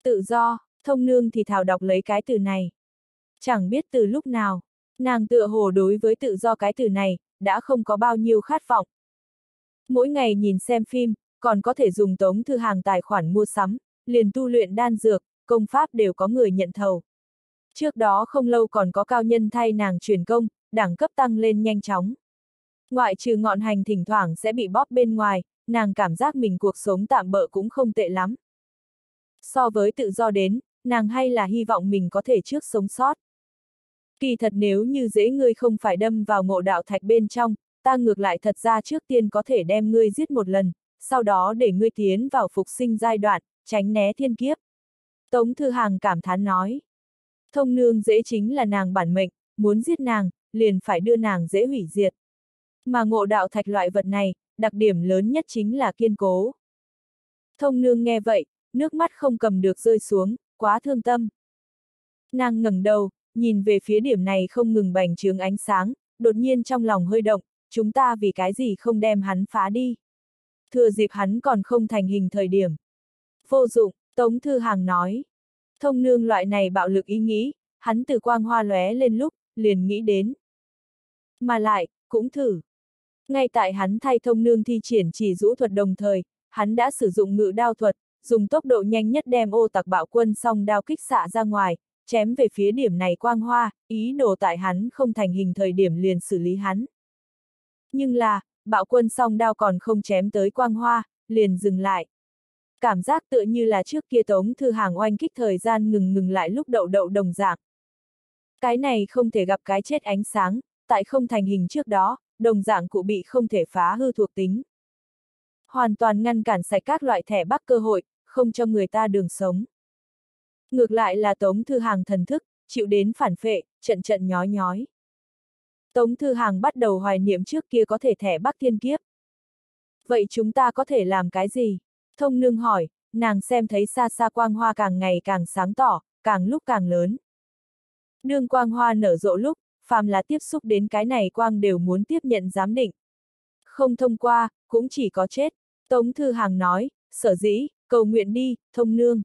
Tự do, Thông Nương thì thào đọc lấy cái từ này. Chẳng biết từ lúc nào, nàng tựa hồ đối với tự do cái từ này, đã không có bao nhiêu khát vọng. Mỗi ngày nhìn xem phim, còn có thể dùng Tống Thư Hàng tài khoản mua sắm, liền tu luyện đan dược, công pháp đều có người nhận thầu. Trước đó không lâu còn có cao nhân thay nàng truyền công, đẳng cấp tăng lên nhanh chóng. Ngoại trừ ngọn hành thỉnh thoảng sẽ bị bóp bên ngoài, nàng cảm giác mình cuộc sống tạm bợ cũng không tệ lắm. So với tự do đến, nàng hay là hy vọng mình có thể trước sống sót. Kỳ thật nếu như dễ ngươi không phải đâm vào ngộ đạo thạch bên trong, ta ngược lại thật ra trước tiên có thể đem ngươi giết một lần, sau đó để ngươi tiến vào phục sinh giai đoạn, tránh né thiên kiếp. Tống Thư Hàng cảm thán nói. Thông Nương dễ chính là nàng bản mệnh, muốn giết nàng, liền phải đưa nàng dễ hủy diệt. Mà ngộ đạo thạch loại vật này, đặc điểm lớn nhất chính là kiên cố. Thông Nương nghe vậy, nước mắt không cầm được rơi xuống, quá thương tâm. Nàng ngẩng đầu, nhìn về phía điểm này không ngừng bành trướng ánh sáng, đột nhiên trong lòng hơi động, chúng ta vì cái gì không đem hắn phá đi. Thừa dịp hắn còn không thành hình thời điểm. Vô dụng, Tống Thư Hàng nói. Thông Nương loại này bạo lực ý nghĩ, hắn từ quang hoa lóe lên lúc, liền nghĩ đến. Mà lại, cũng thử. Ngay tại hắn thay Thông Nương thi triển chỉ rũ thuật đồng thời, hắn đã sử dụng ngự đao thuật, dùng tốc độ nhanh nhất đem ô tặc bạo quân song đao kích xạ ra ngoài, chém về phía điểm này quang hoa, ý đồ tại hắn không thành hình thời điểm liền xử lý hắn. Nhưng là, bạo quân song đao còn không chém tới quang hoa, liền dừng lại. Cảm giác tựa như là trước kia Tống Thư Hàng oanh kích thời gian ngừng lại lúc đậu đồng dạng. Cái này không thể gặp cái chết ánh sáng, tại không thành hình trước đó, đồng dạng cụ bị không thể phá hư thuộc tính. Hoàn toàn ngăn cản sạch các loại thẻ bắc cơ hội, không cho người ta đường sống. Ngược lại là Tống Thư Hàng thần thức, chịu đến phản phệ, trận nhói nhói. Tống Thư Hàng bắt đầu hoài niệm trước kia có thể thẻ bắc thiên kiếp. Vậy chúng ta có thể làm cái gì? Thông Nương hỏi, nàng xem thấy xa xa quang hoa càng ngày càng sáng tỏ, càng lúc càng lớn. Đương quang hoa nở rộ lúc, phàm là tiếp xúc đến cái này quang đều muốn tiếp nhận giám định. Không thông qua, cũng chỉ có chết. Tống Thư Hàng nói, sở dĩ, cầu nguyện đi, Thông Nương.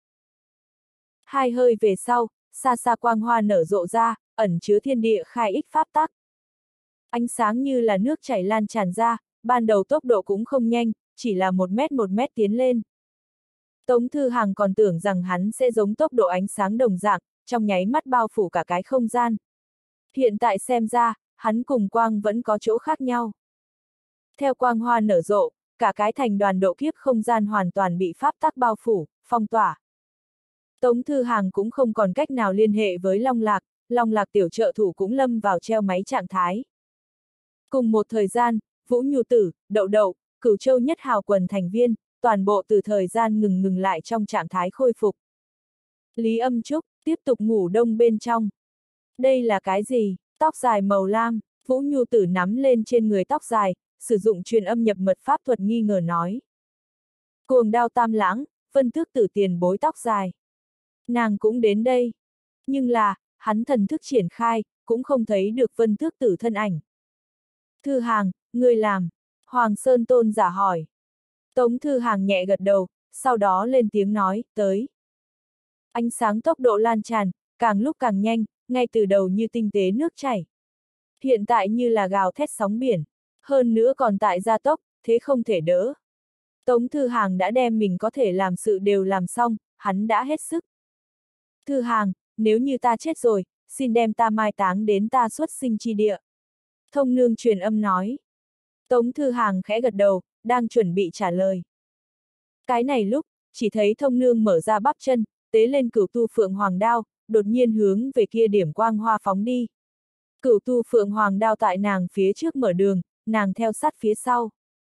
Hai hơi về sau, xa xa quang hoa nở rộ ra, ẩn chứa thiên địa khai ích pháp tắc. Ánh sáng như là nước chảy lan tràn ra, ban đầu tốc độ cũng không nhanh, chỉ là 1 mét tiến lên. Tống Thư Hàng còn tưởng rằng hắn sẽ giống tốc độ ánh sáng đồng dạng, trong nháy mắt bao phủ cả cái không gian. Hiện tại xem ra, hắn cùng quang vẫn có chỗ khác nhau. Theo quang hoa nở rộ, cả cái thành đoàn độ kiếp không gian hoàn toàn bị pháp tắc bao phủ, phong tỏa. Tống Thư Hàng cũng không còn cách nào liên hệ với Long Lạc tiểu trợ thủ cũng lâm vào treo máy trạng thái. Cùng một thời gian, Vũ Nhu Tử, Đậu Đậu, Cửu Châu Nhất Hào quần thành viên, toàn bộ từ thời gian ngừng lại trong trạng thái khôi phục. Lý Âm Trúc, tiếp tục ngủ đông bên trong. Đây là cái gì? Tóc dài màu lam, Vũ Nhu Tử nắm lên trên người tóc dài, sử dụng truyền âm nhập mật pháp thuật nghi ngờ nói. Cuồng đao tam lãng, Vân Tước Tử tiền bối tóc dài. Nàng cũng đến đây. Nhưng là, hắn thần thức triển khai, cũng không thấy được Vân Tước Tử thân ảnh. Thư Hàng, ngươi làm. Hoàng Sơn Tôn giả hỏi. Tống Thư Hàng nhẹ gật đầu, sau đó lên tiếng nói, tới. Ánh sáng tốc độ lan tràn, càng lúc càng nhanh, ngay từ đầu như tinh tế nước chảy. Hiện tại như là gào thét sóng biển, hơn nữa còn tại gia tốc, thế không thể đỡ. Tống Thư Hàng đã đem mình có thể làm sự đều làm xong, hắn đã hết sức. Thư Hàng, nếu như ta chết rồi, xin đem ta mai táng đến ta xuất sinh chi địa. Thông Nương truyền âm nói. Tống Thư Hàng khẽ gật đầu, đang chuẩn bị trả lời. Cái này lúc, chỉ thấy Thông Nương mở ra bắp chân, tế lên Cửu Tu Phượng Hoàng đao, đột nhiên hướng về kia điểm quang hoa phóng đi. Cửu Tu Phượng Hoàng đao tại nàng phía trước mở đường, nàng theo sát phía sau.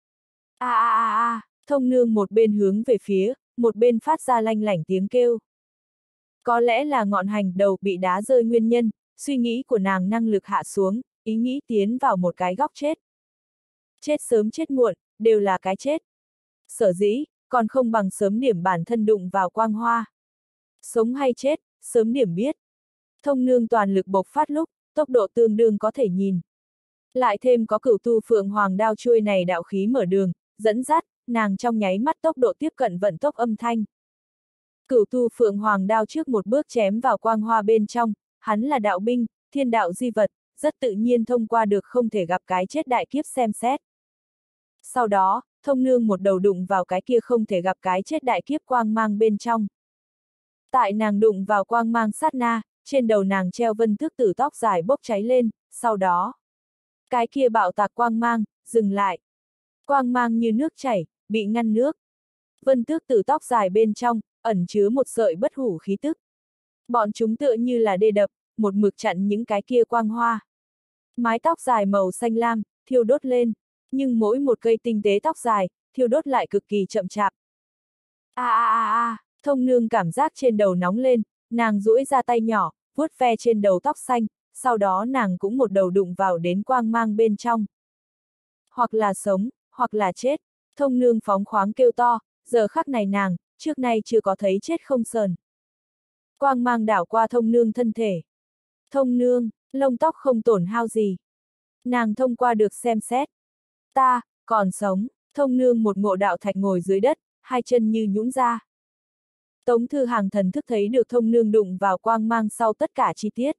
Thông Nương một bên hướng về phía, một bên phát ra lanh lảnh tiếng kêu. Có lẽ là ngọn hành đầu bị đá rơi nguyên nhân, suy nghĩ của nàng năng lực hạ xuống, ý nghĩ tiến vào một cái góc chết. Chết sớm chết muộn, đều là cái chết. Sở dĩ, còn không bằng sớm điểm bản thân đụng vào quang hoa. Sống hay chết, sớm điểm biết. Thông Nương toàn lực bộc phát lúc, tốc độ tương đương có thể nhìn. Lại thêm có Cửu Tu Phượng Hoàng đao chuôi này đạo khí mở đường, dẫn dắt, nàng trong nháy mắt tốc độ tiếp cận vận tốc âm thanh. Cửu tu phượng hoàng đao trước một bước chém vào quang hoa bên trong, hắn là đạo binh, thiên đạo di vật, rất tự nhiên thông qua được không thể gặp cái chết đại kiếp xem xét. Sau đó, thông nương một đầu đụng vào cái kia không thể gặp cái chết đại kiếp quang mang bên trong. Tại nàng đụng vào quang mang sát na, trên đầu nàng treo vân tước tử tóc dài bốc cháy lên, sau đó, cái kia bạo tạc quang mang, dừng lại. Quang mang như nước chảy, bị ngăn nước. Vân tước tử tóc dài bên trong, ẩn chứa một sợi bất hủ khí tức. Bọn chúng tựa như là đê đập, một mực chặn những cái kia quang hoa. Mái tóc dài màu xanh lam, thiêu đốt lên, nhưng mỗi một cây tinh tế tóc dài, thiêu đốt lại cực kỳ chậm chạp. Thông nương cảm giác trên đầu nóng lên, nàng duỗi ra tay nhỏ, vuốt ve trên đầu tóc xanh, sau đó nàng cũng một đầu đụng vào đến quang mang bên trong. Hoặc là sống, hoặc là chết, thông nương phóng khoáng kêu to, giờ khắc này nàng, trước nay chưa có thấy chết không sờn. Quang mang đảo qua thông nương thân thể. Thông nương, lông tóc không tổn hao gì. Nàng thông qua được xem xét. Ta, còn sống, thông nương một ngộ đạo thạch ngồi dưới đất, hai chân như nhũn ra. Tống Thư Hàng thần thức thấy được thông nương đụng vào quang mang sau tất cả chi tiết.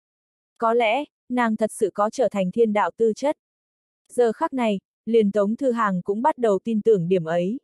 Có lẽ, nàng thật sự có trở thành thiên đạo tư chất. Giờ khắc này, liền Tống Thư Hàng cũng bắt đầu tin tưởng điểm ấy.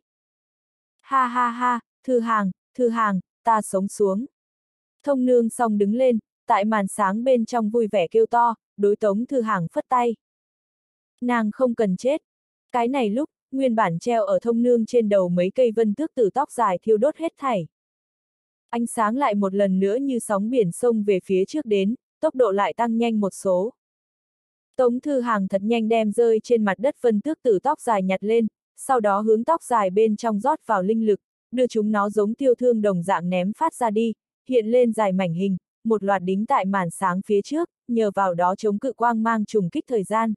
Ha ha ha, Thư Hàng, ta sống xuống. Thông nương xong đứng lên, tại màn sáng bên trong vui vẻ kêu to, đối Tống Thư Hàng phất tay. Nàng không cần chết. Cái này lúc, nguyên bản treo ở thông nương trên đầu mấy cây vân tước tử tóc dài thiêu đốt hết thảy. Ánh sáng lại một lần nữa như sóng biển sông về phía trước đến, tốc độ lại tăng nhanh một số. Tống Thư Hàng thật nhanh đem rơi trên mặt đất vân tước tử tóc dài nhặt lên, sau đó hướng tóc dài bên trong rót vào linh lực, đưa chúng nó giống tiêu thương đồng dạng ném phát ra đi, hiện lên dài mảnh hình, một loạt đính tại màn sáng phía trước, nhờ vào đó chống cự quang mang trùng kích thời gian.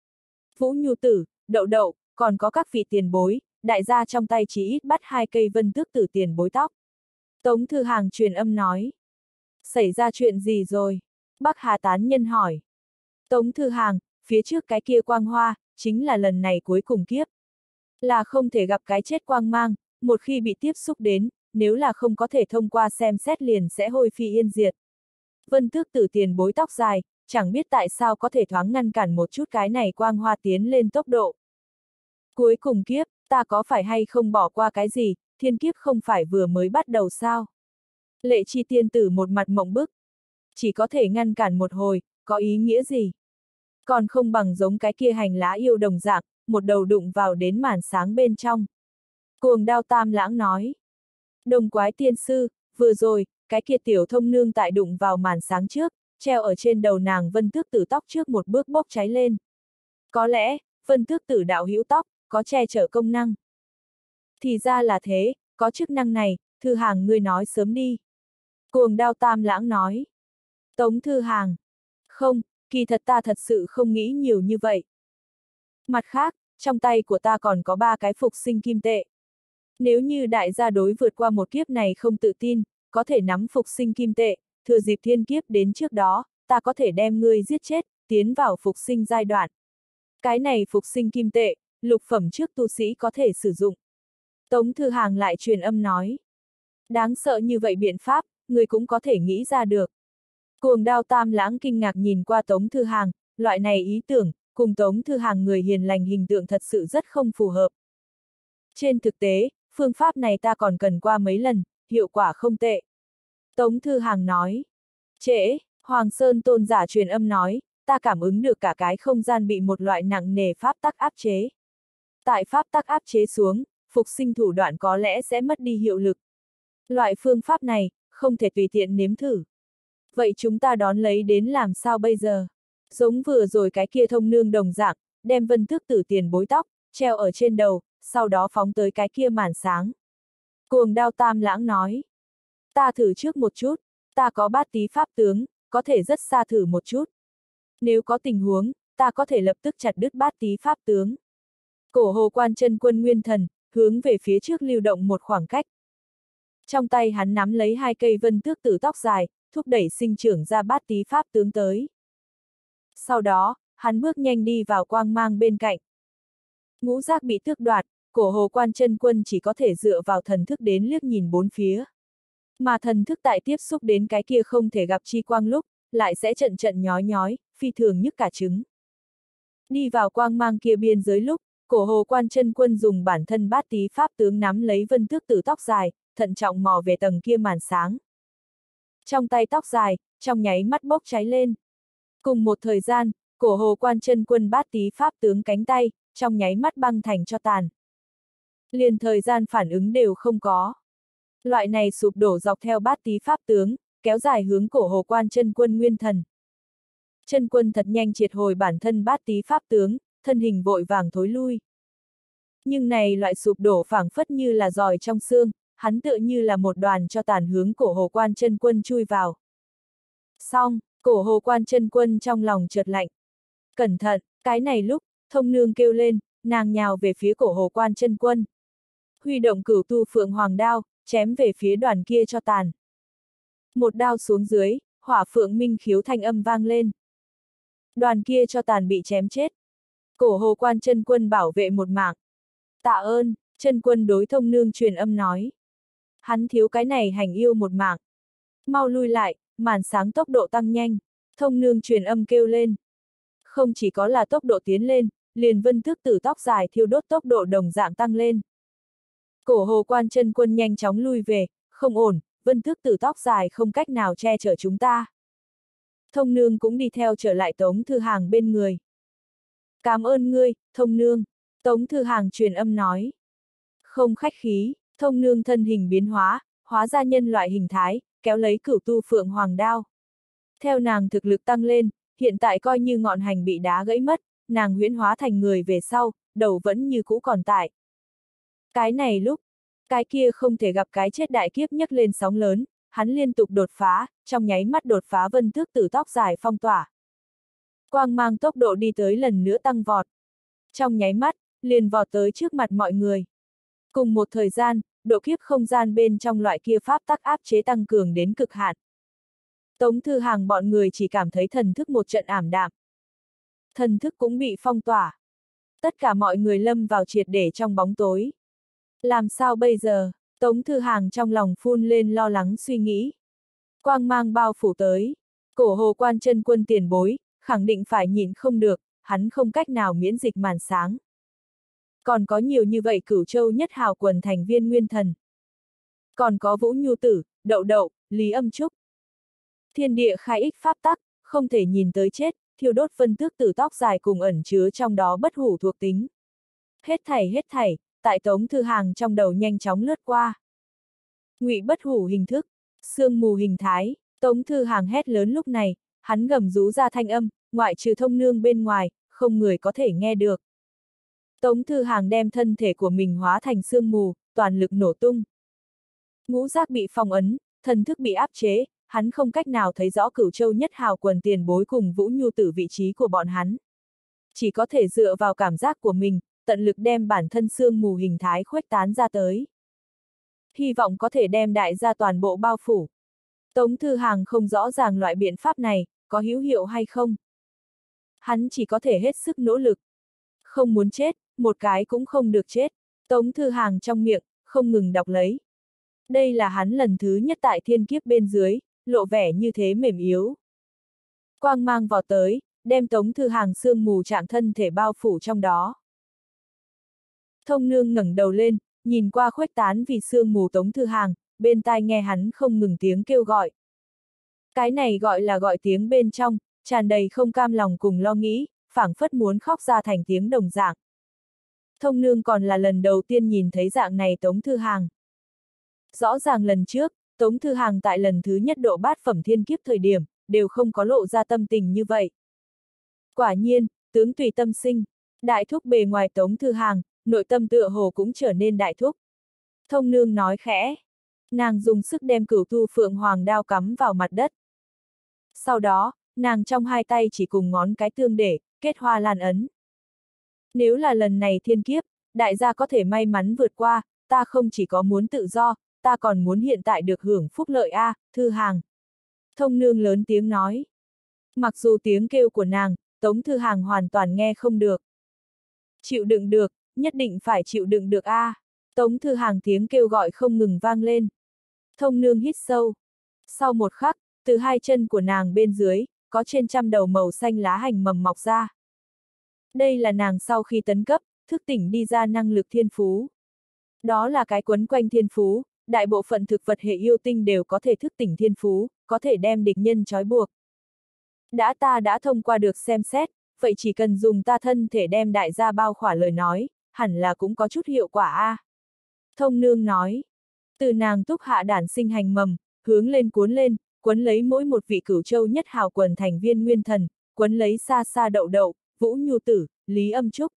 Vũ Nhu Tử, Đậu Đậu, còn có các vị tiền bối, đại gia trong tay chỉ ít bắt 2 cây vân tước tử tiền bối tóc. Tống Thư Hàng truyền âm nói. Xảy ra chuyện gì rồi? Bắc Hà tán nhân hỏi. Tống Thư Hàng, phía trước cái kia quang hoa, chính là lần này cuối cùng kiếp. Là không thể gặp cái chết quang mang, một khi bị tiếp xúc đến, nếu là không có thể thông qua xem xét liền sẽ hôi phi yên diệt. Vân tước tử tiền bối tóc dài, chẳng biết tại sao có thể thoáng ngăn cản một chút cái này quang hoa tiến lên tốc độ. Cuối cùng kiếp, ta có phải hay không bỏ qua cái gì, thiên kiếp không phải vừa mới bắt đầu sao? Lệ Chi tiên tử một mặt mộng bức. Chỉ có thể ngăn cản một hồi, có ý nghĩa gì? Còn không bằng giống cái kia hành lá yêu đồng dạng, một đầu đụng vào đến màn sáng bên trong. Cuồng Đao Tam Lãng nói. Đồng Quái tiên sư, vừa rồi, cái kia tiểu thông nương tại đụng vào màn sáng trước, treo ở trên đầu nàng vân tước tử tóc trước một bước bốc cháy lên. Có lẽ, vân tước tử đạo hữu tóc, có che chở công năng. Thì ra là thế, có chức năng này, Thư Hàng ngươi nói sớm đi. Cuồng Đao Tam Lãng nói. Tống Thư Hàng. Không, kỳ thật ta thật sự không nghĩ nhiều như vậy. Mặt khác, trong tay của ta còn có 3 cái phục sinh kim tệ. Nếu như đại gia đối vượt qua một kiếp này không tự tin, có thể nắm phục sinh kim tệ, thừa dịp thiên kiếp đến trước đó, ta có thể đem ngươi giết chết, tiến vào phục sinh giai đoạn. Cái này phục sinh kim tệ, lục phẩm trước tu sĩ có thể sử dụng. Tống Thư Hàng lại truyền âm nói. Đáng sợ như vậy biện pháp, người cũng có thể nghĩ ra được. Cuồng Đao Tam Lãng kinh ngạc nhìn qua Tống Thư Hàng, loại này ý tưởng, cùng Tống Thư Hàng người hiền lành hình tượng thật sự rất không phù hợp. Trên thực tế, phương pháp này ta còn cần qua mấy lần, hiệu quả không tệ. Tống Thư Hàng nói. Trễ, Hoàng Sơn tôn giả truyền âm nói, ta cảm ứng được cả cái không gian bị một loại nặng nề pháp tắc áp chế. Tại pháp tắc áp chế xuống, phục sinh thủ đoạn có lẽ sẽ mất đi hiệu lực. Loại phương pháp này, không thể tùy tiện nếm thử. Vậy chúng ta đón lấy đến làm sao bây giờ? Giống vừa rồi cái kia thông nương đồng dạng, đem vân tước tử tiền bối tóc, treo ở trên đầu, sau đó phóng tới cái kia màn sáng. Cuồng Đao Tam Lãng nói. Ta thử trước một chút, ta có bát tí pháp tướng, có thể rất xa thử một chút. Nếu có tình huống, ta có thể lập tức chặt đứt bát tí pháp tướng. Cổ Hồ Quan Chân Quân Nguyên Thần, hướng về phía trước lưu động một khoảng cách. Trong tay hắn nắm lấy 2 cây vân tước tử tóc dài, thúc đẩy sinh trưởng ra bát tí pháp tướng tới. Sau đó, hắn bước nhanh đi vào quang mang bên cạnh. Ngũ giác bị tước đoạt, Cổ Hồ Quan Chân Quân chỉ có thể dựa vào thần thức đến liếc nhìn bốn phía. Mà thần thức tại tiếp xúc đến cái kia không thể gặp chi quang lúc, lại sẽ trận trận nhói nhói, phi thường nhức cả trứng. Đi vào quang mang kia biên giới lúc, Cổ Hồ Quan Chân Quân dùng bản thân Bát Tý pháp tướng nắm lấy Vân Tước Tử tóc dài, thận trọng mò về tầng kia màn sáng. Trong tay tóc dài, trong nháy mắt bốc cháy lên. Cùng một thời gian, Cổ Hồ Quan Chân Quân Bát Tý pháp tướng cánh tay, trong nháy mắt băng thành cho tàn. Liền thời gian phản ứng đều không có. Loại này sụp đổ dọc theo Bát Tý pháp tướng, kéo dài hướng Cổ Hồ Quan Chân Quân nguyên thần. Chân quân thật nhanh triệt hồi bản thân Bát Tý pháp tướng, thân hình vội vàng thối lui. Nhưng này loại sụp đổ phảng phất như là giòi trong xương, hắn tựa như là một đoàn cho tàn hướng Cổ Hồ Quan Chân Quân chui vào. Xong, Cổ Hồ Quan Chân Quân trong lòng chợt lạnh. Cẩn thận, cái này lúc, Thông Nương kêu lên, nàng nhào về phía Cổ Hồ Quan Chân Quân. Huy động Cửu Tu Phượng Hoàng đao, chém về phía đoàn kia cho tàn. Một đao xuống dưới, hỏa phượng minh khiếu thanh âm vang lên. Đoàn kia cho tàn bị chém chết. Cổ Hồ Quan Chân Quân bảo vệ một mạng. Tạ ơn, Chân Quân đối Thông Nương truyền âm nói. Hắn thiếu cái này hành yêu một mạng. Mau lui lại, màn sáng tốc độ tăng nhanh. Thông Nương truyền âm kêu lên. Không chỉ có là tốc độ tiến lên, liền Vân Tước Tử tóc dài thiêu đốt tốc độ đồng dạng tăng lên. Cổ Hồ Quan Chân Quân nhanh chóng lui về, không ổn, Vân Tước Tử tóc dài không cách nào che chở chúng ta. Thông Nương cũng đi theo trở lại Tống Thư Hàng bên người. Cảm ơn ngươi, Thông Nương. Tống Thư Hàng truyền âm nói. Không khách khí, Thông Nương thân hình biến hóa, hóa ra nhân loại hình thái, kéo lấy Cửu Tu Phượng Hoàng đao. Theo nàng thực lực tăng lên, hiện tại coi như ngọn hành bị đá gãy mất, nàng huyễn hóa thành người về sau, đầu vẫn như cũ còn tại. Cái này lúc, cái kia không thể gặp cái chết đại kiếp nhấc lên sóng lớn, hắn liên tục đột phá, trong nháy mắt đột phá Vân Tước Tử tóc dài phong tỏa. Quang mang tốc độ đi tới lần nữa tăng vọt. Trong nháy mắt, liền vọt tới trước mặt mọi người. Cùng một thời gian, độ kiếp không gian bên trong loại kia pháp tắc áp chế tăng cường đến cực hạn. Tống Thư Hàng bọn người chỉ cảm thấy thần thức một trận ảm đạm. Thần thức cũng bị phong tỏa. Tất cả mọi người lâm vào triệt để trong bóng tối. Làm sao bây giờ? Tống Thư Hàng trong lòng phun lên lo lắng suy nghĩ. Quang mang bao phủ tới. Cổ Hồ Quan Chân Quân tiền bối, khẳng định phải nhịn không được, hắn không cách nào miễn dịch màn sáng. Còn có nhiều như vậy Cửu Châu Nhất Hào quần thành viên nguyên thần. Còn có Vũ Nhu Tử, Đậu Đậu, Lý Âm Trúc. Thiên địa khai ích pháp tắc, không thể nhìn tới chết, thiêu đốt Vân Tước Tử tóc dài cùng ẩn chứa trong đó bất hủ thuộc tính. Hết thảy, tại Tống Thư Hàng trong đầu nhanh chóng lướt qua. Ngụy bất hủ hình thức, sương mù hình thái, Tống Thư Hàng hét lớn lúc này, hắn gầm rú ra thanh âm, ngoại trừ Thông Nương bên ngoài, không người có thể nghe được. Tống Thư Hàng đem thân thể của mình hóa thành sương mù, toàn lực nổ tung. Ngũ giác bị phong ấn, thần thức bị áp chế, hắn không cách nào thấy rõ Cửu Châu Nhất Hào quần tiền bối cùng Vũ Nhu Tử vị trí của bọn hắn. Chỉ có thể dựa vào cảm giác của mình, tận lực đem bản thân sương mù hình thái khuếch tán ra tới. Hy vọng có thể đem đại gia toàn bộ bao phủ. Tống Thư Hàng không rõ ràng loại biện pháp này, có hữu hiệu hay không. Hắn chỉ có thể hết sức nỗ lực. Không muốn chết, một cái cũng không được chết. Tống Thư Hàng trong miệng, không ngừng đọc lấy. Đây là hắn lần thứ nhất tại thiên kiếp bên dưới, lộ vẻ như thế mềm yếu. Quang mang vọt tới, đem Tống Thư Hàng sương mù chạm thân thể bao phủ trong đó. Thông Nương ngẩng đầu lên, nhìn qua khuếch tán vì sương mù Tống Thư Hàng, bên tai nghe hắn không ngừng tiếng kêu gọi. Cái này gọi là gọi tiếng bên trong, tràn đầy không cam lòng cùng lo nghĩ, phảng phất muốn khóc ra thành tiếng đồng dạng. Thông Nương còn là lần đầu tiên nhìn thấy dạng này Tống Thư Hàng. Rõ ràng lần trước, Tống Thư Hàng tại lần thứ nhất độ bát phẩm thiên kiếp thời điểm, đều không có lộ ra tâm tình như vậy. Quả nhiên, tướng tùy tâm sinh, đại thúc bề ngoài Tống Thư Hàng, nội tâm tựa hồ cũng trở nên đại thúc. Thông Nương nói khẽ. Nàng dùng sức đem Cửu Tu Phượng Hoàng đao cắm vào mặt đất. Sau đó, nàng trong hai tay chỉ cùng ngón cái tương để, kết hoa lan ấn. Nếu là lần này thiên kiếp, đại gia có thể may mắn vượt qua, ta không chỉ có muốn tự do, ta còn muốn hiện tại được hưởng phúc lợi a, Thư Hàng. Thông Nương lớn tiếng nói. Mặc dù tiếng kêu của nàng, Tống Thư Hàng hoàn toàn nghe không được. Chịu đựng được, nhất định phải chịu đựng được a. Tống Thư Hàng tiếng kêu gọi không ngừng vang lên. Thông nương hít sâu. Sau một khắc, từ hai chân của nàng bên dưới, có trên trăm đầu màu xanh lá hành mầm mọc ra. Đây là nàng sau khi tấn cấp, thức tỉnh đi ra năng lực thiên phú. Đó là cái quấn quanh thiên phú, đại bộ phận thực vật hệ yêu tinh đều có thể thức tỉnh thiên phú, có thể đem địch nhân trói buộc. Ta đã thông qua được xem xét, vậy chỉ cần dùng ta thân thể đem đại gia bao khỏa lời nói, hẳn là cũng có chút hiệu quả a. Thông nương nói. Từ nàng túc hạ đản sinh hành mầm, hướng lên, quấn lấy mỗi một vị Cửu Châu nhất hào quần thành viên nguyên thần, quấn lấy xa xa đậu đậu, Vũ Nhu Tử, Lý Âm Trúc.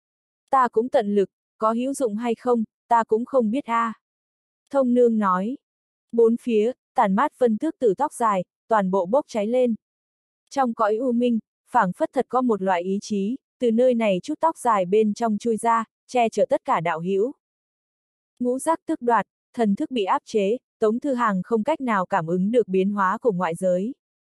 Ta cũng tận lực, có hữu dụng hay không, ta cũng không biết a. Thông nương nói. Bốn phía, tản mát phân tước tử tóc dài, toàn bộ bốc cháy lên. Trong cõi u minh, phảng phất thật có một loại ý chí, từ nơi này chút tóc dài bên trong chui ra, che chở tất cả đạo hữu. Ngũ giác tước đoạt, thần thức bị áp chế, Tống Thư Hàng không cách nào cảm ứng được biến hóa của ngoại giới.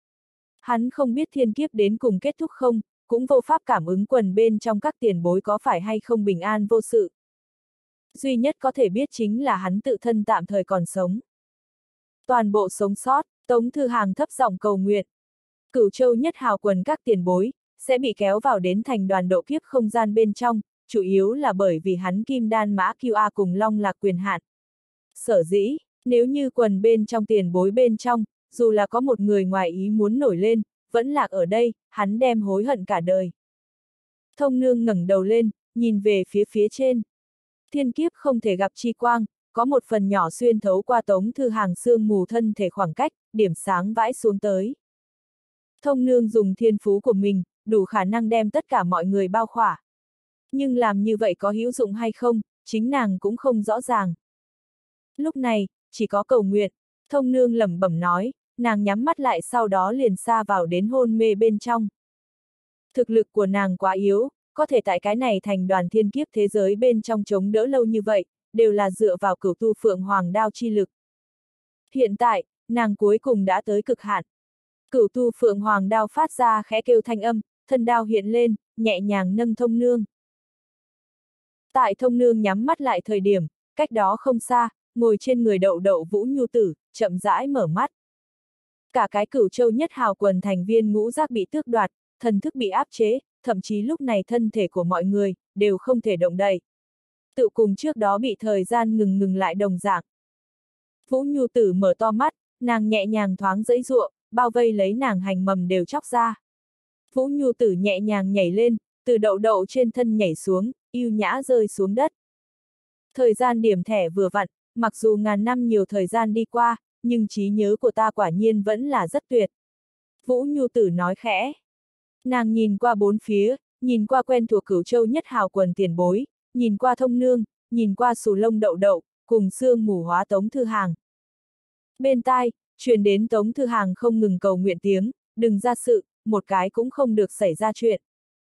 Hắn không biết thiên kiếp đến cùng kết thúc không, cũng vô pháp cảm ứng quần bên trong các tiền bối có phải hay không bình an vô sự. Duy nhất có thể biết chính là hắn tự thân tạm thời còn sống. Toàn bộ sống sót, Tống Thư Hàng thấp giọng cầu nguyện. Cửu Châu nhất hào quần các tiền bối, sẽ bị kéo vào đến thành đoàn độ kiếp không gian bên trong, chủ yếu là bởi vì hắn kim đan mã QA cùng long lạc quyền hạn. Sở dĩ, nếu như quần bên trong tiền bối bên trong, dù là có một người ngoài ý muốn nổi lên, vẫn lạc ở đây, hắn đem hối hận cả đời. Thông nương ngẩng đầu lên, nhìn về phía trên. Thiên kiếp không thể gặp chi quang, có một phần nhỏ xuyên thấu qua Tống Thư Hàng sương mù thân thể khoảng cách, điểm sáng vãi xuống tới. Thông nương dùng thiên phú của mình, đủ khả năng đem tất cả mọi người bao khỏa. Nhưng làm như vậy có hữu dụng hay không, chính nàng cũng không rõ ràng. Lúc này, chỉ có cầu nguyện, thông nương lẩm bẩm nói, nàng nhắm mắt lại sau đó liền sa vào đến hôn mê bên trong. Thực lực của nàng quá yếu, có thể tại cái này thành đoàn thiên kiếp thế giới bên trong chống đỡ lâu như vậy, đều là dựa vào cửu tu phượng hoàng đao chi lực. Hiện tại, nàng cuối cùng đã tới cực hạn. Cửu tu phượng hoàng đao phát ra khẽ kêu thanh âm, thân đao hiện lên, nhẹ nhàng nâng thông nương. Tại thông nương nhắm mắt lại thời điểm, cách đó không xa, ngồi trên người đậu đậu Vũ Nhu Tử, chậm rãi mở mắt. Cả cái Cửu Châu nhất hào quần thành viên ngũ giác bị tước đoạt, thần thức bị áp chế, thậm chí lúc này thân thể của mọi người, đều không thể động đậy. Tự cùng trước đó bị thời gian ngừng lại đồng dạng. Vũ Nhu Tử mở to mắt, nàng nhẹ nhàng thoáng giãy giụa, bao vây lấy nàng hành mầm đều chóc ra. Vũ Nhu Tử nhẹ nhàng nhảy lên, từ đậu đậu trên thân nhảy xuống, yêu nhã rơi xuống đất. Thời gian điểm thẻ vừa vặn, mặc dù ngàn năm nhiều thời gian đi qua, nhưng trí nhớ của ta quả nhiên vẫn là rất tuyệt. Vũ Nhu Tử nói khẽ. Nàng nhìn qua bốn phía, nhìn qua quen thuộc Cửu Châu nhất hào quần tiền bối, nhìn qua thông nương, nhìn qua xù lông đậu đậu, cùng xương mù hóa Tống Thư Hàng. Bên tai, truyền đến Tống Thư Hàng không ngừng cầu nguyện tiếng, đừng ra sự, một cái cũng không được xảy ra chuyện.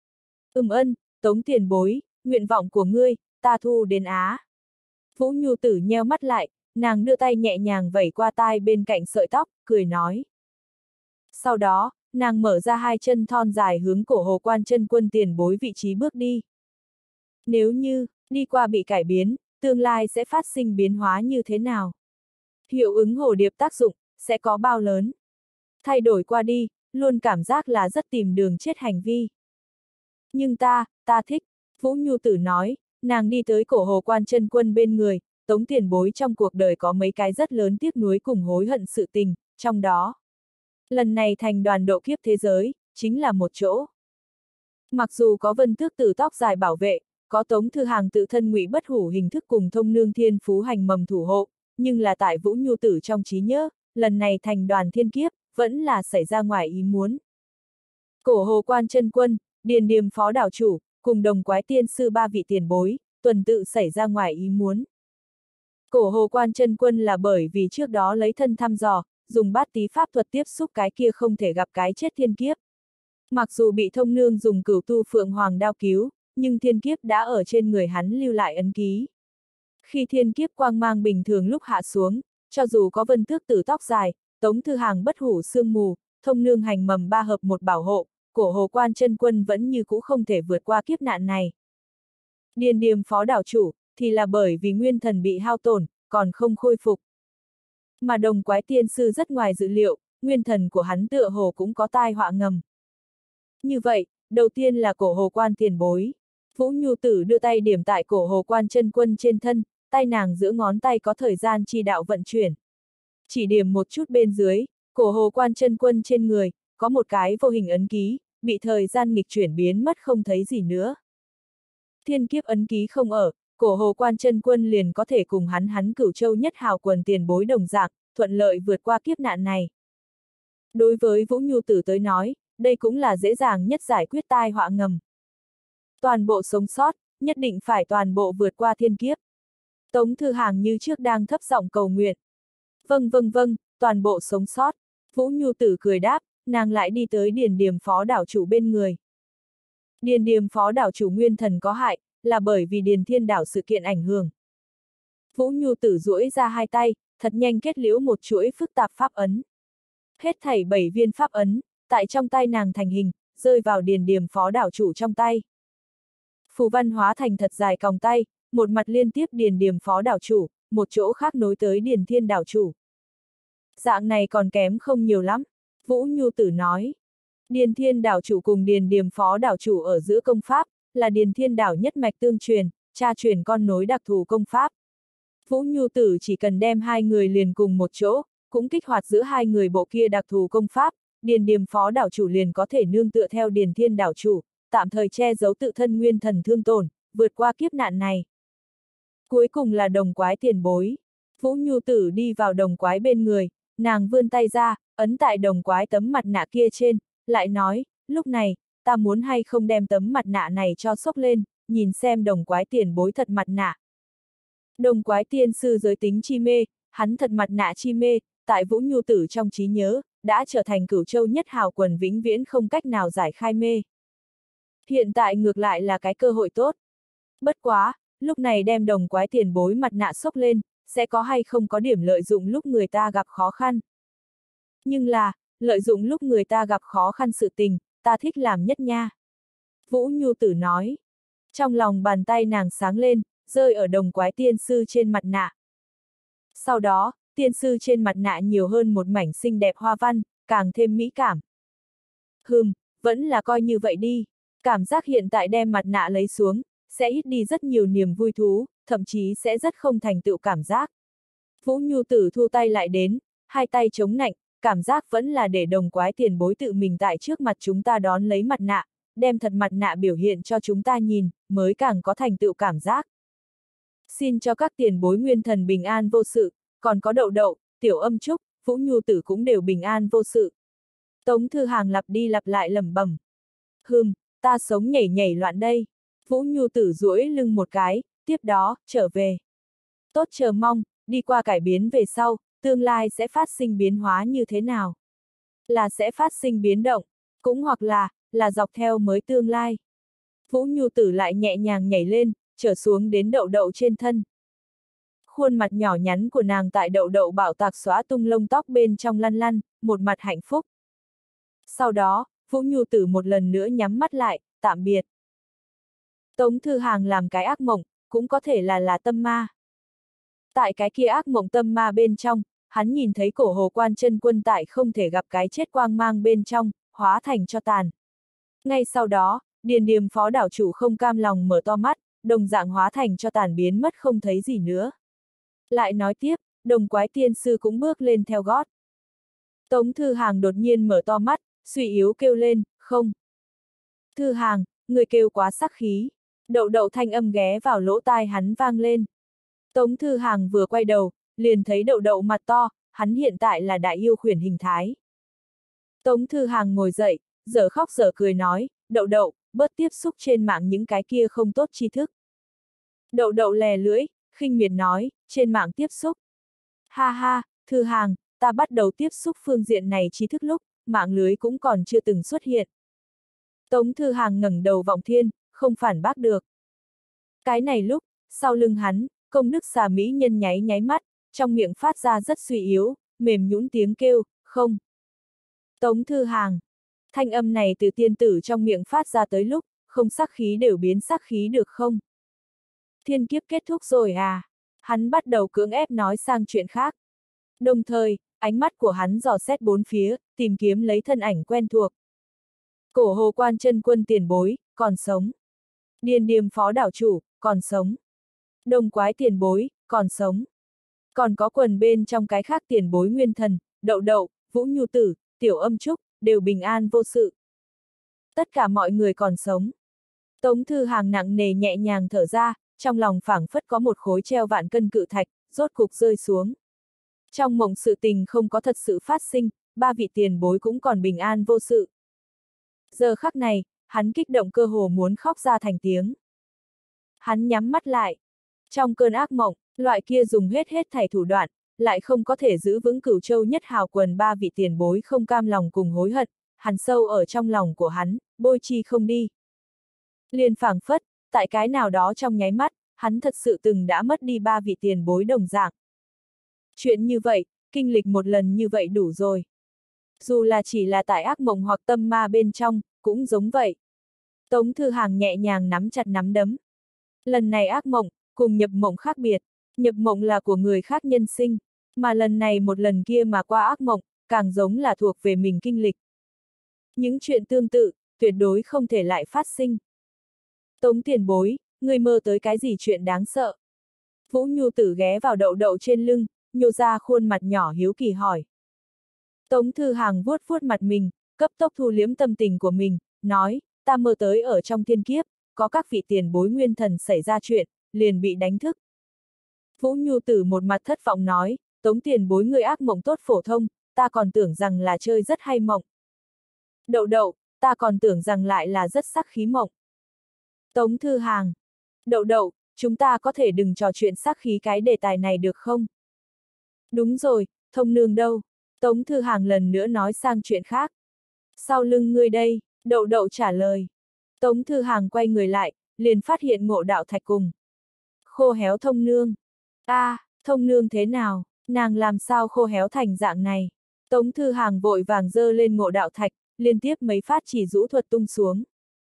Tống tiền bối, nguyện vọng của ngươi, ta thu đến á. Vũ Nhu Tử nheo mắt lại, nàng đưa tay nhẹ nhàng vẩy qua tai bên cạnh sợi tóc, cười nói. Sau đó, nàng mở ra hai chân thon dài hướng cổ Hồ Quan Chân Quân tiền bối vị trí bước đi. Nếu như, đi qua bị cải biến, tương lai sẽ phát sinh biến hóa như thế nào? Hiệu ứng hồ điệp tác dụng, sẽ có bao lớn? Thay đổi qua đi, luôn cảm giác là rất tìm đường chết hành vi. Nhưng ta thích, Vũ Nhu Tử nói, nàng đi tới cổ Hồ Quan Chân Quân bên người, Tống tiền bối trong cuộc đời có mấy cái rất lớn tiếc nuối cùng hối hận sự tình, trong đó. Lần này thành đoàn độ kiếp thế giới, chính là một chỗ. Mặc dù có Vân Tước Tử tóc dài bảo vệ, có Tống Thư Hàng tự thân ngụy bất hủ hình thức cùng thông nương thiên phú hành mầm thủ hộ, nhưng là tại Vũ Nhu Tử trong trí nhớ, lần này thành đoàn thiên kiếp, vẫn là xảy ra ngoài ý muốn. Cổ Hồ Quan Chân Quân, Điền Điềm phó đảo chủ, cùng Đồng Quái Tiên sư ba vị tiền bối, tuần tự xảy ra ngoài ý muốn. Cổ Hồ Quan Chân Quân là bởi vì trước đó lấy thân thăm dò, dùng bát tí pháp thuật tiếp xúc cái kia không thể gặp cái chết thiên kiếp. Mặc dù bị thông nương dùng cửu tu phượng hoàng đao cứu, nhưng thiên kiếp đã ở trên người hắn lưu lại ấn ký. Khi thiên kiếp quang mang bình thường lúc hạ xuống, cho dù có Vân Tước Tử tóc dài, Tống Thư Hàng bất hủ sương mù, thông nương hành mầm ba hợp một bảo hộ, cổ Hồ Quan Chân Quân vẫn như cũ không thể vượt qua kiếp nạn này. Điền Điềm phó đảo chủ, thì là bởi vì nguyên thần bị hao tổn, còn không khôi phục. Mà đồng quái tiên sư rất ngoài dự liệu, nguyên thần của hắn tựa hồ cũng có tai họa ngầm. Như vậy, đầu tiên là cổ hồ quan tiền bối. Vũ Nhu Tử đưa tay điểm tại cổ hồ quan chân quân trên thân, tay nàng giữa ngón tay có thời gian chi đạo vận chuyển. Chỉ điểm một chút bên dưới, cổ hồ quan chân quân trên người, có một cái vô hình ấn ký, bị thời gian nghịch chuyển biến mất không thấy gì nữa. Thiên kiếp ấn ký không ở, cổ hồ quan chân quân liền có thể cùng hắn Cửu Châu nhất hào quần tiền bối đồng dạng, thuận lợi vượt qua kiếp nạn này. Đối với Vũ Nhu Tử tới nói, đây cũng là dễ dàng nhất giải quyết tai họa ngầm. Toàn bộ sống sót, nhất định phải toàn bộ vượt qua thiên kiếp. Tống Thư Hàng như trước đang thấp giọng cầu nguyện. Vâng, toàn bộ sống sót. Vũ Nhu Tử cười đáp, nàng lại đi tới Điền Điềm phó đảo chủ bên người. Điền Điềm phó đảo chủ nguyên thần có hại, là bởi vì Điền Thiên đảo sự kiện ảnh hưởng. Vũ Nhu Tử duỗi ra hai tay, thật nhanh kết liễu một chuỗi phức tạp pháp ấn. Hết thảy 7 viên pháp ấn, tại trong tay nàng thành hình, rơi vào Điền Điềm phó đảo chủ trong tay. Phù văn hóa thành thật dài còng tay, một mặt liên tiếp Điền Điềm phó đảo chủ, một chỗ khác nối tới Điền Thiên đảo chủ. Dạng này còn kém không nhiều lắm, Vũ Nhu Tử nói. Điền Thiên đảo chủ cùng Điền Điềm phó đảo chủ ở giữa công pháp, là Điền Thiên đảo nhất mạch tương truyền, cha truyền con nối đặc thù công pháp. Vũ Nhu Tử chỉ cần đem hai người liền cùng một chỗ, cũng kích hoạt giữa hai người bộ kia đặc thù công pháp, Điền Điềm phó đảo chủ liền có thể nương tựa theo Điền Thiên đảo chủ, tạm thời che giấu tự thân nguyên thần thương tổn, vượt qua kiếp nạn này. Cuối cùng là đồng quái tiền bối. Vũ Nhu Tử đi vào đồng quái bên người, nàng vươn tay ra, ấn tại đồng quái tấm mặt nạ kia trên, lại nói, lúc này, ta muốn hay không đem tấm mặt nạ này cho xốc lên, nhìn xem đồng quái tiền bối thật mặt nạ. Đồng quái tiên sư giới tính chi mê, hắn thật mặt nạ chi mê, tại Vũ Nhu Tử trong trí nhớ, đã trở thành Cửu Châu nhất hào quần vĩnh viễn không cách nào giải khai mê. Hiện tại ngược lại là cái cơ hội tốt. Bất quá, lúc này đem đồng quái tiền bối mặt nạ xốc lên, sẽ có hay không có điểm lợi dụng lúc người ta gặp khó khăn. Nhưng là, lợi dụng lúc người ta gặp khó khăn sự tình, ta thích làm nhất nha. Vũ Nhu Tử nói. Trong lòng bàn tay nàng sáng lên, rơi ở đồng quái tiên sư trên mặt nạ. Sau đó, tiên sư trên mặt nạ nhiều hơn một mảnh xinh đẹp hoa văn, càng thêm mỹ cảm. Vẫn là coi như vậy đi. Cảm giác hiện tại đem mặt nạ lấy xuống, sẽ ít đi rất nhiều niềm vui thú, thậm chí sẽ rất không thành tựu cảm giác. Vũ Nhu Tử thu tay lại đến, hai tay chống nạnh, cảm giác vẫn là để đồng quái tiền bối tự mình tại trước mặt chúng ta đón lấy mặt nạ, đem thật mặt nạ biểu hiện cho chúng ta nhìn, mới càng có thành tựu cảm giác. Xin cho các tiền bối nguyên thần bình an vô sự, còn có Đậu Đậu, Tiểu Âm Trúc, Vũ Nhu Tử cũng đều bình an vô sự. Tống Thư Hàng lặp đi lặp lại lẩm bẩm. Ta sống nhảy nhảy loạn đây. Vũ Nhu Tử duỗi lưng một cái, tiếp đó, trở về. Tốt chờ mong, đi qua cải biến về sau, tương lai sẽ phát sinh biến hóa như thế nào? Là sẽ phát sinh biến động, cũng hoặc là dọc theo mới tương lai. Vũ Nhu Tử lại nhẹ nhàng nhảy lên, trở xuống đến Đậu Đậu trên thân. Khuôn mặt nhỏ nhắn của nàng tại Đậu Đậu bảo tạc xóa tung lông tóc bên trong lăn lăn, một mặt hạnh phúc. Sau đó, Vũ Nhu Tử một lần nữa nhắm mắt lại, tạm biệt. Tống Thư Hàng làm cái ác mộng, cũng có thể là tâm ma. Tại cái kia ác mộng tâm ma bên trong, hắn nhìn thấy cổ hồ quan chân quân tại không thể gặp cái chết quang mang bên trong, hóa thành cho tàn. Ngay sau đó, Điền Điềm phó đảo chủ không cam lòng mở to mắt, đồng dạng hóa thành cho tàn biến mất không thấy gì nữa. Lại nói tiếp, đồng quái tiên sư cũng bước lên theo gót. Tống Thư Hàng đột nhiên mở to mắt, suy yếu kêu lên, không. Thư Hàng, người kêu quá sắc khí. Đậu Đậu thanh âm ghé vào lỗ tai hắn vang lên. Tống Thư Hàng vừa quay đầu, liền thấy Đậu Đậu mặt to, hắn hiện tại là đại yêu khuyển hình thái. Tống Thư Hàng ngồi dậy, dở khóc dở cười nói, Đậu Đậu, bớt tiếp xúc trên mạng những cái kia không tốt tri thức. Đậu Đậu lè lưỡi, khinh miệt nói, trên mạng tiếp xúc. Ha ha, Thư Hàng, ta bắt đầu tiếp xúc phương diện này tri thức lúc, mạng lưới cũng còn chưa từng xuất hiện. Tống Thư Hàng ngẩng đầu vọng thiên, không phản bác được. Cái này lúc, sau lưng hắn, công đức xà mỹ nhân nháy nháy mắt, trong miệng phát ra rất suy yếu, mềm nhũn tiếng kêu, không. Tống Thư Hàng. Thanh âm này từ tiên tử trong miệng phát ra tới lúc, không sắc khí đều biến sắc khí được không? Thiên kiếp kết thúc rồi à? Hắn bắt đầu cưỡng ép nói sang chuyện khác. Đồng thời, ánh mắt của hắn dò xét bốn phía, tìm kiếm lấy thân ảnh quen thuộc. Cổ Hồ Quan Chân Quân tiền bối, còn sống. Điền Điềm phó đảo chủ, còn sống. Đông Quái tiền bối, còn sống. Còn có quần bên trong cái khác tiền bối Nguyên Thần, Đậu Đậu, Vũ Nhu Tử, Tiểu Âm Trúc, đều bình an vô sự. Tất cả mọi người còn sống. Tống Thư Hàng nặng nề nhẹ nhàng thở ra, trong lòng phảng phất có một khối treo vạn cân cự thạch, rốt cục rơi xuống. Trong mộng sự tình không có thật sự phát sinh, ba vị tiền bối cũng còn bình an vô sự. Giờ khắc này, hắn kích động cơ hồ muốn khóc ra thành tiếng. Hắn nhắm mắt lại. Trong cơn ác mộng, loại kia dùng hết thảy thủ đoạn, lại không có thể giữ vững Cửu Châu nhất hào quần ba vị tiền bối không cam lòng cùng hối hận, hằn sâu ở trong lòng của hắn, bôi chi không đi. Liền phảng phất, tại cái nào đó trong nháy mắt, hắn thật sự từng đã mất đi ba vị tiền bối đồng dạng. Chuyện như vậy, kinh lịch một lần như vậy đủ rồi. Dù là chỉ là tại ác mộng hoặc tâm ma bên trong, cũng giống vậy. Tống Thư Hàng nhẹ nhàng nắm chặt nắm đấm. Lần này ác mộng, cùng nhập mộng khác biệt. Nhập mộng là của người khác nhân sinh, mà lần này một lần kia mà qua ác mộng, càng giống là thuộc về mình kinh lịch. Những chuyện tương tự, tuyệt đối không thể lại phát sinh. Tống tiền bối, người mơ tới cái gì chuyện đáng sợ? Vũ Nhu Tử ghé vào Đậu Đậu trên lưng, nhô ra khuôn mặt nhỏ hiếu kỳ hỏi. Tống Thư Hàng vuốt vuốt mặt mình, cấp tốc thu liếm tâm tình của mình, nói, ta mơ tới ở trong thiên kiếp, có các vị tiền bối nguyên thần xảy ra chuyện, liền bị đánh thức. Vũ Nhu Tử một mặt thất vọng nói, Tống tiền bối người ác mộng tốt phổ thông, ta còn tưởng rằng là chơi rất hay mộng. Đậu Đậu, ta còn tưởng rằng lại là rất sắc khí mộng. Tống Thư Hàng. Đậu Đậu, chúng ta có thể đừng trò chuyện sắc khí cái đề tài này được không? Đúng rồi, Thông Nương đâu? Tống Thư Hàng lần nữa nói sang chuyện khác. Sau lưng ngươi đây, Đậu Đậu trả lời. Tống Thư Hàng quay người lại, liền phát hiện Ngộ Đạo Thạch cùng. Khô héo Thông Nương. Thông Nương thế nào, nàng làm sao khô héo thành dạng này? Tống Thư Hàng vội vàng giơ lên Ngộ Đạo Thạch, liên tiếp mấy phát chỉ rũ thuật tung xuống.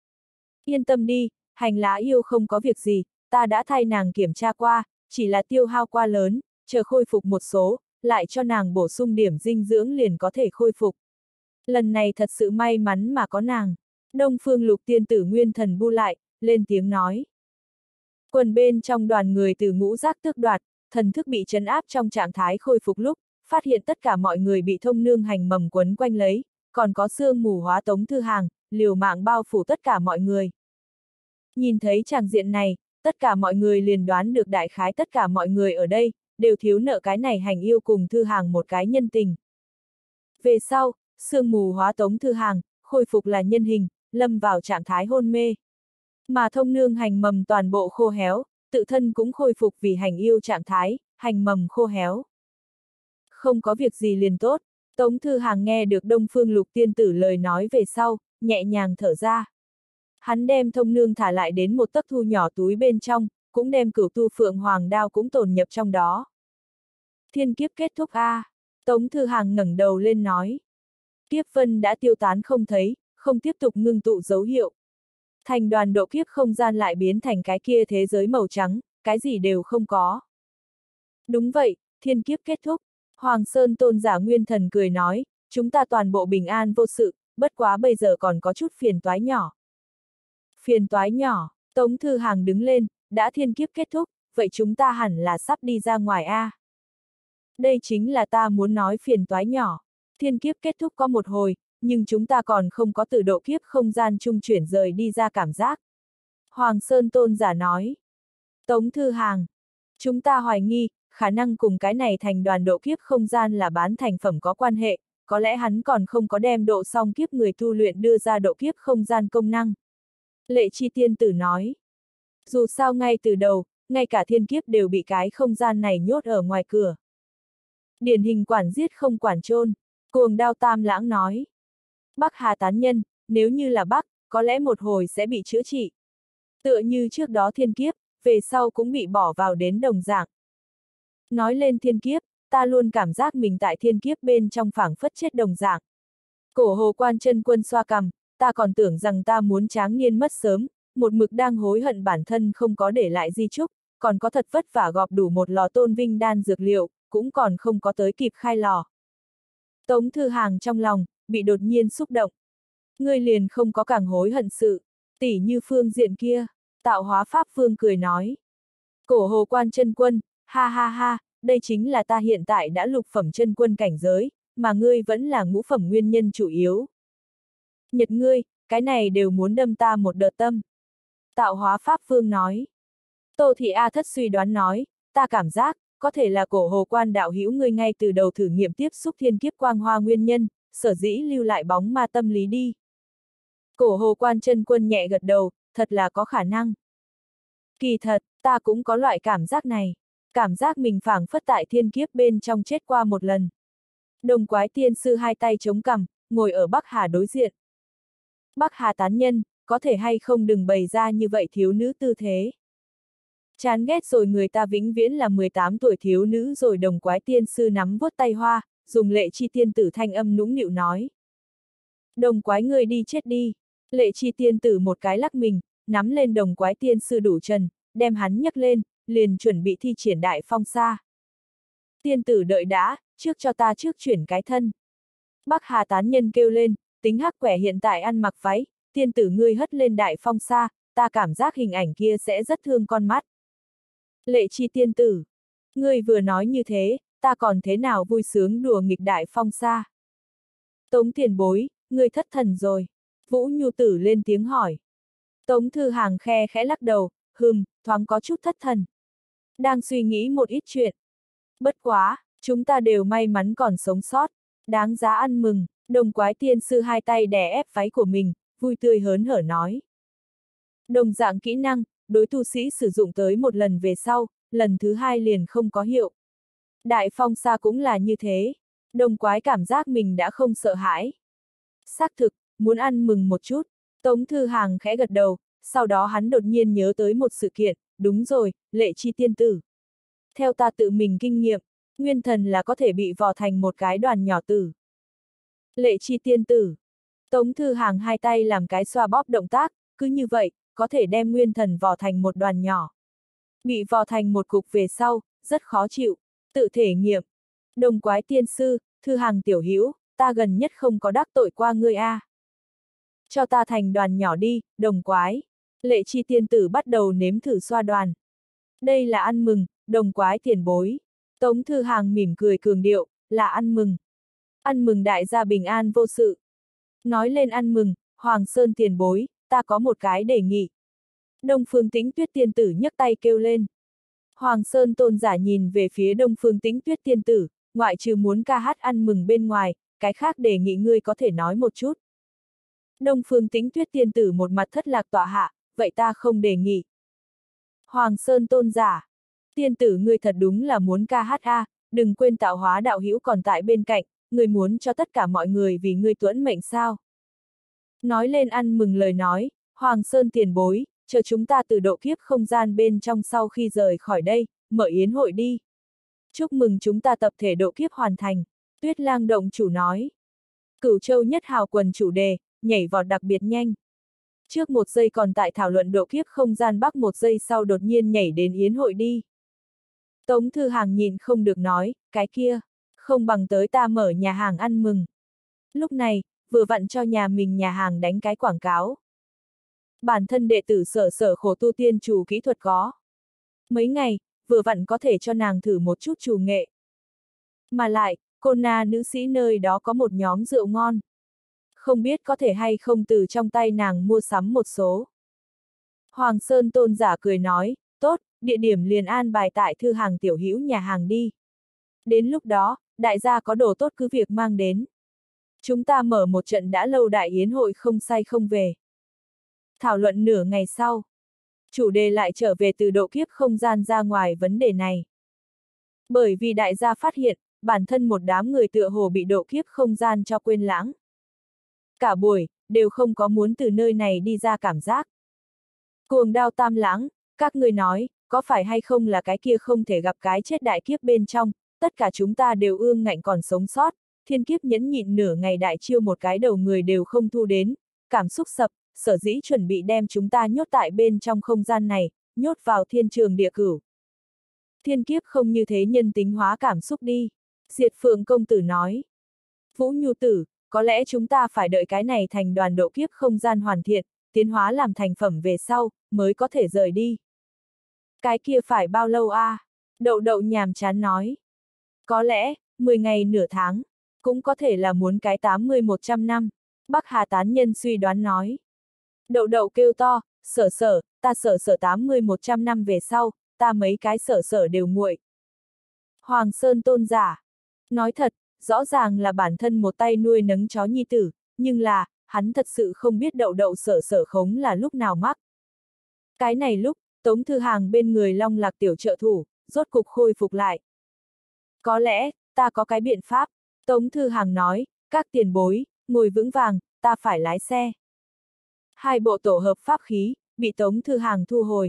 Yên tâm đi, Hành Lá Yêu không có việc gì, ta đã thay nàng kiểm tra qua, chỉ là tiêu hao quá lớn, chờ khôi phục một số, lại cho nàng bổ sung điểm dinh dưỡng liền có thể khôi phục. Lần này thật sự may mắn mà có nàng. Đông Phương Lục tiên tử Nguyên Thần bu lại, lên tiếng nói. Quần bên trong đoàn người từ ngũ giác tước đoạt, thần thức bị trấn áp trong trạng thái khôi phục lúc, phát hiện tất cả mọi người bị thông nương hành mầm quấn quanh lấy, còn có sương mù hóa Tống Thư Hàng, liều mạng bao phủ tất cả mọi người. Nhìn thấy tràng diện này, tất cả mọi người liền đoán được đại khái tất cả mọi người ở đây, đều thiếu nợ cái này Hành Yêu cùng Thư Hàng một cái nhân tình. Về sau, sương mù hóa Tống Thư Hàng, khôi phục là nhân hình, lâm vào trạng thái hôn mê. Mà thông nương hành mầm toàn bộ khô héo, tự thân cũng khôi phục vì Hành Yêu trạng thái, hành mầm khô héo. Không có việc gì liền tốt, Tống Thư Hàng nghe được Đông Phương Lục tiên tử lời nói về sau, nhẹ nhàng thở ra. Hắn đem thông nương thả lại đến một tấc thu nhỏ túi bên trong, cũng đem Cửu Tu Phượng Hoàng đao cũng tồn nhập trong đó. Thiên kiếp kết thúc Tống Thư Hàng ngẩng đầu lên nói. Kiếp vân đã tiêu tán không thấy, không tiếp tục ngưng tụ dấu hiệu. Thành đoàn độ kiếp không gian lại biến thành cái kia thế giới màu trắng, cái gì đều không có. Đúng vậy, thiên kiếp kết thúc. Hoàng Sơn Tôn giả Nguyên Thần cười nói, chúng ta toàn bộ bình an vô sự, bất quá bây giờ còn có chút phiền toái nhỏ. Phiền toái nhỏ, Tống Thư Hàng đứng lên, đã thiên kiếp kết thúc, vậy chúng ta hẳn là sắp đi ra ngoài Đây chính là ta muốn nói phiền toái nhỏ. Thiên kiếp kết thúc có một hồi, nhưng chúng ta còn không có từ độ kiếp không gian trung chuyển rời đi ra cảm giác. Hoàng Sơn Tôn giả nói. Tống Thư Hàng. Chúng ta hoài nghi, khả năng cùng cái này thành đoàn độ kiếp không gian là bán thành phẩm có quan hệ, có lẽ hắn còn không có đem độ song kiếp người tu luyện đưa ra độ kiếp không gian công năng. Lệ Chi tiên tử nói. Dù sao ngay từ đầu, ngay cả thiên kiếp đều bị cái không gian này nhốt ở ngoài cửa. Điển hình quản giết không quản chôn, Cuồng Đao Tam Lãng nói. Bắc Hà tán nhân, nếu như là Bắc, có lẽ một hồi sẽ bị chữa trị. Tựa như trước đó thiên kiếp, về sau cũng bị bỏ vào đến đồng dạng. Nói lên thiên kiếp, ta luôn cảm giác mình tại thiên kiếp bên trong phảng phất chết đồng dạng. Cổ Hồ Quan Chân Quân xoa cằm, ta còn tưởng rằng ta muốn tráng niên mất sớm, một mực đang hối hận bản thân không có để lại di chúc, còn có thật vất vả gọp đủ một lò tôn vinh đan dược liệu, cũng còn không có tới kịp khai lò. Tống Thư Hàng trong lòng, bị đột nhiên xúc động. Ngươi liền không có càng hối hận sự, tỉ như phương diện kia, Tạo Hóa Pháp Vương cười nói. Cổ Hồ Quan chân quân, ha ha ha, đây chính là ta hiện tại đã lục phẩm chân quân cảnh giới, mà ngươi vẫn là ngũ phẩm nguyên nhân chủ yếu. Nhật ngươi, cái này đều muốn đâm ta một đợt tâm. Tạo Hóa Pháp Vương nói. Tô Thị A Thất suy đoán nói, ta cảm giác, có thể là Cổ Hồ Quan đạo hữu ngươi ngay từ đầu thử nghiệm tiếp xúc thiên kiếp quang hoa nguyên nhân, sở dĩ lưu lại bóng ma tâm lý đi. Cổ Hồ Quan chân quân nhẹ gật đầu, thật là có khả năng. Kỳ thật, ta cũng có loại cảm giác này, cảm giác mình phảng phất tại thiên kiếp bên trong chết qua một lần. Đồng Quái Tiên Sư hai tay chống cằm, ngồi ở Bắc Hà đối diện. Bắc Hà tán nhân, có thể hay không đừng bày ra như vậy thiếu nữ tư thế. Chán ghét rồi, người ta vĩnh viễn là 18 tuổi thiếu nữ rồi. Đồng Quái Tiên Sư nắm vuốt tay hoa, dùng Lệ Chi tiên tử thanh âm nũng nịu nói. Đồng Quái ngươi đi chết đi. Lệ Chi tiên tử một cái lắc mình, nắm lên Đồng Quái Tiên Sư đủ trần, đem hắn nhấc lên, liền chuẩn bị thi triển Đại Phong Sa. Tiên tử đợi đã, trước cho ta trước chuyển cái thân. Bắc Hà tán nhân kêu lên, tính hắc quẻ hiện tại ăn mặc váy, tiên tử ngươi hất lên Đại Phong Sa, ta cảm giác hình ảnh kia sẽ rất thương con mắt. Lệ Chi tiên tử, ngươi vừa nói như thế, ta còn thế nào vui sướng đùa nghịch Đại Phong Sa. Tống tiền bối, ngươi thất thần rồi. Vũ Nhu tử lên tiếng hỏi. Tống Thư Hàng khe khẽ lắc đầu, thoáng có chút thất thần. Đang suy nghĩ một ít chuyện. Bất quá, chúng ta đều may mắn còn sống sót, đáng giá ăn mừng. Đồng Quái Tiên Sư hai tay đè ép váy của mình, vui tươi hớn hở nói. Đồng dạng kỹ năng, đối tu sĩ sử dụng tới một lần về sau, lần thứ hai liền không có hiệu. Đại Phong Sa cũng là như thế. Đồng Quái cảm giác mình đã không sợ hãi. Xác thực, muốn ăn mừng một chút. Tống Thư Hàng khẽ gật đầu, sau đó hắn đột nhiên nhớ tới một sự kiện, đúng rồi, Lệ Chi tiên tử. Theo ta tự mình kinh nghiệm, nguyên thần là có thể bị vò thành một cái đoàn nhỏ tử. Lệ Chi tiên tử. Tống Thư Hàng hai tay làm cái xoa bóp động tác, cứ như vậy, có thể đem nguyên thần vò thành một đoàn nhỏ. Bị vò thành một cục về sau, rất khó chịu, tự thể nghiệm. Đồng Quái Tiên Sư, Thư Hàng tiểu hữu, ta gần nhất không có đắc tội qua ngươi a. Cho ta thành đoàn nhỏ đi, Đồng Quái. Lệ Chi tiên tử bắt đầu nếm thử xoa đoàn. Đây là ăn mừng, Đồng Quái tiền bối. Tống Thư Hàng mỉm cười cường điệu, là ăn mừng. Ăn mừng đại gia bình an vô sự. Nói lên ăn mừng, Hoàng Sơn tiền bối, ta có một cái đề nghị. Đông Phương Tĩnh Tuyết tiên tử nhấc tay kêu lên. Hoàng Sơn tôn giả nhìn về phía Đông Phương Tĩnh Tuyết tiên tử, ngoại trừ muốn ca hát ăn mừng bên ngoài, cái khác đề nghị ngươi có thể nói một chút. Đông Phương Tĩnh Tuyết tiên tử một mặt thất lạc tọa hạ, vậy ta không đề nghị. Hoàng Sơn tôn giả, tiên tử ngươi thật đúng là muốn ca hát a, đừng quên Tạo Hóa đạo hữu còn tại bên cạnh, ngươi muốn cho tất cả mọi người vì ngươi tuẫn mệnh sao. Nói lên ăn mừng lời nói, Hoàng Sơn tiền bối, chờ chúng ta từ độ kiếp không gian bên trong sau khi rời khỏi đây, mở yến hội đi. Chúc mừng chúng ta tập thể độ kiếp hoàn thành, Tuyết Lang động chủ nói. Cửu Châu nhất hào quần chủ đề, nhảy vọt đặc biệt nhanh. Trước một giây còn tại thảo luận độ kiếp không gian bắc, một giây sau đột nhiên nhảy đến yến hội đi. Tống Thư Hàng nhìn không được nói, cái kia, không bằng tới ta mở nhà hàng ăn mừng. Lúc này, vừa vặn cho nhà mình nhà hàng đánh cái quảng cáo. Bản thân đệ tử sở khổ tu tiên chủ kỹ thuật có. Mấy ngày, vừa vặn có thể cho nàng thử một chút chủ nghệ. Mà lại, cô na nữ sĩ nơi đó có một nhóm rượu ngon. Không biết có thể hay không từ trong tay nàng mua sắm một số. Hoàng Sơn tôn giả cười nói, tốt, địa điểm liền an bài tại Thư Hàng tiểu hữu nhà hàng đi. Đến lúc đó, đại gia có đồ tốt cứ việc mang đến. Chúng ta mở một trận đã lâu đại yến hội không say không về. Thảo luận nửa ngày sau, chủ đề lại trở về từ độ kiếp không gian ra ngoài vấn đề này. Bởi vì đại gia phát hiện, bản thân một đám người tựa hồ bị độ kiếp không gian cho quên lãng. Cả buổi, đều không có muốn từ nơi này đi ra cảm giác. Cuồng đao tam lãng, các người nói, có phải hay không là cái kia không thể gặp cái chết đại kiếp bên trong, tất cả chúng ta đều ương ngạnh còn sống sót, thiên kiếp nhẫn nhịn nửa ngày đại chiêu một cái đầu người đều không thu đến, cảm xúc sập, sở dĩ chuẩn bị đem chúng ta nhốt tại bên trong không gian này, nhốt vào thiên trường địa cửu. Thiên kiếp không như thế nhân tính hóa cảm xúc đi. Diệt Phượng công tử nói. Vũ Nhu tử, có lẽ chúng ta phải đợi cái này thành đoàn độ kiếp không gian hoàn thiện, tiến hóa làm thành phẩm về sau, mới có thể rời đi. Cái kia phải bao lâu a? Đậu đậu nhàm chán nói. Có lẽ, 10 ngày nửa tháng, cũng có thể là muốn cái 80-100 năm. Bắc Hà tán nhân suy đoán nói. Đậu đậu kêu to, sở, ta sở 80-100 năm về sau, ta mấy cái sở đều nguội. Hoàng Sơn tôn giả. Nói thật, rõ ràng là bản thân một tay nuôi nấng chó nhi tử, nhưng là, hắn thật sự không biết đậu đậu sở khống là lúc nào mắc. Cái này lúc, Tống Thư Hàng bên người Long Lạc tiểu trợ thủ, rốt cục khôi phục lại. Có lẽ, ta có cái biện pháp, Tống Thư Hàng nói, các tiền bối, ngồi vững vàng, ta phải lái xe. Hai bộ tổ hợp pháp khí, bị Tống Thư Hàng thu hồi.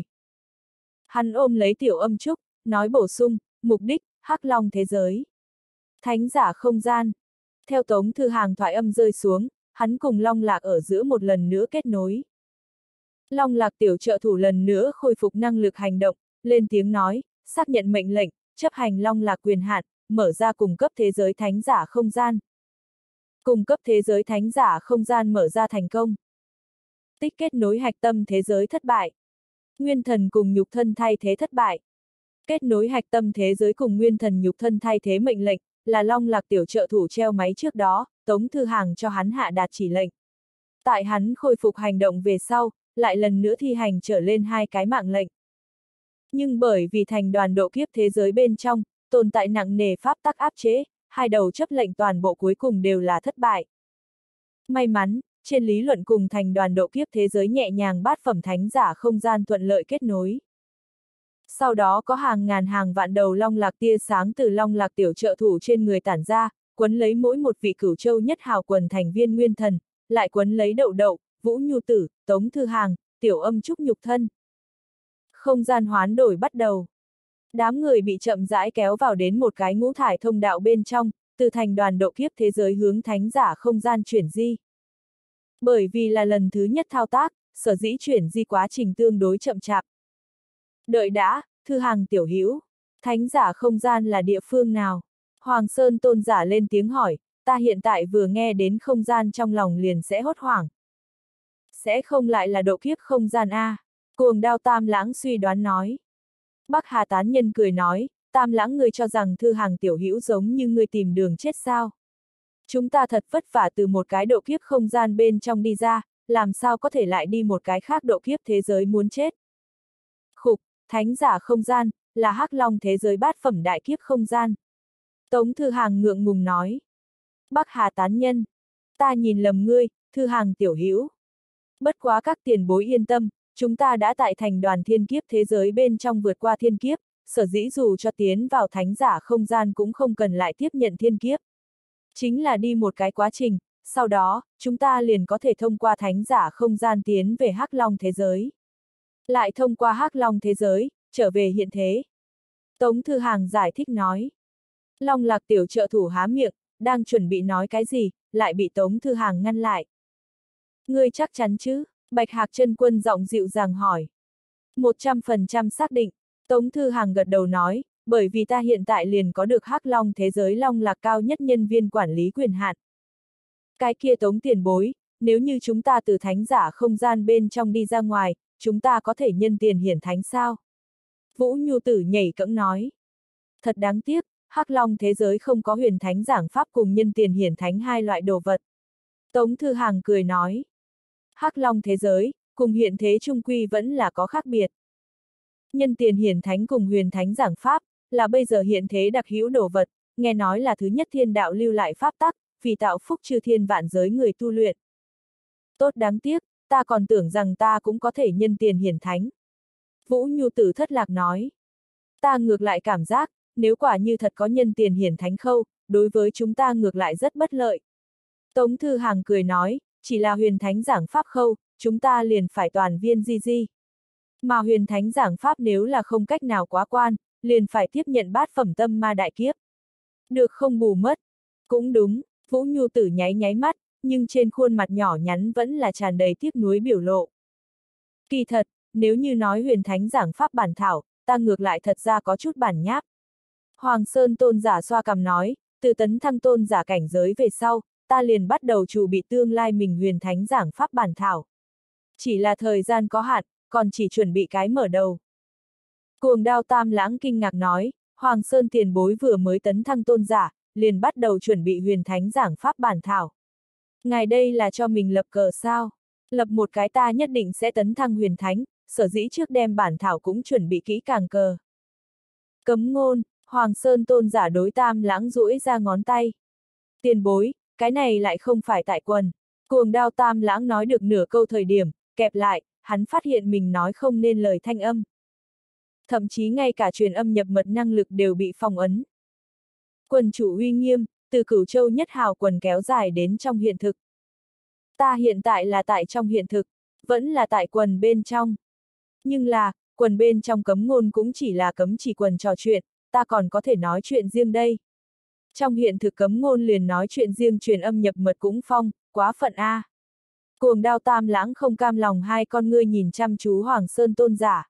Hắn ôm lấy tiểu âm trúc, nói bổ sung, mục đích, Hắc Long thế giới. Thánh giả không gian. Theo Tống Thư Hàng thoại âm rơi xuống, hắn cùng Long Lạc ở giữa một lần nữa kết nối. Long Lạc tiểu trợ thủ lần nữa khôi phục năng lực hành động, lên tiếng nói, xác nhận mệnh lệnh, chấp hành Long Lạc quyền hạn, mở ra cung cấp thế giới thánh giả không gian. Cung cấp thế giới thánh giả không gian mở ra thành công. Tích kết nối hạch tâm thế giới thất bại. Nguyên thần cùng nhục thân thay thế thất bại. Kết nối hạch tâm thế giới cùng nguyên thần nhục thân thay thế mệnh lệnh, là Long Lạc tiểu trợ thủ treo máy trước đó, Tống Thư Hàng cho hắn hạ đạt chỉ lệnh. Tại hắn khôi phục hành động về sau, lại lần nữa thi hành trở lên hai cái mạng lệnh. Nhưng bởi vì thành đoàn độ kiếp thế giới bên trong, tồn tại nặng nề pháp tắc áp chế, hai đầu chấp lệnh toàn bộ cuối cùng đều là thất bại. May mắn, trên lý luận cùng thành đoàn độ kiếp thế giới nhẹ nhàng bát phẩm thánh giả không gian thuận lợi kết nối. Sau đó có hàng ngàn hàng vạn đầu long lạc tia sáng từ Long Lạc tiểu trợ thủ trên người tản ra, quấn lấy mỗi một vị Cửu Châu nhất hào quần thành viên nguyên thần, lại quấn lấy đậu đậu, Vũ Nhu tử, Tống Thư Hàng, tiểu âm trúc nhục thân. Không gian hoán đổi bắt đầu. Đám người bị chậm rãi kéo vào đến một cái ngũ thải thông đạo bên trong, từ thành đoàn độ kiếp thế giới hướng thánh giả không gian chuyển di. Bởi vì là lần thứ nhất thao tác, sở dĩ chuyển di quá trình tương đối chậm chạp. Đợi đã, Thư Hàng tiểu hữu, thánh giả không gian là địa phương nào? Hoàng Sơn tôn giả lên tiếng hỏi, ta hiện tại vừa nghe đến không gian trong lòng liền sẽ hốt hoảng. Sẽ không lại là độ kiếp không gian a? Cuồng Đao Tam Lãng suy đoán nói. Bắc Hà tán nhân cười nói, Tam Lãng ngươi cho rằng Thư Hàng tiểu hữu giống như ngươi tìm đường chết sao? Chúng ta thật vất vả từ một cái độ kiếp không gian bên trong đi ra, làm sao có thể lại đi một cái khác độ kiếp thế giới muốn chết? Khục, thánh giả không gian, là Hắc Long thế giới bát phẩm đại kiếp không gian. Tống Thư Hàng ngượng ngùng nói. Bắc Hà tán nhân, ta nhìn lầm ngươi, Thư Hàng tiểu hữu. Bất quá các tiền bối yên tâm, chúng ta đã tại thành đoàn thiên kiếp thế giới bên trong vượt qua thiên kiếp, sở dĩ dù cho tiến vào thánh giả không gian cũng không cần lại tiếp nhận thiên kiếp. Chính là đi một cái quá trình, sau đó, chúng ta liền có thể thông qua thánh giả không gian tiến về Hắc Long thế giới. Lại thông qua Hắc Long thế giới, trở về hiện thế. Tống Thư Hàng giải thích nói. Long Lạc tiểu trợ thủ há miệng, đang chuẩn bị nói cái gì, lại bị Tống Thư Hàng ngăn lại. Ngươi chắc chắn chứ? Bạch Hạc Chân Quân giọng dịu dàng hỏi. 100% xác định, Tống Thư Hàng gật đầu nói, bởi vì ta hiện tại liền có được Hắc Long thế giới Long Lạc cao nhất nhân viên quản lý quyền hạn. Cái kia Tống tiền bối, nếu như chúng ta từ thánh giả không gian bên trong đi ra ngoài, chúng ta có thể nhân tiền hiển thánh sao? Vũ Nhu tử nhảy cẫng nói. Thật đáng tiếc, Hắc Long thế giới không có huyền thánh giảng pháp cùng nhân tiền hiển thánh hai loại đồ vật. Tống Thư Hàng cười nói. Hắc Long thế giới, cùng hiện thế trung quy vẫn là có khác biệt. Nhân tiền hiển thánh cùng huyền thánh giảng pháp, là bây giờ hiện thế đặc hữu đồ vật, nghe nói là thứ nhất thiên đạo lưu lại pháp tắc, vì tạo phúc chư thiên vạn giới người tu luyện. Tốt đáng tiếc, ta còn tưởng rằng ta cũng có thể nhân tiền hiển thánh. Vũ Nhu tử thất lạc nói. Ta ngược lại cảm giác, nếu quả như thật có nhân tiền hiển thánh khâu, đối với chúng ta ngược lại rất bất lợi. Tống Thư Hàng cười nói, chỉ là huyền thánh giảng pháp khâu, chúng ta liền phải toàn viên di. Mà huyền thánh giảng pháp nếu là không cách nào quá quan, liền phải tiếp nhận bát phẩm tâm ma đại kiếp. Được không bù mất. Cũng đúng, Vũ Nhu tử nháy nháy mắt, nhưng trên khuôn mặt nhỏ nhắn vẫn là tràn đầy tiếc nuối biểu lộ. Kỳ thật, nếu như nói huyền thánh giảng pháp bản thảo, ta ngược lại thật ra có chút bản nháp. Hoàng Sơn tôn giả xoa cằm nói, từ tấn thăng tôn giả cảnh giới về sau, ta liền bắt đầu chuẩn bị tương lai mình huyền thánh giảng pháp bản thảo. Chỉ là thời gian có hạn, còn chỉ chuẩn bị cái mở đầu. Cuồng Đao Tam Lãng kinh ngạc nói, Hoàng Sơn tiền bối vừa mới tấn thăng tôn giả, liền bắt đầu chuẩn bị huyền thánh giảng pháp bản thảo. Ngài đây là cho mình lập cờ sao? Lập một cái ta nhất định sẽ tấn thăng huyền thánh, sở dĩ trước đem bản thảo cũng chuẩn bị kỹ càng cờ. Cấm ngôn, Hoàng Sơn tôn giả đối Tam Lãng duỗi ra ngón tay. Tiền bối, cái này lại không phải tại quần. Cuồng Đao Tam Lãng nói được nửa câu thời điểm, kẹp lại, hắn phát hiện mình nói không nên lời thanh âm. Thậm chí ngay cả truyền âm nhập mật năng lực đều bị phong ấn. Quần chủ uy nghiêm, từ Cửu Châu nhất hào quần kéo dài đến trong hiện thực. Ta hiện tại là tại trong hiện thực, vẫn là tại quần bên trong. Nhưng là, quần bên trong cấm ngôn cũng chỉ là cấm chỉ quần trò chuyện, ta còn có thể nói chuyện riêng đây. Trong hiện thực cấm ngôn liền nói chuyện riêng truyền âm nhập mật cũng phong, quá phận a. Cuồng Đao Tam Lãng không cam lòng hai con ngươi nhìn chăm chú Hoàng Sơn tôn giả.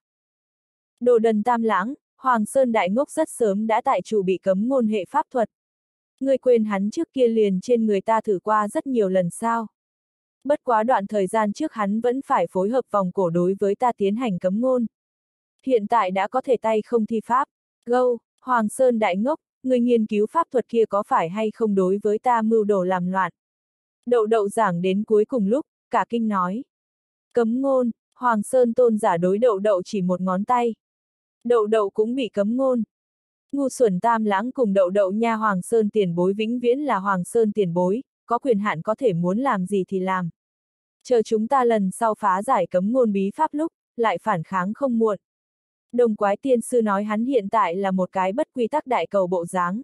Đồ đần Tam Lãng, Hoàng Sơn đại ngốc rất sớm đã tại chủ bị cấm ngôn hệ pháp thuật. Ngươi quên hắn trước kia liền trên người ta thử qua rất nhiều lần sao. Bất quá đoạn thời gian trước hắn vẫn phải phối hợp vòng cổ đối với ta tiến hành cấm ngôn. Hiện tại đã có thể tay không thi pháp. Gâu, Hoàng Sơn đại ngốc, người nghiên cứu pháp thuật kia có phải hay không đối với ta mưu đồ làm loạn. Đậu đậu giảng đến cuối cùng lúc, cả kinh nói. Cấm ngôn, Hoàng Sơn tôn giả đối đậu đậu chỉ một ngón tay. Đậu đậu cũng bị cấm ngôn. Ngu xuẩn Tam Lãng cùng đậu đậu nha, Hoàng Sơn tiền bối vĩnh viễn là Hoàng Sơn tiền bối, có quyền hạn có thể muốn làm gì thì làm. Chờ chúng ta lần sau phá giải cấm ngôn bí pháp lúc, lại phản kháng không muộn. Đồng Quái tiên sư nói hắn hiện tại là một cái bất quy tắc đại cầu bộ dáng.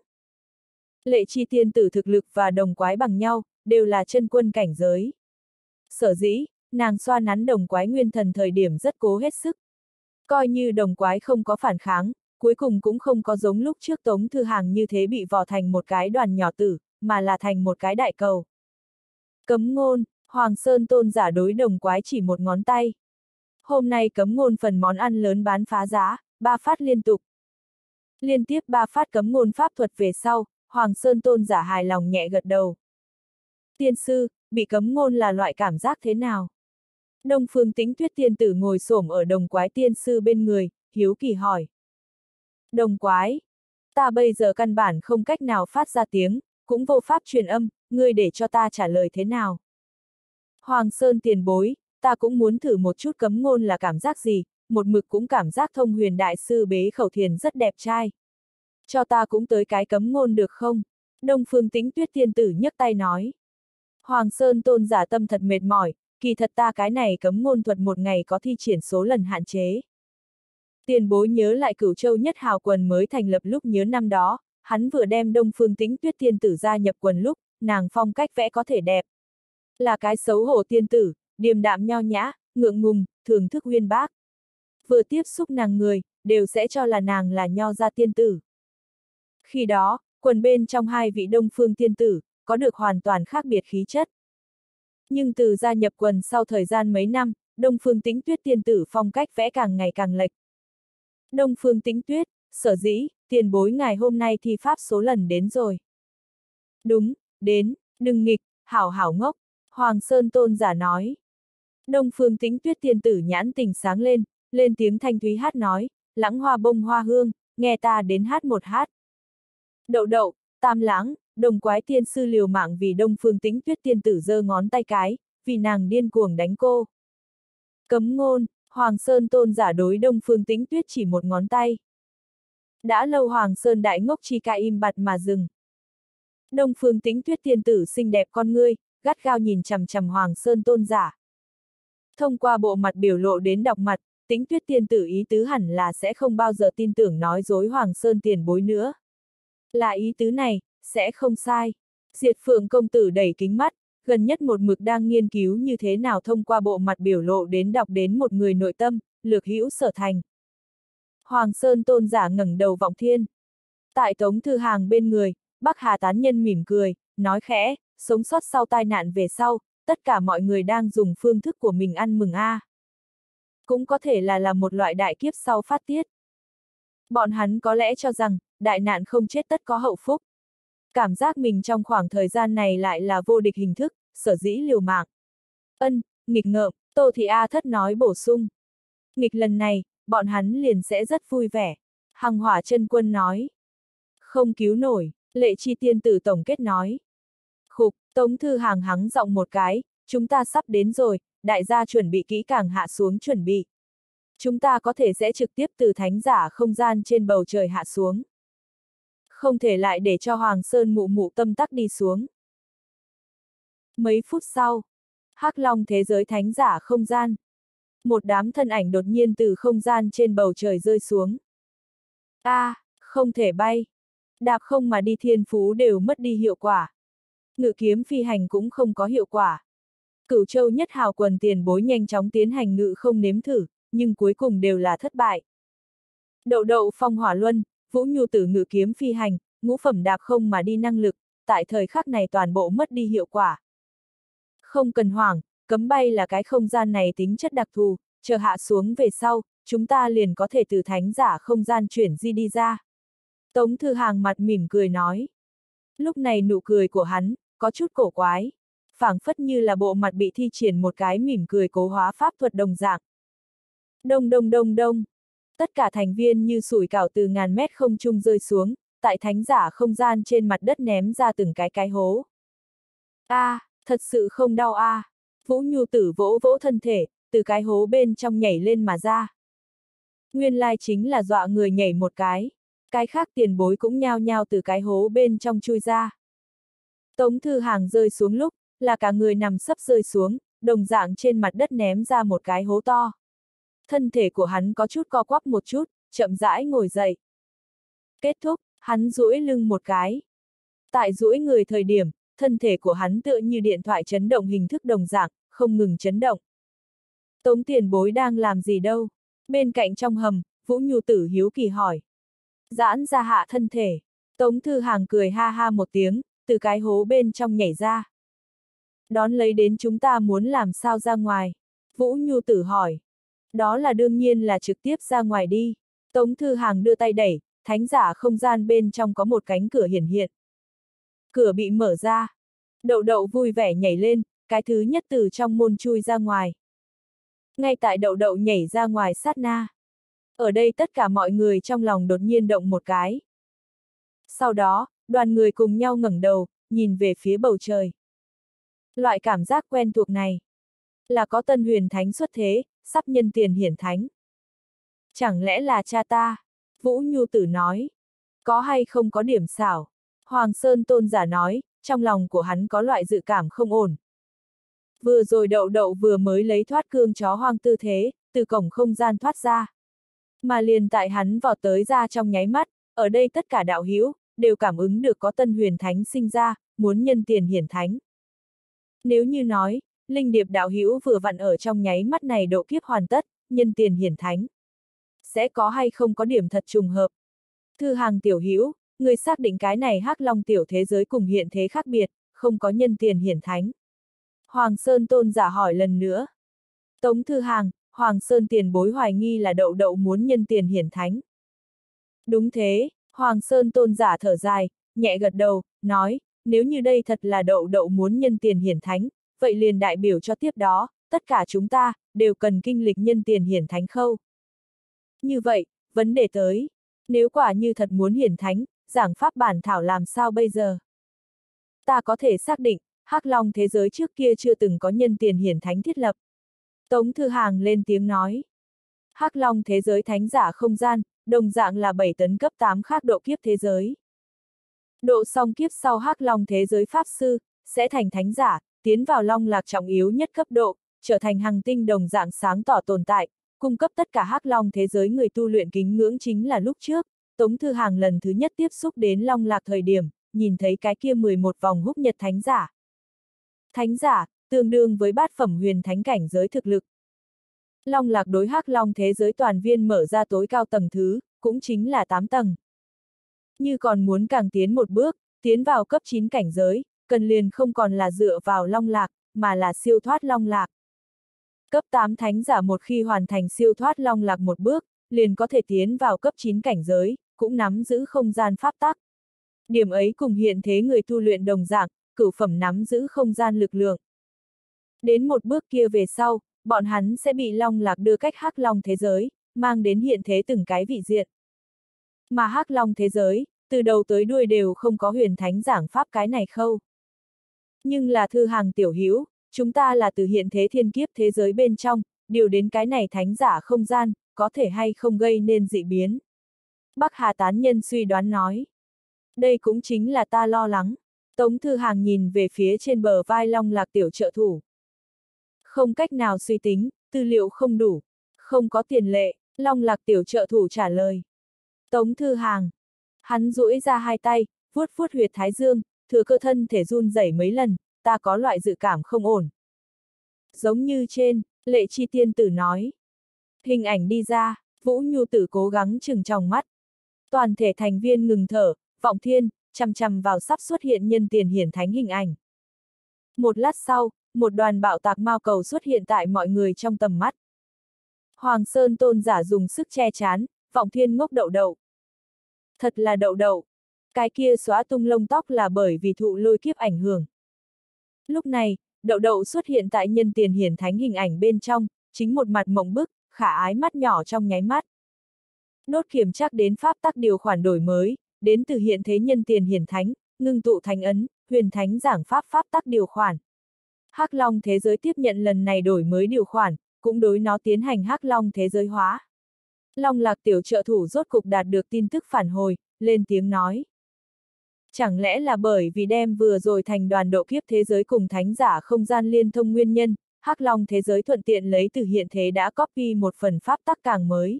Lệ Chi tiên tử thực lực và Đồng Quái bằng nhau, đều là chân quân cảnh giới. Sở dĩ, nàng xoa nắn Đồng Quái nguyên thần thời điểm rất cố hết sức. Coi như Đồng Quái không có phản kháng, cuối cùng cũng không có giống lúc trước Tống Thư Hàng như thế bị vò thành một cái đoàn nhỏ tử, mà là thành một cái đại cầu. Cấm ngôn, Hoàng Sơn tôn giả đối Đồng Quái chỉ một ngón tay. Hôm nay cấm ngôn phần món ăn lớn bán phá giá, 3 phát liên tục. Liên tiếp 3 phát cấm ngôn pháp thuật về sau, Hoàng Sơn tôn giả hài lòng nhẹ gật đầu. Tiên sư, bị cấm ngôn là loại cảm giác thế nào? Đông Phương Tĩnh Tuyết tiên tử ngồi xổm ở Đồng Quái tiên sư bên người, hiếu kỳ hỏi. Đồng Quái, ta bây giờ căn bản không cách nào phát ra tiếng, cũng vô pháp truyền âm, ngươi để cho ta trả lời thế nào? Hoàng Sơn tiền bối, ta cũng muốn thử một chút cấm ngôn là cảm giác gì, một mực cũng cảm giác Thông Huyền đại sư Bế Khẩu Thiền rất đẹp trai. Cho ta cũng tới cái cấm ngôn được không? Đông Phương Tĩnh Tuyết tiên tử nhấc tay nói. Hoàng Sơn tôn giả tâm thật mệt mỏi, kỳ thật ta cái này cấm ngôn thuật một ngày có thi triển số lần hạn chế. Tiền bối nhớ lại Cửu Châu nhất hào quần mới thành lập lúc nhớ năm đó, hắn vừa đem Đông Phương Tĩnh Tuyết tiên tử gia nhập quần lúc, nàng phong cách vẽ có thể đẹp. Là cái xấu hổ tiên tử, điềm đạm nho nhã, ngượng ngùng, thưởng thức uyên bác. Vừa tiếp xúc nàng người, đều sẽ cho là nàng là nho gia tiên tử. Khi đó, quần bên trong hai vị Đông Phương tiên tử, có được hoàn toàn khác biệt khí chất. Nhưng từ gia nhập quần sau thời gian mấy năm, Đông Phương Tĩnh Tuyết tiên tử phong cách vẽ càng ngày càng lệch. Đông Phương Tĩnh Tuyết, sở dĩ, tiền bối ngài hôm nay thi pháp số lần đến rồi. Đúng, đến, đừng nghịch, hảo hảo ngốc, Hoàng Sơn tôn giả nói. Đông Phương Tĩnh Tuyết tiên tử nhãn tình sáng lên tiếng thanh thúy hát nói, lãng hoa bông hoa hương, nghe ta đến hát một hát. Đậu đậu, Tam Lãng, Đồng Quái tiên sư liều mạng vì Đông Phương Tĩnh Tuyết tiên tử giơ ngón tay cái, vì nàng điên cuồng đánh cô. Cấm ngôn, Hoàng Sơn tôn giả đối Đông Phương Tĩnh Tuyết chỉ một ngón tay. Đã lâu Hoàng Sơn đại ngốc chi ca im bặt mà dừng. Đông Phương Tĩnh Tuyết tiên tử xinh đẹp con ngươi, gắt gao nhìn chằm chằm Hoàng Sơn tôn giả. Thông qua bộ mặt biểu lộ đến đọc mặt, Tĩnh Tuyết tiên tử ý tứ hẳn là sẽ không bao giờ tin tưởng nói dối Hoàng Sơn tiền bối nữa. Là ý tứ này, sẽ không sai. Diệt Phượng công tử đẩy kính mắt, gần nhất một mực đang nghiên cứu như thế nào thông qua bộ mặt biểu lộ đến đọc đến một người nội tâm, lược hữu sở thành. Hoàng Sơn tôn giả ngẩng đầu vọng thiên. Tại Tống Thư Hàng bên người, Bắc Hà tán nhân mỉm cười, nói khẽ, sống sót sau tai nạn về sau, tất cả mọi người đang dùng phương thức của mình ăn mừng a. Cũng có thể là một loại đại kiếp sau phát tiết. Bọn hắn có lẽ cho rằng, đại nạn không chết tất có hậu phúc. Cảm giác mình trong khoảng thời gian này lại là vô địch hình thức, sở dĩ liều mạng. Nghịch ngợm, Tô Thị A Thất nói bổ sung. Nghịch lần này, bọn hắn liền sẽ rất vui vẻ. Hằng Hỏa Chân Quân nói. Không cứu nổi, Lệ Chi tiên tử tổng kết nói. Khục, Tống Thư Hàng hắng giọng một cái, chúng ta sắp đến rồi, đại gia chuẩn bị kỹ càng hạ xuống chuẩn bị. Chúng ta có thể sẽ trực tiếp từ thánh giả không gian trên bầu trời hạ xuống. Không thể lại để cho Hoàng Sơn mụ mụ tâm tắc đi xuống. Mấy phút sau, Hắc Long thế giới thánh giả không gian. Một đám thân ảnh đột nhiên từ không gian trên bầu trời rơi xuống. Không thể bay. Đạp không mà đi thiên phú đều mất đi hiệu quả. Ngự kiếm phi hành cũng không có hiệu quả. Cửu Châu Nhất Hào quần tiền bối nhanh chóng tiến hành ngự không nếm thử, nhưng cuối cùng đều là thất bại. Đậu đậu phong hỏa luân, Vũ Nhu tử ngự kiếm phi hành, ngũ phẩm đạp không mà đi năng lực, tại thời khắc này toàn bộ mất đi hiệu quả. Không cần hoảng, cấm bay là cái không gian này tính chất đặc thù, chờ hạ xuống về sau, chúng ta liền có thể từ thánh giả không gian chuyển di đi ra. Tống Thư Hàng mặt mỉm cười nói. Lúc này nụ cười của hắn, có chút cổ quái. Phảng phất như là bộ mặt bị thi triển một cái mỉm cười cố hóa pháp thuật đồng dạng. Đông đông đông đông. Tất cả thành viên như sủi cảo từ ngàn mét không trung rơi xuống, tại thánh giả không gian trên mặt đất ném ra từng cái hố. Thật sự không đau Vũ Nhu tử vỗ vỗ thân thể, từ cái hố bên trong nhảy lên mà ra. Nguyên lai chính là dọa người nhảy một cái khác tiền bối cũng nhao nhao từ cái hố bên trong chui ra. Tống Thư Hàng rơi xuống lúc, là cả người nằm sấp rơi xuống, đồng dạng trên mặt đất ném ra một cái hố to. Thân thể của hắn có chút co quắp một chút, chậm rãi ngồi dậy. Kết thúc, hắn duỗi lưng một cái. Tại duỗi người thời điểm, thân thể của hắn tựa như điện thoại chấn động hình thức đồng dạng, không ngừng chấn động. Tống tiền bối đang làm gì đâu? Bên cạnh trong hầm, Vũ Nhu tử hiếu kỳ hỏi. Giãn ra hạ thân thể. Tống Thư Hàng cười ha ha một tiếng, từ cái hố bên trong nhảy ra. Đón lấy đến chúng ta muốn làm sao ra ngoài? Vũ Nhu tử hỏi. Đó là đương nhiên là trực tiếp ra ngoài đi. Tống Thư Hàng đưa tay đẩy, thánh giả không gian bên trong có một cánh cửa hiển hiện. Cửa bị mở ra. Đậu đậu vui vẻ nhảy lên, cái thứ nhất từ trong môn chui ra ngoài. Ngay tại đậu đậu nhảy ra ngoài sát na. Ở đây tất cả mọi người trong lòng đột nhiên động một cái. Sau đó, đoàn người cùng nhau ngẩng đầu, nhìn về phía bầu trời. Loại cảm giác quen thuộc này, là có Tân Huyền Thánh xuất thế, sắp nhân tiền hiển thánh. Chẳng lẽ là cha ta? Vũ Nhu tử nói. Có hay không có điểm xảo? Hoàng Sơn tôn giả nói, trong lòng của hắn có loại dự cảm không ổn. Vừa rồi đậu đậu vừa mới lấy thoát cương chó hoang tư thế, từ cổng không gian thoát ra. Mà liền tại hắn vọt tới ra trong nháy mắt, ở đây tất cả đạo hữu đều cảm ứng được có Tân Huyền Thánh sinh ra, muốn nhân tiền hiển thánh. Nếu như nói, Linh Điệp đạo hữu vừa vặn ở trong nháy mắt này độ kiếp hoàn tất, nhân tiền hiển thánh. Sẽ có hay không có điểm thật trùng hợp? Thư Hàng tiểu hữu, người xác định cái này Hắc Long tiểu thế giới cùng hiện thế khác biệt, không có nhân tiền hiển thánh. Hoàng Sơn tôn giả hỏi lần nữa. Tống Thư Hàng, Hoàng Sơn tiền bối hoài nghi là đậu đậu muốn nhân tiền hiển thánh. Đúng thế, Hoàng Sơn tôn giả thở dài, nhẹ gật đầu, nói, nếu như đây thật là đậu đậu muốn nhân tiền hiển thánh, vậy liền đại biểu cho tiếp đó, tất cả chúng ta, đều cần kinh lịch nhân tiền hiển thánh khâu. Như vậy, vấn đề tới, nếu quả như thật muốn hiển thánh, giảng pháp bản thảo làm sao bây giờ? Ta có thể xác định, Hắc Long thế giới trước kia chưa từng có nhân tiền hiển thánh thiết lập. Tống Thư Hàng lên tiếng nói. Hắc Long thế giới thánh giả không gian, đồng dạng là 7 tấn cấp 8 khác độ kiếp thế giới. Độ xong kiếp sau Hắc Long thế giới pháp sư, sẽ thành thánh giả, tiến vào long lạc trọng yếu nhất cấp độ, trở thành hành tinh đồng dạng sáng tỏ tồn tại, cung cấp tất cả Hắc Long thế giới người tu luyện kính ngưỡng chính là lúc trước, Tống Thư Hàng lần thứ nhất tiếp xúc đến long lạc thời điểm, nhìn thấy cái kia 11 vòng húc nhật thánh giả. Thánh giả, tương đương với bát phẩm huyền thánh cảnh giới thực lực. Long lạc đối Hắc Long thế giới toàn viên mở ra tối cao tầng thứ, cũng chính là 8 tầng. Như còn muốn càng tiến một bước, tiến vào cấp 9 cảnh giới, cần liền không còn là dựa vào long lạc, mà là siêu thoát long lạc. Cấp 8 thánh giả một khi hoàn thành siêu thoát long lạc một bước, liền có thể tiến vào cấp 9 cảnh giới, cũng nắm giữ không gian pháp tắc. Điểm ấy cùng hiện thế người tu luyện đồng dạng, cửu phẩm nắm giữ không gian lực lượng. Đến một bước kia về sau, bọn hắn sẽ bị Long Lạc đưa cách Hắc Long thế giới, mang đến hiện thế từng cái vị diện. Mà Hắc Long thế giới, từ đầu tới đuôi đều không có huyền thánh giảng pháp cái này khâu. Nhưng là Thư Hàng tiểu hữu, chúng ta là từ hiện thế thiên kiếp thế giới bên trong, điều đến cái này thánh giả không gian, có thể hay không gây nên dị biến. Bắc Hà tán nhân suy đoán nói. Đây cũng chính là ta lo lắng. Tống Thư Hàng nhìn về phía trên bờ vai Long Lạc tiểu trợ thủ. Không cách nào suy tính, tư liệu không đủ, không có tiền lệ, Long Lạc tiểu trợ thủ trả lời. Tống Thư Hàng. Hắn duỗi ra hai tay, vuốt vuốt huyệt thái dương, thừa cơ thân thể run rẩy mấy lần, ta có loại dự cảm không ổn. Giống như trên, Lệ Chi tiên tử nói. Hình ảnh đi ra, Vũ Nhu tử cố gắng chừng tròng mắt. Toàn thể thành viên ngừng thở, Vọng Thiên, chằm chằm vào sắp xuất hiện nhân tiền hiển thánh hình ảnh. Một lát sau, một đoàn bạo tạc mao cầu xuất hiện tại mọi người trong tầm mắt. Hoàng Sơn tôn giả dùng sức che chán, Vọng Thiên ngốc đậu đậu. Thật là đậu đậu. Cái kia xóa tung lông tóc là bởi vì thụ lôi kiếp ảnh hưởng. Lúc này, đậu đậu xuất hiện tại nhân tiền hiển thánh hình ảnh bên trong, chính một mặt mộng bức, khả ái mắt nhỏ trong nháy mắt. Nốt kiểm chắc đến pháp tắc điều khoản đổi mới, đến từ hiện thế nhân tiền hiển thánh, ngưng tụ thánh ấn, huyền thánh giảng pháp tắc điều khoản. Hắc Long thế giới tiếp nhận lần này đổi mới điều khoản, cũng đối nó tiến hành Hắc Long thế giới hóa. Long Lạc tiểu trợ thủ rốt cục đạt được tin tức phản hồi, lên tiếng nói. Chẳng lẽ là bởi vì đem vừa rồi thành đoàn độ kiếp thế giới cùng thánh giả không gian liên thông nguyên nhân, Hắc Long thế giới thuận tiện lấy từ hiện thế đã copy một phần pháp tắc càng mới.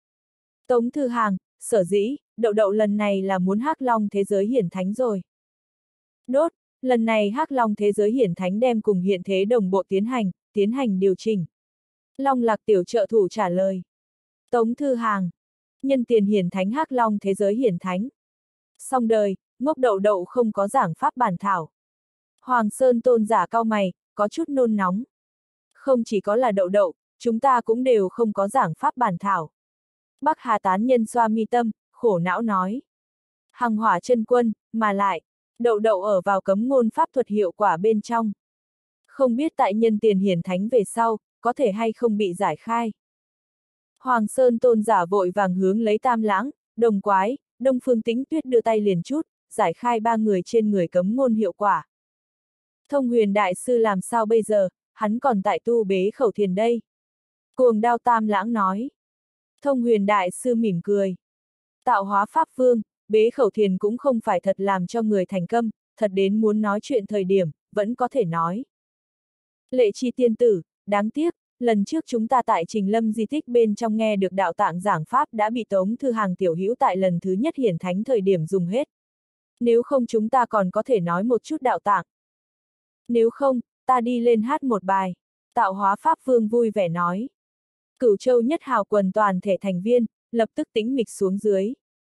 Tống Thư Hàng, sở dĩ, đậu đậu lần này là muốn Hắc Long thế giới hiển thánh rồi. Đốt, lần này Hắc Long thế giới hiển thánh đem cùng hiện thế đồng bộ tiến hành điều chỉnh. Long Lạc tiểu trợ thủ trả lời. Tống Thư Hàng, nhân tiền hiển thánh Hắc Long thế giới hiển thánh. Xong đời, ngốc đậu đậu không có giảng pháp bản thảo. Hoàng Sơn tôn giả cau mày, có chút nôn nóng. Không chỉ có là đậu đậu, chúng ta cũng đều không có giảng pháp bản thảo. Bắc Hà tán nhân xoa mi tâm, khổ não nói. Hằng Hỏa chân quân, mà lại, đậu đậu ở vào cấm ngôn pháp thuật hiệu quả bên trong. Không biết tại nhân tiền hiển thánh về sau, có thể hay không bị giải khai. Hoàng Sơn tôn giả vội vàng hướng lấy Tam Lãng, Đồng Quái, Đông Phương Tĩnh Tuyết đưa tay liền chút, giải khai ba người trên người cấm ngôn hiệu quả. Thông Huyền đại sư làm sao bây giờ, hắn còn tại tu bế khẩu thiền đây. Cuồng Đao Tam Lãng nói. Thông Huyền đại sư mỉm cười. Tạo hóa pháp vương, bế khẩu thiền cũng không phải thật làm cho người thành câm, thật đến muốn nói chuyện thời điểm, vẫn có thể nói. Lệ Chi tiên tử, đáng tiếc, lần trước chúng ta tại Trình Lâm di tích bên trong nghe được đạo tạng giảng pháp đã bị Tống Thư Hàng tiểu hữu tại lần thứ nhất hiển thánh thời điểm dùng hết. Nếu không chúng ta còn có thể nói một chút đạo tạng. Nếu không, ta đi lên hát một bài. Tạo hóa pháp vương vui vẻ nói. Cửu Châu nhất hào quần toàn thể thành viên, lập tức tĩnh mịch xuống dưới.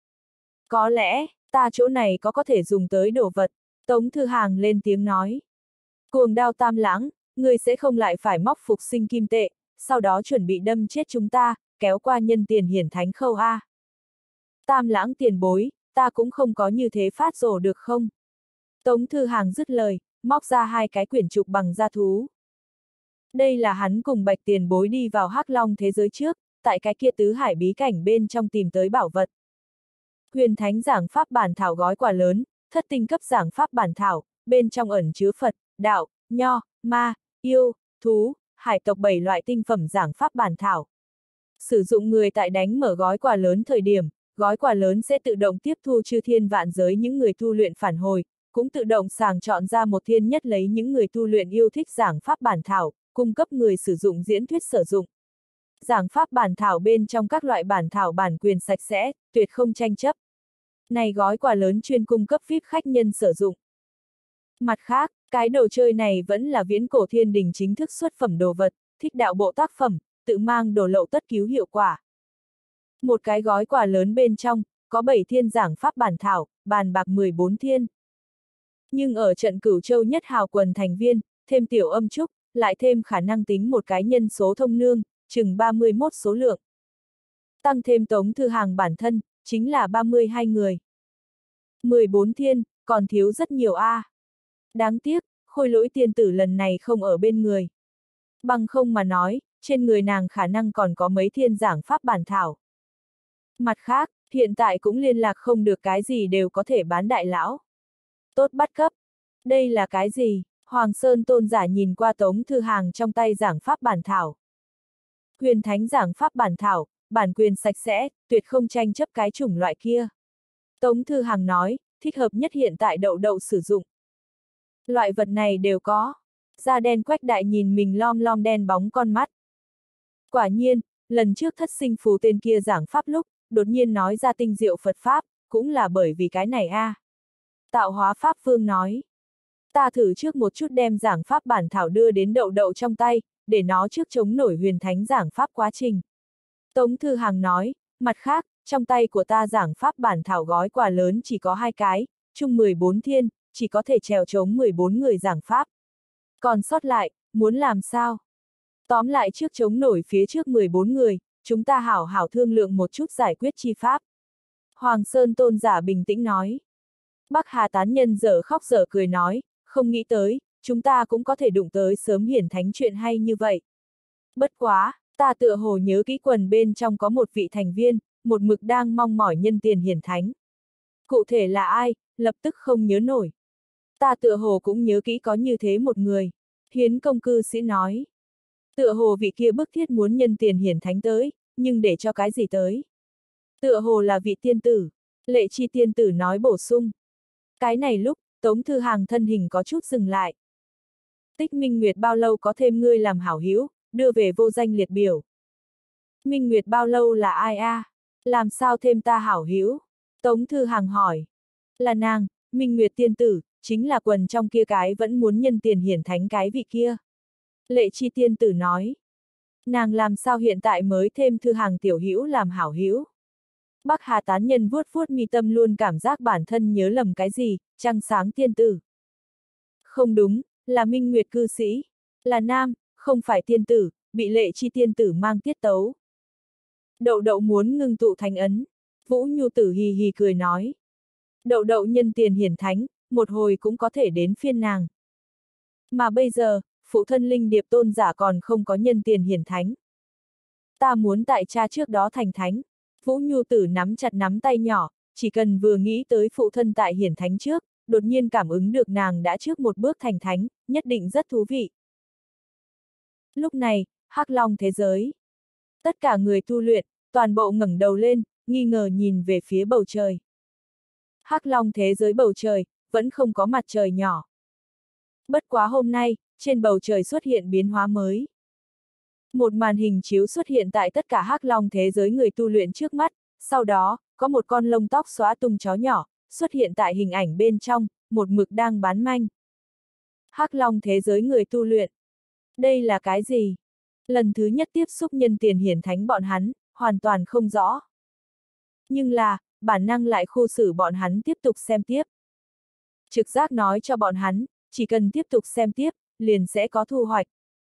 Có lẽ, ta chỗ này có thể dùng tới đồ vật. Tống Thư Hàng lên tiếng nói. Cuồng Đao Tam Lãng, ngươi sẽ không lại phải móc phục sinh kim tệ, sau đó chuẩn bị đâm chết chúng ta, kéo qua nhân tiền hiển thánh khâu A. Tam Lãng tiền bối, ta cũng không có như thế phát rồ được không? Tống Thư Hàng dứt lời, móc ra hai cái quyển trục bằng da thú. Đây là hắn cùng Bạch tiền bối đi vào Hắc Long thế giới trước, tại cái kia tứ hải bí cảnh bên trong tìm tới bảo vật. Huyền thánh giảng pháp bản thảo gói quà lớn, thất tinh cấp giảng pháp bản thảo, bên trong ẩn chứa Phật, đạo, nho, ma, yêu, thú, hải tộc 7 loại tinh phẩm giảng pháp bản thảo. Sử dụng người tại đánh mở gói quà lớn thời điểm, gói quà lớn sẽ tự động tiếp thu chư thiên vạn giới những người tu luyện phản hồi, cũng tự động sàng chọn ra một thiên nhất lấy những người tu luyện yêu thích giảng pháp bản thảo, cung cấp người sử dụng diễn thuyết sử dụng. Giảng pháp bản thảo bên trong các loại bản thảo bản quyền sạch sẽ, tuyệt không tranh chấp. Này gói quà lớn chuyên cung cấp VIP khách nhân sử dụng. Mặt khác, cái đồ chơi này vẫn là viễn cổ thiên đình chính thức xuất phẩm đồ vật, thích đạo bộ tác phẩm, tự mang đồ lậu tất cứu hiệu quả. Một cái gói quà lớn bên trong, có 7 thiên giảng pháp bản thảo, bàn bạc 14 thiên. Nhưng ở trận Cửu Châu nhất hào quần thành viên, thêm tiểu âm trúc, lại thêm khả năng tính một cái nhân số thông nương, chừng 31 số lượng. Tăng thêm Tống Thư Hàng bản thân, chính là 32 người. 14 thiên, còn thiếu rất nhiều a. Đáng tiếc, Khôi Lỗi tiên tử lần này không ở bên người. Bằng không mà nói, trên người nàng khả năng còn có mấy thiên giảng pháp bản thảo. Mặt khác, hiện tại cũng liên lạc không được cái gì đều có thể bán đại lão. Tốt bắt cấp. Đây là cái gì? Hoàng Sơn tôn giả nhìn qua Tống Thư Hàng trong tay giảng pháp bản thảo. Huyền Thánh giảng pháp bản thảo, bản quyền sạch sẽ, tuyệt không tranh chấp cái chủng loại kia. Tống Thư Hàng nói, thích hợp nhất hiện tại đậu đậu sử dụng. Loại vật này đều có. Da đen Quách Đại nhìn mình lom lom đen bóng con mắt. Quả nhiên, lần trước thất sinh phù tên kia giảng pháp lúc, đột nhiên nói ra tinh diệu Phật Pháp, cũng là bởi vì cái này a. Tạo hóa Pháp Vương nói. Ta thử trước một chút đem giảng pháp bản thảo đưa đến đậu đậu trong tay, để nó trước chống nổi huyền thánh giảng pháp quá trình. Tống Thư Hàng nói, mặt khác, trong tay của ta giảng pháp bản thảo gói quà lớn chỉ có 2 cái, chung 14 thiên, chỉ có thể trèo chống 14 người giảng pháp. Còn sót lại, muốn làm sao? Tóm lại trước chống nổi phía trước 14 người, chúng ta hảo hảo thương lượng một chút giải quyết chi pháp. Hoàng Sơn tôn giả bình tĩnh nói. Bắc Hà tán nhân dở khóc dở cười nói, không nghĩ tới, chúng ta cũng có thể đụng tới sớm hiển thánh chuyện hay như vậy. Bất quá, ta tựa hồ nhớ kỹ quần bên trong có một vị thành viên, một mực đang mong mỏi nhân tiền hiển thánh. Cụ thể là ai, lập tức không nhớ nổi. Ta tựa hồ cũng nhớ kỹ có như thế một người. Hiến công cư sĩ nói. Tựa hồ vị kia bức thiết muốn nhân tiền hiển thánh tới, nhưng để cho cái gì tới? Tựa hồ là vị tiên tử. Lệ Chi tiên tử nói bổ sung. Cái này lúc, Tống Thư Hàng thân hình có chút dừng lại. Tích Minh Nguyệt bao lâu có thêm ngươi làm hảo hữu, đưa về vô danh liệt biểu. Minh Nguyệt bao lâu là ai a? Làm sao thêm ta hảo hữu? Tống Thư Hàng hỏi. Là nàng, Minh Nguyệt tiên tử, chính là quần trong kia cái vẫn muốn nhân tiền hiển thánh cái vị kia. Lệ Chi tiên tử nói. Nàng làm sao hiện tại mới thêm Thư Hàng tiểu hữu làm hảo hữu? Bắc Hà tán nhân vuốt vuốt mi tâm luôn cảm giác bản thân nhớ lầm cái gì, trăng sáng tiên tử. Không đúng, là Minh Nguyệt cư sĩ. Là nam, không phải tiên tử, bị Lệ Chi tiên tử mang tiết tấu. Đậu đậu muốn ngưng tụ thánh ấn. Vũ Nhu tử hì hì cười nói. Đậu đậu nhân tiền hiển thánh, một hồi cũng có thể đến phiên nàng. Mà bây giờ, phụ thân linh điệp tôn giả còn không có nhân tiền hiển thánh. Ta muốn tại cha trước đó thành thánh. Vũ Nhu tử nắm chặt nắm tay nhỏ, chỉ cần vừa nghĩ tới phụ thân tại hiển thánh trước, đột nhiên cảm ứng được nàng đã trước một bước thành thánh, nhất định rất thú vị. Lúc này, Hắc Long thế giới. Tất cả người tu luyện, toàn bộ ngẩng đầu lên, nghi ngờ nhìn về phía bầu trời. Hắc Long thế giới bầu trời, vẫn không có mặt trời nhỏ. Bất quá hôm nay, trên bầu trời xuất hiện biến hóa mới. Một màn hình chiếu xuất hiện tại tất cả Hắc Long thế giới người tu luyện trước mắt, sau đó, có một con lông tóc xóa tung chó nhỏ, xuất hiện tại hình ảnh bên trong, một mực đang bán manh. Hắc Long thế giới người tu luyện. Đây là cái gì? Lần thứ nhất tiếp xúc nhân tiền hiển thánh bọn hắn, hoàn toàn không rõ. Nhưng là, bản năng lại khu xử bọn hắn tiếp tục xem tiếp. Trực giác nói cho bọn hắn, chỉ cần tiếp tục xem tiếp, liền sẽ có thu hoạch.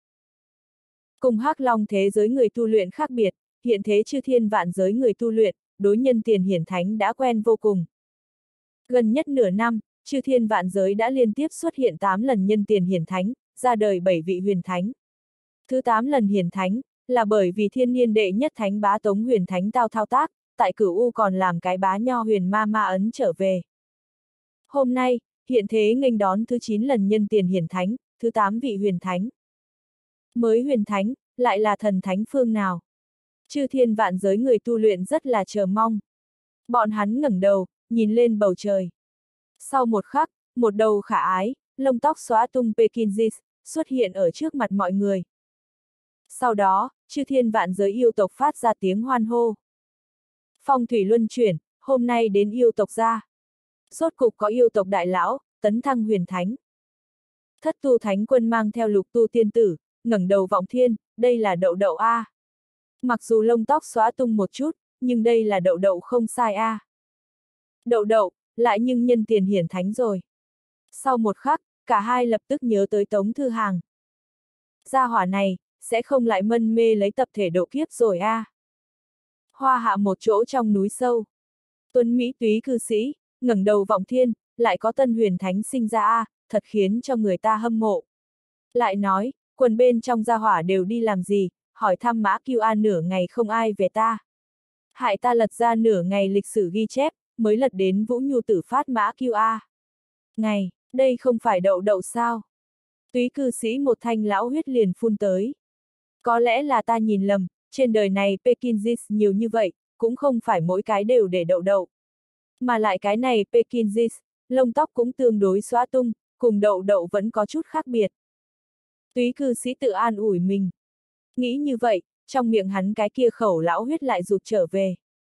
Cùng Hắc Long thế giới người tu luyện khác biệt, hiện thế chư thiên vạn giới người tu luyện, đối nhân tiền hiển thánh đã quen vô cùng. Gần nhất nửa năm, chư thiên vạn giới đã liên tiếp xuất hiện 8 lần nhân tiền hiển thánh, ra đời 7 vị huyền thánh. Thứ 8 lần hiển thánh, là bởi vì thiên niên đệ nhất thánh bá Tống huyền thánh tao thao tác, tại Cửu U còn làm cái bá nho huyền ma ma ấn trở về. Hôm nay, hiện thế nghênh đón thứ 9 lần nhân tiền hiển thánh, thứ 8 vị huyền thánh. Mới huyền thánh, lại là thần thánh phương nào? Chư thiên vạn giới người tu luyện rất là chờ mong. Bọn hắn ngẩng đầu, nhìn lên bầu trời. Sau một khắc, một đầu khả ái, lông tóc xóa tung Pekinjis, xuất hiện ở trước mặt mọi người. Sau đó, chư thiên vạn giới yêu tộc phát ra tiếng hoan hô. Phong thủy luân chuyển, hôm nay đến yêu tộc ra. Rốt cục có yêu tộc đại lão, tấn thăng huyền thánh. Thất tu thánh quân mang theo lục tu tiên tử, ngẩng đầu vọng thiên, đây là đậu đậu a. Mặc dù lông tóc xóa tung một chút, nhưng đây là đậu đậu không sai a. Đậu đậu, lại nhưng nhân tiền hiển thánh rồi. Sau một khắc, cả hai lập tức nhớ tới Tống Thư Hàng. Gia hỏa này, sẽ không lại mân mê lấy tập thể độ kiếp rồi a. Hoa hạ một chỗ trong núi sâu. Tuấn Mỹ túy cư sĩ, ngẩng đầu vọng thiên, lại có tân huyền thánh sinh ra a, thật khiến cho người ta hâm mộ. Lại nói, quần bên trong gia hỏa đều đi làm gì, hỏi thăm Mã Kiêu A nửa ngày không ai về ta. Hại ta lật ra nửa ngày lịch sử ghi chép, mới lật đến Vũ Nhu tử phát Mã Kiêu A. Ngày, đây không phải đậu đậu sao? Túy cư sĩ một thanh lão huyết liền phun tới. Có lẽ là ta nhìn lầm, trên đời này Pekin Jeans nhiều như vậy, cũng không phải mỗi cái đều để đậu đậu. Mà lại cái này Pekin Jeans, lông tóc cũng tương đối xóa tung, cùng đậu đậu vẫn có chút khác biệt. Túy cư sĩ tự an ủi mình. Nghĩ như vậy, trong miệng hắn cái kia khẩu lão huyết lại rụt trở về.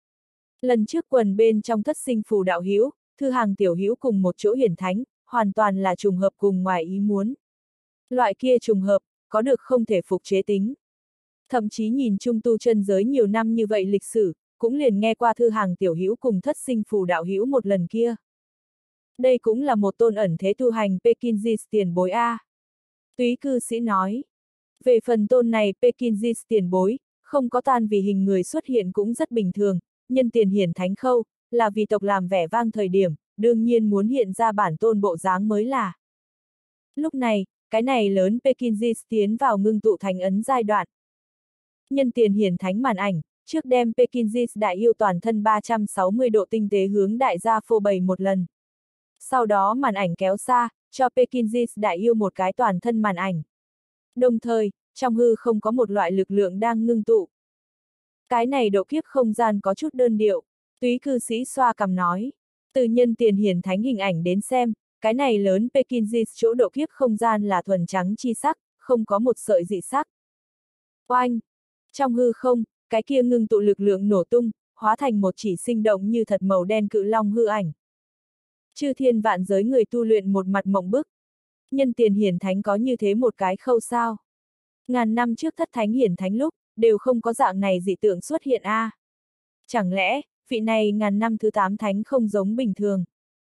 Lần trước quần bên trong thất sinh phù đạo hữu, thư hàng tiểu hữu cùng một chỗ hiển thánh, hoàn toàn là trùng hợp cùng ngoài ý muốn. Loại kia trùng hợp, có được không thể phục chế tính. Thậm chí nhìn trung tu chân giới nhiều năm như vậy lịch sử, cũng liền nghe qua thư hàng tiểu hữu cùng thất sinh phù đạo hữu một lần kia. Đây cũng là một tôn ẩn thế tu hành Pekinjis tiền bối A. Túy cư sĩ nói. Về phần tôn này Pekinjis tiền bối, không có tan vì hình người xuất hiện cũng rất bình thường, nhân tiền hiển thánh khâu, là vì tộc làm vẻ vang thời điểm, đương nhiên muốn hiện ra bản tôn bộ dáng mới là. Lúc này, cái này lớn Pekinjis tiến vào ngưng tụ thành ấn giai đoạn. Nhân tiền hiển thánh màn ảnh, trước đem Pekinjis đại yêu toàn thân 360 độ tinh tế hướng đại gia phô bày một lần. Sau đó màn ảnh kéo xa, cho Pekinjis đại yêu một cái toàn thân màn ảnh. Đồng thời, trong hư không có một loại lực lượng đang ngưng tụ. Cái này độ kiếp không gian có chút đơn điệu, túy cư sĩ xoa cằm nói. Từ nhân tiền hiển thánh hình ảnh đến xem, cái này lớn Pekinjis chỗ độ kiếp không gian là thuần trắng chi sắc, không có một sợi dị sắc. Oanh! Trong hư không, cái kia ngưng tụ lực lượng nổ tung, hóa thành một chỉ sinh động như thật màu đen cự long hư ảnh. Chư thiên vạn giới người tu luyện một mặt mộng bức. Nhân tiền hiển thánh có như thế một cái khâu sao. Ngàn năm trước thất thánh hiển thánh lúc, đều không có dạng này dị tượng xuất hiện a. Chẳng lẽ, vị này ngàn năm thứ 8 thánh không giống bình thường.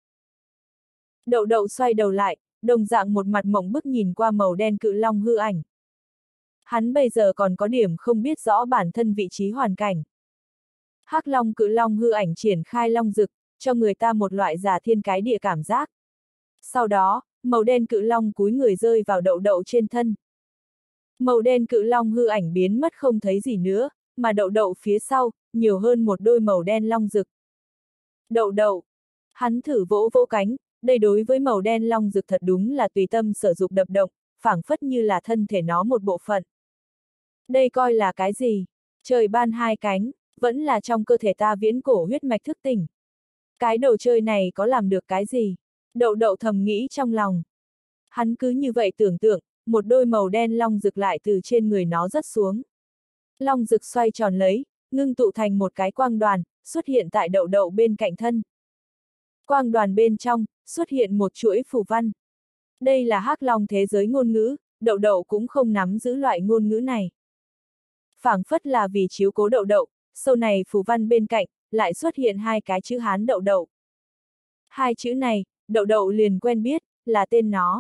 Đậu đậu xoay đầu lại, đồng dạng một mặt mộng bức nhìn qua màu đen cự long hư ảnh. Hắn bây giờ còn có điểm không biết rõ bản thân vị trí hoàn cảnh. Hắc long cự long hư ảnh triển khai long rực, cho người ta một loại giả thiên cái địa cảm giác. Sau đó, màu đen cự long cúi người rơi vào đậu đậu trên thân. Màu đen cự long hư ảnh biến mất không thấy gì nữa, mà đậu đậu phía sau, nhiều hơn một đôi màu đen long rực. Đậu đậu. Hắn thử vỗ vỗ cánh, đây đối với màu đen long rực thật đúng là tùy tâm sử dụng đập động, phảng phất như là thân thể nó một bộ phận. Đây coi là cái gì? Trời ban hai cánh, vẫn là trong cơ thể ta viễn cổ huyết mạch thức tỉnh. Cái đồ chơi này có làm được cái gì? Đậu đậu thầm nghĩ trong lòng. Hắn cứ như vậy tưởng tượng, một đôi màu đen long rực lại từ trên người nó rớt xuống. Long rực xoay tròn lấy, ngưng tụ thành một cái quang đoàn, xuất hiện tại đậu đậu bên cạnh thân. Quang đoàn bên trong, xuất hiện một chuỗi phù văn. Đây là hắc long thế giới ngôn ngữ, đậu đậu cũng không nắm giữ loại ngôn ngữ này. Phảng phất là vì chiếu cố đậu đậu, sau này phù văn bên cạnh, lại xuất hiện hai cái chữ Hán đậu đậu. Hai chữ này, đậu đậu liền quen biết, là tên nó.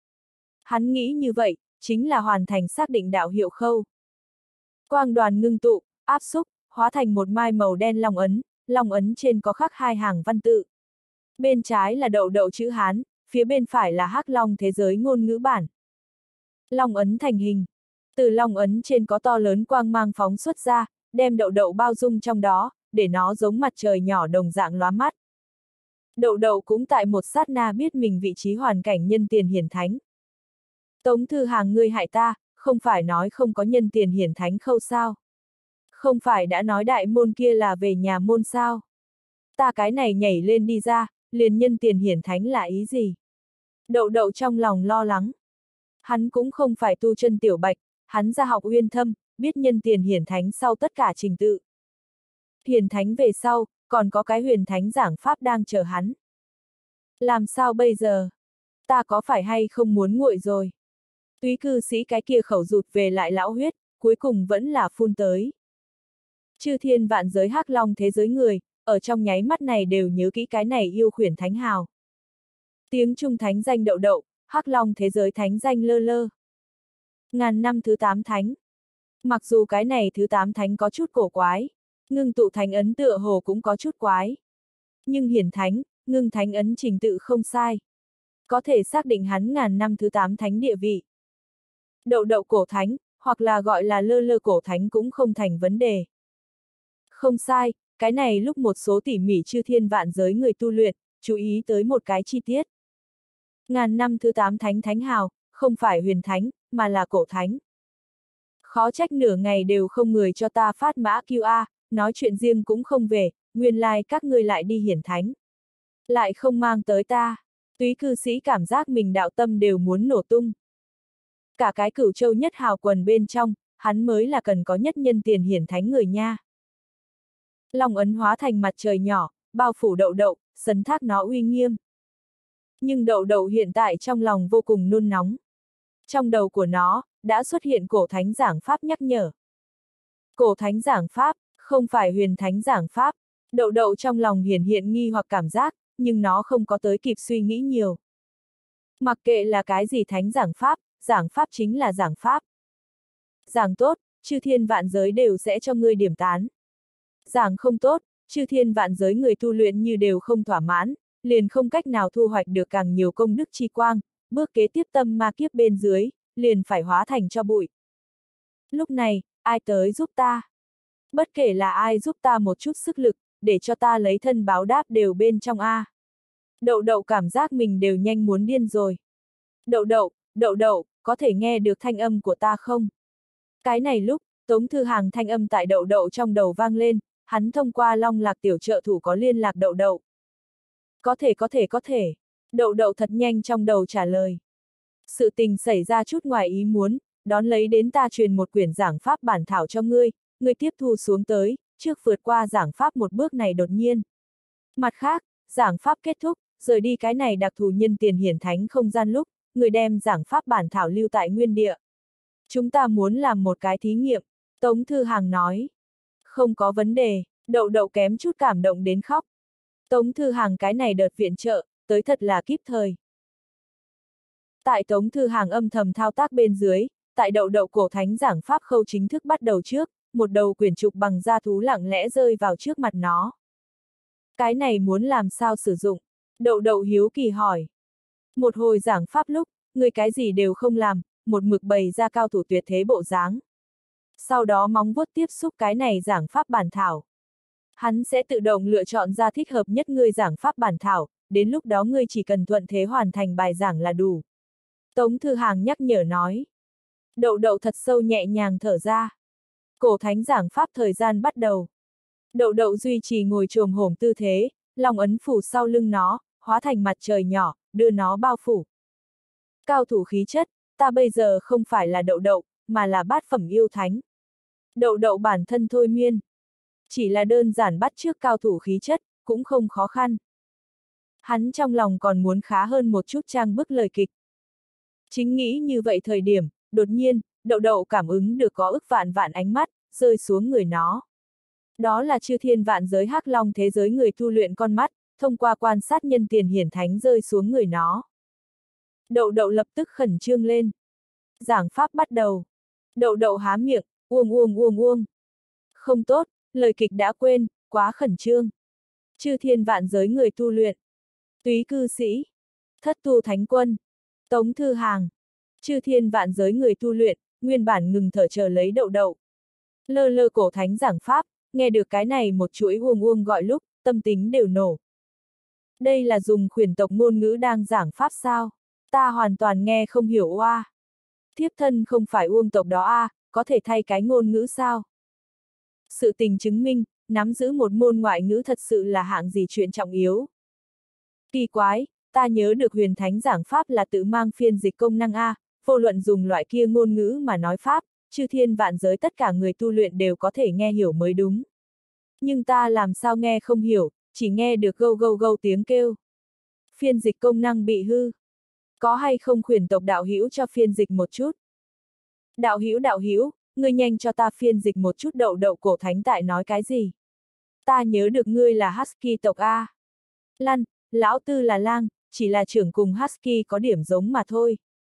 Hắn nghĩ như vậy, chính là hoàn thành xác định đạo hiệu khâu. Quang đoàn ngưng tụ, áp xúc, hóa thành một mai màu đen long ấn trên có khắc hai hàng văn tự. Bên trái là đậu đậu chữ Hán, phía bên phải là hắc long thế giới ngôn ngữ bản. Long ấn thành hình. Từ long ấn trên có to lớn quang mang phóng xuất ra, đem đậu đậu bao dung trong đó, để nó giống mặt trời nhỏ đồng dạng lóa mắt. Đậu đậu cũng tại một sát na biết mình vị trí hoàn cảnh nhân tiền hiển thánh. Tống Thư Hàng ngươi hại ta, không phải nói không có nhân tiền hiển thánh khâu sao? Không phải đã nói đại môn kia là về nhà môn sao? Ta cái này nhảy lên đi ra, liền nhân tiền hiển thánh là ý gì? Đậu đậu trong lòng lo lắng. Hắn cũng không phải tu chân tiểu bạch, hắn ra học uyên thâm, biết nhân tiền hiển thánh sau tất cả trình tự. Hiển thánh về sau, còn có cái huyền thánh giảng pháp đang chờ hắn. Làm sao bây giờ? Ta có phải hay không muốn nguội rồi? Túy cư sĩ cái kia khẩu rụt về lại lão huyết, cuối cùng vẫn là phun tới. Chư thiên vạn giới hắc long thế giới người, ở trong nháy mắt này đều nhớ kỹ cái này yêu khuyển thánh hào. Tiếng Trung thánh danh đậu đậu, hắc long thế giới thánh danh lơ lơ. Ngàn năm thứ 8 thánh. Mặc dù cái này thứ 8 thánh có chút cổ quái, Ngưng tụ thánh ấn tựa hồ cũng có chút quái. Nhưng hiển thánh, ngưng thánh ấn trình tự không sai. Có thể xác định hắn ngàn năm thứ 8 thánh địa vị. Đậu đậu cổ thánh, hoặc là gọi là lơ lơ cổ thánh cũng không thành vấn đề. Không sai, cái này lúc một số tỉ mỉ chư thiên vạn giới người tu luyện, chú ý tới một cái chi tiết. Ngàn năm thứ 8 thánh thánh hào, không phải huyền thánh, mà là cổ thánh. Khó trách nửa ngày đều không người cho ta phát mã QA, nói chuyện riêng cũng không về, nguyên lai các ngươi lại đi hiển thánh. Lại không mang tới ta, túy cư sĩ cảm giác mình đạo tâm đều muốn nổ tung. Cả cái Cửu Châu nhất hào quần bên trong, hắn mới là cần có nhất nhân tiền hiển thánh người nha. Long ấn hóa thành mặt trời nhỏ, bao phủ đậu đậu, sấn thác nó uy nghiêm. Nhưng đậu đậu hiện tại trong lòng vô cùng nôn nóng. Trong đầu của nó, đã xuất hiện cổ thánh giảng pháp nhắc nhở. Cổ thánh giảng pháp, không phải huyền thánh giảng pháp. Đậu đậu trong lòng hiển hiện nghi hoặc cảm giác, nhưng nó không có tới kịp suy nghĩ nhiều. Mặc kệ là cái gì thánh giảng pháp chính là giảng pháp. Giảng tốt, chư thiên vạn giới đều sẽ cho ngươi điểm tán. Giảng không tốt, chư thiên vạn giới người tu luyện như đều không thỏa mãn, liền không cách nào thu hoạch được càng nhiều công đức chi quang, bước kế tiếp tâm ma kiếp bên dưới, liền phải hóa thành cho bụi. Lúc này, ai tới giúp ta? Bất kể là ai giúp ta một chút sức lực, để cho ta lấy thân báo đáp đều bên trong A. Đậu đậu cảm giác mình đều nhanh muốn điên rồi. Đậu đậu, có thể nghe được thanh âm của ta không? Cái này lúc, Tống Thư Hàng thanh âm tại đậu đậu trong đầu vang lên, hắn thông qua Long Lạc tiểu trợ thủ có liên lạc đậu đậu. Có thể. Đậu đậu thật nhanh trong đầu trả lời. Sự tình xảy ra chút ngoài ý muốn, đón lấy đến ta truyền một quyển giảng pháp bản thảo cho ngươi, ngươi tiếp thu xuống tới, trước vượt qua giảng pháp một bước này đột nhiên. Mặt khác, giảng pháp kết thúc, rời đi cái này đặc thù nhân tiền hiển thánh không gian lúc, người đem giảng pháp bản thảo lưu tại nguyên địa. Chúng ta muốn làm một cái thí nghiệm, Tống Thư Hàng nói. Không có vấn đề, đậu đậu kém chút cảm động đến khóc. Tống Thư Hàng cái này đợt viện trợ, tới thật là kíp thời. Tại Tống Thư Hàng âm thầm thao tác bên dưới, tại đậu đậu cổ thánh giảng pháp khâu chính thức bắt đầu trước, một đầu quyển trục bằng da thú lặng lẽ rơi vào trước mặt nó. Cái này muốn làm sao sử dụng? Đậu đậu hiếu kỳ hỏi. Một hồi giảng pháp lúc, người cái gì đều không làm, một mực bày ra cao thủ tuyệt thế bộ dáng. Sau đó móng vuốt tiếp xúc cái này giảng pháp bản thảo. Hắn sẽ tự động lựa chọn ra thích hợp nhất ngươi giảng pháp bản thảo, đến lúc đó ngươi chỉ cần thuận thế hoàn thành bài giảng là đủ. Tống Thư Hàng nhắc nhở nói. Đậu đậu thật sâu nhẹ nhàng thở ra. Cổ thánh giảng pháp thời gian bắt đầu. Đậu đậu duy trì ngồi chồm hổm tư thế, long ấn phủ sau lưng nó, hóa thành mặt trời nhỏ, đưa nó bao phủ. Cao thủ khí chất, ta bây giờ không phải là đậu đậu, mà là bát phẩm yêu thánh. Đậu đậu bản thân thôi miên. Chỉ là đơn giản bắt chước cao thủ khí chất, cũng không khó khăn. Hắn trong lòng còn muốn khá hơn một chút trang bức lời kịch. Chính nghĩ như vậy thời điểm, đột nhiên, đậu đậu cảm ứng được có ức vạn vạn ánh mắt, rơi xuống người nó. Đó là chư thiên vạn giới hắc long thế giới người tu luyện con mắt, thông qua quan sát nhân tiền hiển thánh rơi xuống người nó. Đậu đậu lập tức khẩn trương lên. Giảng pháp bắt đầu. Đậu đậu há miệng, uông. Không tốt, lời kịch đã quên, quá khẩn trương. Chư thiên vạn giới người tu luyện. Túy cư sĩ. Thất tu thánh quân. Tống Thư Hàng. Chư thiên vạn giới người tu luyện, nguyên bản ngừng thở chờ lấy đậu đậu. Lơ lơ cổ thánh giảng pháp, nghe được cái này một chuỗi uông gọi lúc, tâm tính đều nổ. Đây là dùng khuyển tộc ngôn ngữ đang giảng pháp sao? Ta hoàn toàn nghe không hiểu oa. Thiếp thân không phải uông tộc đó a, có thể thay cái ngôn ngữ sao? Sự tình chứng minh, nắm giữ một môn ngoại ngữ thật sự là hạng gì chuyện trọng yếu. Kỳ quái, ta nhớ được huyền thánh giảng pháp là tự mang phiên dịch công năng a, vô luận dùng loại kia ngôn ngữ mà nói pháp, chư thiên vạn giới tất cả người tu luyện đều có thể nghe hiểu mới đúng. Nhưng ta làm sao nghe không hiểu, chỉ nghe được gâu tiếng kêu. Phiên dịch công năng bị hư. Có hay không khuyển tộc đạo hữu cho phiên dịch một chút? Đạo hữu, ngươi nhanh cho ta phiên dịch một chút đậu đậu cổ thánh tại nói cái gì? Ta nhớ được ngươi là Husky tộc A. Lăn, lão tư là lang, chỉ là trưởng cùng Husky có điểm giống mà thôi.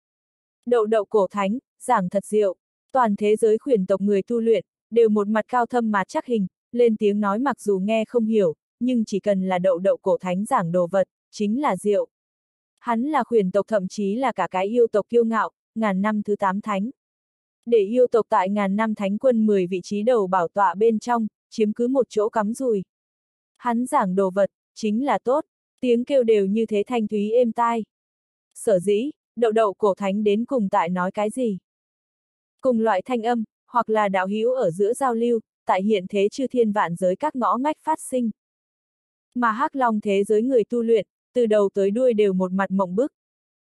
Đậu đậu cổ thánh, giảng thật diệu, toàn thế giới khuyển tộc người tu luyện, đều một mặt cao thâm mà chắc hình, lên tiếng nói mặc dù nghe không hiểu, nhưng chỉ cần là đậu đậu cổ thánh giảng đồ vật, chính là diệu. Hắn là khuyển tộc thậm chí là cả cái yêu tộc kiêu ngạo, ngàn năm thứ 8 thánh. Để yêu tộc tại ngàn năm thánh quân 10 vị trí đầu bảo tọa bên trong, chiếm cứ một chỗ cắm rùi. Hắn giảng đồ vật, chính là tốt, tiếng kêu đều như thế thanh thúy êm tai. Sở dĩ, đậu đậu cổ thánh đến cùng tại nói cái gì? Cùng loại thanh âm, hoặc là đạo hữu ở giữa giao lưu, tại hiện thế chư thiên vạn giới các ngõ ngách phát sinh. Mà Hắc Long thế giới người tu luyện, từ đầu tới đuôi đều một mặt mộng bức.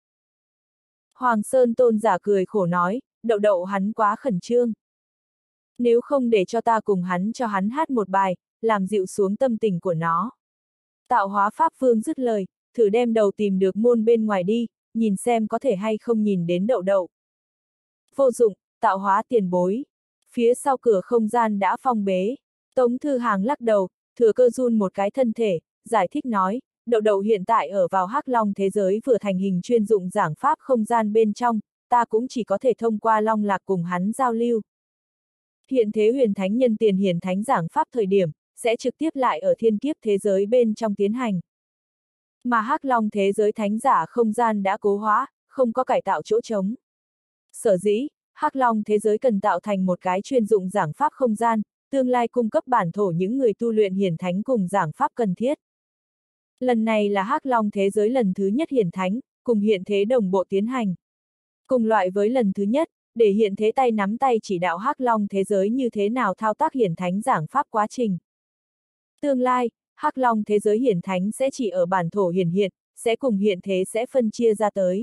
Hoàng Sơn tôn giả cười khổ nói, đậu đậu hắn quá khẩn trương. Nếu không để cho ta cùng hắn cho hắn hát một bài, làm dịu xuống tâm tình của nó. Tạo hóa Pháp Vương dứt lời, thử đem đầu tìm được môn bên ngoài đi, nhìn xem có thể hay không nhìn đến đậu đậu. Vô dụng, tạo hóa tiền bối. Phía sau cửa không gian đã phong bế. Tống Thư Hàng lắc đầu, thừa cơ run một cái thân thể, giải thích nói, đậu đậu hiện tại ở vào Hắc Long thế giới vừa thành hình chuyên dụng giảng pháp không gian bên trong, ta cũng chỉ có thể thông qua Long Lạc cùng hắn giao lưu. Hiện thế huyền thánh nhân tiền hiển thánh giảng pháp thời điểm, sẽ trực tiếp lại ở thiên kiếp thế giới bên trong tiến hành. Mà Hắc Long thế giới thánh giả không gian đã cố hóa, không có cải tạo chỗ trống. Sở dĩ, Hắc Long thế giới cần tạo thành một cái chuyên dụng giảng pháp không gian, tương lai cung cấp bản thổ những người tu luyện hiển thánh cùng giảng pháp cần thiết. Lần này là Hắc Long thế giới lần thứ nhất hiển thánh, cùng hiện thế đồng bộ tiến hành. Cùng loại với lần thứ nhất, để hiện thế tay nắm tay chỉ đạo Hắc Long thế giới như thế nào thao tác hiển thánh giảng pháp quá trình. Tương lai, Hắc Long thế giới hiển thánh sẽ chỉ ở bản thổ hiển hiện, sẽ cùng hiện thế sẽ phân chia ra tới.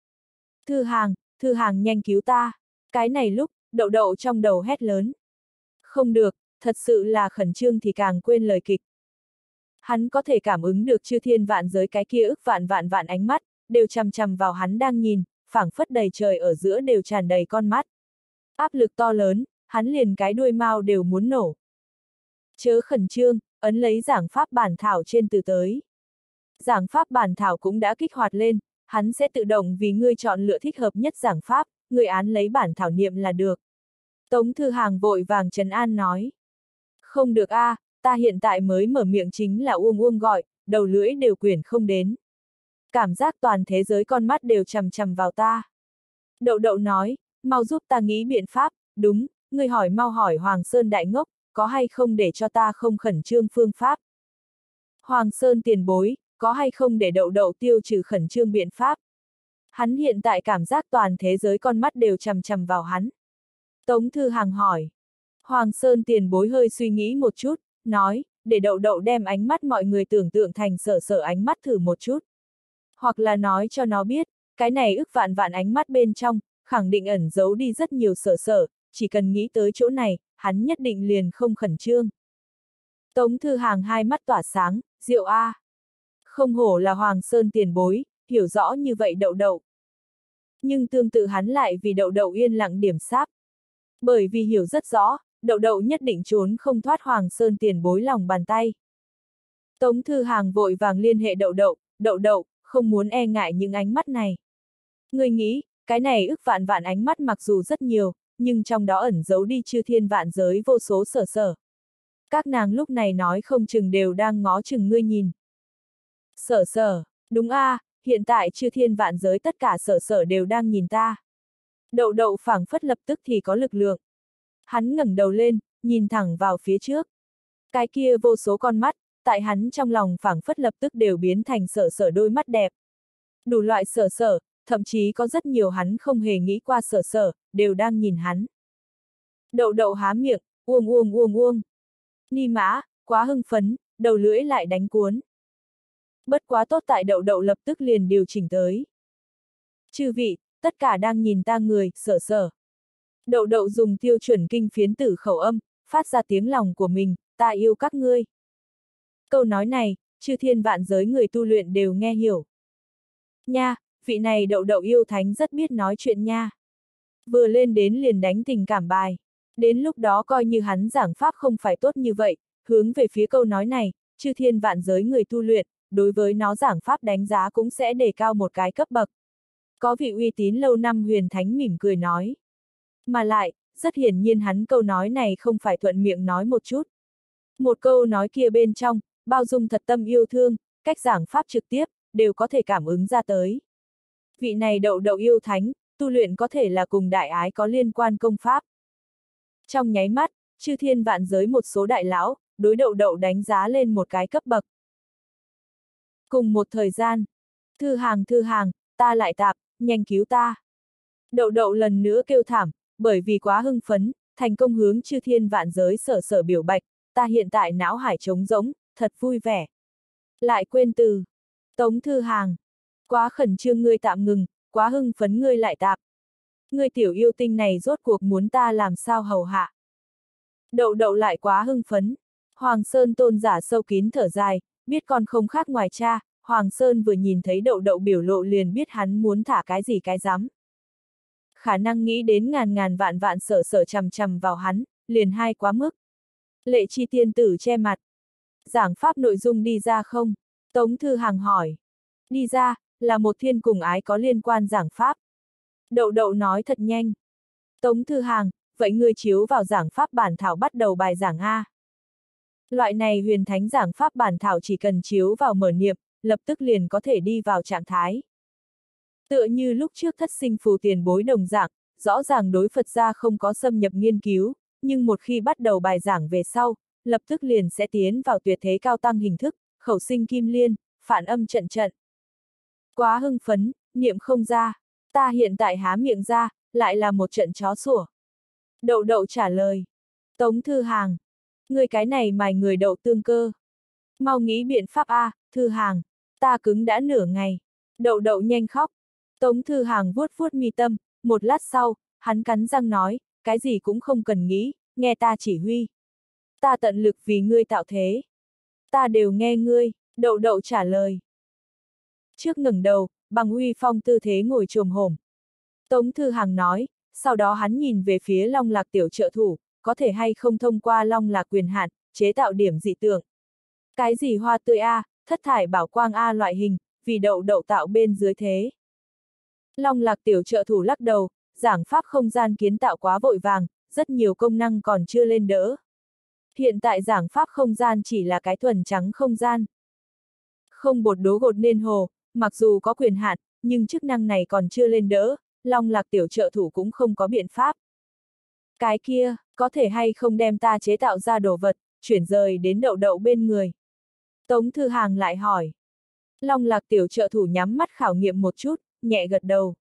Thư Hàng nhanh cứu ta. Cái này lúc, đậu đậu trong đầu hét lớn. Không được, thật sự là khẩn trương thì càng quên lời kịch. Hắn có thể cảm ứng được chư thiên vạn giới cái kia ức vạn vạn ánh mắt, đều chằm chằm vào hắn đang nhìn, phảng phất đầy trời ở giữa đều tràn đầy con mắt. Áp lực to lớn, hắn liền cái đuôi mao đều muốn nổ. Chớ khẩn trương, ấn lấy giảng pháp bản thảo trên từ tới. Giảng pháp bản thảo cũng đã kích hoạt lên, hắn sẽ tự động vì ngươi chọn lựa thích hợp nhất giảng pháp, ngươi án lấy bản thảo niệm là được. Tống Thư Hàng vội vàng trấn an nói. Không được a, ta hiện tại mới mở miệng chính là uông gọi, đầu lưỡi đều quyển không đến. Cảm giác toàn thế giới con mắt đều chằm chằm vào ta. Đậu đậu nói, mau giúp ta nghĩ biện pháp, đúng, ngươi mau hỏi Hoàng Sơn đại ngốc, có hay không để cho ta không khẩn trương phương pháp. Hoàng Sơn tiền bối, có hay không để đậu đậu tiêu trừ khẩn trương biện pháp. Hắn hiện tại cảm giác toàn thế giới con mắt đều chằm chằm vào hắn. Tống Thư Hàng hỏi. Hoàng Sơn tiền bối hơi suy nghĩ một chút, nói, để đậu đậu đem ánh mắt mọi người tưởng tượng thành sở ánh mắt thử một chút. Hoặc là nói cho nó biết, cái này ức vạn ánh mắt bên trong, khẳng định ẩn giấu đi rất nhiều sở, chỉ cần nghĩ tới chỗ này, hắn nhất định liền không khẩn trương. Tống Thư Hàng hai mắt tỏa sáng, diệu a. Không hổ là Hoàng Sơn tiền bối, hiểu rõ như vậy đậu đậu. Nhưng tương tự hắn lại vì đậu đậu yên lặng điểm sáp. Bởi vì hiểu rất rõ, đậu đậu nhất định trốn không thoát Hoàng Sơn tiền bối lòng bàn tay. Tống Thư Hàng vội vàng liên hệ đậu đậu, không muốn e ngại những ánh mắt này. Người nghĩ, cái này ức vạn ánh mắt mặc dù rất nhiều, nhưng trong đó ẩn giấu đi chư thiên vạn giới vô số sở. Các nàng lúc này nói không chừng đều đang ngó chừng ngươi nhìn. Sở, đúng a, hiện tại chư thiên vạn giới tất cả sở đều đang nhìn ta. Đậu đậu phảng phất lập tức thì có lực lượng. Hắn ngẩng đầu lên, nhìn thẳng vào phía trước. Cái kia vô số con mắt, tại hắn trong lòng phảng phất lập tức đều biến thành sở đôi mắt đẹp. Đủ loại sở, thậm chí có rất nhiều hắn không hề nghĩ qua sở, đều đang nhìn hắn. Đậu đậu há miệng, uông. Ni mã, quá hưng phấn, đầu lưỡi lại đánh cuốn. Bất quá tốt tại đậu đậu lập tức liền điều chỉnh tới. Chư vị, tất cả đang nhìn ta người, sở. Đậu đậu dùng tiêu chuẩn kinh phiến tử khẩu âm, phát ra tiếng lòng của mình, ta yêu các ngươi. Câu nói này, chư thiên vạn giới người tu luyện đều nghe hiểu. Nha, vị này đậu đậu yêu thánh rất biết nói chuyện nha. Vừa lên đến liền đánh tình cảm bài. Đến lúc đó coi như hắn giảng pháp không phải tốt như vậy, hướng về phía câu nói này, chư thiên vạn giới người tu luyện, đối với nó giảng pháp đánh giá cũng sẽ đề cao một cái cấp bậc. Có vị uy tín lâu năm huyền thánh mỉm cười nói. Mà lại, rất hiển nhiên hắn câu nói này không phải thuận miệng nói một chút. Một câu nói kia bên trong, bao dung thật tâm yêu thương, cách giảng pháp trực tiếp, đều có thể cảm ứng ra tới. Vị này đậu đậu yêu thánh, tu luyện có thể là cùng đại ái có liên quan công pháp. Trong nháy mắt, chư thiên vạn giới một số đại lão, đối đậu đậu đánh giá lên một cái cấp bậc. Cùng một thời gian, thư hàng, ta lại tạp, nhanh cứu ta. Đậu đậu lần nữa kêu thảm, bởi vì quá hưng phấn, thành công hướng chư thiên vạn giới sở sở biểu bạch, ta hiện tại não hải trống rỗng, thật vui vẻ. Lại quên từ. Tống thư hàng. Quá khẩn trương ngươi tạm ngừng, quá hưng phấn ngươi lại tạp. Ngươi tiểu yêu tinh này rốt cuộc muốn ta làm sao hầu hạ. Đậu đậu lại quá hưng phấn. Hoàng Sơn tôn giả sâu kín thở dài, biết con không khác ngoài cha, Hoàng Sơn vừa nhìn thấy đậu đậu biểu lộ liền biết hắn muốn thả cái gì cái dám. Khả năng nghĩ đến ngàn vạn vạn sở sở chằm chằm vào hắn, liền hai quá mức. Lệ Chi tiên tử che mặt. Giảng pháp nội dung đi ra không? Tống Thư Hàng hỏi. Đi ra, là một thiên cùng ái có liên quan giảng pháp. Đậu đậu nói thật nhanh. Tống Thư Hàng, vậy ngươi chiếu vào giảng pháp bản thảo bắt đầu bài giảng A. Loại này huyền thánh giảng pháp bản thảo chỉ cần chiếu vào mở niệm, lập tức liền có thể đi vào trạng thái. Tựa như lúc trước thất sinh phù tiền bối đồng dạng, rõ ràng đối Phật gia không có xâm nhập nghiên cứu, nhưng một khi bắt đầu bài giảng về sau, lập tức liền sẽ tiến vào tuyệt thế cao tăng hình thức, khẩu sinh kim liên, phản âm trận trận. Quá hưng phấn, niệm không ra, ta hiện tại há miệng ra, lại là một trận chó sủa. Đậu đậu trả lời. Tống Thư Hàng. Người cái này mài người đậu tương cơ. Mau nghĩ biện pháp A, Thư Hàng. Ta cứng đã nửa ngày. Đậu đậu nhanh khóc. Tống Thư Hàng vuốt vuốt mi tâm, một lát sau, hắn cắn răng nói, cái gì cũng không cần nghĩ, nghe ta chỉ huy. Ta tận lực vì ngươi tạo thế. Ta đều nghe ngươi, đậu đậu trả lời. Trước ngẩng đầu, bằng uy phong tư thế ngồi chồm hổm. Tống Thư Hàng nói, sau đó hắn nhìn về phía Long Lạc tiểu trợ thủ, có thể hay không thông qua Long Lạc quyền hạn, chế tạo điểm dị tượng. Cái gì hoa tươi A, thất thải bảo quang A loại hình, vì đậu đậu tạo bên dưới thế. Long Lạc tiểu trợ thủ lắc đầu, giảng pháp không gian kiến tạo quá vội vàng, rất nhiều công năng còn chưa lên đỡ. Hiện tại giảng pháp không gian chỉ là cái thuần trắng không gian. Không bột đố gột nên hồ, mặc dù có quyền hạn, nhưng chức năng này còn chưa lên đỡ, Long Lạc tiểu trợ thủ cũng không có biện pháp. Cái kia, có thể hay không đem ta chế tạo ra đồ vật, chuyển rời đến đậu đậu bên người. Tống Thư Hàng lại hỏi. Long Lạc tiểu trợ thủ nhắm mắt khảo nghiệm một chút, nhẹ gật đầu.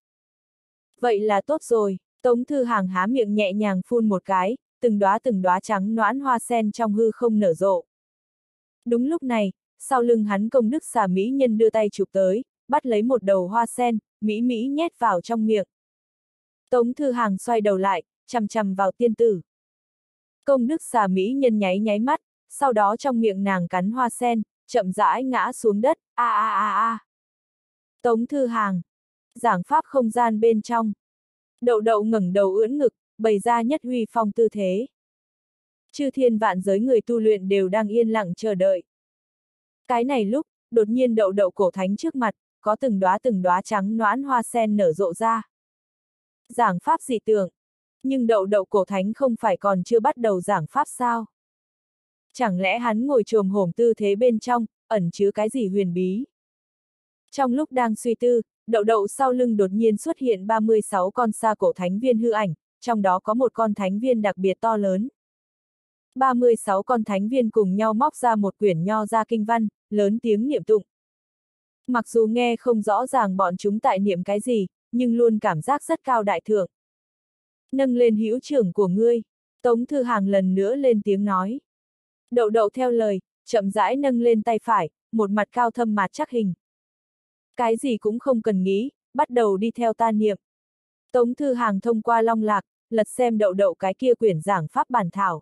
Vậy là tốt rồi, Tống Thư Hàng há miệng nhẹ nhàng phun một cái, từng đóa trắng nõn hoa sen trong hư không nở rộ. Đúng lúc này, sau lưng hắn công đức xà mỹ nhân đưa tay chụp tới, bắt lấy một đầu hoa sen, mỹ mỹ nhét vào trong miệng. Tống Thư Hàng xoay đầu lại, chằm chằm vào tiên tử. Công đức xà mỹ nhân nháy nháy mắt, sau đó trong miệng nàng cắn hoa sen, chậm rãi ngã xuống đất, a. Tống Thư Hàng. Giảng pháp không gian bên trong. Đậu đậu ngẩng đầu ưỡn ngực, bày ra nhất huy phong tư thế. Chư thiên vạn giới người tu luyện đều đang yên lặng chờ đợi. Cái này lúc, đột nhiên đậu đậu cổ thánh trước mặt, có từng đóa trắng nõn hoa sen nở rộ ra. Giảng pháp dị tượng. Nhưng đậu đậu cổ thánh không phải còn chưa bắt đầu giảng pháp sao? Chẳng lẽ hắn ngồi chồm hổm tư thế bên trong, ẩn chứa cái gì huyền bí? Trong lúc đang suy tư, đậu đậu sau lưng đột nhiên xuất hiện 36 con sa cổ thánh viên hư ảnh, trong đó có một con thánh viên đặc biệt to lớn. 36 con thánh viên cùng nhau móc ra một quyển nho ra kinh văn, lớn tiếng niệm tụng. Mặc dù nghe không rõ ràng bọn chúng tại niệm cái gì, nhưng luôn cảm giác rất cao đại thượng. Nâng lên hữu trưởng của ngươi, Tống Thư Hàng lần nữa lên tiếng nói. Đậu đậu theo lời, chậm rãi nâng lên tay phải, một mặt cao thâm mạt chắc hình. Cái gì cũng không cần nghĩ, bắt đầu đi theo ta niệm. Tống Thư Hàng thông qua Long Lạc, lật xem đậu đậu cái kia quyển giảng pháp bản thảo.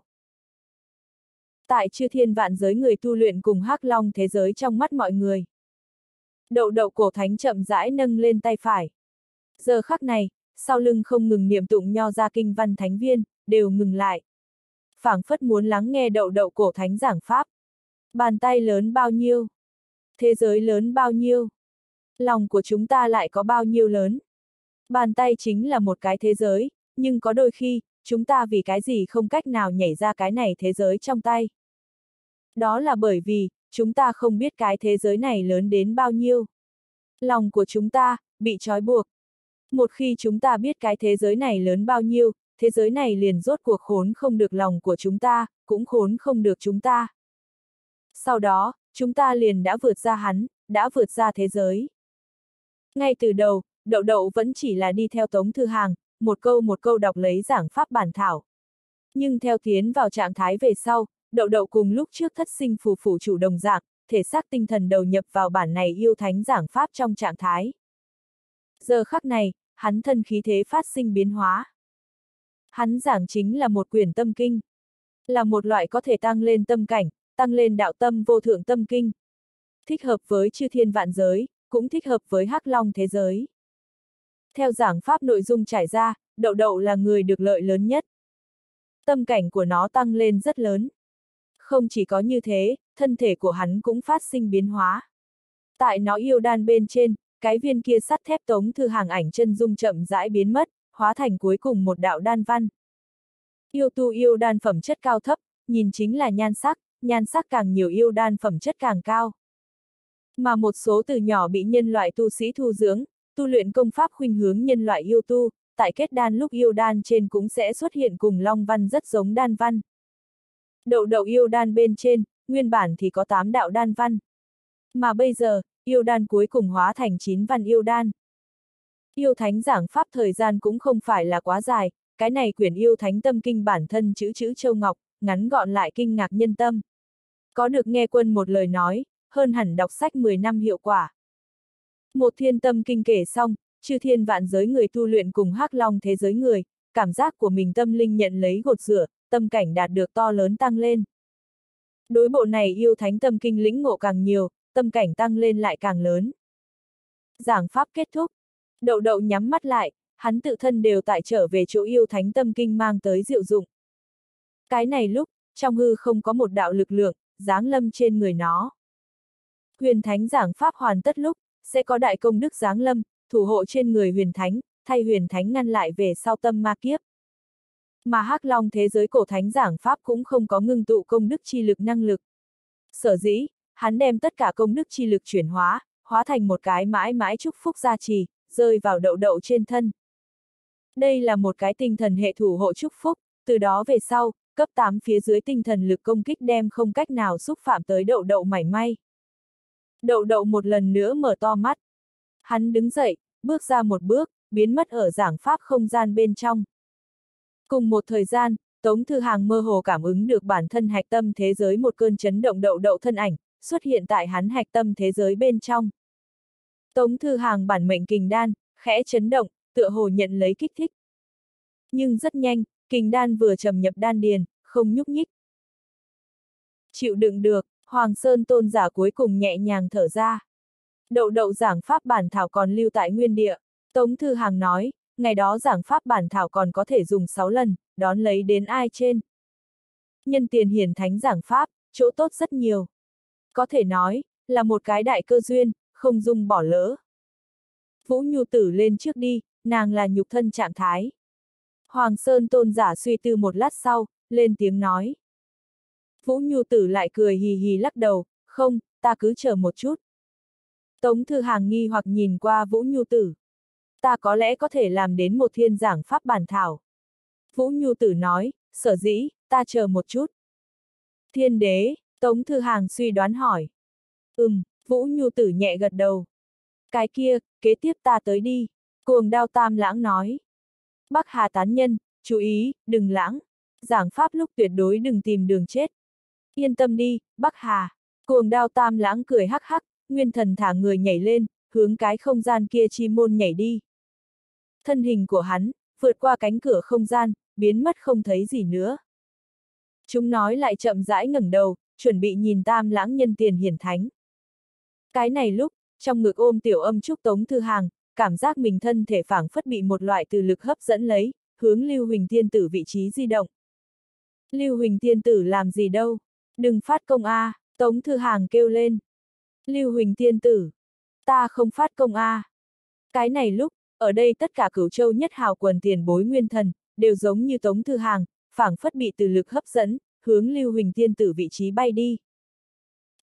Tại chư thiên vạn giới người tu luyện cùng Hắc Long thế giới trong mắt mọi người. Đậu đậu cổ thánh chậm rãi nâng lên tay phải. Giờ khắc này, sau lưng không ngừng niệm tụng nho ra kinh văn thánh viên, đều ngừng lại. Phảng phất muốn lắng nghe đậu đậu cổ thánh giảng pháp. Bàn tay lớn bao nhiêu? Thế giới lớn bao nhiêu? Lòng của chúng ta lại có bao nhiêu lớn? Bàn tay chính là một cái thế giới, nhưng có đôi khi, chúng ta vì cái gì không cách nào nhảy ra cái này thế giới trong tay. Đó là bởi vì, chúng ta không biết cái thế giới này lớn đến bao nhiêu. Lòng của chúng ta, bị trói buộc. Một khi chúng ta biết cái thế giới này lớn bao nhiêu, thế giới này liền rốt cuộc khốn không được lòng của chúng ta, cũng khốn không được chúng ta. Sau đó, chúng ta liền đã vượt ra hắn, đã vượt ra thế giới. Ngay từ đầu, Đậu Đậu vẫn chỉ là đi theo Tống Thư Hàng, một câu đọc lấy giảng pháp bản thảo. Nhưng theo tiến vào trạng thái về sau, Đậu Đậu cùng lúc trước thất sinh phù phủ chủ đồng dạng, thể xác tinh thần đầu nhập vào bản này yêu thánh giảng pháp trong trạng thái. Giờ khắc này, hắn thân khí thế phát sinh biến hóa. Hắn giảng chính là một quyển tâm kinh. Là một loại có thể tăng lên tâm cảnh, tăng lên đạo tâm vô thượng tâm kinh. Thích hợp với chư thiên vạn giới, cũng thích hợp với Hắc Long thế giới. Theo giảng pháp nội dung trải ra, Đậu Đậu là người được lợi lớn nhất. Tâm cảnh của nó tăng lên rất lớn. Không chỉ có như thế, thân thể của hắn cũng phát sinh biến hóa. Tại nó yêu đan bên trên, cái viên kia sắt thép Tống Thư Hàng ảnh chân dung chậm rãi biến mất, hóa thành cuối cùng một đạo đan văn. Yêu tu yêu đan phẩm chất cao thấp, nhìn chính là nhan sắc càng nhiều yêu đan phẩm chất càng cao. Mà một số từ nhỏ bị nhân loại tu sĩ thu dưỡng, tu luyện công pháp khuynh hướng nhân loại yêu tu, tại kết đan lúc yêu đan trên cũng sẽ xuất hiện cùng long văn rất giống đan văn. Đậu Đậu yêu đan bên trên, nguyên bản thì có 8 đạo đan văn. Mà bây giờ, yêu đan cuối cùng hóa thành 9 văn yêu đan. Yêu thánh giảng pháp thời gian cũng không phải là quá dài, cái này quyển yêu thánh tâm kinh bản thân chữ châu ngọc, ngắn gọn lại kinh ngạc nhân tâm. Có được nghe quân một lời nói, hơn hẳn đọc sách 10 năm hiệu quả. Một thiên tâm kinh kể xong, chư thiên vạn giới người tu luyện cùng Hắc Long thế giới người, cảm giác của mình tâm linh nhận lấy gột rửa, tâm cảnh đạt được to lớn tăng lên. Đối bộ này yêu thánh tâm kinh lĩnh ngộ càng nhiều, tâm cảnh tăng lên lại càng lớn. Giảng pháp kết thúc. Đậu Đậu nhắm mắt lại, hắn tự thân đều tại trở về chỗ yêu thánh tâm kinh mang tới diệu dụng. Cái này lúc, trong hư không có một đạo lực lượng, giáng lâm trên người nó. Huyền thánh giảng pháp hoàn tất lúc, sẽ có đại công đức giáng lâm, thủ hộ trên người huyền thánh, thay huyền thánh ngăn lại về sau tâm ma kiếp. Mà Hắc Long thế giới cổ thánh giảng pháp cũng không có ngưng tụ công đức chi lực năng lực. Sở dĩ, hắn đem tất cả công đức chi lực chuyển hóa, hóa thành một cái mãi mãi chúc phúc gia trì, rơi vào Đậu Đậu trên thân. Đây là một cái tinh thần hệ thủ hộ chúc phúc, từ đó về sau, cấp 8 phía dưới tinh thần lực công kích đem không cách nào xúc phạm tới Đậu Đậu mảy may. Đậu Đậu một lần nữa mở to mắt. Hắn đứng dậy, bước ra một bước, biến mất ở giảng pháp không gian bên trong. Cùng một thời gian, Tống Thư Hàng mơ hồ cảm ứng được bản thân hạch tâm thế giới một cơn chấn động Đậu Đậu thân ảnh, xuất hiện tại hắn hạch tâm thế giới bên trong. Tống Thư Hàng bản mệnh kình đan, khẽ chấn động, tựa hồ nhận lấy kích thích. Nhưng rất nhanh, kình đan vừa trầm nhập đan điền, không nhúc nhích. Chịu đựng được, Hoàng Sơn tôn giả cuối cùng nhẹ nhàng thở ra. Đậu Đậu giảng pháp bản thảo còn lưu tại nguyên địa. Tống Thư Hàng nói, ngày đó giảng pháp bản thảo còn có thể dùng 6 lần, đón lấy đến ai trên. Nhân tiền hiển thánh giảng pháp, chỗ tốt rất nhiều. Có thể nói, là một cái đại cơ duyên, không dung bỏ lỡ. Vũ Nhu Tử lên trước đi, nàng là nhục thân trạng thái. Hoàng Sơn tôn giả suy tư một lát sau, lên tiếng nói. Vũ Nhu Tử lại cười hì hì lắc đầu, không, ta cứ chờ một chút. Tống Thư Hàng nghi hoặc nhìn qua Vũ Nhu Tử. Ta có lẽ có thể làm đến một thiên giảng pháp bản thảo. Vũ Nhu Tử nói, sở dĩ, ta chờ một chút. Thiên đế, Tống Thư Hàng suy đoán hỏi. Vũ Nhu Tử nhẹ gật đầu. Cái kia, kế tiếp ta tới đi. Cuồng Đao Tam Lãng nói. Bắc Hà tán nhân, chú ý, đừng lãng. Giảng pháp lúc tuyệt đối đừng tìm đường chết. Yên tâm đi, Bắc Hà. Cuồng Đao Tam Lãng cười hắc hắc, nguyên thần thả người nhảy lên, hướng cái không gian kia chi môn nhảy đi. Thân hình của hắn, vượt qua cánh cửa không gian, biến mất không thấy gì nữa. Chúng nói lại chậm rãi ngẩng đầu, chuẩn bị nhìn Tam Lãng nhân tiền hiển thánh. Cái này lúc, trong ngực ôm tiểu âm trúc Tống Thư Hàng, cảm giác mình thân thể phảng phất bị một loại từ lực hấp dẫn lấy, hướng Lưu Huỳnh Tiên Tử vị trí di động. Lưu Huỳnh Tiên Tử làm gì đâu? Đừng phát công a! Tống Thư Hàng kêu lên. Lưu Huỳnh Tiên Tử. Ta không phát công a! Cái này lúc, ở đây tất cả Cửu Châu nhất hào quần tiền bối nguyên thần, đều giống như Tống Thư Hàng, phảng phất bị từ lực hấp dẫn, hướng Lưu Huỳnh Tiên Tử vị trí bay đi.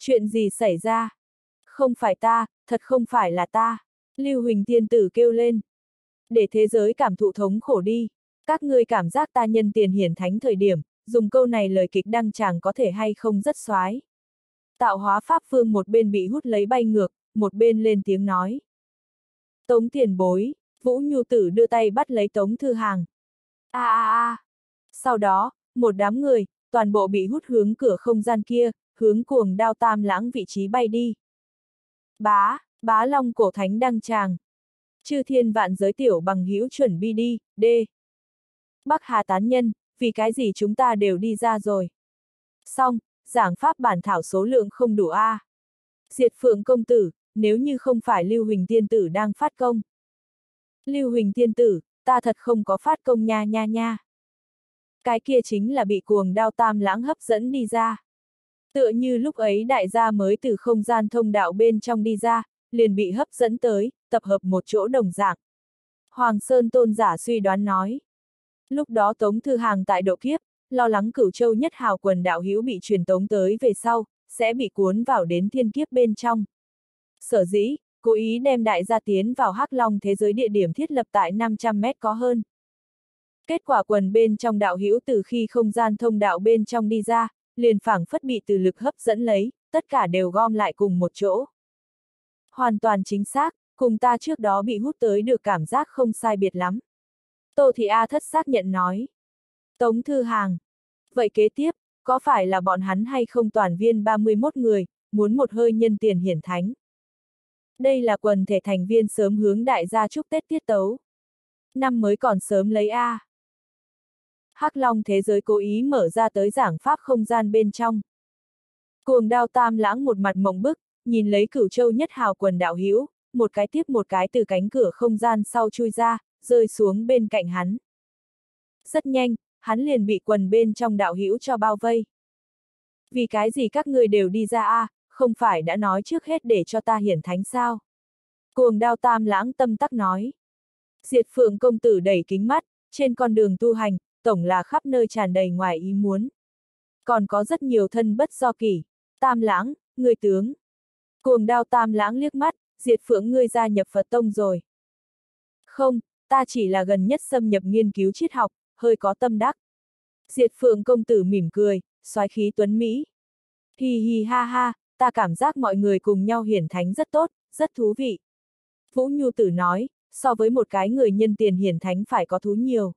Chuyện gì xảy ra? Không phải ta, thật không phải là ta. Lưu Huỳnh tiên tử kêu lên. Để thế giới cảm thụ thống khổ đi. Các ngươi cảm giác ta nhân tiền hiển thánh thời điểm, dùng câu này lời kịch đăng tràng có thể hay không rất soái. Tạo hóa pháp phương một bên bị hút lấy bay ngược, một bên lên tiếng nói. Tống tiền bối, Vũ Nhu Tử đưa tay bắt lấy Tống Thư Hàng. Sau đó, một đám người, toàn bộ bị hút hướng cửa không gian kia, hướng Cuồng Đao Tam Lãng vị trí bay đi. Bá Long cổ thánh đăng tràng. Chư thiên vạn giới tiểu bằng hữu chuẩn bị đi, Bắc Hà tán nhân, vì cái gì chúng ta đều đi ra rồi. Xong, giảng pháp bản thảo số lượng không đủ a. Diệt Phượng công tử, nếu như không phải Lưu Huỳnh tiên tử đang phát công. Lưu Huỳnh tiên tử, ta thật không có phát công nha. Cái kia chính là bị Cuồng Đao Tam Lãng hấp dẫn đi ra. Tựa như lúc ấy đại gia mới từ không gian thông đạo bên trong đi ra, liền bị hấp dẫn tới, tập hợp một chỗ đồng dạng. Hoàng Sơn tôn giả suy đoán nói. Lúc đó Tống Thư Hàng tại độ kiếp, lo lắng Cửu Châu Nhất Hào quần đạo hữu bị truyền tống tới về sau, sẽ bị cuốn vào đến thiên kiếp bên trong. Sở dĩ, cố ý đem đại gia tiến vào Hắc Long thế giới địa điểm thiết lập tại 500 mét có hơn. Kết quả quần bên trong đạo hữu từ khi không gian thông đạo bên trong đi ra, liền phảng phất bị từ lực hấp dẫn lấy, tất cả đều gom lại cùng một chỗ. Hoàn toàn chính xác, cùng ta trước đó bị hút tới được cảm giác không sai biệt lắm. Tô Thị A thất xác nhận nói. Tống Thư Hàng. Vậy kế tiếp, có phải là bọn hắn hay không toàn viên 31 người, muốn một hơi nhân tiền hiển thánh? Đây là quần thể thành viên sớm hướng đại gia chúc Tết tiết tấu. Năm mới còn sớm lấy A. Hắc Long thế giới cố ý mở ra tới giảng pháp không gian bên trong. Cuồng Đao Tam Lãng một mặt mộng bức, nhìn lấy Cửu Châu Nhất Hào quần đạo hữu, một cái tiếp một cái từ cánh cửa không gian sau chui ra, rơi xuống bên cạnh hắn. Rất nhanh, hắn liền bị quần bên trong đạo hữu cho bao vây. Vì cái gì các ngươi đều đi ra a, không phải đã nói trước hết để cho ta hiển thánh sao? Cuồng Đao Tam Lãng tâm tắc nói. Diệt Phượng công tử đẩy kính mắt, trên con đường tu hành, tổng là khắp nơi tràn đầy ngoài ý muốn. Còn có rất nhiều thân bất do kỷ. Tam Lãng, người tướng. Cuồng Đao Tam Lãng liếc mắt, Diệt Phượng ngươi gia nhập Phật tông rồi. Không, ta chỉ là gần nhất xâm nhập nghiên cứu triết học, hơi có tâm đắc. Diệt Phượng công tử mỉm cười, soái khí tuấn Mỹ. Hi hi ha ha, ta cảm giác mọi người cùng nhau hiển thánh rất tốt, rất thú vị. Vũ Nhu Tử nói, so với một cái người nhân tiền hiển thánh phải có thú nhiều.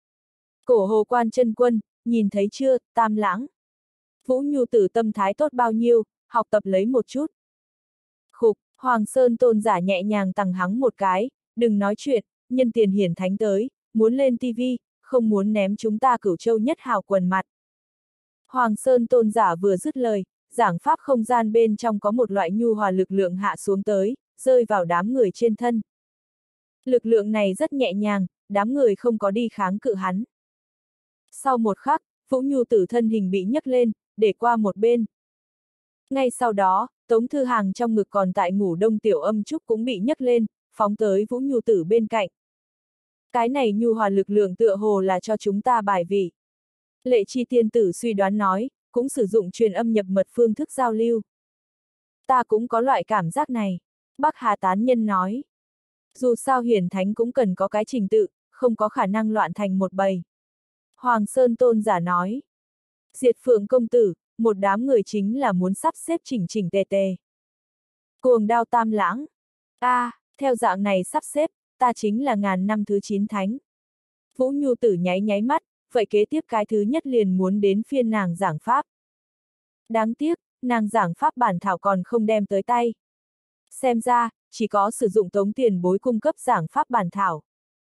Cổ Hồ Quan Chân Quân, nhìn thấy chưa, Tam Lãng. Vũ Nhu Tử tâm thái tốt bao nhiêu, học tập lấy một chút. Khục, Hoàng Sơn tôn giả nhẹ nhàng tằng hắng một cái, đừng nói chuyện, nhân tiền hiển thánh tới, muốn lên tivi, không muốn ném chúng ta Cửu Châu Nhất Hào quần mặt. Hoàng Sơn tôn giả vừa dứt lời, giảng pháp không gian bên trong có một loại nhu hòa lực lượng hạ xuống tới, rơi vào đám người trên thân. Lực lượng này rất nhẹ nhàng, đám người không có đi kháng cự hắn. Sau một khắc, Vũ Nhu Tử thân hình bị nhấc lên, để qua một bên. Ngay sau đó, Tống Thư Hàng trong ngực còn tại ngủ đông tiểu âm trúc cũng bị nhấc lên, phóng tới Vũ Nhu Tử bên cạnh. Cái này nhu hòa lực lượng tựa hồ là cho chúng ta bài vị. Lệ Chi tiên tử suy đoán nói, cũng sử dụng truyền âm nhập mật phương thức giao lưu. Ta cũng có loại cảm giác này. Bắc Hà tán nhân nói. Dù sao hiển thánh cũng cần có cái trình tự, không có khả năng loạn thành một bầy. Hoàng Sơn tôn giả nói. Diệt Phượng công tử, một đám người chính là muốn sắp xếp chỉnh chỉnh tề tề. Cuồng Đao Tam Lãng. Theo dạng này sắp xếp, ta chính là ngàn năm thứ 9 thánh. Vũ Nhu Tử nháy nháy mắt, vậy kế tiếp cái thứ nhất liền muốn đến phiên nàng giảng pháp. Đáng tiếc, nàng giảng pháp bản thảo còn không đem tới tay. Xem ra, chỉ có sử dụng Tống tiền bối cung cấp giảng pháp bản thảo.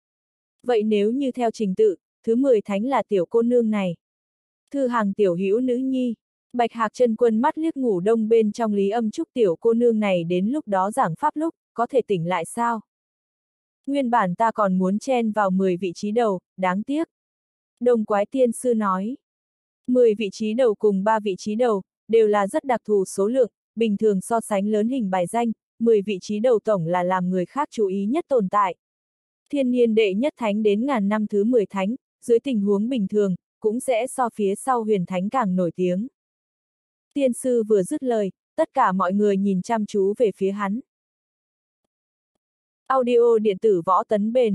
Vậy nếu như theo trình tự, thứ 10 thánh là tiểu cô nương này. Thư Hàng tiểu hữu nữ nhi. Bạch Hạc Chân Quân mắt liếc ngủ đông bên trong Lý Âm Trúc tiểu cô nương này đến lúc đó giảng pháp lúc, có thể tỉnh lại sao? Nguyên bản ta còn muốn chen vào 10 vị trí đầu, đáng tiếc. Đồng Quái Tiên Sư nói. 10 vị trí đầu cùng 3 vị trí đầu, đều là rất đặc thù số lượng, bình thường so sánh lớn hình bài danh, 10 vị trí đầu tổng là làm người khác chú ý nhất tồn tại. Thiên niên đệ nhất thánh đến ngàn năm thứ 10 thánh, dưới tình huống bình thường, cũng sẽ so phía sau huyền thánh càng nổi tiếng. Tiên sư vừa dứt lời, tất cả mọi người nhìn chăm chú về phía hắn. Audio điện tử Võ Tấn Bền.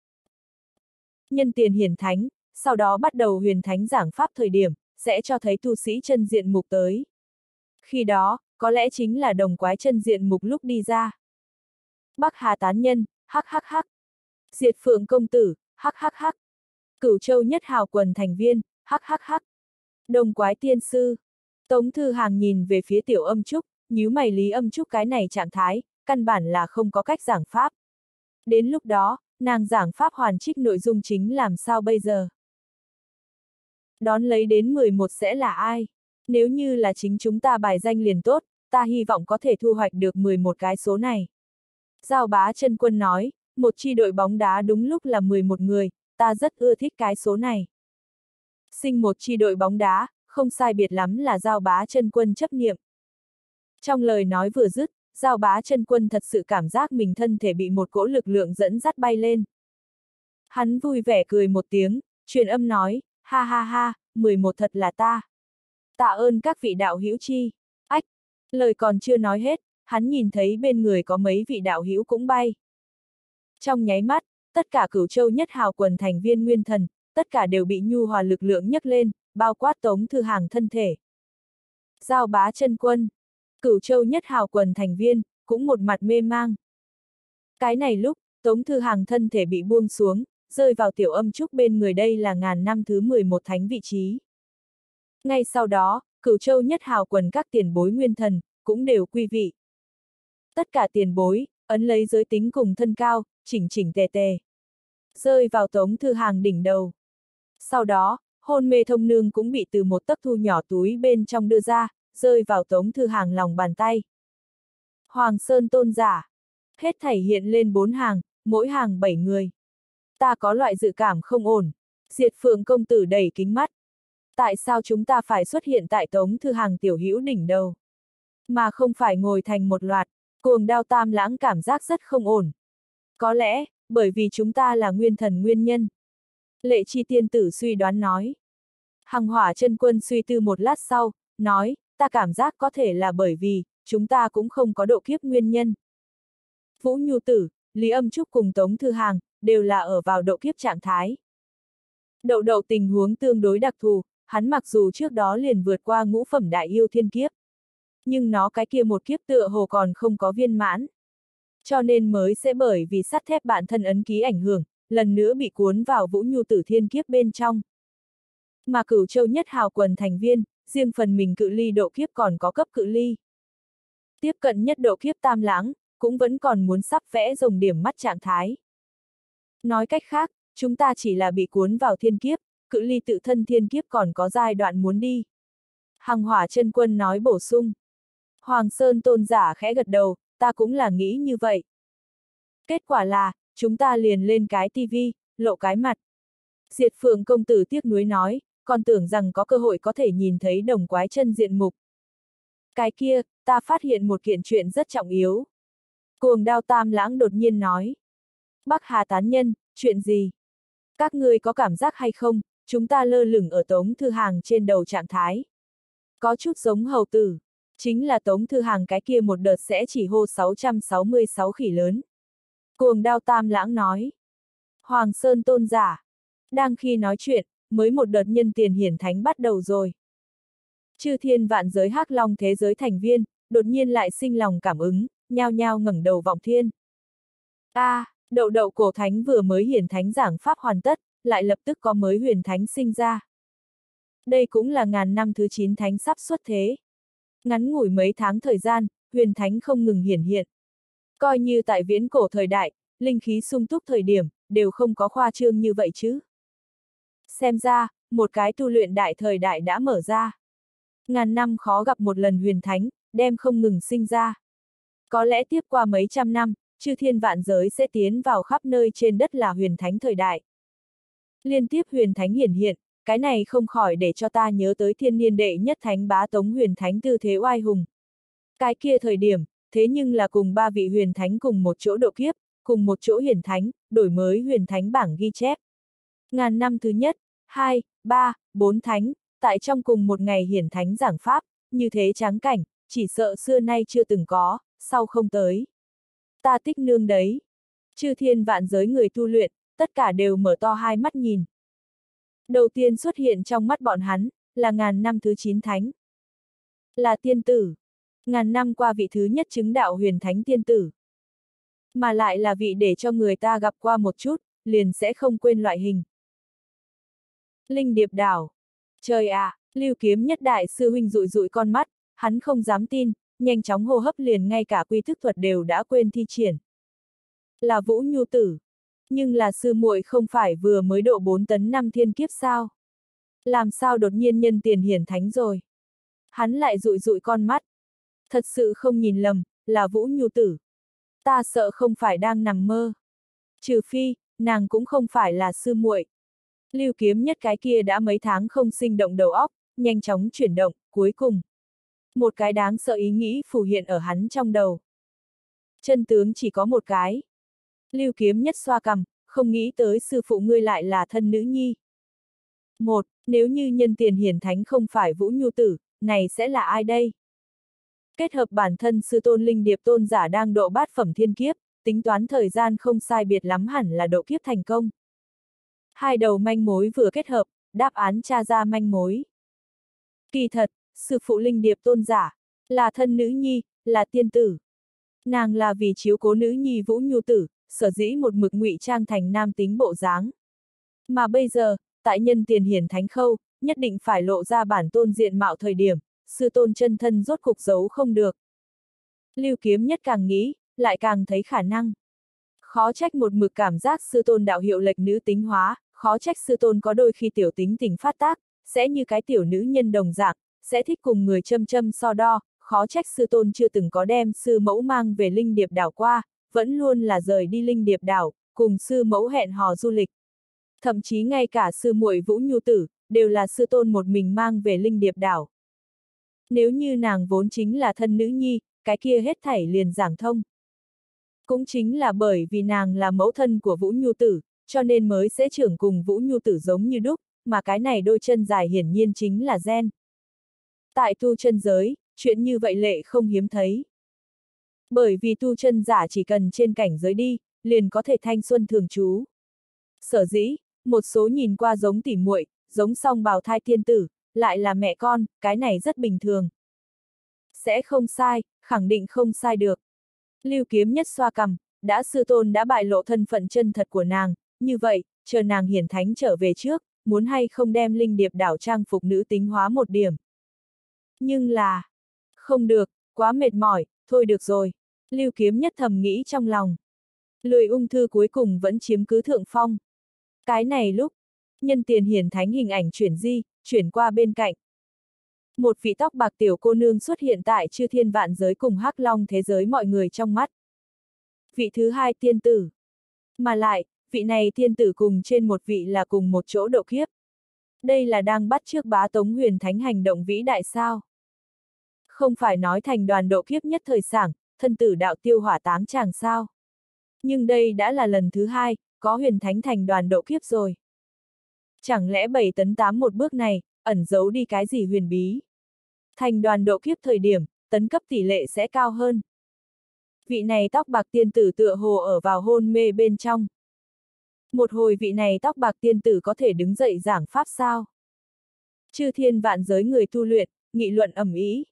Nhân tiền hiển thánh, sau đó bắt đầu huyền thánh giảng pháp thời điểm, sẽ cho thấy tu sĩ chân diện mục tới. Khi đó, có lẽ chính là đồng quái chân diện mục lúc đi ra. Bắc Hà tán nhân, hắc hắc hắc. Diệt Phượng công tử, hắc hắc hắc. Cửu Châu nhất hào quần thành viên, hắc hắc hắc. Đồng quái tiên sư. Tống Thư Hàng nhìn về phía Tiểu Âm Trúc, nhíu mày Lý Âm Trúc cái này trạng thái, căn bản là không có cách giảng pháp. Đến lúc đó, nàng giảng pháp hoàn trích nội dung chính làm sao bây giờ? Đón lấy đến 11 sẽ là ai? Nếu như là chính chúng ta bài danh liền tốt, ta hy vọng có thể thu hoạch được 11 cái số này. Giao Bá Chân Quân nói, một chi đội bóng đá đúng lúc là 11 người, ta rất ưa thích cái số này. Sinh một chi đội bóng đá, không sai biệt lắm là Giao Bá Chân Quân chấp niệm. Trong lời nói vừa dứt, Giao Bá Chân Quân thật sự cảm giác mình thân thể bị một cỗ lực lượng dẫn dắt bay lên. Hắn vui vẻ cười một tiếng, truyền âm nói, ha ha ha, 11 thật là ta. Tạ ơn các vị đạo hữu chi. Ách, lời còn chưa nói hết, hắn nhìn thấy bên người có mấy vị đạo hữu cũng bay. Trong nháy mắt, tất cả Cửu Châu nhất hào quần thành viên nguyên thần, tất cả đều bị nhu hòa lực lượng nhấc lên, bao quát Tống Thư Hàng thân thể. Giao Bá Chân Quân, Cửu Châu nhất hào quần thành viên, cũng một mặt mê mang. Cái này lúc, Tống Thư Hàng thân thể bị buông xuống, rơi vào Tiểu Âm Trúc bên người, đây là ngàn năm thứ 11 thánh vị trí. Ngay sau đó, Cửu Châu nhất hào quần các tiền bối nguyên thần, cũng đều quy vị. Tất cả tiền bối, ấn lấy giới tính cùng thân cao, chỉnh chỉnh tề tề. Rơi vào Tống Thư Hàng đỉnh đầu. Sau đó, hôn mê thông nương cũng bị từ một tấc thu nhỏ túi bên trong đưa ra, rơi vào Tống Thư Hàng lòng bàn tay. Hoàng Sơn tôn giả. Hết thảy hiện lên 4 hàng, mỗi hàng 7 người. Ta có loại dự cảm không ổn. Diệt Phượng công tử đẩy kính mắt. Tại sao chúng ta phải xuất hiện tại Tống Thư Hàng tiểu hữu đỉnh đầu? Mà không phải ngồi thành một loạt, Cuồng Đao Tam Lãng cảm giác rất không ổn. Có lẽ, bởi vì chúng ta là nguyên thần nguyên nhân. Lệ Chi tiên tử suy đoán nói. Hằng Hỏa Chân Quân suy tư một lát sau, nói, ta cảm giác có thể là bởi vì, chúng ta cũng không có độ kiếp nguyên nhân. Vũ Nhu Tử, Lý Âm Trúc cùng Tống Thư Hàng, đều là ở vào độ kiếp trạng thái. Đậu đậu tình huống tương đối đặc thù, hắn mặc dù trước đó liền vượt qua ngũ phẩm đại yêu thiên kiếp. Nhưng nó cái kia một kiếp tựa hồ còn không có viên mãn. Cho nên mới sẽ bởi vì sắt thép bản thân ấn ký ảnh hưởng, lần nữa bị cuốn vào Vũ Nhu Tử thiên kiếp bên trong. Mà Cửu Châu nhất hào quần thành viên, riêng phần mình cự ly độ kiếp còn có cấp cự ly. Tiếp cận nhất độ kiếp Tam Lãng, cũng vẫn còn muốn sắp vẽ rồng điểm mắt trạng thái. Nói cách khác, chúng ta chỉ là bị cuốn vào thiên kiếp, cự ly tự thân thiên kiếp còn có giai đoạn muốn đi. Hằng Hỏa Chân Quân nói bổ sung. Hoàng Sơn tôn giả khẽ gật đầu, ta cũng là nghĩ như vậy. Kết quả là, chúng ta liền lên cái tivi, lộ cái mặt. Diệt Phượng công tử tiếc nuối nói, còn tưởng rằng có cơ hội có thể nhìn thấy đồng quái chân diện mục. Cái kia, ta phát hiện một kiện chuyện rất trọng yếu. Cuồng Đao Tam Lãng đột nhiên nói. Bắc Hà tán nhân, chuyện gì? Các ngươi có cảm giác hay không, chúng ta lơ lửng ở Tống Thư Hàng trên đầu trạng thái. Có chút giống hầu tử, chính là Tống Thư Hàng cái kia một đợt sẽ chỉ hô 666 khỉ lớn. Cuồng Đao Tam Lãng nói. Hoàng Sơn tôn giả. Đang khi nói chuyện, mới một đợt nhân tiền hiển thánh bắt đầu rồi. Chư thiên vạn giới hắc long thế giới thành viên, đột nhiên lại sinh lòng cảm ứng, nhao nhao ngẩng đầu vọng thiên. Đậu đậu cổ thánh vừa mới hiển thánh giảng pháp hoàn tất, lại lập tức có mới huyền thánh sinh ra. Đây cũng là ngàn năm thứ 9 thánh sắp xuất thế. Ngắn ngủi mấy tháng thời gian, huyền thánh không ngừng hiển hiện. Coi như tại viễn cổ thời đại, linh khí sung túc thời điểm, đều không có khoa trương như vậy chứ. Xem ra, một cái tu luyện đại thời đại đã mở ra. Ngàn năm khó gặp một lần huyền thánh, đem không ngừng sinh ra. Có lẽ tiếp qua mấy trăm năm, chư thiên vạn giới sẽ tiến vào khắp nơi trên đất là huyền thánh thời đại. Liên tiếp huyền thánh hiển hiện, cái này không khỏi để cho ta nhớ tới thiên niên đệ nhất thánh bá Tống huyền thánh tư thế oai hùng. Cái kia thời điểm, thế nhưng là cùng 3 vị huyền thánh cùng một chỗ độ kiếp, cùng một chỗ hiển thánh, đổi mới huyền thánh bảng ghi chép. Ngàn năm thứ nhất, 2, 3, 4 thánh, tại trong cùng một ngày hiển thánh giảng pháp, như thế tráng cảnh, chỉ sợ xưa nay chưa từng có, sau không tới. Ta Tích Nương đấy. Chư thiên vạn giới người tu luyện, tất cả đều mở to hai mắt nhìn. Đầu tiên xuất hiện trong mắt bọn hắn, là ngàn năm thứ 9 thánh. Là tiên tử. Ngàn năm qua vị thứ nhất chứng đạo huyền thánh tiên tử. Mà lại là vị để cho người ta gặp qua một chút, liền sẽ không quên loại hình. Linh Điệp Đảo. Trời ạ, Lưu Kiếm Nhất đại sư huynh dụi dụi con mắt, hắn không dám tin, nhanh chóng hô hấp liền ngay cả quy thức thuật đều đã quên thi triển. Là Vũ Nhu tử. Nhưng là sư muội không phải vừa mới độ 4 tấn 5 thiên kiếp sao? Làm sao đột nhiên nhân tiền hiển thánh rồi? Hắn lại dụi dụi con mắt. Thật sự không nhìn lầm, là Vũ Nhu tử. Ta sợ không phải đang nằm mơ. Trừ phi, nàng cũng không phải là sư muội. Lưu Kiếm Nhất cái kia đã mấy tháng không sinh động đầu óc, nhanh chóng chuyển động, cuối cùng. Một cái đáng sợ ý nghĩ phù hiện ở hắn trong đầu. Chân tướng chỉ có một cái. Lưu Kiếm Nhất xoa cằm, không nghĩ tới sư phụ ngươi lại là thân nữ nhi. Một, nếu như nhân tiền hiển thánh không phải Vũ Nhu tử, này sẽ là ai đây? Kết hợp bản thân sư tôn Linh Điệp tôn giả đang độ bát phẩm thiên kiếp, tính toán thời gian không sai biệt lắm hẳn là độ kiếp thành công. Hai đầu manh mối vừa kết hợp, đáp án tra ra manh mối. Kỳ thật, sư phụ Linh Điệp tôn giả, là thân nữ nhi, là tiên tử. Nàng là vì chiếu cố nữ nhi Vũ Nhu tử, sở dĩ một mực ngụy trang thành nam tính bộ dáng. Mà bây giờ, tại nhân tiền hiển thánh khâu, nhất định phải lộ ra bản tôn diện mạo thời điểm, sư tôn chân thân rốt cục giấu không được. Lưu Kiếm Nhất càng nghĩ, lại càng thấy khả năng. Khó trách một mực cảm giác sư tôn đạo hiệu lệch nữ tính hóa, khó trách sư tôn có đôi khi tiểu tính tình phát tác, sẽ như cái tiểu nữ nhân đồng dạng, sẽ thích cùng người châm châm so đo, khó trách sư tôn chưa từng có đem sư mẫu mang về Linh Điệp đảo qua, vẫn luôn là rời đi Linh Điệp đảo, cùng sư mẫu hẹn hò du lịch. Thậm chí ngay cả sư muội Vũ Nhu tử, đều là sư tôn một mình mang về Linh Điệp đảo. Nếu như nàng vốn chính là thân nữ nhi, cái kia hết thảy liền giảng thông. Cũng chính là bởi vì nàng là mẫu thân của Vũ Nhu tử, cho nên mới sẽ trưởng cùng Vũ Nhu tử giống như đúc, mà cái này đôi chân dài hiển nhiên chính là gen. Tại tu chân giới, chuyện như vậy lệ không hiếm thấy. Bởi vì tu chân giả chỉ cần trên cảnh giới đi, liền có thể thanh xuân thường trú. Sở dĩ, một số nhìn qua giống tỉ muội, giống song bào thai tiên tử, lại là mẹ con, cái này rất bình thường. Sẽ không sai, khẳng định không sai được. Lưu Kiếm Nhất xoa cằm, đã sư tôn đã bại lộ thân phận chân thật của nàng, như vậy, chờ nàng hiển thánh trở về trước, muốn hay không đem Linh Điệp đảo trang phục nữ tính hóa một điểm. Nhưng là, không được, quá mệt mỏi, thôi được rồi. Lưu Kiếm Nhất thầm nghĩ trong lòng. Lười ung thư cuối cùng vẫn chiếm cứ thượng phong. Cái này lúc, nhân tiền hiển thánh hình ảnh chuyển qua bên cạnh. Một vị tóc bạc tiểu cô nương xuất hiện tại chư thiên vạn giới cùng hắc long thế giới mọi người trong mắt. Vị thứ hai tiên tử. Mà lại, vị này tiên tử cùng trên một vị là cùng một chỗ độ kiếp. Đây là đang bắt chước bá Tống Huyền Thánh hành động vĩ đại sao. Không phải nói thành đoàn độ kiếp nhất thời sảng, thân tử đạo tiêu hỏa táng chàng sao. Nhưng đây đã là lần thứ hai, có Huyền Thánh thành đoàn độ kiếp rồi. Chẳng lẽ 7 tấn 8 một bước này, ẩn giấu đi cái gì huyền bí? Thành đoàn độ kiếp thời điểm, tấn cấp tỷ lệ sẽ cao hơn. Vị này tóc bạc tiên tử tựa hồ ở vào hôn mê bên trong. Một hồi vị này tóc bạc tiên tử có thể đứng dậy giảng pháp sao? Chư thiên vạn giới người tu luyện, nghị luận ầm ĩ.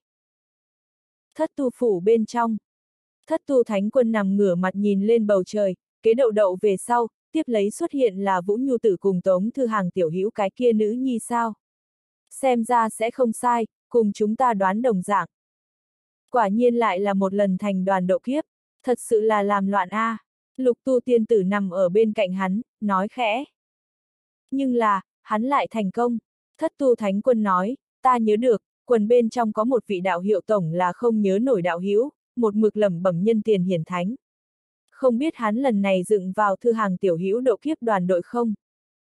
Thất tu phủ bên trong. Thất tu thánh quân nằm ngửa mặt nhìn lên bầu trời, kế đậu đậu về sau, tiếp lấy xuất hiện là Vũ Nhu tử cùng Tống Thư Hàng tiểu hữu cái kia nữ nhi sao? Xem ra sẽ không sai, cùng chúng ta đoán đồng dạng. Quả nhiên lại là một lần thành đoàn độ kiếp, thật sự là làm loạn a. Lục tu tiên tử nằm ở bên cạnh hắn, nói khẽ. Nhưng là, hắn lại thành công. Thất tu thánh quân nói, ta nhớ được, quần bên trong có một vị đạo hiệu tổng là không nhớ nổi đạo hữu, một mực lẩm bẩm nhân tiền hiển thánh. Không biết hắn lần này dựng vào Thư Hàng tiểu hữu độ kiếp đoàn đội không?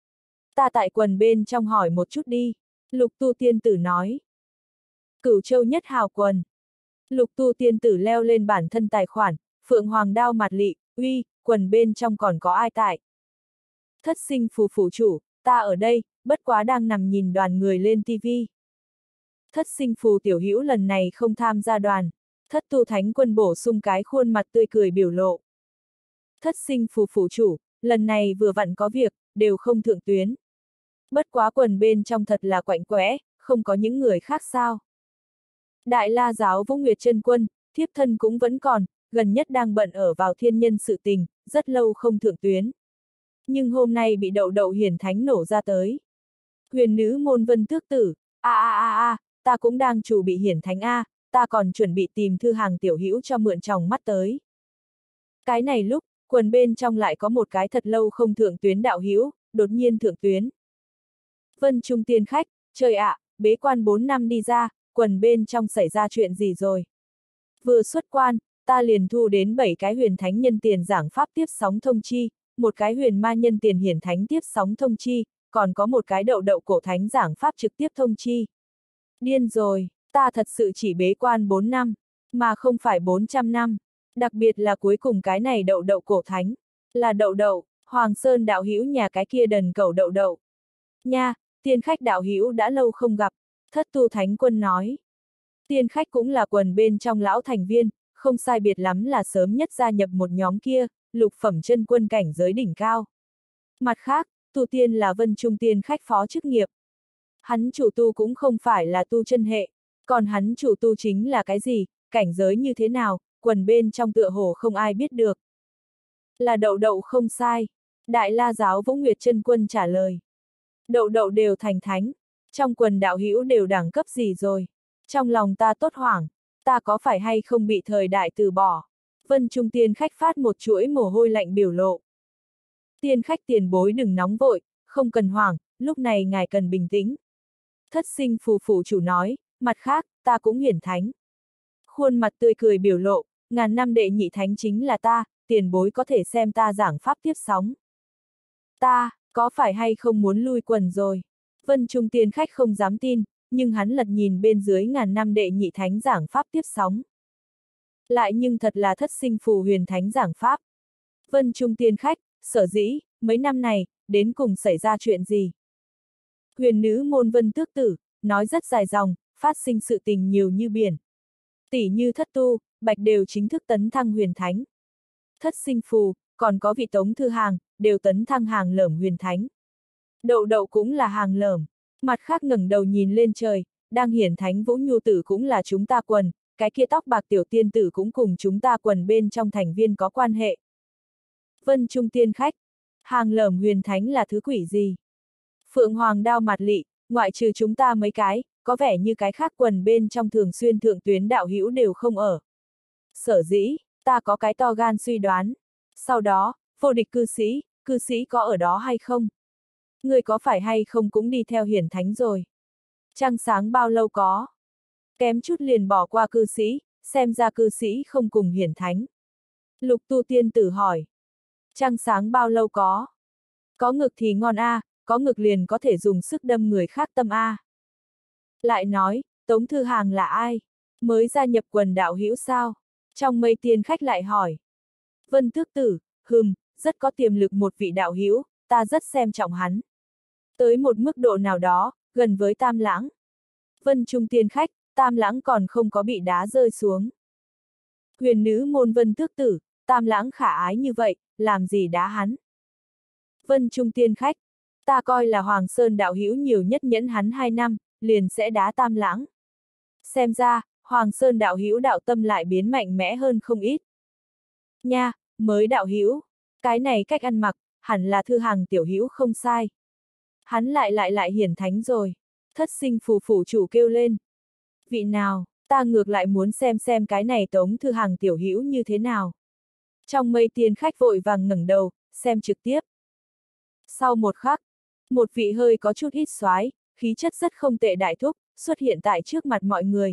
Ta tại quần bên trong hỏi một chút đi, lục tu tiên tử nói. Cửu Châu Nhất Hào quần. Lục tu tiên tử leo lên bản thân tài khoản, Phượng Hoàng đao mặt lị, uy, quần bên trong còn có ai tại? Thất sinh phù phủ chủ, ta ở đây, bất quá đang nằm nhìn đoàn người lên tivi. Thất sinh phù tiểu hữu lần này không tham gia đoàn. Thất tu thánh quân bổ sung cái khuôn mặt tươi cười biểu lộ. Thất sinh phù phủ chủ, lần này vừa vặn có việc, đều không thượng tuyến. Bất quá quần bên trong thật là quạnh quẽ, không có những người khác sao. Đại La giáo Vũ Nguyệt chân quân, thiếp thân cũng vẫn còn, gần nhất đang bận ở vào thiên nhân sự tình, rất lâu không thượng tuyến. Nhưng hôm nay bị đậu đậu hiển thánh nổ ra tới. Huyền nữ môn vân tước tử, ta cũng đang chủ bị hiển thánh ta còn chuẩn bị tìm thư hàng tiểu hữu cho mượn tròng mắt tới. Cái này lúc, quần bên trong lại có một cái thật lâu không thượng tuyến đạo hữu, đột nhiên thượng tuyến. Vân Trung tiên khách, trời ạ, bế quan 4 năm đi ra, quần bên trong xảy ra chuyện gì rồi? Vừa xuất quan, ta liền thu đến 7 cái huyền thánh nhân tiền giảng pháp tiếp sóng thông chi, một cái huyền ma nhân tiền hiển thánh tiếp sóng thông chi, còn có một cái đậu đậu cổ thánh giảng pháp trực tiếp thông chi. Điên rồi, ta thật sự chỉ bế quan 4 năm, mà không phải 400 năm. Đặc biệt là cuối cùng cái này đậu đậu cổ thánh, là đậu đậu, Hoàng Sơn đạo hữu nhà cái kia đần cẩu đậu đậu. Nha, tiên khách đạo hữu đã lâu không gặp, thất tu thánh quân nói. Tiên khách cũng là quần bên trong lão thành viên, không sai biệt lắm là sớm nhất gia nhập một nhóm kia, lục phẩm chân quân cảnh giới đỉnh cao. Mặt khác, tu tiên là Vân Trung tiên khách phó chức nghiệp. Hắn chủ tu cũng không phải là tu chân hệ, còn hắn chủ tu chính là cái gì, cảnh giới như thế nào, quần bên trong tựa hồ không ai biết được. Là đậu đậu không sai. Đại La giáo Vũ Nguyệt chân quân trả lời. Đậu đậu đều thành thánh. Trong quần đạo hữu đều đẳng cấp gì rồi? Trong lòng ta tốt hoảng. Ta có phải hay không bị thời đại từ bỏ? Vân Trung tiên khách phát một chuỗi mồ hôi lạnh biểu lộ. Tiên khách tiền bối đừng nóng vội, không cần hoảng, lúc này ngài cần bình tĩnh. Thất sinh phù phủ chủ nói, mặt khác, ta cũng hiển thánh. Khuôn mặt tươi cười biểu lộ, ngàn năm đệ nhị thánh chính là ta, tiền bối có thể xem ta giảng pháp tiếp sóng. Ta, có phải hay không muốn lui quần rồi? Vân Trung tiên khách không dám tin, nhưng hắn lật nhìn bên dưới ngàn năm đệ nhị thánh giảng pháp tiếp sóng. Lại nhưng thật là thất sinh phù huyền thánh giảng pháp. Vân Trung tiên khách, sở dĩ, mấy năm này, đến cùng xảy ra chuyện gì? Huyền nữ môn vân tước tử, nói rất dài dòng, phát sinh sự tình nhiều như biển. Tỷ như thất tu, bạch đều chính thức tấn thăng huyền thánh. Thất sinh phù, còn có vị tống thư hàng, đều tấn thăng hàng lởm huyền thánh. Đậu đậu cũng là hàng lởm, mặt khác ngẩng đầu nhìn lên trời, đang hiển thánh Vũ Nhu tử cũng là chúng ta quần, cái kia tóc bạc tiểu tiên tử cũng cùng chúng ta quần bên trong thành viên có quan hệ. Vân Trung tiên khách, hàng lởm huyền thánh là thứ quỷ gì? Phượng Hoàng đao mặt lị, ngoại trừ chúng ta mấy cái, có vẻ như cái khác quần bên trong thường xuyên thượng tuyến đạo hữu đều không ở. Sở dĩ, ta có cái to gan suy đoán. Sau đó, vô địch cư sĩ có ở đó hay không? Người có phải hay không cũng đi theo hiển thánh rồi? Trăng sáng bao lâu có? Kém chút liền bỏ qua cư sĩ, xem ra cư sĩ không cùng hiển thánh. Lục tu tiên tử hỏi. Trăng sáng bao lâu có? Có ngực thì ngon có ngực liền có thể dùng sức đâm người khác tâm Lại nói, Tống Thư Hàng là ai? Mới gia nhập quần đạo hữu sao? Trong mây tiên khách lại hỏi. Vân Tước Tử, rất có tiềm lực một vị đạo hữu, ta rất xem trọng hắn. Tới một mức độ nào đó, gần với Tam Lãng. Vân Trung tiên khách, Tam Lãng còn không có bị đá rơi xuống. Huyền nữ môn Vân Tước Tử, Tam Lãng khả ái như vậy, làm gì đá hắn? Vân Trung tiên khách, ta coi là Hoàng Sơn đạo hữu nhiều nhất nhẫn hắn 2 năm, liền sẽ đá Tam Lãng. Xem ra, Hoàng Sơn đạo hữu đạo tâm lại biến mạnh mẽ hơn không ít. Nha, mới đạo hữu, cái này cách ăn mặc, hẳn là Thư Hàng tiểu hữu không sai. Hắn lại hiển thánh rồi. Thất sinh phù phủ chủ kêu lên. Vị nào, ta ngược lại muốn xem cái này Tống Thư Hàng tiểu hữu như thế nào. Trong mây tiên khách vội vàng ngẩng đầu, xem trực tiếp. Sau một khắc, một vị hơi có chút ít soái, khí chất rất không tệ đại thúc, xuất hiện tại trước mặt mọi người.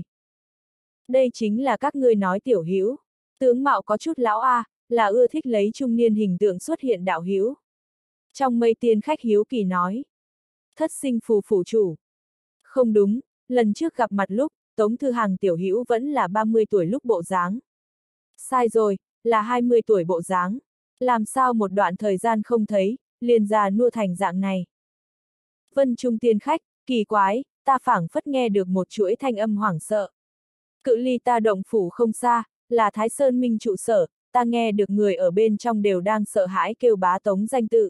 Đây chính là các ngươi nói tiểu hữu. Tướng mạo có chút lão là ưa thích lấy trung niên hình tượng xuất hiện đạo hữu. Trong mây tiên khách hiếu kỳ nói. Thất sinh phù phủ chủ. Không đúng, lần trước gặp mặt lúc, Tống Thư Hàng tiểu hữu vẫn là 30 tuổi lúc bộ dáng. Sai rồi, là 20 tuổi bộ dáng. Làm sao một đoạn thời gian không thấy, liền già nua thành dạng này. Vân Trung tiên khách, kỳ quái, ta phảng phất nghe được một chuỗi thanh âm hoảng sợ. Cự ly ta động phủ không xa, là Thái Sơn Minh trụ sở, ta nghe được người ở bên trong đều đang sợ hãi kêu bá tống danh tự.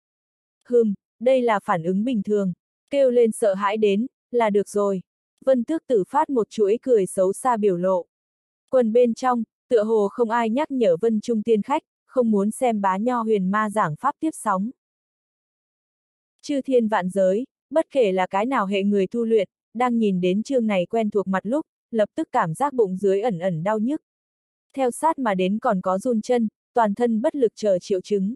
Đây là phản ứng bình thường, kêu lên sợ hãi đến, là được rồi. Vân Tước Tử phát một chuỗi cười xấu xa biểu lộ. Quần bên trong, tựa hồ không ai nhắc nhở Vân Trung tiên khách, không muốn xem bá nho huyền ma giảng pháp tiếp sóng. Chư thiên vạn giới, bất kể là cái nào hệ người tu luyện, đang nhìn đến chương này quen thuộc mặt lúc, lập tức cảm giác bụng dưới ẩn ẩn đau nhức. Theo sát mà đến còn có run chân, toàn thân bất lực chờ triệu chứng.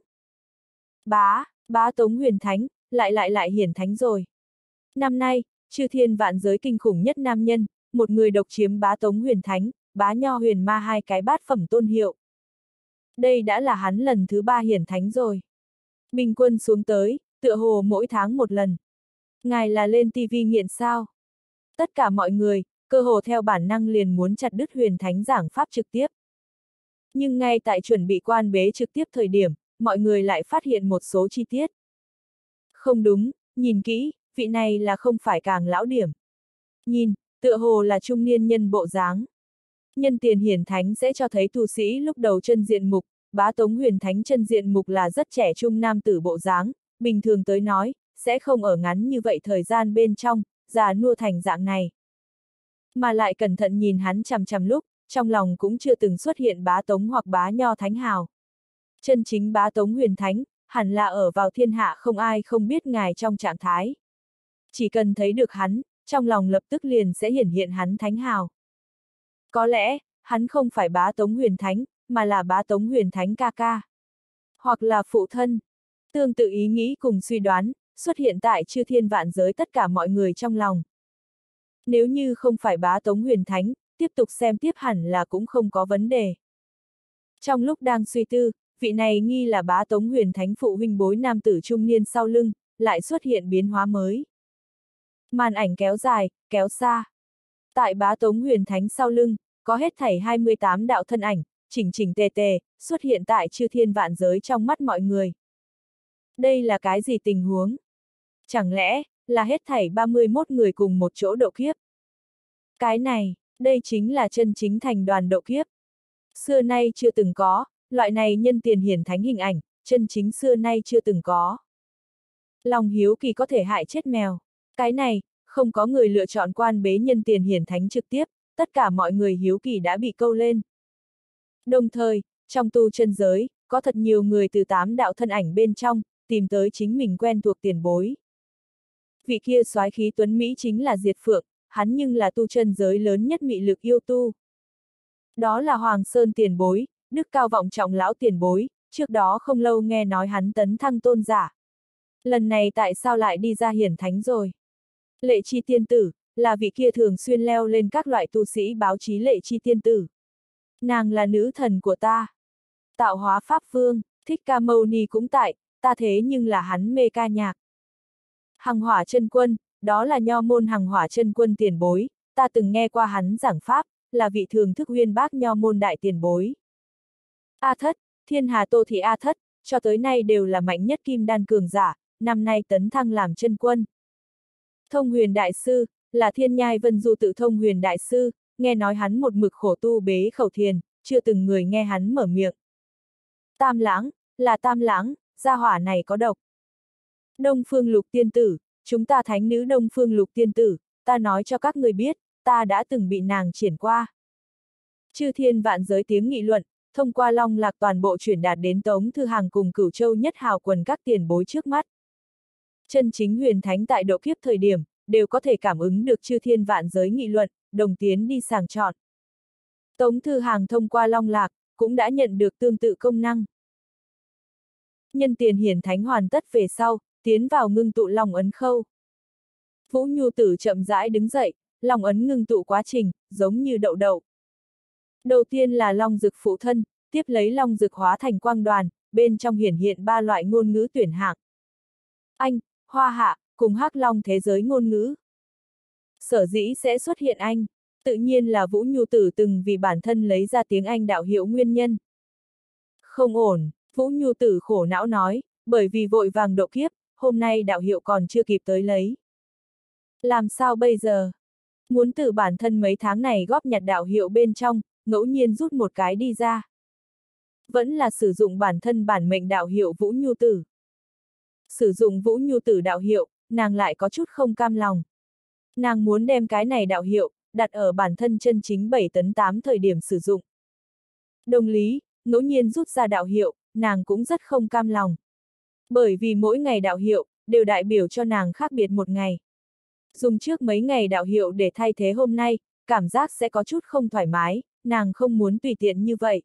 Bá Tống Huyền Thánh, lại hiển thánh rồi. Năm nay, chư thiên vạn giới kinh khủng nhất nam nhân, một người độc chiếm bá Tống Huyền Thánh, bá nho huyền ma hai cái bát phẩm tôn hiệu. Đây đã là hắn lần thứ 3 hiển thánh rồi. Bình quân xuống tới, tựa hồ mỗi tháng một lần. Ngài là lên TV nghiện sao? Tất cả mọi người, cơ hồ theo bản năng liền muốn chặt đứt huyền thánh giảng pháp trực tiếp. Nhưng ngay tại chuẩn bị quan bế trực tiếp thời điểm, mọi người lại phát hiện một số chi tiết. Không đúng, nhìn kỹ, vị này là không phải càng lão điểm. Nhìn, tựa hồ là trung niên nhân bộ dáng. Nhân tiền hiển thánh sẽ cho thấy tu sĩ lúc đầu chân diện mục, bá Tống Huyền Thánh chân diện mục là rất trẻ trung nam tử bộ dáng, bình thường tới nói, sẽ không ở ngắn như vậy thời gian bên trong, già nua thành dạng này. Mà lại cẩn thận nhìn hắn chằm chằm lúc, trong lòng cũng chưa từng xuất hiện bá Tống hoặc bá nho thánh hào. Chân chính bá Tống Huyền Thánh, hẳn là ở vào thiên hạ không ai không biết ngài trong trạng thái. Chỉ cần thấy được hắn, trong lòng lập tức liền sẽ hiển hiện hắn thánh hào. Có lẽ, hắn không phải bá Tống Huyền Thánh, mà là bá Tống Huyền Thánh ca ca. Hoặc là phụ thân. Tương tự ý nghĩ cùng suy đoán, xuất hiện tại chư thiên vạn giới tất cả mọi người trong lòng. Nếu như không phải bá Tống Huyền Thánh, tiếp tục xem tiếp hẳn là cũng không có vấn đề. Trong lúc đang suy tư, vị này nghi là bá Tống Huyền Thánh phụ huynh bối nam tử trung niên sau lưng, lại xuất hiện biến hóa mới. Màn ảnh kéo dài, kéo xa. Tại bá Tống Huyền Thánh sau lưng, có hết thảy 28 đạo thân ảnh, chỉnh chỉnh tề tề, xuất hiện tại chư thiên vạn giới trong mắt mọi người. Đây là cái gì tình huống? Chẳng lẽ, là hết thảy 31 người cùng một chỗ độ kiếp? Cái này, đây chính là chân chính thành đoàn độ kiếp. Xưa nay chưa từng có, loại này nhân tiền hiển thánh hình ảnh, chân chính xưa nay chưa từng có. Lòng hiếu kỳ có thể hại chết mèo. Cái này, không có người lựa chọn quan bế nhân tiền hiển thánh trực tiếp, tất cả mọi người hiếu kỳ đã bị câu lên. Đồng thời, trong tu chân giới, có thật nhiều người từ 8 đạo thân ảnh bên trong, tìm tới chính mình quen thuộc tiền bối. Vị kia soái khí tuấn Mỹ chính là Diệt Phượng, hắn nhưng là tu chân giới lớn nhất mị lực yêu tu. Đó là Hoàng Sơn tiền bối, đức cao vọng trọng lão tiền bối, trước đó không lâu nghe nói hắn tấn thăng tôn giả. Lần này tại sao lại đi ra hiển thánh rồi? Lệ Chi tiên tử, là vị kia thường xuyên leo lên các loại tu sĩ báo chí Lệ Chi tiên tử. Nàng là nữ thần của ta. Tạo hóa Pháp Vương, Thích Ca Mâu Ni cũng tại, ta thế nhưng là hắn mê ca nhạc. Hằng Hỏa Chân Quân, đó là nho môn Hằng Hỏa Chân Quân tiền bối, ta từng nghe qua hắn giảng pháp, là vị thường thức uyên bác nho môn đại tiền bối. A Thất, Thiên Hà Tô Thị A Thất, cho tới nay đều là mạnh nhất kim đan cường giả, năm nay tấn thăng làm chân quân. Thông Huyền Đại Sư, là Thiên Nhai Vân Du tự Thông Huyền Đại Sư, nghe nói hắn một mực khổ tu bế khẩu thiền, chưa từng người nghe hắn mở miệng. Tam Lãng, là Tam Lãng, gia hỏa này có độc. Đông Phương Lục Tiên Tử, chúng ta thánh nữ Đông Phương Lục Tiên Tử, ta nói cho các người biết, ta đã từng bị nàng triển qua. Chư thiên vạn giới tiếng nghị luận, thông qua long lạc toàn bộ chuyển đạt đến Tống Thư Hàng cùng Cửu Châu nhất hào quần các tiền bối trước mắt. Chân chính huyền thánh tại độ kiếp thời điểm, đều có thể cảm ứng được chư thiên vạn giới nghị luận, đồng tiến đi sàng chọn. Tống Thư Hàng thông qua long lạc, cũng đã nhận được tương tự công năng. Nhân tiền hiển thánh hoàn tất về sau, tiến vào ngưng tụ long ấn khâu. Vũ Nhu Tử chậm rãi đứng dậy, long ấn ngưng tụ quá trình, giống như đậu đậu. Đầu tiên là long dực phụ thân, tiếp lấy long dực hóa thành quang đoàn, bên trong hiển hiện 3 loại ngôn ngữ tuyển hạng. Anh, Hoa Hạ, cùng Hắc Long thế giới ngôn ngữ. Sở dĩ sẽ xuất hiện Anh, tự nhiên là Vũ Nhu Tử từng vì bản thân lấy ra tiếng Anh đạo hiệu nguyên nhân. Không ổn, Vũ Nhu Tử khổ não nói, bởi vì vội vàng độ kiếp, hôm nay đạo hiệu còn chưa kịp tới lấy. Làm sao bây giờ? Muốn từ bản thân mấy tháng này góp nhặt đạo hiệu bên trong, ngẫu nhiên rút một cái đi ra. Vẫn là sử dụng bản thân bản mệnh đạo hiệu Vũ Nhu Tử. Sử dụng Vũ Nhu Tử đạo hiệu, nàng lại có chút không cam lòng. Nàng muốn đem cái này đạo hiệu, đặt ở bản thân chân chính 7 tấn 8 thời điểm sử dụng. Đồng lý, ngẫu nhiên rút ra đạo hiệu, nàng cũng rất không cam lòng. Bởi vì mỗi ngày đạo hiệu, đều đại biểu cho nàng khác biệt một ngày. Dùng trước mấy ngày đạo hiệu để thay thế hôm nay, cảm giác sẽ có chút không thoải mái, nàng không muốn tùy tiện như vậy.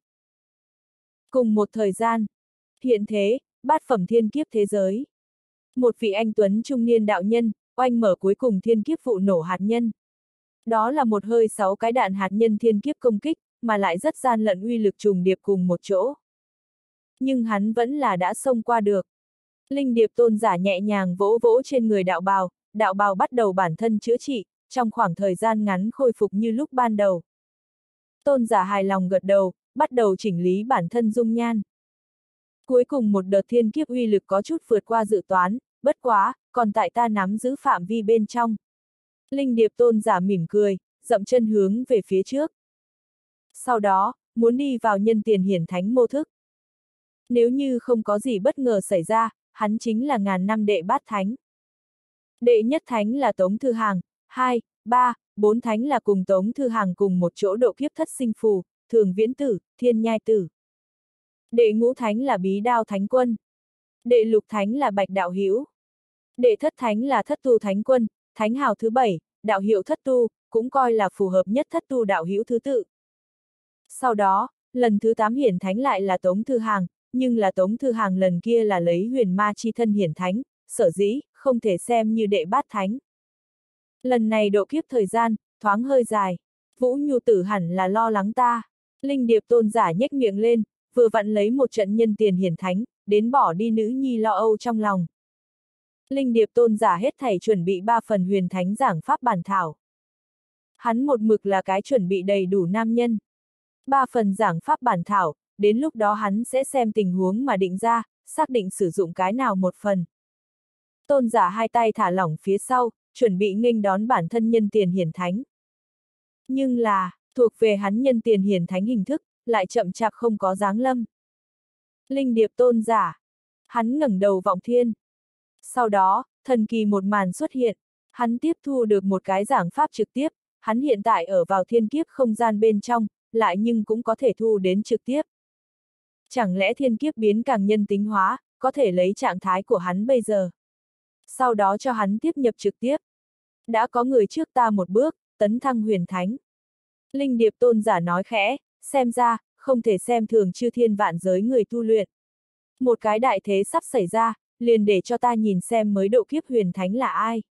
Cùng một thời gian, hiện thế, bát phẩm thiên kiếp thế giới. Một vị anh tuấn trung niên đạo nhân, oanh mở cuối cùng thiên kiếp vụ nổ hạt nhân. Đó là một hơi 6 cái đạn hạt nhân thiên kiếp công kích, mà lại rất gian lận uy lực trùng điệp cùng một chỗ. Nhưng hắn vẫn là đã xông qua được. Linh điệp tôn giả nhẹ nhàng vỗ vỗ trên người đạo bào bắt đầu bản thân chữa trị, trong khoảng thời gian ngắn khôi phục như lúc ban đầu. Tôn giả hài lòng gật đầu, bắt đầu chỉnh lý bản thân dung nhan. Cuối cùng một đợt thiên kiếp uy lực có chút vượt qua dự toán, bất quá, còn tại ta nắm giữ phạm vi bên trong. Linh điệp tôn giả mỉm cười, dậm chân hướng về phía trước. Sau đó, muốn đi vào nhân tiền hiển thánh mô thức. Nếu như không có gì bất ngờ xảy ra, hắn chính là ngàn năm đệ bát thánh. Đệ nhất thánh là Tống Thư Hàng, 2, 3, 4 thánh là cùng Tống Thư Hàng cùng một chỗ độ kiếp thất sinh phù, Thường Viễn Tử, Thiên Nhai Tử. Đệ ngũ thánh là Bí Đao Thánh Quân. Đệ lục thánh là Bạch Đạo Hữu. Đệ thất thánh là Thất Tu Thánh Quân, thánh hào thứ 7, đạo hiệu Thất Tu, cũng coi là phù hợp nhất Thất Tu đạo hữu thứ tự. Sau đó, lần thứ 8 hiển thánh lại là Tống Thư Hàng, nhưng là Tống Thư Hàng lần kia là lấy huyền ma chi thân hiển thánh, sở dĩ, không thể xem như đệ bát thánh. Lần này độ kiếp thời gian, thoáng hơi dài. Vũ Nhu Tử hẳn là lo lắng ta. Linh điệp tôn giả nhếch miệng lên, vừa vặn lấy một trận nhân tiền hiển thánh, đến bỏ đi nữ nhi lo âu trong lòng. Linh điệp tôn giả hết thảy chuẩn bị 3 phần huyền thánh giảng pháp bản thảo. Hắn một mực là cái chuẩn bị đầy đủ nam nhân. 3 phần giảng pháp bản thảo, đến lúc đó hắn sẽ xem tình huống mà định ra, xác định sử dụng cái nào một phần. Tôn giả hai tay thả lỏng phía sau, chuẩn bị nghênh đón bản thân nhân tiền hiển thánh. Nhưng là, thuộc về hắn nhân tiền hiển thánh hình thức, lại chậm chạp không có giáng lâm. Linh điệp tôn giả. Hắn ngẩng đầu vọng thiên. Sau đó, thần kỳ một màn xuất hiện. Hắn tiếp thu được một cái giảng pháp trực tiếp, hắn hiện tại ở vào thiên kiếp không gian bên trong, lại nhưng cũng có thể thu đến trực tiếp. Chẳng lẽ thiên kiếp biến càng nhân tính hóa, có thể lấy trạng thái của hắn bây giờ. Sau đó cho hắn tiếp nhập trực tiếp. Đã có người trước ta một bước, tấn thăng huyền thánh. Linh điệp tôn giả nói khẽ, xem ra, không thể xem thường chư thiên vạn giới người tu luyện. Một cái đại thế sắp xảy ra, liền để cho ta nhìn xem mới độ kiếp huyền thánh là ai.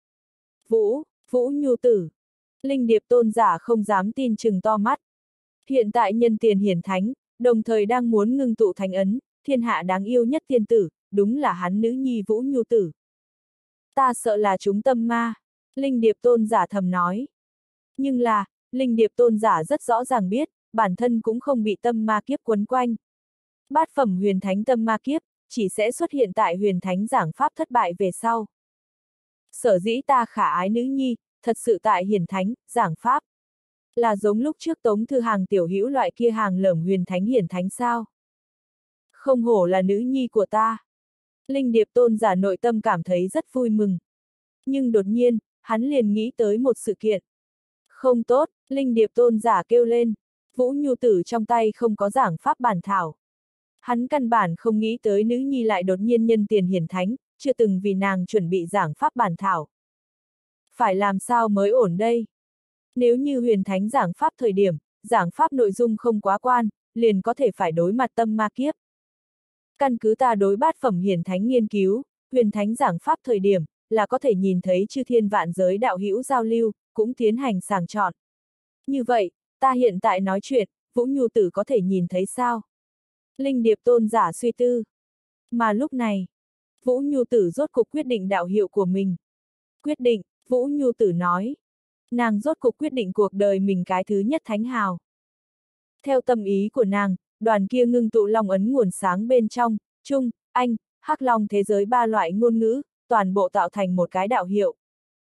Vũ Nhu Tử. Linh điệp tôn giả không dám tin chừng to mắt. Hiện tại nhân tiền hiển thánh, đồng thời đang muốn ngưng tụ thánh ấn, thiên hạ đáng yêu nhất tiên tử, đúng là hắn nữ nhi Vũ Nhu Tử. Ta sợ là chúng tâm ma, Linh điệp tôn giả thầm nói. Nhưng là, Linh điệp tôn giả rất rõ ràng biết, bản thân cũng không bị tâm ma kiếp quấn quanh. Bát phẩm huyền thánh tâm ma kiếp, chỉ sẽ xuất hiện tại huyền thánh giảng pháp thất bại về sau. Sở dĩ ta khả ái nữ nhi, thật sự tại hiển thánh, giảng pháp. Là giống lúc trước Tống Thư Hàng tiểu hữu loại kia hàng lởm huyền thánh hiển thánh sao? Không hổ là nữ nhi của ta. Linh điệp tôn giả nội tâm cảm thấy rất vui mừng. Nhưng đột nhiên, hắn liền nghĩ tới một sự kiện. Không tốt, Linh điệp tôn giả kêu lên. Vũ Nhu Tử trong tay không có giảng pháp bản thảo. Hắn căn bản không nghĩ tới nữ nhi lại đột nhiên nhân tiền hiển thánh, chưa từng vì nàng chuẩn bị giảng pháp bản thảo. Phải làm sao mới ổn đây? Nếu như huyền thánh giảng pháp thời điểm, giảng pháp nội dung không quá quan, liền có thể phải đối mặt tâm ma kiếp. Căn cứ ta đối bát phẩm hiển thánh nghiên cứu, huyền thánh giảng pháp thời điểm, là có thể nhìn thấy chư thiên vạn giới đạo hữu giao lưu, cũng tiến hành sàng chọn. Như vậy, ta hiện tại nói chuyện, Vũ Nhu Tử có thể nhìn thấy sao? Linh điệp tôn giả suy tư. Mà lúc này, Vũ Nhu Tử rốt cục quyết định đạo hiệu của mình. Quyết định, Vũ Nhu Tử nói. Nàng rốt cục quyết định cuộc đời mình cái thứ nhất thánh hào. Theo tâm ý của nàng, đoàn kia ngưng tụ long ấn nguồn sáng bên trong, Trung, Anh, Hắc Long thế giới 3 loại ngôn ngữ, toàn bộ tạo thành một cái đạo hiệu.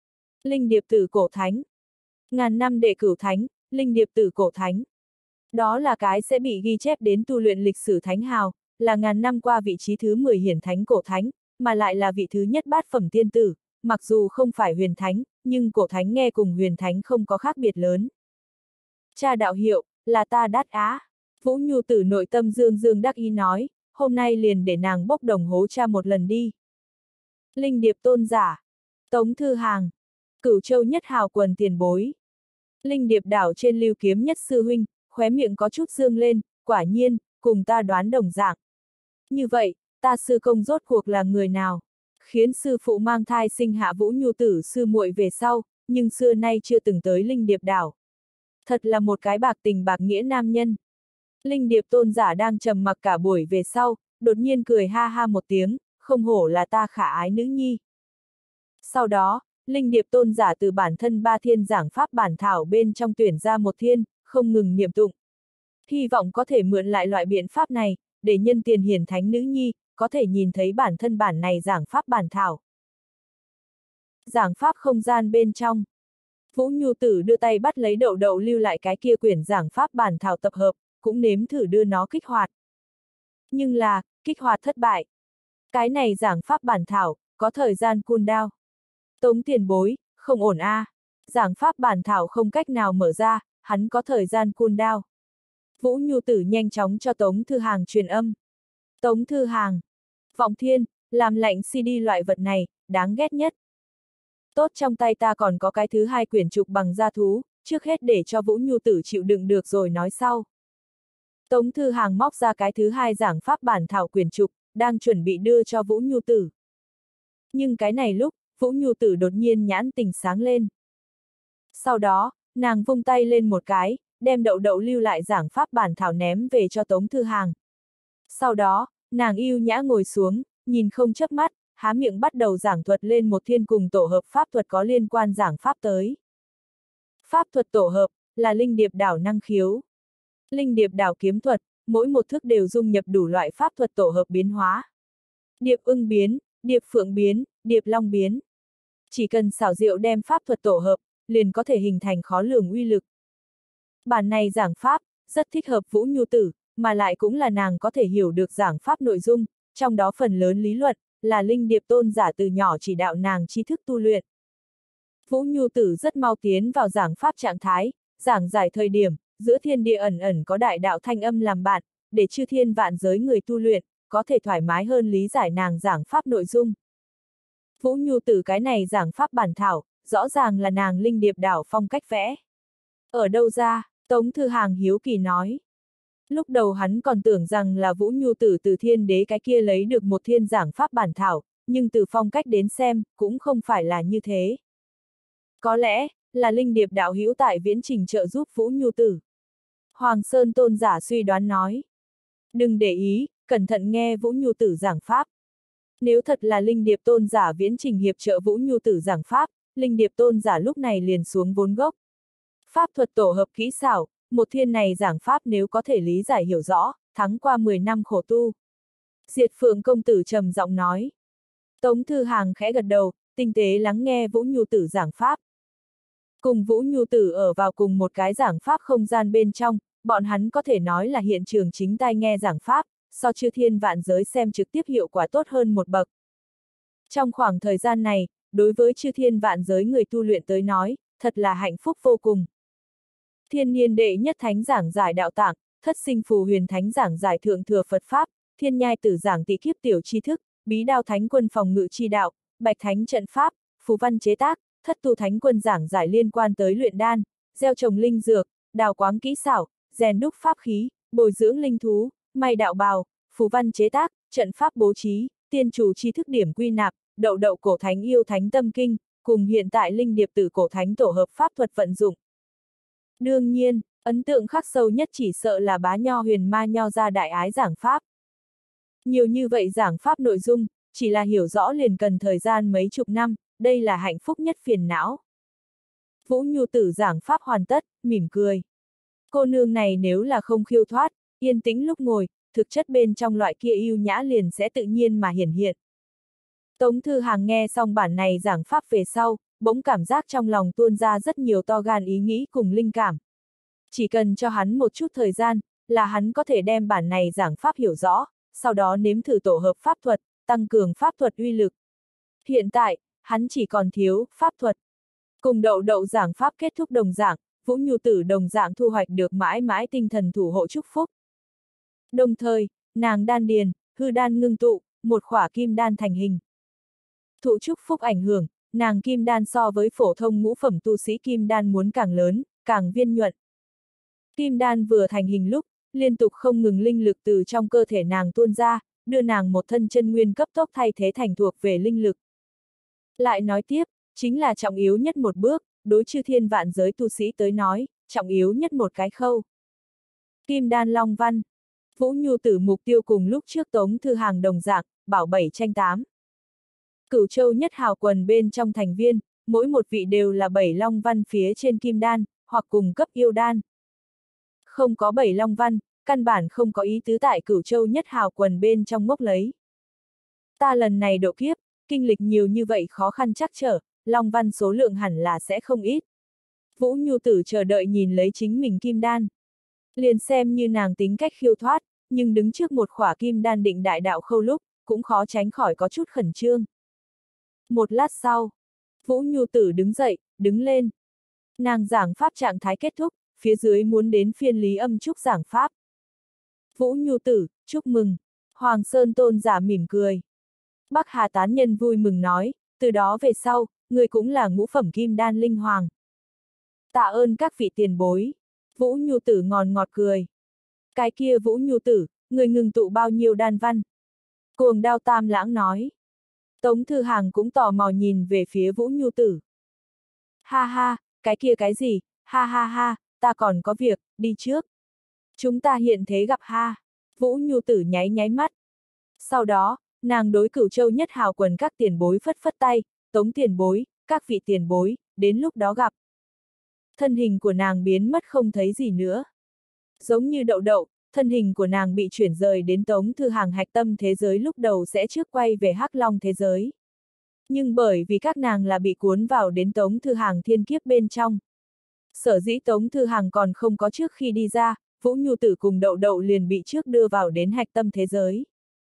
Linh điệp tử cổ thánh. Ngàn năm đệ cửu thánh, linh điệp tử cổ thánh. Đó là cái sẽ bị ghi chép đến tu luyện lịch sử thánh hào, là ngàn năm qua vị trí thứ 10 hiển thánh cổ thánh, mà lại là vị thứ nhất bát phẩm tiên tử, mặc dù không phải huyền thánh, nhưng cổ thánh nghe cùng huyền thánh không có khác biệt lớn. Cha đạo hiệu, là ta Đát Á. Vũ Nhu Tử nội tâm dương dương đắc ý nói, hôm nay liền để nàng bốc đồng hố cha một lần đi. Linh điệp tôn giả. Tống Thư Hàng. Cửu Châu nhất hào quần tiền bối. Linh điệp đảo trên lưu kiếm nhất sư huynh, khóe miệng có chút dương lên, quả nhiên, cùng ta đoán đồng dạng. Như vậy, ta sư công rốt cuộc là người nào? Khiến sư phụ mang thai sinh hạ Vũ Nhu Tử sư muội về sau, nhưng xưa nay chưa từng tới Linh điệp đảo. Thật là một cái bạc tình bạc nghĩa nam nhân. Linh điệp tôn giả đang trầm mặc cả buổi về sau, đột nhiên cười ha ha một tiếng, không hổ là ta khả ái nữ nhi. Sau đó, Linh điệp tôn giả từ bản thân ba thiên giảng pháp bản thảo bên trong tuyển ra một thiên, không ngừng niệm tụng. Hy vọng có thể mượn lại loại biện pháp này, để nhân tiền hiển thánh nữ nhi, có thể nhìn thấy bản thân bản này giảng pháp bản thảo. Giảng pháp không gian bên trong. Vũ Nhu Tử đưa tay bắt lấy đậu đậu lưu lại cái kia quyển giảng pháp bản thảo tập hợp, cũng nếm thử đưa nó kích hoạt. Nhưng là, kích hoạt thất bại. Cái này giảng pháp bản thảo, có thời gian cooldown. Tống tiền bối, không ổn a. Giảng pháp bản thảo không cách nào mở ra, hắn có thời gian cooldown. Vũ Nhu Tử nhanh chóng cho Tống Thư Hàng truyền âm. Tống Thư Hàng. Vọng Thiên, làm lạnh CD loại vật này, đáng ghét nhất. Tốt, trong tay ta còn có cái thứ hai quyển trục bằng da thú, trước hết để cho Vũ Nhu Tử chịu đựng được rồi nói sau. Tống Thư Hàng móc ra cái thứ hai giảng pháp bản thảo quyển trục, đang chuẩn bị đưa cho Vũ Nhu Tử. Nhưng cái này lúc, Vũ Nhu Tử đột nhiên nhãn tình sáng lên. Sau đó, nàng vung tay lên một cái, đem đậu đậu lưu lại giảng pháp bản thảo ném về cho Tống Thư Hàng. Sau đó, nàng yêu nhã ngồi xuống, nhìn không chớp mắt, há miệng bắt đầu giảng thuật lên một thiên cùng tổ hợp pháp thuật có liên quan giảng pháp tới. Pháp thuật tổ hợp, là linh điệp đảo năng khiếu. Linh điệp đảo kiếm thuật, mỗi một thức đều dung nhập đủ loại pháp thuật tổ hợp biến hóa. Điệp ưng biến, điệp phượng biến, điệp long biến. Chỉ cần xảo diệu đem pháp thuật tổ hợp, liền có thể hình thành khó lường uy lực. Bản này giảng pháp, rất thích hợp Vũ Nhu Tử, mà lại cũng là nàng có thể hiểu được giảng pháp nội dung, trong đó phần lớn lý luận, là linh điệp tôn giả từ nhỏ chỉ đạo nàng tri thức tu luyện. Vũ Nhu Tử rất mau tiến vào giảng pháp trạng thái, giảng giải thời điểm, giữa thiên địa ẩn ẩn có đại đạo thanh âm làm bạn, để chư thiên vạn giới người tu luyện, có thể thoải mái hơn lý giải nàng giảng pháp nội dung. Vũ Nhu Tử cái này giảng pháp bản thảo, rõ ràng là nàng linh điệp đảo phong cách vẽ. Ở đâu ra? Tống Thư Hàng hiếu kỳ nói. Lúc đầu hắn còn tưởng rằng là Vũ Nhu Tử từ thiên đế cái kia lấy được một thiên giảng pháp bản thảo, nhưng từ phong cách đến xem, cũng không phải là như thế. Có lẽ, là linh điệp đạo hữu tại viễn trình trợ giúp Vũ Nhu Tử. Hoàng Sơn tôn giả suy đoán nói. Đừng để ý, cẩn thận nghe Vũ Nhu Tử giảng pháp. Nếu thật là linh điệp tôn giả viễn trình hiệp trợ Vũ Nhu Tử giảng pháp, linh điệp tôn giả lúc này liền xuống vốn gốc. Pháp thuật tổ hợp kỹ xảo, một thiên này giảng pháp nếu có thể lý giải hiểu rõ, thắng qua 10 năm khổ tu. Diệt Phượng công tử trầm giọng nói. Tống Thư Hàng khẽ gật đầu, tinh tế lắng nghe Vũ Nhu Tử giảng pháp. Cùng Vũ Nhu Tử ở vào cùng một cái giảng pháp không gian bên trong, bọn hắn có thể nói là hiện trường chính tai nghe giảng pháp, so chư thiên vạn giới xem trực tiếp hiệu quả tốt hơn một bậc. Trong khoảng thời gian này, đối với chư thiên vạn giới người tu luyện tới nói, thật là hạnh phúc vô cùng. Thiên niên đệ nhất thánh giảng giải đạo tạng, thất sinh phù huyền thánh giảng giải thượng thừa Phật Pháp, thiên nhai tử giảng tỳ kiếp tiểu tri thức, bí đao thánh quân phòng ngự chi đạo, bạch thánh trận pháp, phù văn chế tác, thất tu thánh quân giảng giải liên quan tới luyện đan, gieo trồng linh dược, đào quáng kỹ xảo, rèn đúc pháp khí, bồi dưỡng linh thú, may đạo bào, phù văn chế tác, trận pháp bố trí, tiên chủ tri thức điểm quy nạp, đậu đậu cổ thánh yêu thánh tâm kinh, cùng hiện tại linh điệp tử cổ thánh tổ hợp pháp thuật vận dụng. Đương nhiên, ấn tượng khắc sâu nhất chỉ sợ là bá nho huyền ma nho ra đại ái giảng pháp. Nhiều như vậy giảng pháp nội dung, chỉ là hiểu rõ liền cần thời gian mấy chục năm, đây là hạnh phúc nhất phiền não. Vũ Nhu Tử giảng pháp hoàn tất, mỉm cười. Cô nương này nếu là không khiêu thoát, yên tĩnh lúc ngồi, thực chất bên trong loại kia yêu nhã liền sẽ tự nhiên mà hiển hiện. Tống Thư Hàng nghe xong bản này giảng pháp về sau, bỗng cảm giác trong lòng tuôn ra rất nhiều to gan ý nghĩ cùng linh cảm. Chỉ cần cho hắn một chút thời gian, là hắn có thể đem bản này giảng pháp hiểu rõ, sau đó nếm thử tổ hợp pháp thuật, tăng cường pháp thuật uy lực. Hiện tại, hắn chỉ còn thiếu pháp thuật. Cùng đậu đậu giảng pháp kết thúc đồng dạng, Vũ Nhu Tử đồng dạng thu hoạch được mãi mãi tinh thần thủ hộ chúc phúc. Đồng thời, nàng đan điền, hư đan ngưng tụ, một khỏa kim đan thành hình. Thụ chúc phúc ảnh hưởng, nàng kim đan so với phổ thông ngũ phẩm tu sĩ kim đan muốn càng lớn, càng viên nhuận. Kim đan vừa thành hình lúc, liên tục không ngừng linh lực từ trong cơ thể nàng tuôn ra, đưa nàng một thân chân nguyên cấp tốc thay thế thành thuộc về linh lực. Lại nói tiếp, chính là trọng yếu nhất một bước, đối chư thiên vạn giới tu sĩ tới nói, trọng yếu nhất một cái khâu. Kim đan long văn. Vũ Nhu Tử mục tiêu cùng lúc trước Tống Thư Hàng đồng dạng, bảo 7 tranh 8. Cửu Châu nhất hào quần bên trong thành viên, mỗi một vị đều là 7 long văn phía trên kim đan, hoặc cùng cấp yêu đan. Không có 7 long văn, căn bản không có ý tứ tại Cửu Châu nhất hào quần bên trong ngốc lấy. Ta lần này độ kiếp, kinh lịch nhiều như vậy khó khăn chắc trở, long văn số lượng hẳn là sẽ không ít. Vũ Nhu Tử chờ đợi nhìn lấy chính mình kim đan. Liền xem như nàng tính cách khiêu thoát, nhưng đứng trước một khỏa kim đan định đại đạo khâu lúc, cũng khó tránh khỏi có chút khẩn trương. Một lát sau, Vũ Nhu Tử đứng dậy, đứng lên. Nàng giảng pháp trạng thái kết thúc, phía dưới muốn đến phiên Lý Âm Trúc giảng pháp. Vũ Nhu Tử, chúc mừng. Hoàng Sơn Tôn giả mỉm cười. Bắc Hà Tán Nhân vui mừng nói, từ đó về sau, người cũng là ngũ phẩm kim đan linh hoàng. Tạ ơn các vị tiền bối. Vũ Nhu Tử ngọt ngọt cười. Cái kia Vũ Nhu Tử, người ngừng tụ bao nhiêu đan văn? Cuồng Đao Tam Lãng nói. Tống Thư Hàng cũng tò mò nhìn về phía Vũ Nhu Tử. Ha ha, cái kia cái gì, ha ha ha, ta còn có việc, đi trước. Chúng ta hiện thế gặp ha. Vũ Nhu Tử nháy nháy mắt. Sau đó, nàng đối Cửu Châu nhất hào quần các tiền bối phất phất tay, Tống tiền bối, các vị tiền bối, đến lúc đó gặp. Thân hình của nàng biến mất không thấy gì nữa. Giống như đậu đậu, thân hình của nàng bị chuyển rời đến Tống Thư Hàng hạch tâm thế giới lúc đầu sẽ trước quay về Hắc Long thế giới. Nhưng bởi vì các nàng là bị cuốn vào đến Tống Thư Hàng thiên kiếp bên trong. Sở dĩ Tống Thư Hàng còn không có trước khi đi ra, Vũ Nhu Tử cùng đậu đậu liền bị trước đưa vào đến hạch tâm thế giới.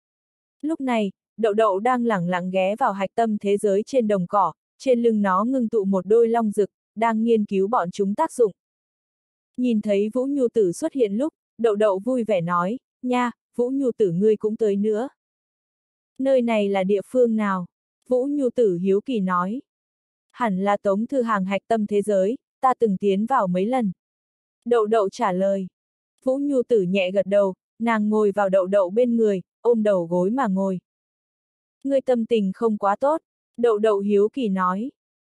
Lúc này, đậu đậu đang lẳng lặng ghé vào hạch tâm thế giới trên đồng cỏ, trên lưng nó ngưng tụ một đôi long rực, đang nghiên cứu bọn chúng tác dụng. Nhìn thấy Vũ Nhu Tử xuất hiện lúc, đậu đậu vui vẻ nói, nha, Vũ Nhu Tử ngươi cũng tới nữa. Nơi này là địa phương nào? Vũ Nhu Tử hiếu kỳ nói. Hẳn là Tống Thư Hàng hạch tâm thế giới, ta từng tiến vào mấy lần. Đậu đậu trả lời. Vũ Nhu Tử nhẹ gật đầu, nàng ngồi vào đậu đậu bên người, ôm đầu gối mà ngồi. Ngươi tâm tình không quá tốt, đậu đậu hiếu kỳ nói.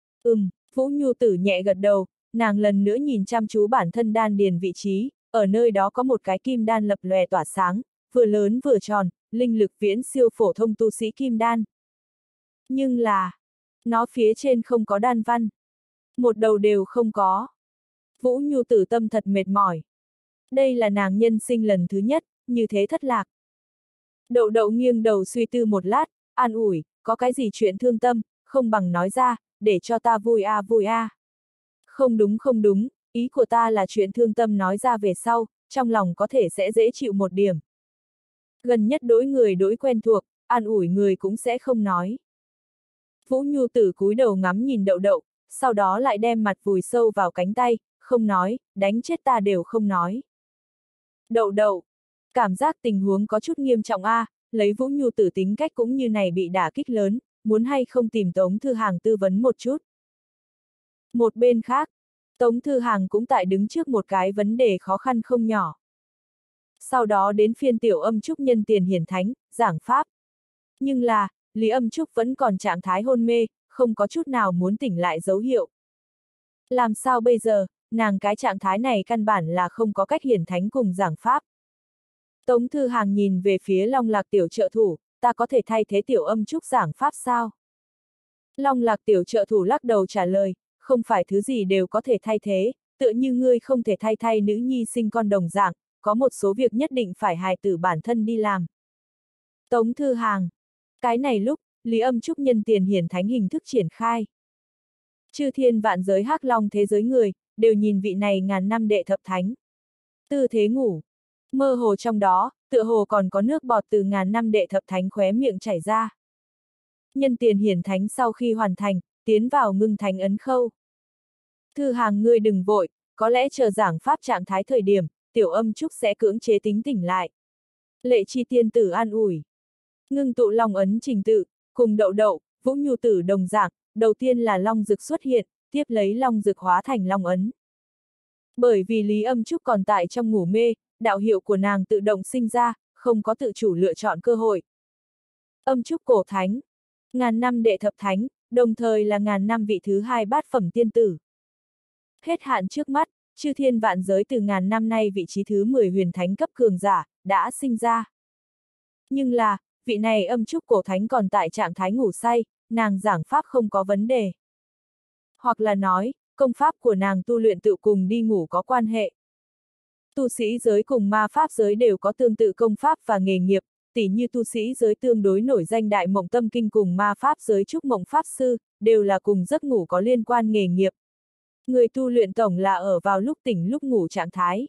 Vũ Nhu Tử nhẹ gật đầu, nàng lần nữa nhìn chăm chú bản thân đan điền vị trí, ở nơi đó có một cái kim đan lập lòe tỏa sáng, vừa lớn vừa tròn, linh lực viễn siêu phổ thông tu sĩ kim đan. Nhưng là, nó phía trên không có đan văn. Một đầu đều không có. Vũ Nhu Tử tâm thật mệt mỏi. Đây là nàng nhân sinh lần thứ nhất, như thế thất lạc. Đậu đậu nghiêng đầu suy tư một lát, an ủi, có cái gì chuyện thương tâm, không bằng nói ra, để cho ta vui a vui a. Không đúng, ý của ta là chuyện thương tâm nói ra về sau, trong lòng có thể sẽ dễ chịu một điểm. Gần nhất đối người đối quen thuộc, an ủi người cũng sẽ không nói. Vũ Nhu Tử cúi đầu ngắm nhìn đậu đậu, sau đó lại đem mặt vùi sâu vào cánh tay, không nói, đánh chết ta đều không nói. Đậu đậu, cảm giác tình huống có chút nghiêm trọng a, lấy Vũ Nhu Tử tính cách cũng như này bị đả kích lớn, muốn hay không tìm Tống Thư Hàng tư vấn một chút. Một bên khác, Tống Thư Hàng cũng tại đứng trước một cái vấn đề khó khăn không nhỏ. Sau đó đến phiên Tiểu Âm Trúc nhân tiền hiển thánh, giảng pháp. Nhưng là, Lý Âm Trúc vẫn còn trạng thái hôn mê, không có chút nào muốn tỉnh lại dấu hiệu. Làm sao bây giờ, nàng cái trạng thái này căn bản là không có cách hiển thánh cùng giảng pháp. Tống Thư Hàng nhìn về phía Long Lạc tiểu trợ thủ, ta có thể thay thế Tiểu Âm Trúc giảng pháp sao? Long Lạc tiểu trợ thủ lắc đầu trả lời, không phải thứ gì đều có thể thay thế, tựa như ngươi không thể thay nữ nhi sinh con đồng dạng, có một số việc nhất định phải hài tử bản thân đi làm. Tống Thư Hàng. Cái này lúc, Lý Âm Trúc nhân tiền hiển thánh hình thức triển khai. Chư thiên vạn giới hắc long thế giới người, đều nhìn vị này ngàn năm đệ thập thánh. Tư thế ngủ. Mơ hồ trong đó, tựa hồ còn có nước bọt từ ngàn năm đệ thập thánh khóe miệng chảy ra. Nhân tiền hiển thánh sau khi hoàn thành, tiến vào ngưng thánh ấn khâu. Thư Hàng ngươi đừng vội, có lẽ chờ giảng pháp trạng thái thời điểm, tiểu âm trúc sẽ cưỡng chế tính tỉnh lại. Lệ Chi tiên tử an ủi. Ngưng tụ long ấn trình tự, cùng đậu đậu, Vũ Nhu tử đồng dạng, đầu tiên là long dực xuất hiện, tiếp lấy long dực hóa thành long ấn. Bởi vì Lý Âm Trúc còn tại trong ngủ mê, đạo hiệu của nàng tự động sinh ra, không có tự chủ lựa chọn cơ hội. Âm Trúc cổ thánh, ngàn năm đệ thập thánh, đồng thời là ngàn năm vị thứ hai bát phẩm tiên tử. Hết hạn trước mắt, chư thiên vạn giới từ ngàn năm nay vị trí thứ 10 huyền thánh cấp cường giả, đã sinh ra. Nhưng là, vị này Âm Trúc cổ thánh còn tại trạng thái ngủ say, nàng giảng pháp không có vấn đề. Hoặc là nói, công pháp của nàng tu luyện tự cùng đi ngủ có quan hệ. Tu sĩ giới cùng ma pháp giới đều có tương tự công pháp và nghề nghiệp, tỉ như tu sĩ giới tương đối nổi danh Đại Mộng Tâm Kinh cùng ma pháp giới Trúc Mộng Pháp Sư, đều là cùng giấc ngủ có liên quan nghề nghiệp. Người tu luyện tổng là ở vào lúc tỉnh lúc ngủ trạng thái.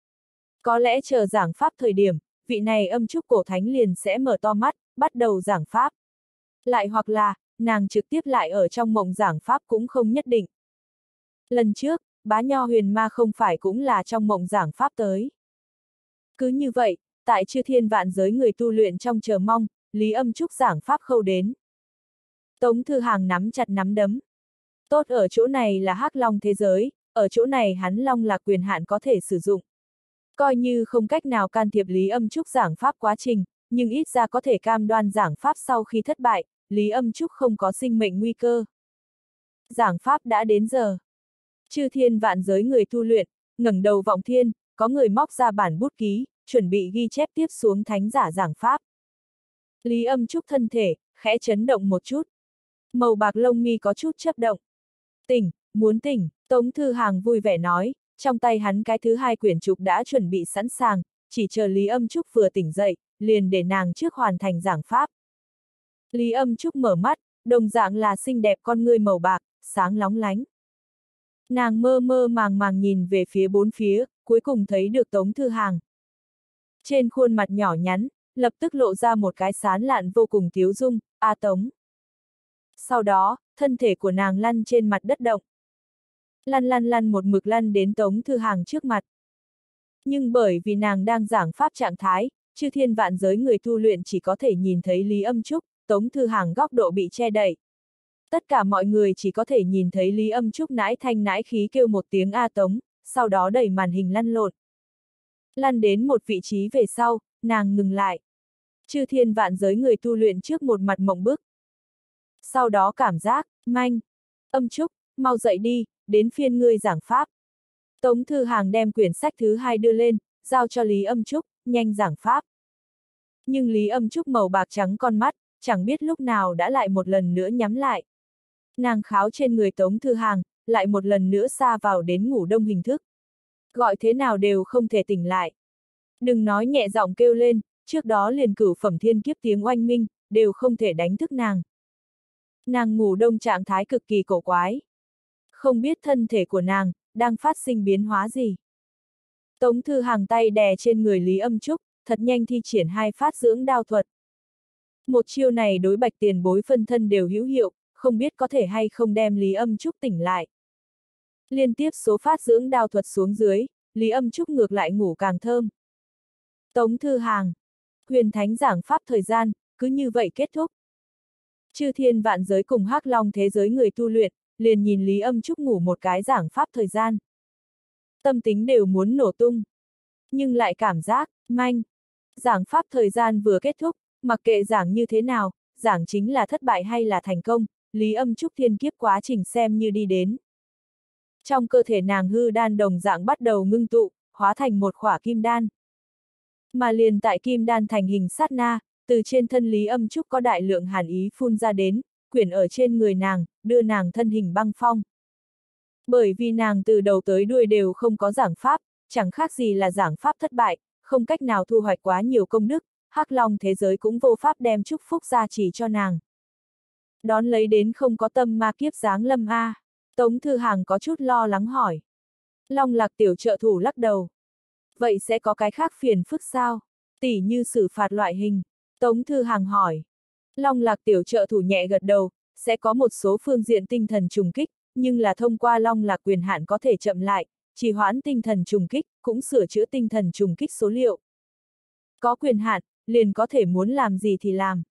Có lẽ chờ giảng pháp thời điểm, vị này Âm Trúc cổ thánh liền sẽ mở to mắt, bắt đầu giảng pháp. Lại hoặc là, nàng trực tiếp lại ở trong mộng giảng pháp cũng không nhất định. Lần trước, Bá Nho Huyền Ma không phải cũng là trong mộng giảng pháp tới. Cứ như vậy, tại chư thiên vạn giới người tu luyện trong chờ mong, Lý Âm Trúc giảng pháp khâu đến. Tống Thư Hàng nắm chặt nắm đấm. Tốt ở chỗ này là hắc long thế giới, ở chỗ này hắn long là quyền hạn có thể sử dụng. Coi như không cách nào can thiệp Lý Âm Trúc giảng pháp quá trình, nhưng ít ra có thể cam đoan giảng pháp sau khi thất bại, Lý Âm Trúc không có sinh mệnh nguy cơ. Giảng pháp đã đến giờ. Chư thiên vạn giới người tu luyện, ngẩng đầu vọng thiên, có người móc ra bản bút ký, chuẩn bị ghi chép tiếp xuống thánh giả giảng pháp. Lý Âm Trúc thân thể, khẽ chấn động một chút. Màu bạc lông mi có chút chớp động. Tỉnh, muốn tỉnh, Tống Thư Hàng vui vẻ nói, trong tay hắn cái thứ hai quyển trục đã chuẩn bị sẵn sàng, chỉ chờ Lý Âm Trúc vừa tỉnh dậy, liền để nàng trước hoàn thành giảng pháp. Lý Âm Trúc mở mắt, đồng dạng là xinh đẹp con ngươi màu bạc, sáng lóng lánh. Nàng mơ mơ màng nhìn về phía bốn phía, cuối cùng thấy được Tống Thư Hàng. Trên khuôn mặt nhỏ nhắn, lập tức lộ ra một cái sán lạn vô cùng tiếu dung, a Tống. Sau đó, thân thể của nàng lăn trên mặt đất động. Lăn một mực lăn đến Tống Thư Hàng trước mặt. Nhưng bởi vì nàng đang giảng pháp trạng thái, chư thiên vạn giới người tu luyện chỉ có thể nhìn thấy Lý Âm Trúc, Tống Thư Hàng góc độ bị che đậy. Tất cả mọi người chỉ có thể nhìn thấy Lý Âm Trúc nãi thanh nãi khí kêu một tiếng A Tống, sau đó đẩy màn hình lăn lộn. Lăn đến một vị trí về sau, nàng ngừng lại. Chư thiên vạn giới người tu luyện trước một mặt mộng bức. Sau đó cảm giác, manh. Âm Trúc, mau dậy đi, đến phiên ngươi giảng pháp. Tống Thư Hàng đem quyển sách thứ hai đưa lên, giao cho Lý Âm Trúc, nhanh giảng pháp. Nhưng Lý Âm Trúc màu bạc trắng con mắt, chẳng biết lúc nào đã lại một lần nữa nhắm lại. Nàng kháo trên người Tống Thư Hàng, lại một lần nữa sa vào đến ngủ đông hình thức. Gọi thế nào đều không thể tỉnh lại. Đừng nói nhẹ giọng kêu lên, trước đó liền cửu phẩm thiên kiếp tiếng oanh minh, đều không thể đánh thức nàng. Nàng ngủ đông trạng thái cực kỳ cổ quái. Không biết thân thể của nàng, đang phát sinh biến hóa gì. Tống Thư Hàng tay đè trên người Lý Âm Trúc, thật nhanh thi triển hai phát dưỡng đao thuật. Một chiêu này đối bạch tiền bối phân thân đều hữu hiệu, không biết có thể hay không đem Lý Âm Trúc tỉnh lại. Liên tiếp số phát dưỡng đao thuật xuống dưới, Lý Âm Trúc ngược lại ngủ càng thơm. Tống Thư Hàng. Huyền Thánh giảng pháp thời gian, cứ như vậy kết thúc. Chư thiên vạn giới cùng hắc long thế giới người tu luyện, liền nhìn Lý Âm Trúc ngủ một cái giảng pháp thời gian. Tâm tính đều muốn nổ tung. Nhưng lại cảm giác, manh. Giảng pháp thời gian vừa kết thúc, mặc kệ giảng như thế nào, giảng chính là thất bại hay là thành công, Lý Âm Trúc thiên kiếp quá trình xem như đi đến. Trong cơ thể nàng hư đan đồng dạng bắt đầu ngưng tụ, hóa thành một khỏa kim đan. Mà liền tại kim đan thành hình sát na, từ trên thân Lý Âm Trúc có đại lượng hàn ý phun ra đến, quyển ở trên người nàng, đưa nàng thân hình băng phong. Bởi vì nàng từ đầu tới đuôi đều không có giảng pháp, chẳng khác gì là giảng pháp thất bại, không cách nào thu hoạch quá nhiều công đức, hắc long thế giới cũng vô pháp đem chúc phúc gia trì cho nàng. Đón lấy đến không có tâm ma kiếp giáng lâm a. Tống Thư Hàng có chút lo lắng hỏi. Long Lạc tiểu trợ thủ lắc đầu. Vậy sẽ có cái khác phiền phức sao? Tỉ như xử phạt loại hình. Tống Thư Hàng hỏi. Long Lạc tiểu trợ thủ nhẹ gật đầu, sẽ có một số phương diện tinh thần trùng kích, nhưng là thông qua Long Lạc quyền hạn có thể chậm lại, trì hoãn tinh thần trùng kích, cũng sửa chữa tinh thần trùng kích số liệu. Có quyền hạn, liền có thể muốn làm gì thì làm.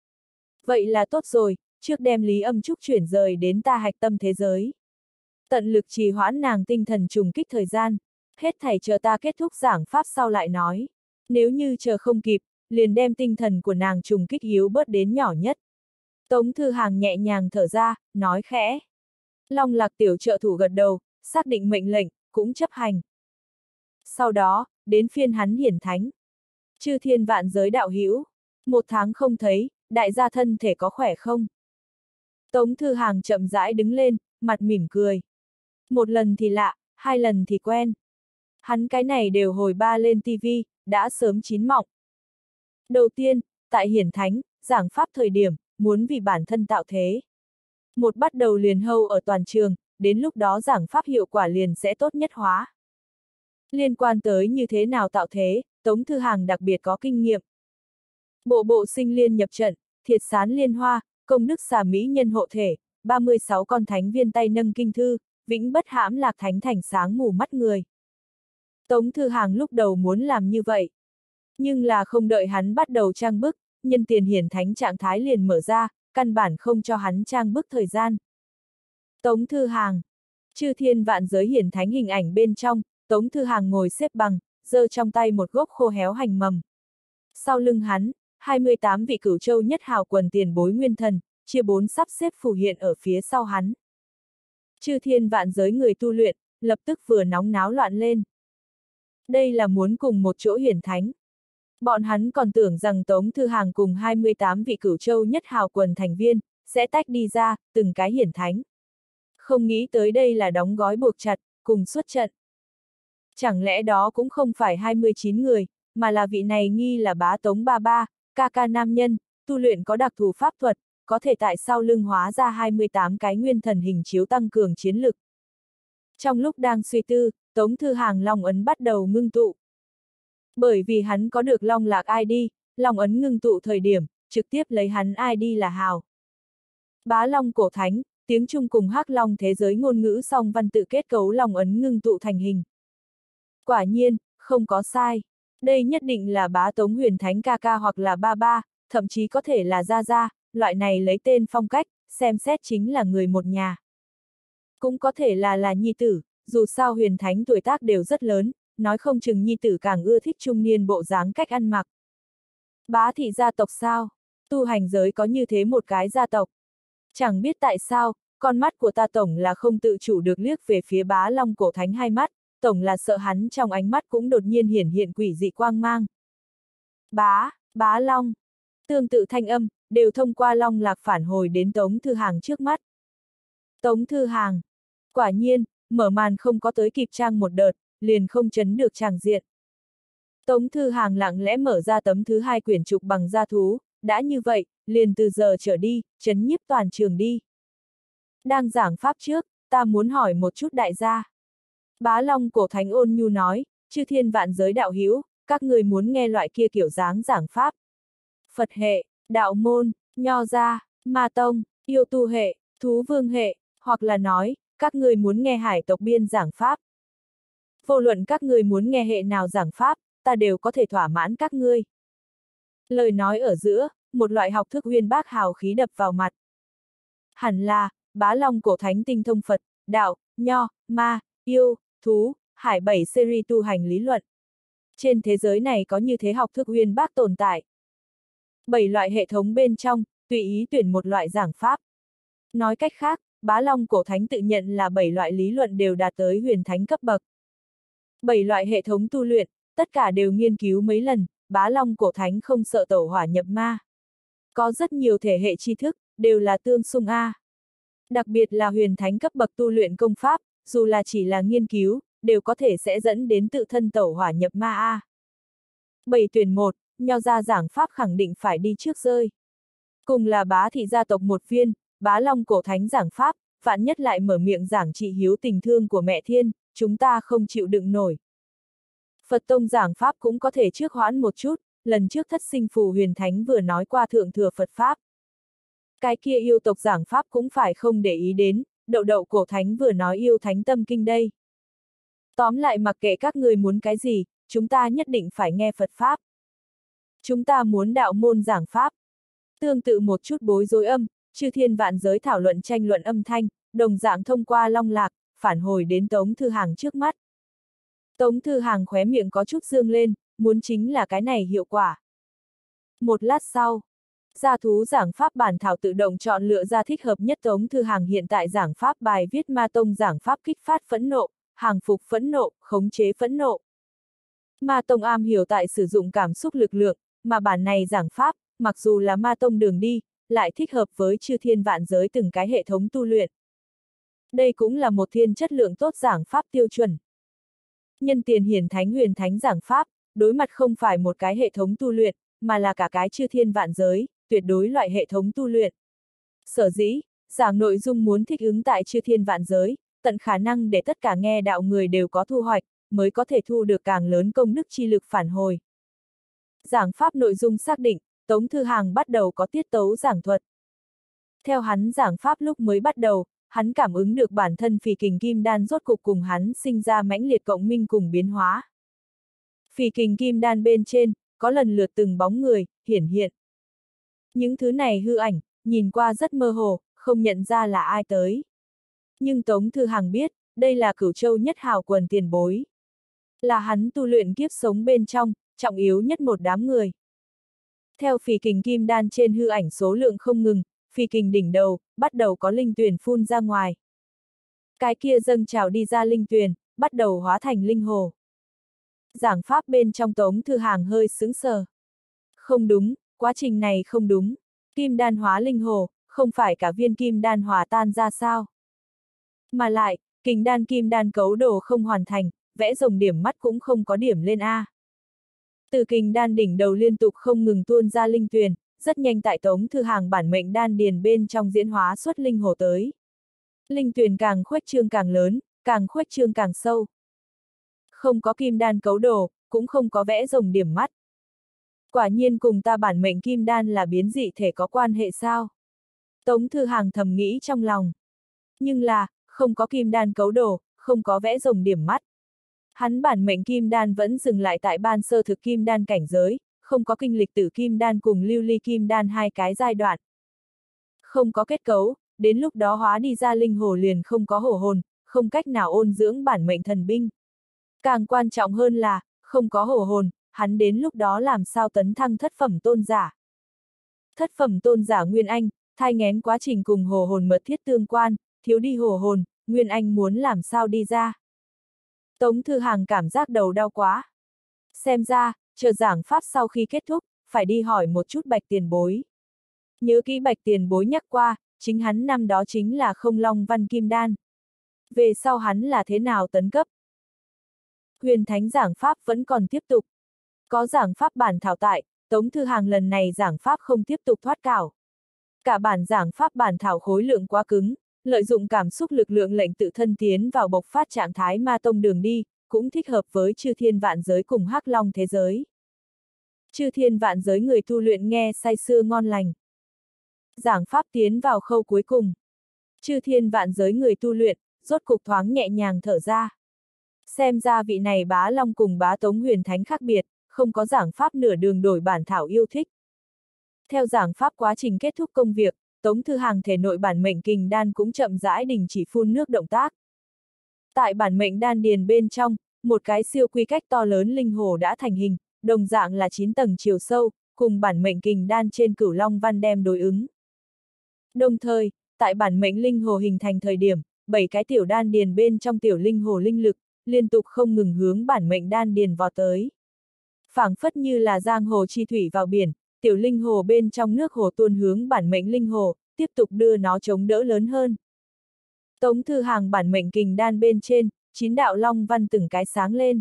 Vậy là tốt rồi, trước đem Lý Âm Trúc chuyển rời đến ta hạch tâm thế giới. Tận lực trì hoãn nàng tinh thần trùng kích thời gian, hết thảy chờ ta kết thúc giảng pháp sau lại nói. Nếu như chờ không kịp, liền đem tinh thần của nàng trùng kích yếu bớt đến nhỏ nhất. Tống Thư Hàng nhẹ nhàng thở ra, nói khẽ. Long Lạc tiểu trợ thủ gật đầu, xác định mệnh lệnh, cũng chấp hành. Sau đó, đến phiên hắn hiển thánh. Chư thiên vạn giới đạo hữu, 1 tháng không thấy, đại gia thân thể có khỏe không? Tống Thư Hàng chậm rãi đứng lên, mặt mỉm cười. 1 lần thì lạ, 2 lần thì quen. Hắn cái này đều hồi 3 lên TV, đã sớm chín mọng. Đầu tiên, tại hiển thánh, giảng pháp thời điểm, muốn vì bản thân tạo thế. Một bắt đầu liền hâu ở toàn trường, đến lúc đó giảng pháp hiệu quả liền sẽ tốt nhất hóa. Liên quan tới như thế nào tạo thế, Tống Thư Hàng đặc biệt có kinh nghiệm. Bộ sinh liên nhập trận, thiệt sán liên hoa, công đức xà mỹ nhân hộ thể, 36 con thánh viên tay nâng kinh thư, vĩnh bất hãm lạc thánh thành sáng mù mắt người. Tống Thư Hàng lúc đầu muốn làm như vậy. Nhưng là không đợi hắn bắt đầu trang bức, nhân tiền hiển thánh trạng thái liền mở ra, căn bản không cho hắn trang bức thời gian. Tống Thư Hàng. Chư thiên vạn giới hiển thánh hình ảnh bên trong, Tống Thư Hàng ngồi xếp bằng, giơ trong tay một gốc khô héo hành mầm. Sau lưng hắn, 28 vị cửu châu nhất hào quần tiền bối nguyên thần, chia 4 sắp xếp phù hiện ở phía sau hắn. Chư thiên vạn giới người tu luyện, lập tức vừa nóng náo loạn lên. Đây là muốn cùng một chỗ hiển thánh. Bọn hắn còn tưởng rằng Tống Thư Hàng cùng 28 vị cửu châu nhất hào quần thành viên, sẽ tách đi ra, từng cái hiển thánh. Không nghĩ tới đây là đóng gói buộc chặt, cùng xuất trận. Chẳng lẽ đó cũng không phải 29 người, mà là vị này nghi là bá Tống Ba Ba, ca ca nam nhân, tu luyện có đặc thù pháp thuật, có thể tại sau lưng hóa ra 28 cái nguyên thần hình chiếu tăng cường chiến lực. Trong lúc đang suy tư, Tống Thư Hàng long ấn bắt đầu ngưng tụ. Bởi vì hắn có được Long Lạc ID, long ấn ngưng tụ thời điểm, trực tiếp lấy hắn ID là hào. Bá Long cổ thánh, tiếng Trung cùng Hắc Long thế giới ngôn ngữ song văn tự kết cấu long ấn ngưng tụ thành hình. Quả nhiên, không có sai. Đây nhất định là bá Tống huyền thánh ca ca hoặc là ba ba, thậm chí có thể là gia gia, loại này lấy tên phong cách, xem xét chính là người một nhà. Cũng có thể là nhi tử, dù sao huyền thánh tuổi tác đều rất lớn, nói không chừng nhi tử càng ưa thích trung niên bộ dáng cách ăn mặc. Bá thị gia tộc sao? Tu hành giới có như thế một cái gia tộc. Chẳng biết tại sao, con mắt của ta tổng là không tự chủ được liếc về phía bá Long cổ thánh hai mắt, tổng là sợ hắn trong ánh mắt cũng đột nhiên hiển hiện quỷ dị quang mang. Bá Long. Tương tự thanh âm, đều thông qua Long Lạc phản hồi đến Tống Thư Hàng trước mắt. Tống Thư Hàng. Quả nhiên, mở màn không có tới kịp trang một đợt, liền không chấn được tràng diện. Tống Thư Hàng lặng lẽ mở ra tấm thứ 2 quyển trục bằng da thú, đã như vậy, liền từ giờ trở đi, chấn nhiếp toàn trường đi. Đang giảng pháp trước, ta muốn hỏi một chút đại gia. Bá Long cổ thánh ôn nhu nói, chư thiên vạn giới đạo hữu, các người muốn nghe loại kia kiểu dáng giảng pháp. Phật hệ, đạo môn, nho gia, ma tông, yêu tu hệ, thú vương hệ, hoặc là nói, các người muốn nghe hải tộc biên giảng pháp. Vô luận các người muốn nghe hệ nào giảng pháp, ta đều có thể thỏa mãn các ngươi. Lời nói ở giữa, một loại học thức uyên bác hào khí đập vào mặt. Hẳn là, bá Long cổ thánh tinh thông Phật, đạo, nho, ma, yêu, thú, hải 7 series tu hành lý luận. Trên thế giới này có như thế học thức uyên bác tồn tại. 7 loại hệ thống bên trong, tùy ý tuyển một loại giảng pháp. Nói cách khác, bá Long cổ thánh tự nhận là 7 loại lý luận đều đạt tới huyền thánh cấp bậc. 7 loại hệ thống tu luyện, tất cả đều nghiên cứu mấy lần, bá Long cổ thánh không sợ tẩu hỏa nhập ma. Có rất nhiều thể hệ tri thức, đều là tương xung A. Đặc biệt là huyền thánh cấp bậc tu luyện công pháp, dù là chỉ là nghiên cứu, đều có thể sẽ dẫn đến tự thân tẩu hỏa nhập ma A. 7 tuyển 1, nho gia giảng pháp khẳng định phải đi trước rơi. Cùng là bá thị gia tộc một viên, bá Long cổ thánh giảng pháp, vạn nhất lại mở miệng giảng trị hiếu tình thương của mẹ thiên, chúng ta không chịu đựng nổi. Phật tông giảng Pháp cũng có thể trước hoãn một chút, lần trước thất sinh phù huyền thánh vừa nói qua thượng thừa Phật Pháp. Cái kia yêu tộc giảng Pháp cũng phải không để ý đến, đậu đậu cổ thánh vừa nói yêu thánh tâm kinh đây. Tóm lại mặc kệ các người muốn cái gì, chúng ta nhất định phải nghe Phật Pháp. Chúng ta muốn đạo môn giảng Pháp. Tương tự một chút bối rối âm, chư thiên vạn giới thảo luận tranh luận âm thanh, đồng dạng thông qua long lạc, phản hồi đến Tống Thư Hàng trước mắt. Tống Thư Hàng khóe miệng có chút dương lên, muốn chính là cái này hiệu quả. Một lát sau, gia thú giảng Pháp bản thảo tự động chọn lựa ra thích hợp nhất. Tống Thư Hàng hiện tại giảng Pháp bài viết Ma Tông giảng Pháp kích phát phẫn nộ, hàng phục phẫn nộ, khống chế phẫn nộ. Ma Tông am hiểu tại sử dụng cảm xúc lực lượng, mà bản này giảng Pháp, mặc dù là Ma Tông đường đi, lại thích hợp với chư thiên vạn giới từng cái hệ thống tu luyện. Đây cũng là một thiên chất lượng tốt giảng Pháp tiêu chuẩn. Nhân tiền hiển thánh huyền thánh giảng Pháp, đối mặt không phải một cái hệ thống tu luyện, mà là cả cái chư thiên vạn giới, tuyệt đối loại hệ thống tu luyện. Sở dĩ, giảng nội dung muốn thích ứng tại chư thiên vạn giới, tận khả năng để tất cả nghe đạo người đều có thu hoạch, mới có thể thu được càng lớn công đức chi lực phản hồi. Giảng Pháp nội dung xác định, Tống Thư Hàng bắt đầu có tiết tấu giảng thuật. Theo hắn giảng Pháp lúc mới bắt đầu, hắn cảm ứng được bản thân phỉ kình kim đan rốt cục cùng hắn sinh ra mãnh liệt cộng minh cùng biến hóa. Phỉ kình kim đan bên trên, có lần lượt từng bóng người, hiển hiện. Những thứ này hư ảnh, nhìn qua rất mơ hồ, không nhận ra là ai tới. Nhưng Tống Thư Hàng biết, đây là Cửu Châu nhất hào quần tiền bối. Là hắn tu luyện kiếp sống bên trong, trọng yếu nhất một đám người. Theo phỉ kình kim đan trên hư ảnh số lượng không ngừng, phỉ kình đỉnh đầu, bắt đầu có linh tuyền phun ra ngoài. Cái kia dâng trào đi ra linh tuyền, bắt đầu hóa thành linh hồ. Giảng Pháp bên trong Tống Thư Hàng hơi sững sờ. Không đúng, quá trình này không đúng. Kim đan hóa linh hồ, không phải cả viên kim đan hòa tan ra sao? Mà lại, kình đan kim đan cấu đồ không hoàn thành, vẽ rồng điểm mắt cũng không có điểm lên A. Từ kình đan đỉnh đầu liên tục không ngừng tuôn ra linh tuyền, rất nhanh tại Tống Thư Hàng bản mệnh đan điền bên trong diễn hóa xuất linh hồ tới. Linh tuyền càng khuếch trương càng lớn, càng khuếch trương càng sâu. Không có kim đan cấu đồ, cũng không có vẽ rồng điểm mắt. Quả nhiên cùng ta bản mệnh kim đan là biến dị thể có quan hệ sao? Tống Thư Hàng thầm nghĩ trong lòng. Nhưng là, không có kim đan cấu đồ, không có vẽ rồng điểm mắt. Hắn bản mệnh kim đan vẫn dừng lại tại ban sơ thực kim đan cảnh giới, không có kinh lịch tử kim đan cùng lưu ly kim đan hai cái giai đoạn. Không có kết cấu, đến lúc đó hóa đi ra linh hồ liền không có hổ hồn, không cách nào ôn dưỡng bản mệnh thần binh. Càng quan trọng hơn là, không có hổ hồn, hắn đến lúc đó làm sao tấn thăng thất phẩm tôn giả. Thất phẩm tôn giả Nguyên Anh, thai nghén quá trình cùng hổ hồn mật thiết tương quan, thiếu đi hổ hồn, Nguyên Anh muốn làm sao đi ra. Tống Thư Hàng cảm giác đầu đau quá. Xem ra, chờ giảng Pháp sau khi kết thúc, phải đi hỏi một chút Bạch tiền bối. Nhớ kỹ Bạch tiền bối nhắc qua, chính hắn năm đó chính là không long văn kim đan. Về sau hắn là thế nào tấn cấp? Huyền Thánh giảng Pháp vẫn còn tiếp tục. Có giảng Pháp bản thảo tại, Tống Thư Hàng lần này giảng Pháp không tiếp tục thoát cảo. Cả bản giảng Pháp bản thảo khối lượng quá cứng, lợi dụng cảm xúc lực lượng lệnh tự thân tiến vào bộc phát trạng thái Ma Tông đường đi, cũng thích hợp với chư thiên vạn giới cùng Hắc Long thế giới. Chư thiên vạn giới người tu luyện nghe say sưa ngon lành. Giảng Pháp tiến vào khâu cuối cùng. Chư thiên vạn giới người tu luyện, rốt cục thoáng nhẹ nhàng thở ra. Xem ra vị này Bá Long cùng Bá Tống Huyền Thánh khác biệt, không có giảng Pháp nửa đường đổi bản thảo yêu thích. Theo giảng Pháp quá trình kết thúc công việc, Tống Thư Hàng thể nội bản mệnh kình đan cũng chậm rãi đình chỉ phun nước động tác. Tại bản mệnh đan điền bên trong, một cái siêu quy cách to lớn linh hồ đã thành hình, đồng dạng là 9 tầng chiều sâu, cùng bản mệnh kình đan trên Cửu Long văn đem đối ứng. Đồng thời, tại bản mệnh linh hồ hình thành thời điểm, 7 cái tiểu đan điền bên trong tiểu linh hồ linh lực, liên tục không ngừng hướng bản mệnh đan điền vọt tới. Phảng phất như là giang hồ chi thủy vào biển, tiểu linh hồ bên trong nước hồ tuôn hướng bản mệnh linh hồ, tiếp tục đưa nó chống đỡ lớn hơn. Tống Thư Hàng bản mệnh kình đan bên trên, 9 đạo long văn từng cái sáng lên.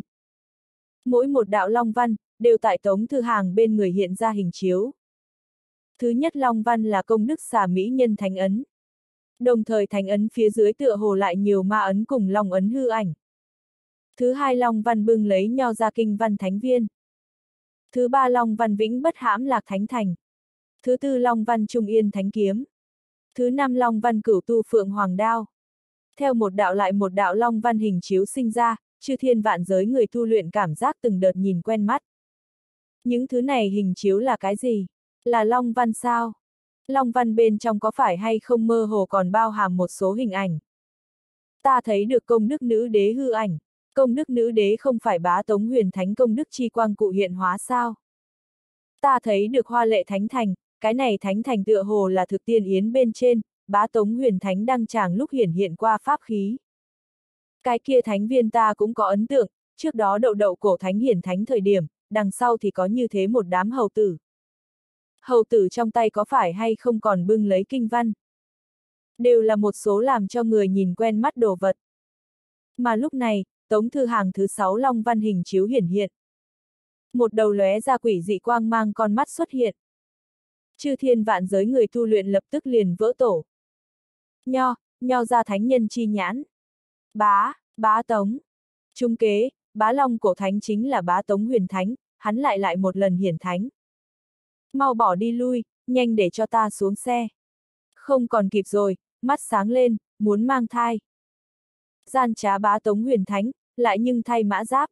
Mỗi một đạo long văn, đều tại Tống Thư Hàng bên người hiện ra hình chiếu. Thứ nhất long văn là công đức xà mỹ nhân thánh ấn. Đồng thời thánh ấn phía dưới tựa hồ lại nhiều ma ấn cùng long ấn hư ảnh. Thứ hai long văn bưng lấy nho ra kinh văn thánh viên. Thứ ba long văn vĩnh bất hãm lạc thánh thành. Thứ tư long văn trung yên thánh kiếm. Thứ năm long văn cửu tu phượng hoàng đao. Theo một đạo lại một đạo long văn hình chiếu sinh ra, chư thiên vạn giới người tu luyện cảm giác từng đợt nhìn quen mắt. Những thứ này hình chiếu là cái gì? Là long văn sao? Long văn bên trong có phải hay không mơ hồ còn bao hàm một số hình ảnh? Ta thấy được công đức nữ đế hư ảnh. Công đức nữ đế không phải bá tống huyền thánh công đức chi quang cụ hiện hóa sao? Ta thấy được hoa lệ thánh thành, cái này thánh thành tựa hồ là thực tiên yến bên trên, bá tống huyền thánh đăng tràng lúc hiển hiện qua pháp khí. Cái kia thánh viên ta cũng có ấn tượng, trước đó đậu đậu cổ thánh hiển thánh thời điểm, đằng sau thì có như thế một đám hầu tử. Hầu tử trong tay có phải hay không còn bưng lấy kinh văn? Đều là một số làm cho người nhìn quen mắt đồ vật. Mà lúc này, Tống Thư Hàng thứ 6 long văn hình chiếu hiển hiện. Một đầu lóe ra quỷ dị quang mang con mắt xuất hiện. Chư thiên vạn giới người tu luyện lập tức liền vỡ tổ. Nho ra thánh nhân chi nhãn. Bá Tống. Trung kế, bá long cổ thánh chính là bá Tống huyền thánh, hắn lại một lần hiển thánh. Mau bỏ đi lui, nhanh để cho ta xuống xe. Không còn kịp rồi, mắt sáng lên, muốn mang thai. Gian trá bá Tống huyền thánh, lại nhưng thay mã giáp.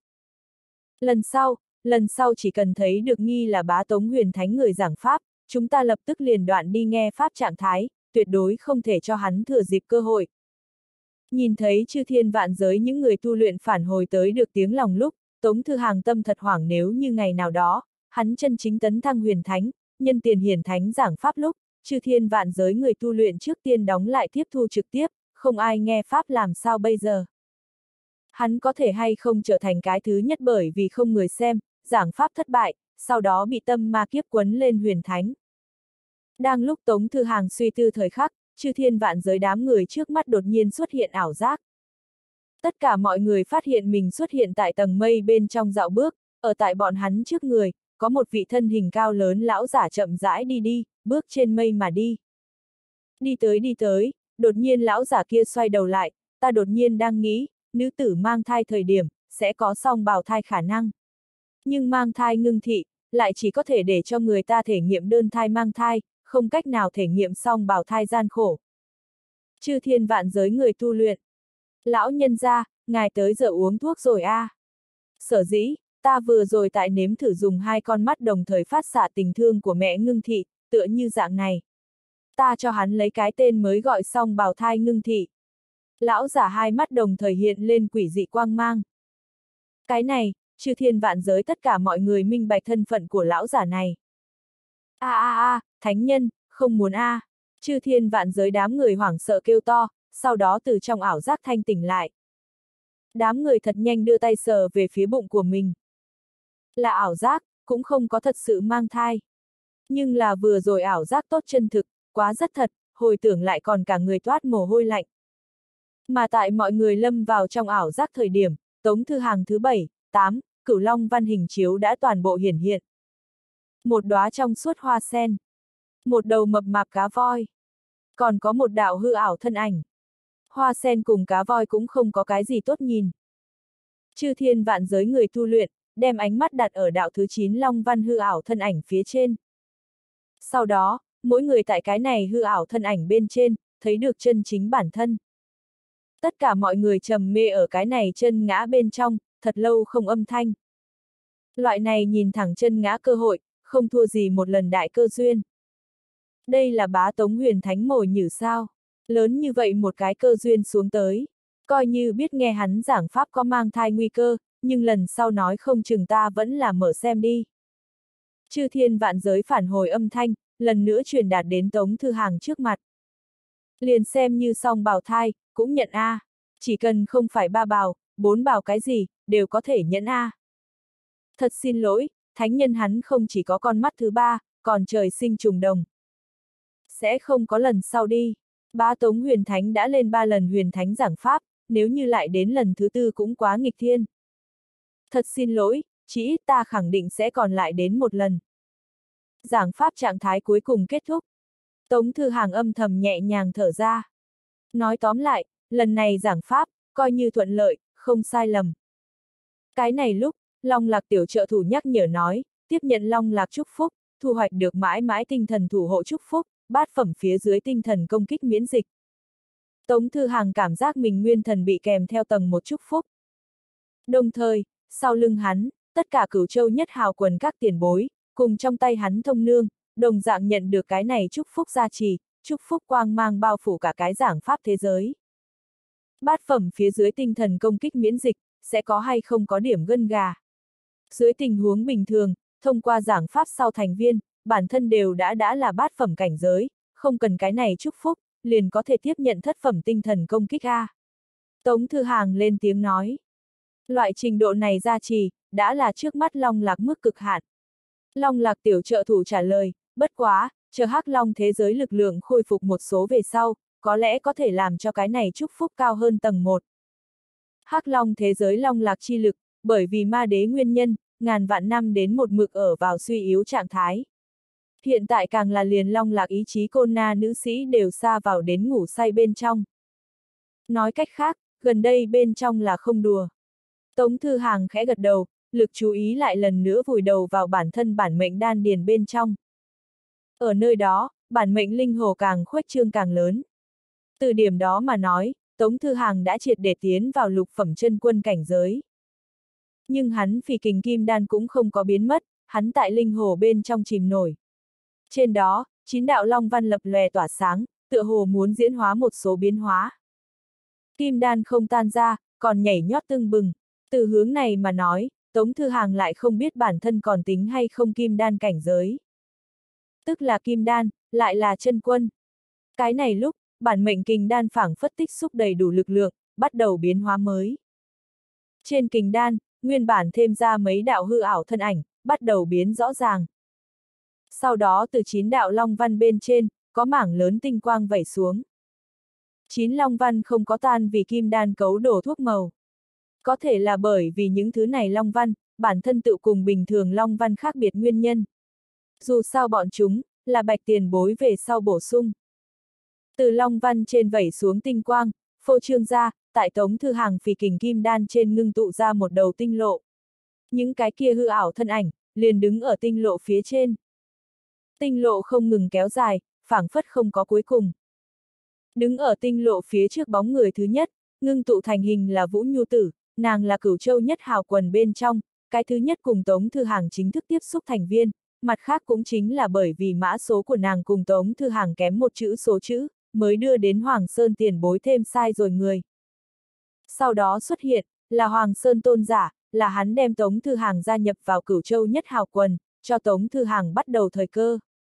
Lần sau chỉ cần thấy được nghi là bá Tống huyền thánh người giảng pháp, chúng ta lập tức liền đoạn đi nghe pháp trạng thái, tuyệt đối không thể cho hắn thừa dịp cơ hội. Nhìn thấy chư thiên vạn giới những người tu luyện phản hồi tới được tiếng lòng lúc, Tống Thư Hàng tâm thật hoảng nếu như ngày nào đó, hắn chân chính tấn thăng huyền thánh, nhân tiền hiển thánh giảng pháp lúc, chư thiên vạn giới người tu luyện trước tiên đóng lại tiếp thu trực tiếp, không ai nghe pháp làm sao bây giờ. Hắn có thể hay không trở thành cái thứ nhất bởi vì không người xem, giảng pháp thất bại, sau đó bị tâm ma kiếp quấn lên huyền thánh. Đang lúc Tống Thư Hàng suy tư thời khắc, chư thiên vạn giới đám người trước mắt đột nhiên xuất hiện ảo giác. Tất cả mọi người phát hiện mình xuất hiện tại tầng mây bên trong dạo bước, ở tại bọn hắn trước người, có một vị thân hình cao lớn lão giả chậm rãi đi, bước trên mây mà đi. Đi tới, đột nhiên lão giả kia xoay đầu lại, ta đột nhiên đang nghĩ, nữ tử mang thai thời điểm, sẽ có song bào thai khả năng. Nhưng mang thai ngưng thị, lại chỉ có thể để cho người ta thể nghiệm đơn thai mang thai, không cách nào thể nghiệm song bào thai gian khổ. Chư thiên vạn giới người tu luyện. Lão nhân gia, ngài tới giờ uống thuốc rồi a. Sở dĩ, ta vừa rồi tại nếm thử dùng hai con mắt đồng thời phát xạ tình thương của mẹ ngưng thị, tựa như dạng này. Ta cho hắn lấy cái tên mới gọi song bào thai ngưng thị. Lão giả hai mắt đồng thời hiện lên quỷ dị quang mang. Cái này, chư thiên vạn giới tất cả mọi người minh bạch thân phận của lão giả này. Thánh nhân, không muốn a. Chư thiên vạn giới đám người hoảng sợ kêu to, sau đó từ trong ảo giác thanh tỉnh lại. Đám người thật nhanh đưa tay sờ về phía bụng của mình. Là ảo giác, cũng không có thật sự mang thai. Nhưng là vừa rồi ảo giác tốt chân thực, quá rất thật, hồi tưởng lại còn cả người toát mồ hôi lạnh. Mà tại mọi người lâm vào trong ảo giác thời điểm, Tống Thư Hàng thứ 7, 8, Cửu Long văn hình chiếu đã toàn bộ hiển hiện. Một đóa trong suốt hoa sen. Một đầu mập mạp cá voi. Còn có một đạo hư ảo thân ảnh. Hoa sen cùng cá voi cũng không có cái gì tốt nhìn. Chư thiên vạn giới người tu luyện, đem ánh mắt đặt ở đạo thứ 9 long văn hư ảo thân ảnh phía trên. Sau đó, mỗi người tại cái này hư ảo thân ảnh bên trên, thấy được chân chính bản thân. Tất cả mọi người trầm mê ở cái này chân ngã bên trong, thật lâu không âm thanh. Loại này nhìn thẳng chân ngã cơ hội, không thua gì một lần đại cơ duyên. Đây là bá Tống huyền thánh mồi nhử sao? Lớn như vậy một cái cơ duyên xuống tới. Coi như biết nghe hắn giảng pháp có mang thai nguy cơ, nhưng lần sau nói không chừng ta vẫn là mở xem đi. Chư thiên vạn giới phản hồi âm thanh, lần nữa truyền đạt đến Tống Thư Hàng trước mặt. Liền xem như song bào thai, cũng nhận a. Chỉ cần không phải 3 bào, 4 bào cái gì, đều có thể nhận a. Thật xin lỗi, thánh nhân hắn không chỉ có con mắt thứ 3, còn trời sinh trùng đồng. Sẽ không có lần sau đi. Bá Tống huyền thánh đã lên 3 lần huyền thánh giảng pháp, nếu như lại đến lần thứ 4 cũng quá nghịch thiên. Thật xin lỗi, chỉ ít ta khẳng định sẽ còn lại đến một lần. Giảng pháp trạng thái cuối cùng kết thúc. Tống Thư Hàng âm thầm nhẹ nhàng thở ra. Nói tóm lại, lần này giảng pháp, coi như thuận lợi, không sai lầm. Cái này lúc, Long Lạc tiểu trợ thủ nhắc nhở nói, tiếp nhận Long Lạc chúc phúc, thu hoạch được mãi mãi tinh thần thủ hộ chúc phúc, bát phẩm phía dưới tinh thần công kích miễn dịch. Tống Thư Hàng cảm giác mình nguyên thần bị kèm theo tầng một chúc phúc. Đồng thời, sau lưng hắn, tất cả Cửu Châu nhất hào quần các tiền bối, cùng trong tay hắn thông nương, đồng dạng nhận được cái này chúc phúc gia trì, chúc phúc quang mang bao phủ cả cái giảng pháp thế giới. Bát phẩm phía dưới tinh thần công kích miễn dịch, sẽ có hay không có điểm gân gà. Dưới tình huống bình thường, thông qua giảng pháp sau thành viên, bản thân đều đã là bát phẩm cảnh giới, không cần cái này chúc phúc, liền có thể tiếp nhận thất phẩm tinh thần công kích A. Tống Thư Hàng lên tiếng nói. Loại trình độ này gia trì, đã là trước mắt Long Lạc mức cực hạn. Long Lạc tiểu trợ thủ trả lời, bất quá, chờ Hắc Long thế giới lực lượng khôi phục một số về sau, có lẽ có thể làm cho cái này chúc phúc cao hơn tầng 1. Hắc Long thế giới Long Lạc chi lực, bởi vì ma đế nguyên nhân, ngàn vạn năm đến một mực ở vào suy yếu trạng thái. Hiện tại càng là liền Long Lạc ý chí côn na nữ sĩ đều xa vào đến ngủ say bên trong. Nói cách khác, gần đây bên trong là không đùa. Tống Thư Hàng khẽ gật đầu, lực chú ý lại lần nữa vùi đầu vào bản thân bản mệnh đan điền bên trong. Ở nơi đó, bản mệnh linh hồ càng khuếch trương càng lớn. Từ điểm đó mà nói, Tống Thư Hàng đã triệt để tiến vào lục phẩm chân quân cảnh giới. Nhưng hắn phì kình kim đan cũng không có biến mất, hắn tại linh hồ bên trong chìm nổi. Trên đó, 9 đạo long văn lập lòe tỏa sáng, tựa hồ muốn diễn hóa một số biến hóa. Kim đan không tan ra, còn nhảy nhót tưng bừng. Từ hướng này mà nói, Tống Thư Hàng lại không biết bản thân còn tính hay không kim đan cảnh giới. Tức là kim đan, lại là chân quân. Cái này lúc, bản mệnh kình đan phảng phất tích xúc đầy đủ lực lượng, bắt đầu biến hóa mới. Trên kình đan, nguyên bản thêm ra mấy đạo hư ảo thân ảnh, bắt đầu biến rõ ràng. Sau đó từ 9 đạo long văn bên trên, có mảng lớn tinh quang vẩy xuống. 9 long văn không có tan vì kim đan cấu đổ thuốc màu. Có thể là bởi vì những thứ này long văn, bản thân tự cùng bình thường long văn khác biệt nguyên nhân. Dù sao bọn chúng, là bạch tiền bối về sau bổ sung. Từ long văn trên vẩy xuống tinh quang, phô trương ra, tại Tống Thư Hàng phì kình kim đan trên ngưng tụ ra một đầu tinh lộ. Những cái kia hư ảo thân ảnh, liền đứng ở tinh lộ phía trên. Tinh lộ không ngừng kéo dài, phảng phất không có cuối cùng. Đứng ở tinh lộ phía trước bóng người thứ nhất, ngưng tụ thành hình là Vũ Nhu Tử, nàng là Cửu Châu nhất hào quần bên trong, cái thứ nhất cùng Tống Thư Hàng chính thức tiếp xúc thành viên, mặt khác cũng chính là bởi vì mã số của nàng cùng Tống Thư Hàng kém một chữ số chữ, mới đưa đến Hoàng Sơn tiền bối thêm sai rồi người. Sau đó xuất hiện, là Hoàng Sơn tôn giả, là hắn đem Tống Thư Hàng gia nhập vào Cửu Châu nhất hào quần, cho Tống Thư Hàng bắt đầu thời cơ.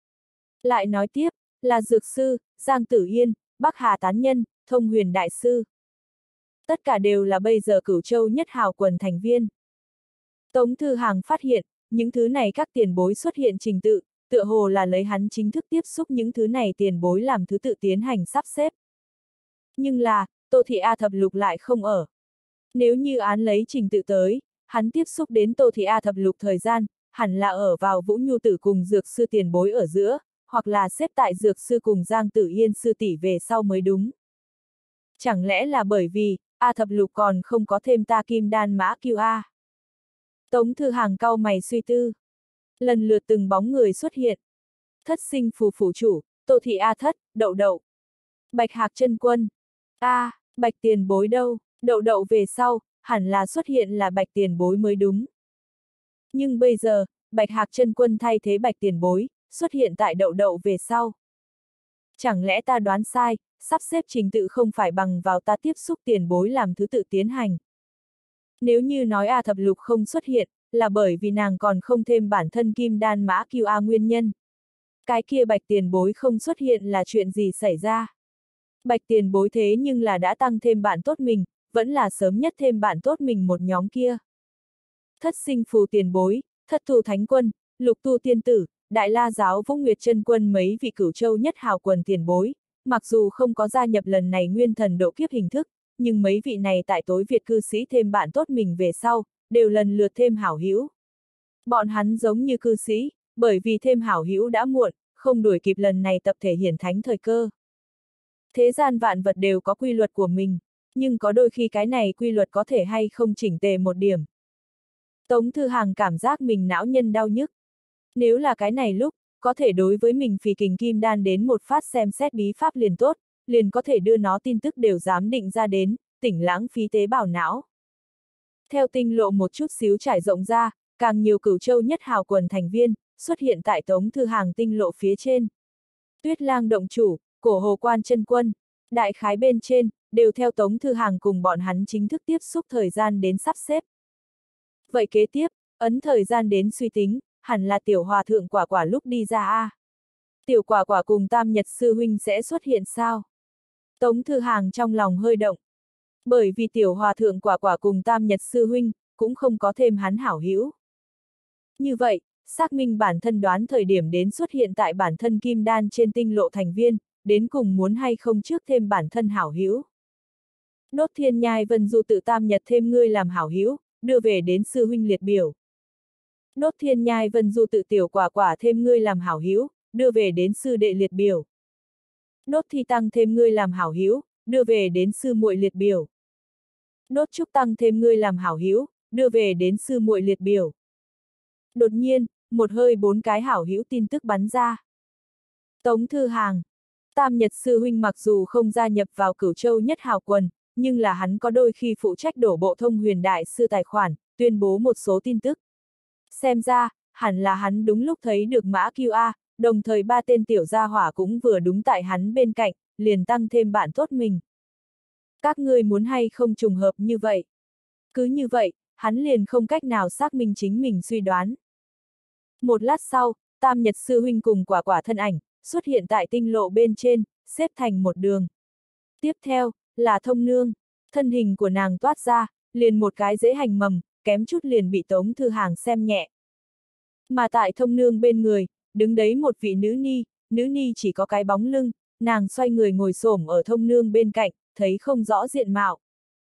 Lại nói tiếp, là Dược Sư, Giang Tử Yên, Bắc Hà Tán Nhân, Thông Huyền Đại Sư. Tất cả đều là bây giờ Cửu Châu nhất hào quần thành viên. Tống Thư Hàng phát hiện, những thứ này các tiền bối xuất hiện trình tự, tựa hồ là lấy hắn chính thức tiếp xúc những thứ này tiền bối làm thứ tự tiến hành sắp xếp. Nhưng là, Tô Thị A Thập Lục lại không ở. Nếu như án lấy trình tự tới, hắn tiếp xúc đến Tô Thị A Thập Lục thời gian, hẳn là ở vào Vũ Nhu Tử cùng Dược Sư tiền bối ở giữa, hoặc là xếp tại Dược Sư cùng Giang Tử Yên sư tỷ về sau mới đúng. Chẳng lẽ là bởi vì, A Thập Lục còn không có thêm ta kim đan mã kiêu A. Tống Thư Hàng cau mày suy tư. Lần lượt từng bóng người xuất hiện. Thất sinh phù phủ chủ, Tô Thị A Thất, Đậu Đậu. Bạch Hạc chân quân. Bạch tiền bối đâu, Đậu Đậu về sau, hẳn là xuất hiện là Bạch tiền bối mới đúng. Nhưng bây giờ, Bạch Hạc chân quân thay thế Bạch tiền bối, xuất hiện tại Đậu Đậu về sau. Chẳng lẽ ta đoán sai, sắp xếp trình tự không phải bằng vào ta tiếp xúc tiền bối làm thứ tự tiến hành. Nếu như nói A Thập Lục không xuất hiện, là bởi vì nàng còn không thêm bản thân kim đan mã kiêu A nguyên nhân. Cái kia Bạch tiền bối không xuất hiện là chuyện gì xảy ra? Bạch tiền bối thế nhưng là đã tăng thêm bạn tốt mình, vẫn là sớm nhất thêm bạn tốt mình một nhóm kia. Thất sinh phù tiền bối, thất tu thánh quân, lục tu tiên tử, đại la giáo Vũ Nguyệt chân quân mấy vị Cửu Châu nhất hào quần tiền bối, mặc dù không có gia nhập lần này nguyên thần độ kiếp hình thức, nhưng mấy vị này tại tối Việt cư sĩ thêm bạn tốt mình về sau, đều lần lượt thêm hảo hữu. Bọn hắn giống như cư sĩ, bởi vì thêm hảo hữu đã muộn, không đuổi kịp lần này tập thể hiển thánh thời cơ. Thế gian vạn vật đều có quy luật của mình, nhưng có đôi khi cái này quy luật có thể hay không chỉnh tề một điểm. Tống Thư Hàng cảm giác mình não nhân đau nhức. Nếu là cái này lúc, có thể đối với mình phì kình kim đan đến một phát xem xét bí pháp liền tốt, liền có thể đưa nó tin tức đều dám định ra đến, tỉnh lãng phí tế bào não. Theo tinh lộ một chút xíu trải rộng ra, càng nhiều Cửu Châu nhất hào quần thành viên, xuất hiện tại Tống Thư Hàng tinh lộ phía trên. Tuyết Lang động chủ, Cổ Hồ Quan chân quân, đại khái bên trên, đều theo Tống Thư Hàng cùng bọn hắn chính thức tiếp xúc thời gian đến sắp xếp. Vậy kế tiếp, ấn thời gian đến suy tính, hẳn là tiểu hòa thượng quả quả lúc đi ra a. Tiểu quả quả cùng Tam Nhật sư huynh sẽ xuất hiện sao? Tống Thư Hàng trong lòng hơi động. Bởi vì tiểu hòa thượng quả quả cùng Tam Nhật sư huynh, cũng không có thêm hắn hảo hữu. Như vậy, xác minh bản thân đoán thời điểm đến xuất hiện tại bản thân kim đan trên tinh lộ thành viên, đến cùng muốn hay không trước thêm bản thân hảo hữu. Nốt Thiên Nhai Vân Du tự Tam Nhật thêm ngươi làm hảo hữu, đưa về đến sư huynh liệt biểu. Nốt Thiên Nhai Vân Du tự tiểu quả quả thêm ngươi làm hảo hữu, đưa về đến sư đệ liệt biểu. Nốt Thi Tăng thêm ngươi làm hảo hữu, đưa về đến sư muội liệt biểu. Nốt Trúc Tăng thêm ngươi làm hảo hữu, đưa về đến sư muội liệt biểu. Đột nhiên, một hơi 4 cái hảo hữu tin tức bắn ra. Tống Thư Hàng. Tam Nhật sư huynh mặc dù không gia nhập vào Cửu Châu nhất hào quần, nhưng là hắn có đôi khi phụ trách đổ bộ thông huyền đại sư tài khoản, tuyên bố một số tin tức. Xem ra, hẳn là hắn đúng lúc thấy được mã QA, đồng thời 3 tên tiểu gia hỏa cũng vừa đúng tại hắn bên cạnh, liền tăng thêm bạn tốt mình. Các ngươi muốn hay không trùng hợp như vậy? Cứ như vậy, hắn liền không cách nào xác minh chính mình suy đoán. Một lát sau, Tam Nhật sư huynh cùng quả quả thân ảnh, xuất hiện tại tinh lộ bên trên, xếp thành một đường. Tiếp theo, là Thông Nương, thân hình của nàng toát ra, liền một cái dễ hành mầm, kém chút liền bị Tống Thư Hàng xem nhẹ. Mà tại Thông Nương bên người, đứng đấy một vị nữ ni chỉ có cái bóng lưng, nàng xoay người ngồi xổm ở Thông Nương bên cạnh, thấy không rõ diện mạo.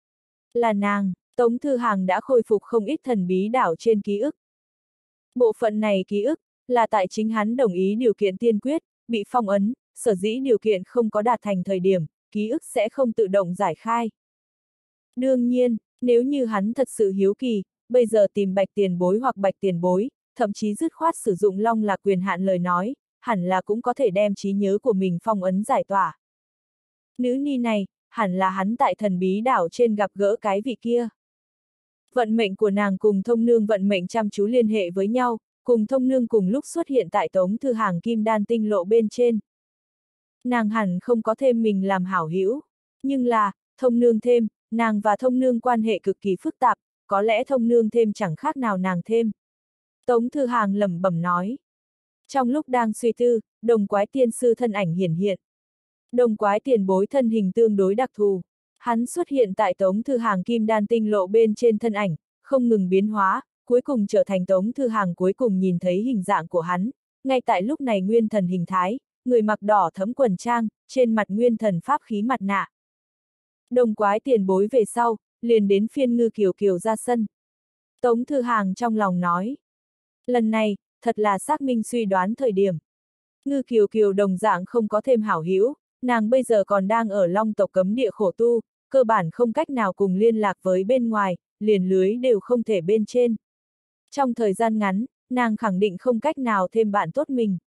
Là nàng, Tống Thư Hàng đã khôi phục không ít thần bí đảo trên ký ức. Bộ phận này ký ức, là tại chính hắn đồng ý điều kiện tiên quyết, bị phong ấn, sở dĩ điều kiện không có đạt thành thời điểm, ký ức sẽ không tự động giải khai. Đương nhiên, nếu như hắn thật sự hiếu kỳ, bây giờ tìm Bạch tiền bối hoặc Bạch tiền bối, thậm chí dứt khoát sử dụng Long Lạc quyền hạn lời nói, hẳn là cũng có thể đem trí nhớ của mình phong ấn giải tỏa. Nữ ni này, hẳn là hắn tại thần bí đảo trên gặp gỡ cái vị kia. Vận mệnh của nàng cùng Thông Nương vận mệnh chăm chú liên hệ với nhau, cùng Thông Nương cùng lúc xuất hiện tại Tống Thư Hàng kim đan tinh lộ bên trên. Nàng hẳn không có thêm mình làm hảo hữu, nhưng là, Thông Nương thêm, nàng và Thông Nương quan hệ cực kỳ phức tạp, có lẽ Thông Nương thêm chẳng khác nào nàng thêm. Tống Thư Hàng lẩm bẩm nói. Trong lúc đang suy tư, Đồng Quái Tiên Sư thân ảnh hiển hiện. Đồng Quái tiền bối thân hình tương đối đặc thù. Hắn xuất hiện tại Tống Thư Hàng kim đan tinh lộ bên trên thân ảnh, không ngừng biến hóa, cuối cùng trở thành Tống Thư Hàng cuối cùng nhìn thấy hình dạng của hắn. Ngay tại lúc này nguyên thần hình thái, người mặc đỏ thấm quần trang, trên mặt nguyên thần pháp khí mặt nạ. Đồng Quái tiền bối về sau, liền đến phiên Ngư Kiều Kiều ra sân. Tống Thư Hàng trong lòng nói. Lần này, thật là xác minh suy đoán thời điểm. Ngư Kiều Kiều đồng dạng không có thêm hảo hữu, nàng bây giờ còn đang ở Long tộc cấm địa khổ tu, cơ bản không cách nào cùng liên lạc với bên ngoài, liền lưới đều không thể bên trên. Trong thời gian ngắn, nàng khẳng định không cách nào thêm bạn tốt mình.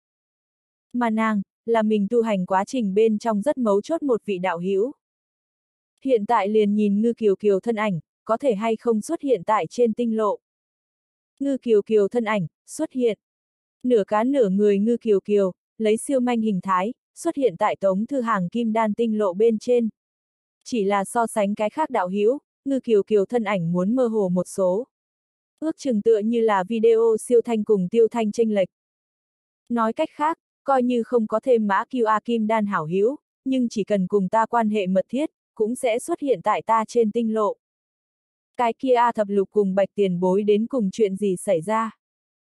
Mà nàng, là mình tu hành quá trình bên trong rất mấu chốt một vị đạo hữu. Hiện tại liền nhìn Ngư Kiều Kiều thân ảnh, có thể hay không xuất hiện tại trên tinh lộ. Ngư Kiều Kiều thân ảnh, xuất hiện. Nửa cá nửa người Ngư Kiều Kiều, lấy siêu manh hình thái, xuất hiện tại Tống Thư Hàng kim đan tinh lộ bên trên. Chỉ là so sánh cái khác đạo hữu, Ngư Kiều Kiều thân ảnh muốn mơ hồ một số. Ước chừng tựa như là video siêu thanh cùng tiêu thanh chênh lệch. Nói cách khác, coi như không có thêm mã QA kim đan hảo hữu, nhưng chỉ cần cùng ta quan hệ mật thiết, cũng sẽ xuất hiện tại ta trên tinh lộ. Cái kia A thập lục cùng Bạch tiền bối đến cùng chuyện gì xảy ra?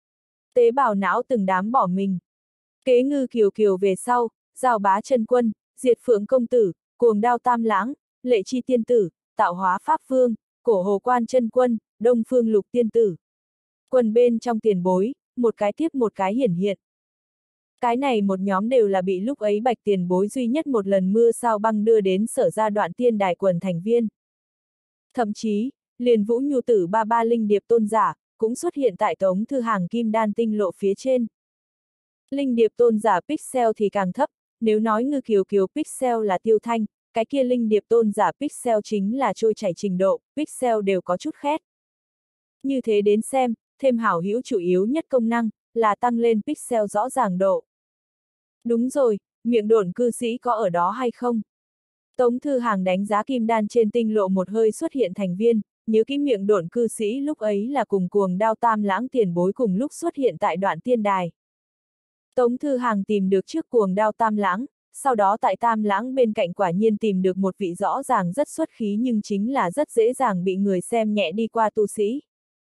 Tế bào não từng đám bỏ mình. Kế Ngư Kiều Kiều về sau, Giao Bá chân quân, Diệt Phượng công tử, Cuồng Đao Tam lãng, Lệ Chi tiên tử, Tạo Hóa pháp vương, Cổ Hồ Quan chân quân, Đông Phương Lục tiên tử. Quần bên trong tiền bối, một cái tiếp một cái hiển hiện. Cái này một nhóm đều là bị lúc ấy Bạch Tiền Bối duy nhất một lần mưa sao băng đưa đến Sở Gia Đoạn Tiên Đài quần thành viên. Thậm chí, liền Vũ Nhu Tử ba ba linh điệp tôn giả, cũng xuất hiện tại Tống Thư Hàng kim đan tinh lộ phía trên. Linh điệp tôn giả pixel thì càng thấp, nếu nói Ngư Kiều Kiều pixel là Tiêu Thanh, cái kia linh điệp tôn giả pixel chính là trôi chảy trình độ, pixel đều có chút khét. Như thế đến xem, thêm hảo hữu chủ yếu nhất công năng, là tăng lên pixel rõ ràng độ. Đúng rồi, miệng độn cư sĩ có ở đó hay không? Tống Thư Hàng đánh giá kim đan trên tinh lộ một hơi xuất hiện thành viên, nhớ kỹ miệng độn cư sĩ lúc ấy là cùng cuồng đao tam lãng tiền bối cùng lúc xuất hiện tại Đoạn Tiên Đài. Tống Thư Hàng tìm được trước cuồng đao tam lãng, sau đó tại tam lãng bên cạnh quả nhiên tìm được một vị rõ ràng rất xuất khí nhưng chính là rất dễ dàng bị người xem nhẹ đi qua tu sĩ.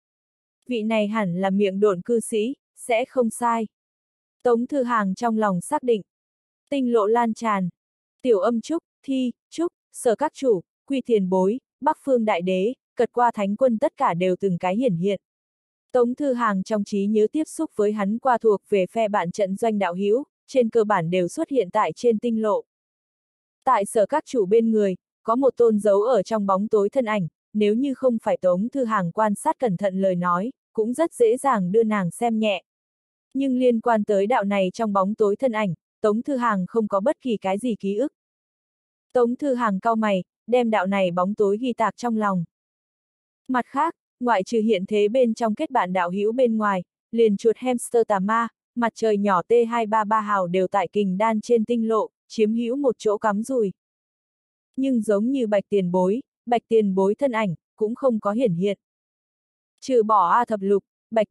Vị này hẳn là miệng độn cư sĩ, sẽ không sai. Tống Thư Hàng trong lòng xác định. Tinh lộ lan tràn. Tiểu Âm Trúc, Thi, Trúc, Sở Các Chủ, Quy Tiền Bối, Bắc Phương Đại Đế, Cật Qua Thánh Quân tất cả đều từng cái hiển hiện. Tống Thư Hàng trong trí nhớ tiếp xúc với hắn qua thuộc về phe bạn trận doanh đạo hữu, trên cơ bản đều xuất hiện tại trên tinh lộ. Tại Sở Các Chủ bên người, có một tôn giấu ở trong bóng tối thân ảnh, nếu như không phải Tống Thư Hàng quan sát cẩn thận lời nói, cũng rất dễ dàng đưa nàng xem nhẹ. Nhưng liên quan tới đạo này trong bóng tối thân ảnh, Tống Thư Hàng không có bất kỳ cái gì ký ức. Tống Thư Hàng cau mày, đem đạo này bóng tối ghi tạc trong lòng. Mặt khác, ngoại trừ hiện thế bên trong kết bạn đạo hữu bên ngoài, liền chuột hamster tà ma, mặt trời nhỏ T233 hào đều tại kình đan trên tinh lộ, chiếm hữu một chỗ cắm rùi. Nhưng giống như Bạch Tiền Bối thân ảnh, cũng không có hiển hiện. Trừ bỏ A Thập Lục, Bạch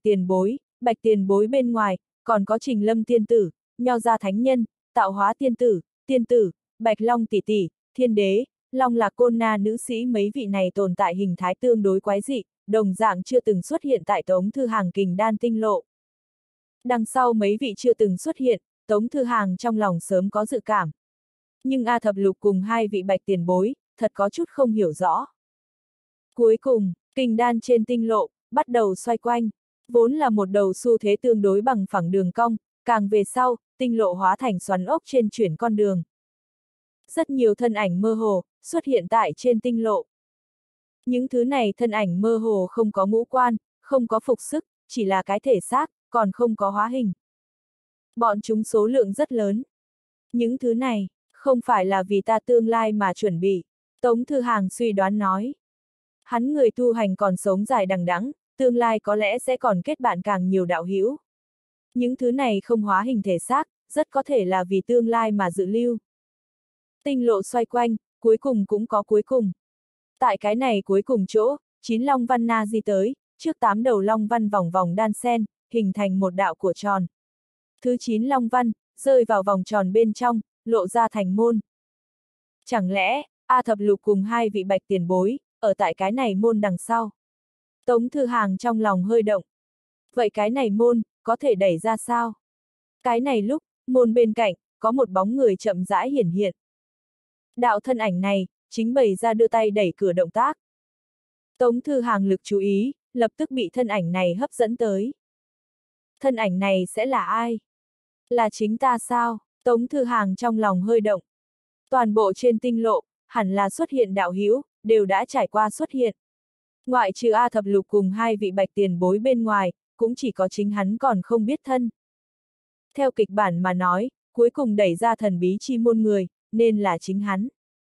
Tiền Bối bên ngoài, còn có Trình Lâm Tiên Tử, Nho Gia Thánh Nhân, Tạo Hóa Tiên Tử, Bạch Long Tỷ Tỷ, Thiên Đế, Long Lạc Côn Na nữ sĩ mấy vị này tồn tại hình thái tương đối quái dị, đồng dạng chưa từng xuất hiện tại Tống Thư Hàng kình đan tinh lộ. Đằng sau mấy vị chưa từng xuất hiện, Tống Thư Hàng trong lòng sớm có dự cảm. Nhưng A Thập Lục cùng hai vị Bạch Tiền Bối, thật có chút không hiểu rõ. Cuối cùng, kình đan trên tinh lộ, bắt đầu xoay quanh, vốn là một đầu xu thế tương đối bằng phẳng đường cong, càng về sau, tinh lộ hóa thành xoắn ốc trên chuyển con đường. Rất nhiều thân ảnh mơ hồ, xuất hiện tại trên tinh lộ. Những thứ này thân ảnh mơ hồ không có ngũ quan, không có phục sức, chỉ là cái thể xác, còn không có hóa hình. Bọn chúng số lượng rất lớn. Những thứ này, không phải là vì ta tương lai mà chuẩn bị, Tống Thư Hàng suy đoán nói. Hắn người tu hành còn sống dài đằng đẵng, tương lai có lẽ sẽ còn kết bạn càng nhiều đạo hữu. Những thứ này không hóa hình thể xác, rất có thể là vì tương lai mà dự lưu. Tinh lộ xoay quanh, cuối cùng cũng có cuối cùng. Tại cái này cuối cùng chỗ, 9 long văn na di tới, trước 8 đầu long văn vòng vòng đan sen, hình thành một đạo của tròn. Thứ 9 long văn, rơi vào vòng tròn bên trong, lộ ra thành môn. Chẳng lẽ, A Thập Lục cùng hai vị Bạch Tiền Bối, ở tại cái này môn đằng sau. Tống Thư Hàng trong lòng hơi động. Vậy cái này môn, có thể đẩy ra sao? Cái này lúc, môn bên cạnh, có một bóng người chậm rãi hiển hiện. Đạo thân ảnh này, chính bày ra đưa tay đẩy cửa động tác. Tống Thư Hàng lực chú ý, lập tức bị thân ảnh này hấp dẫn tới. Thân ảnh này sẽ là ai? Là chính ta sao? Tống Thư Hàng trong lòng hơi động. Toàn bộ trên tinh lộ, hẳn là xuất hiện đạo hữu, đều đã trải qua xuất hiện. Ngoại trừ A Thập Lục cùng hai vị Bạch Tiền Bối bên ngoài, cũng chỉ có chính hắn còn không biết thân. Theo kịch bản mà nói, cuối cùng đẩy ra thần bí chi môn người, nên là chính hắn.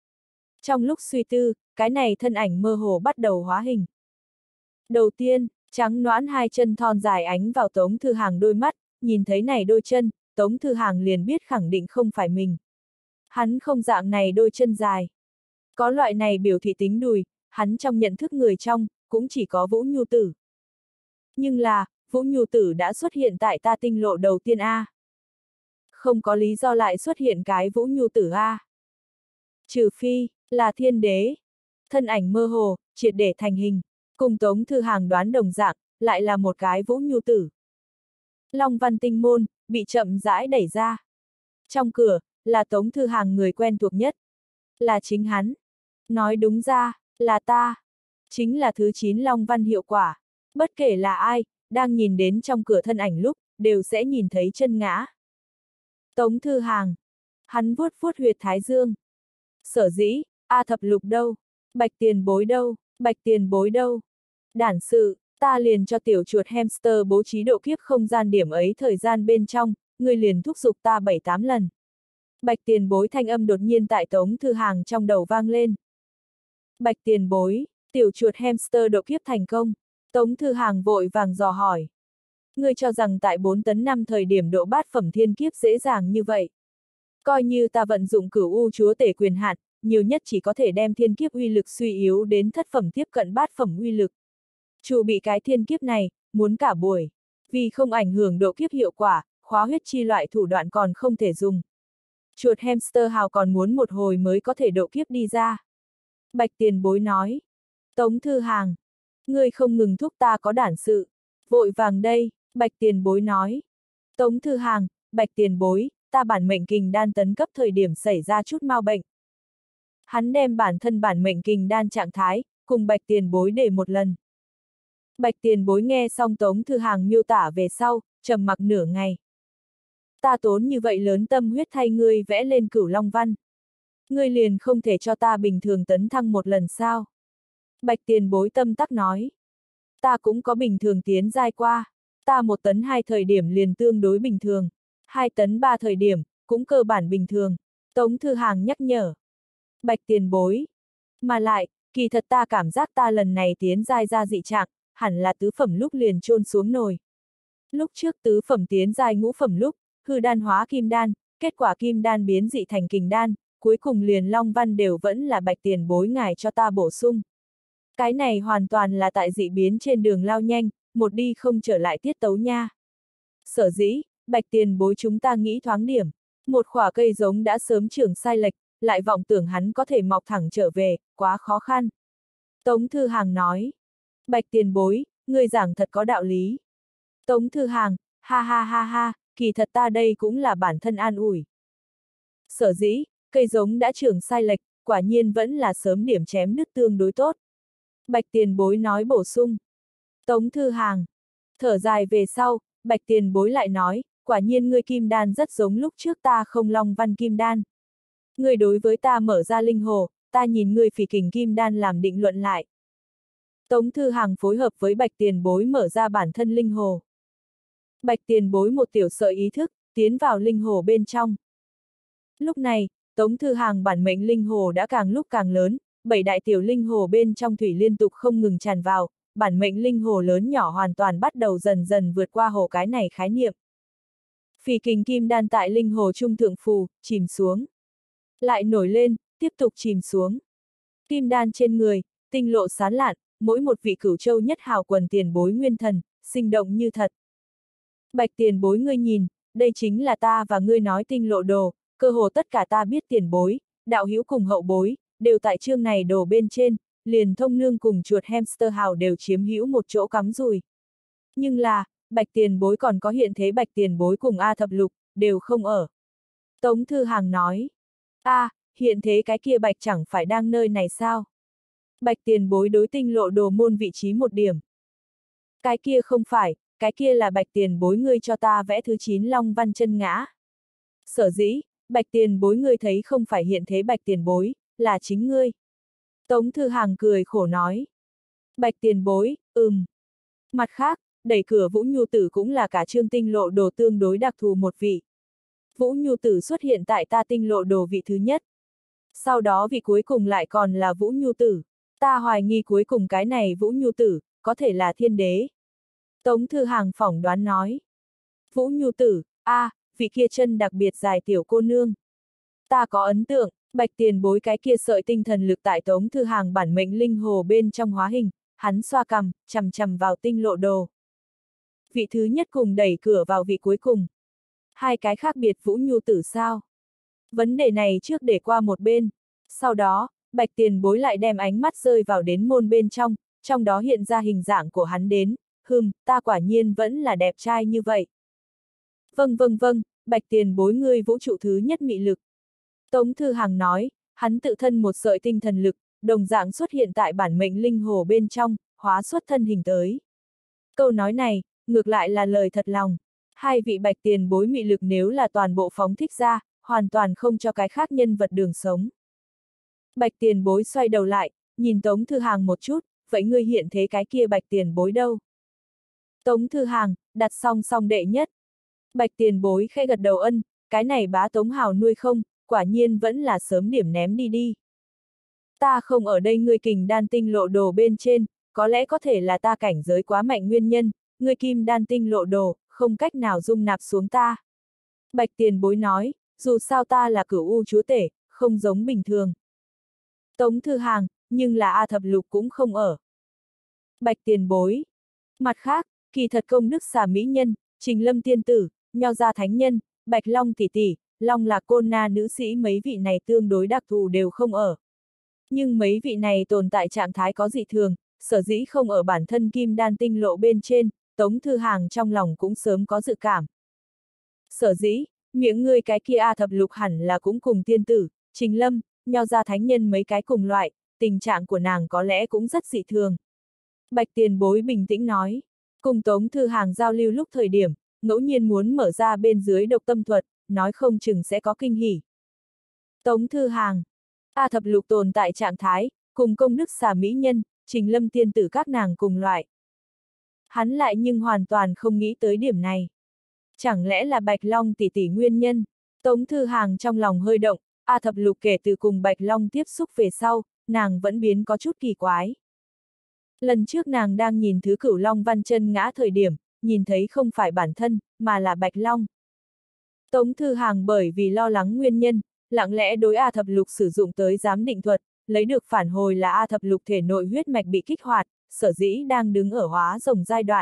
Trong lúc suy tư, cái này thân ảnh mơ hồ bắt đầu hóa hình. Đầu tiên, trắng nõn hai chân thon dài ánh vào Tống Thư Hàng đôi mắt, nhìn thấy này đôi chân, Tống Thư Hàng liền biết khẳng định không phải mình. Hắn không dạng này đôi chân dài. Có loại này biểu thị tính đùi, hắn trong nhận thức người trong, cũng chỉ có Vũ Nhu Tử. Nhưng là, Vũ Nhu Tử đã xuất hiện tại ta tinh lộ đầu tiên A. Không có lý do lại xuất hiện cái Vũ Nhu Tử A. Trừ phi, là Thiên Đế. Thân ảnh mơ hồ, triệt để thành hình, cùng Tống Thư Hàng đoán đồng dạng, lại là một cái Vũ Nhu Tử. Long Văn Tinh Môn, bị chậm rãi đẩy ra. Trong cửa, là Tống Thư Hàng người quen thuộc nhất. Là chính hắn. Nói đúng ra, là ta. Chính là thứ 9 Long Văn hiệu quả. Bất kể là ai, đang nhìn đến trong cửa thân ảnh lúc, đều sẽ nhìn thấy chân ngã. Tống Thư Hàng. Hắn vuốt vuốt huyệt thái dương. Sở dĩ, A Thập Lục đâu? Bạch Tiền Bối đâu? Bạch Tiền Bối đâu? Đản sự, ta liền cho tiểu chuột hamster bố trí độ kiếp không gian điểm ấy thời gian bên trong, ngươi liền thúc giục ta 7-8 lần. Bạch Tiền Bối thanh âm đột nhiên tại Tống Thư Hàng trong đầu vang lên. Bạch Tiền Bối, tiểu chuột hamster độ kiếp thành công. Tống Thư Hàng vội vàng dò hỏi. Ngươi cho rằng tại 4 tấn 5 thời điểm độ bát phẩm thiên kiếp dễ dàng như vậy. Coi như ta vận dụng cửu u chúa tể quyền hạn, nhiều nhất chỉ có thể đem thiên kiếp uy lực suy yếu đến thất phẩm tiếp cận bát phẩm uy lực. Chủ bị cái thiên kiếp này, muốn cả buổi. Vì không ảnh hưởng độ kiếp hiệu quả, khóa huyết chi loại thủ đoạn còn không thể dùng. Chuột hamster hào còn muốn một hồi mới có thể độ kiếp đi ra. Bạch Tiền Bối nói. Tống Thư Hàng. Ngươi không ngừng thúc ta có đản sự. Vội vàng đây, Bạch Tiền Bối nói. Tống Thư Hàng, Bạch Tiền Bối, ta bản mệnh kình đan tấn cấp thời điểm xảy ra chút mau bệnh. Hắn đem bản thân bản mệnh kình đan trạng thái, cùng Bạch Tiền Bối để một lần. Bạch Tiền Bối nghe xong Tống Thư Hàng miêu tả về sau, trầm mặc nửa ngày. Ta tốn như vậy lớn tâm huyết thay ngươi vẽ lên Cửu Long Văn. Ngươi liền không thể cho ta bình thường tấn thăng một lần sao? Bạch Tiền Bối tâm tắc nói. Ta cũng có bình thường tiến giai qua. Ta 1 tấn 2 thời điểm liền tương đối bình thường. 2 tấn 3 thời điểm, cũng cơ bản bình thường. Tống Thư Hàng nhắc nhở. Bạch Tiền Bối. Mà lại, kỳ thật ta cảm giác ta lần này tiến giai ra dị trạng, hẳn là tứ phẩm lúc liền chôn xuống nồi. Lúc trước tứ phẩm tiến giai ngũ phẩm lúc, hư đan hóa kim đan, kết quả kim đan biến dị thành kình đan, cuối cùng liền Long Văn đều vẫn là Bạch Tiền Bối ngài cho ta bổ sung. Cái này hoàn toàn là tại dị biến trên đường lao nhanh, một đi không trở lại tiết tấu nha. Sở dĩ, Bạch Tiền Bối chúng ta nghĩ thoáng điểm, một khỏa cây giống đã sớm trưởng sai lệch, lại vọng tưởng hắn có thể mọc thẳng trở về, quá khó khăn. Tống Thư Hàng nói. Bạch Tiền Bối, ngươi giảng thật có đạo lý. Tống Thư Hàng, ha ha ha ha, kỳ thật ta đây cũng là bản thân an ủi. Sở dĩ, cây giống đã trưởng sai lệch, quả nhiên vẫn là sớm điểm chém đứt tương đối tốt. Bạch Tiền Bối nói bổ sung. Tống Thư Hàng. Thở dài về sau, Bạch Tiền Bối lại nói, quả nhiên ngươi kim đan rất giống lúc trước ta không Long Văn kim đan. Ngươi đối với ta mở ra linh hồ, ta nhìn ngươi phỉ kình kim đan làm định luận lại. Tống Thư Hàng phối hợp với Bạch Tiền Bối mở ra bản thân linh hồ. Bạch Tiền Bối một tiểu sợi ý thức, tiến vào linh hồ bên trong. Lúc này, Tống Thư Hàng bản mệnh linh hồ đã càng lúc càng lớn, 7 đại tiểu linh hồ bên trong thủy liên tục không ngừng tràn vào, bản mệnh linh hồ lớn nhỏ hoàn toàn bắt đầu dần dần vượt qua hồ cái này khái niệm. Phỉ kình kim đan tại linh hồ trung thượng phù, chìm xuống. Lại nổi lên, tiếp tục chìm xuống. Kim đan trên người, tinh lộ sán lạn, mỗi một vị cửu châu nhất hào quần tiền bối nguyên thần, sinh động như thật. Bạch Tiền Bối ngươi nhìn, đây chính là ta và ngươi nói tinh lộ đồ, cơ hồ tất cả ta biết tiền bối, đạo hữu cùng hậu bối, đều tại chương này đồ bên trên, liền thông nương cùng chuột hamster hào đều chiếm hữu một chỗ cắm rùi. Nhưng là, Bạch Tiền Bối còn có hiện thế Bạch Tiền Bối cùng A Thập Lục, đều không ở. Tống Thư Hàng nói. Hiện thế cái kia Bạch chẳng phải đang nơi này sao? Bạch Tiền Bối đối tinh lộ đồ môn vị trí 1 điểm. Cái kia không phải, cái kia là Bạch Tiền Bối ngươi cho ta vẽ thứ 9 Long Văn chân ngã. Sở dĩ, Bạch Tiền Bối ngươi thấy không phải hiện thế Bạch Tiền Bối, là chính ngươi. Tống Thư Hàng cười khổ nói. Bạch Tiền Bối, Mặt khác, đẩy cửa Vũ Nhu Tử cũng là cả chương tinh lộ đồ tương đối đặc thù một vị. Vũ Nhu Tử xuất hiện tại ta tinh lộ đồ vị thứ nhất. Sau đó vị cuối cùng lại còn là Vũ Nhu Tử. Ta hoài nghi cuối cùng cái này Vũ Nhu Tử, có thể là thiên đế. Tống Thư Hàng phỏng đoán nói. Vũ Nhu Tử, vị kia chân đặc biệt dài tiểu cô nương. Ta có ấn tượng, Bạch Tiền Bối cái kia sợi tinh thần lực tại Tống Thư Hàng bản mệnh linh hồ bên trong hóa hình, hắn xoa cằm, chằm chằm vào tinh lộ đồ. Vị thứ nhất cùng đẩy cửa vào vị cuối cùng. 2 cái khác biệt Vũ Nhu Tử sao? Vấn đề này trước để qua một bên. Sau đó, Bạch Tiền Bối lại đem ánh mắt rơi vào đến môn bên trong đó hiện ra hình dạng của hắn đến. Ta quả nhiên vẫn là đẹp trai như vậy. Vâng, Bạch Tiền Bối ngươi vũ trụ thứ nhất mị lực. Tống Thư Hàng nói, hắn tự thân một sợi tinh thần lực, đồng dạng xuất hiện tại bản mệnh linh hồ bên trong, hóa xuất thân hình tới. Câu nói này, ngược lại là lời thật lòng. Hai vị bạch tiền bối mị lực nếu là toàn bộ phóng thích ra, hoàn toàn không cho cái khác nhân vật đường sống. Bạch tiền bối xoay đầu lại, nhìn Tống Thư Hàng một chút, vậy ngươi hiện thế cái kia bạch tiền bối đâu? Tống Thư Hàng, đặt song song đệ nhất. Bạch tiền bối khẽ gật đầu ân, cái này bá Tống Hào nuôi không, quả nhiên vẫn là sớm điểm ném đi đi. Ta không ở đây ngươi kình đan tinh lộ đồ bên trên, có lẽ có thể là ta cảnh giới quá mạnh nguyên nhân, ngươi kim đan tinh lộ đồ, không cách nào dung nạp xuống ta. Bạch tiền bối nói, dù sao ta là cửu u chúa tể, không giống bình thường. Tống Thư Hàng, nhưng là A Thập Lục cũng không ở. Bạch tiền bối. Mặt khác, kỳ thật công đức xà mỹ nhân, Trình Lâm tiên tử, Nho gia thánh nhân, Bạch Long tỷ tỷ, Long Lạc côn na nữ sĩ mấy vị này tương đối đặc thù đều không ở. Nhưng mấy vị này tồn tại trạng thái có dị thường, sở dĩ không ở bản thân kim đan tinh lộ bên trên, Tống Thư Hàng trong lòng cũng sớm có dự cảm. Sở dĩ, miệng ngươi cái kia A Thập Lục hẳn là cũng cùng tiên tử, Trình Lâm, Nho gia thánh nhân mấy cái cùng loại, tình trạng của nàng có lẽ cũng rất dị thường. Bạch tiền bối bình tĩnh nói, cùng Tống Thư Hàng giao lưu lúc thời điểm, ngẫu nhiên muốn mở ra bên dưới độc tâm thuật, nói không chừng sẽ có kinh hỉ. Tống Thư Hàng, A Thập Lục tồn tại trạng thái, cùng công đức xà mỹ nhân, Trình Lâm tiên tử các nàng cùng loại. Hắn lại nhưng hoàn toàn không nghĩ tới điểm này. Chẳng lẽ là Bạch Long tỷ tỷ nguyên nhân? Tống Thư Hàng trong lòng hơi động, A Thập Lục kể từ cùng Bạch Long tiếp xúc về sau, nàng vẫn biến có chút kỳ quái. Lần trước nàng đang nhìn thứ Cửu Long Văn Chân ngã thời điểm, nhìn thấy không phải bản thân, mà là Bạch Long. Tống Thư Hàng bởi vì lo lắng nguyên nhân, lặng lẽ đối A Thập Lục sử dụng tới giám định thuật, lấy được phản hồi là A Thập Lục thể nội huyết mạch bị kích hoạt, sở dĩ đang đứng ở hóa rồng giai đoạn.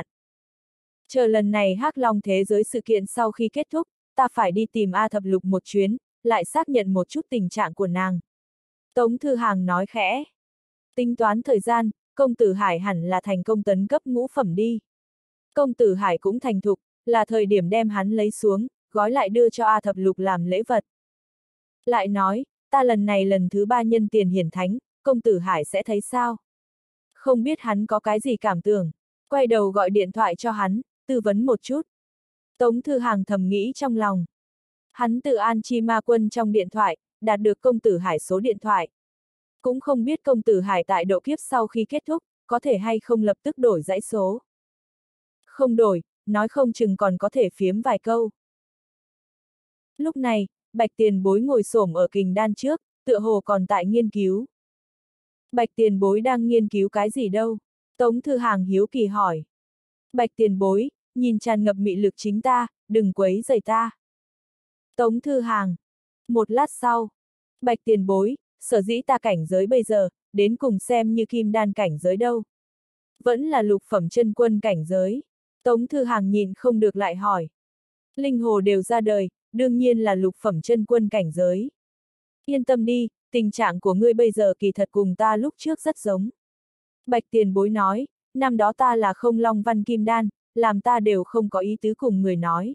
Chờ lần này Hắc Long thế giới sự kiện sau khi kết thúc, ta phải đi tìm A Thập Lục một chuyến, lại xác nhận một chút tình trạng của nàng. Tống Thư Hàng nói khẽ. Tính toán thời gian, công tử Hải hẳn là thành công tấn cấp ngũ phẩm đi. Công tử Hải cũng thành thục, là thời điểm đem hắn lấy xuống, gói lại đưa cho A Thập Lục làm lễ vật. Lại nói, ta lần này lần thứ 3 nhân tiền hiển thánh, công tử Hải sẽ thấy sao? Không biết hắn có cái gì cảm tưởng, quay đầu gọi điện thoại cho hắn, tư vấn một chút. Tống Thư Hàng thầm nghĩ trong lòng. Hắn từ An Chi Ma Quân trong điện thoại, đạt được công tử Hải số điện thoại. Cũng không biết công tử Hải tại độ kiếp sau khi kết thúc, có thể hay không lập tức đổi dãy số. Không đổi, nói không chừng còn có thể phiếm vài câu. Lúc này, Bạch tiền bối ngồi xổm ở kình đan trước, tựa hồ còn tại nghiên cứu. Bạch tiền bối đang nghiên cứu cái gì đâu? Tống Thư Hàng hiếu kỳ hỏi. Bạch tiền bối, nhìn tràn ngập mị lực chính ta, đừng quấy rầy ta. Tống Thư Hàng. Một lát sau. Bạch tiền bối, sở dĩ ta cảnh giới bây giờ, đến cùng xem như kim đan cảnh giới đâu. Vẫn là lục phẩm chân quân cảnh giới. Tống Thư Hàng nhìn không được lại hỏi. Linh hồ đều ra đời, đương nhiên là lục phẩm chân quân cảnh giới. Yên tâm đi, tình trạng của ngươi bây giờ kỳ thật cùng ta lúc trước rất giống. Bạch tiền bối nói, năm đó ta là không long văn kim đan, làm ta đều không có ý tứ cùng người nói.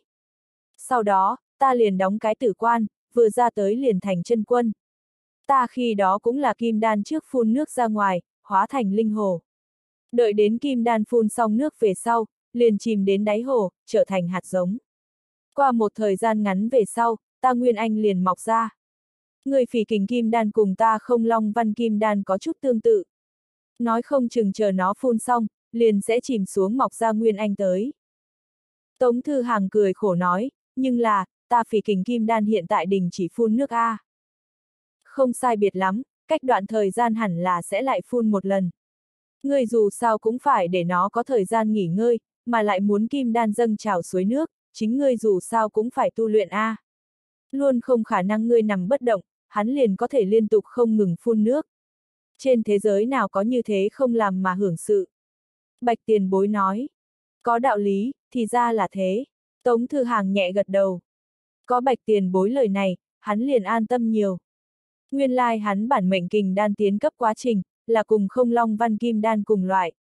Sau đó, ta liền đóng cái tử quan, vừa ra tới liền thành chân quân. Ta khi đó cũng là kim đan trước phun nước ra ngoài, hóa thành linh hồ. Đợi đến kim đan phun xong nước về sau, liền chìm đến đáy hồ, trở thành hạt giống. Qua một thời gian ngắn về sau, ta nguyên anh liền mọc ra. Người phỉ kình kim đan cùng ta không long văn kim đan có chút tương tự. Nói không chừng chờ nó phun xong, liền sẽ chìm xuống mọc ra nguyên anh tới. Tống Thư Hàng cười khổ nói, nhưng là, ta phỉ kình kim đan hiện tại đình chỉ phun nước A. Không sai biệt lắm, cách đoạn thời gian hẳn là sẽ lại phun một lần. Ngươi dù sao cũng phải để nó có thời gian nghỉ ngơi, mà lại muốn kim đan dâng trào suối nước, chính ngươi dù sao cũng phải tu luyện A. Luôn không khả năng ngươi nằm bất động, hắn liền có thể liên tục không ngừng phun nước. Trên thế giới nào có như thế không làm mà hưởng sự. Bạch tiền bối nói. Có đạo lý, thì ra là thế. Tống Thư Hàng nhẹ gật đầu. Có bạch tiền bối lời này, hắn liền an tâm nhiều. Nguyên lai hắn bản mệnh kình đan tiến cấp quá trình, là cùng không long văn kim đan cùng loại.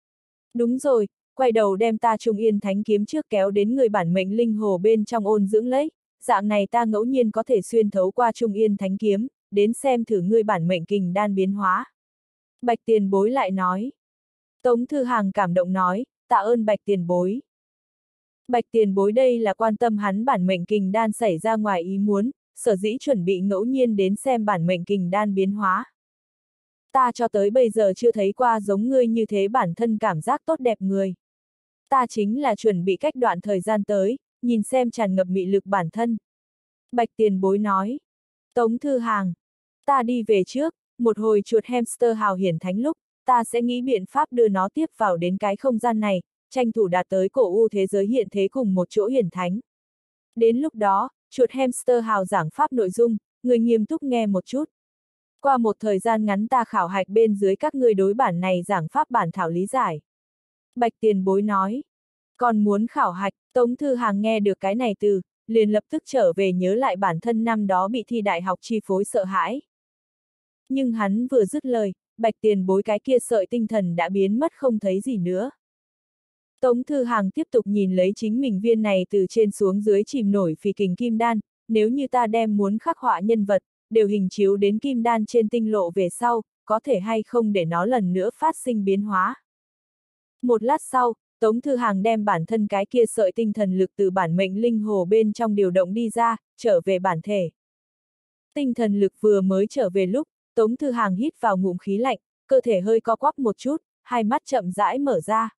Đúng rồi, quay đầu đem ta Trung Yên Thánh kiếm trước kéo đến người bản mệnh linh hồ bên trong ôn dưỡng lấy, dạng này ta ngẫu nhiên có thể xuyên thấu qua Trung Yên Thánh kiếm, đến xem thử ngươi bản mệnh kình đan biến hóa. Bạch tiền bối lại nói. Tống Thư Hàng cảm động nói, tạ ơn bạch tiền bối. Bạch tiền bối đây là quan tâm hắn bản mệnh kình đan xảy ra ngoài ý muốn, sở dĩ chuẩn bị ngẫu nhiên đến xem bản mệnh kình đan biến hóa. Ta cho tới bây giờ chưa thấy qua giống ngươi như thế bản thân cảm giác tốt đẹp người. Ta chính là chuẩn bị cách đoạn thời gian tới, nhìn xem tràn ngập mị lực bản thân. Bạch tiền bối nói. Tống Thư Hàng. Ta đi về trước, một hồi chuột hamster hào hiển thánh lúc, ta sẽ nghĩ biện pháp đưa nó tiếp vào đến cái không gian này, tranh thủ đạt tới cổ u thế giới hiện thế cùng một chỗ hiển thánh. Đến lúc đó, chuột hamster hào giảng pháp nội dung, người nghiêm túc nghe một chút. Qua một thời gian ngắn ta khảo hạch bên dưới các ngươi đối bản này giảng pháp bản thảo lý giải. Bạch tiền bối nói. Còn muốn khảo hạch, Tống Thư Hàng nghe được cái này từ, liền lập tức trở về nhớ lại bản thân năm đó bị thi đại học chi phối sợ hãi. Nhưng hắn vừa dứt lời, bạch tiền bối cái kia sợi tinh thần đã biến mất không thấy gì nữa. Tống Thư Hàng tiếp tục nhìn lấy chính mình viên này từ trên xuống dưới chìm nổi phì kình kim đan, nếu như ta đem muốn khắc họa nhân vật, đều hình chiếu đến kim đan trên tinh lộ về sau, có thể hay không để nó lần nữa phát sinh biến hóa. Một lát sau, Tống Thư Hàng đem bản thân cái kia sợi tinh thần lực từ bản mệnh linh hồ bên trong điều động đi ra, trở về bản thể. Tinh thần lực vừa mới trở về lúc, Tống Thư Hàng hít vào ngụm khí lạnh, cơ thể hơi co quắp một chút, hai mắt chậm rãi mở ra.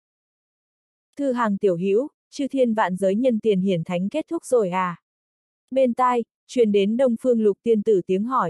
Thư Hàng tiểu hữu, chư thiên vạn giới nhân tiền hiển thánh kết thúc rồi à? Bên tai, truyền đến Đông Phương Lục tiên tử tiếng hỏi.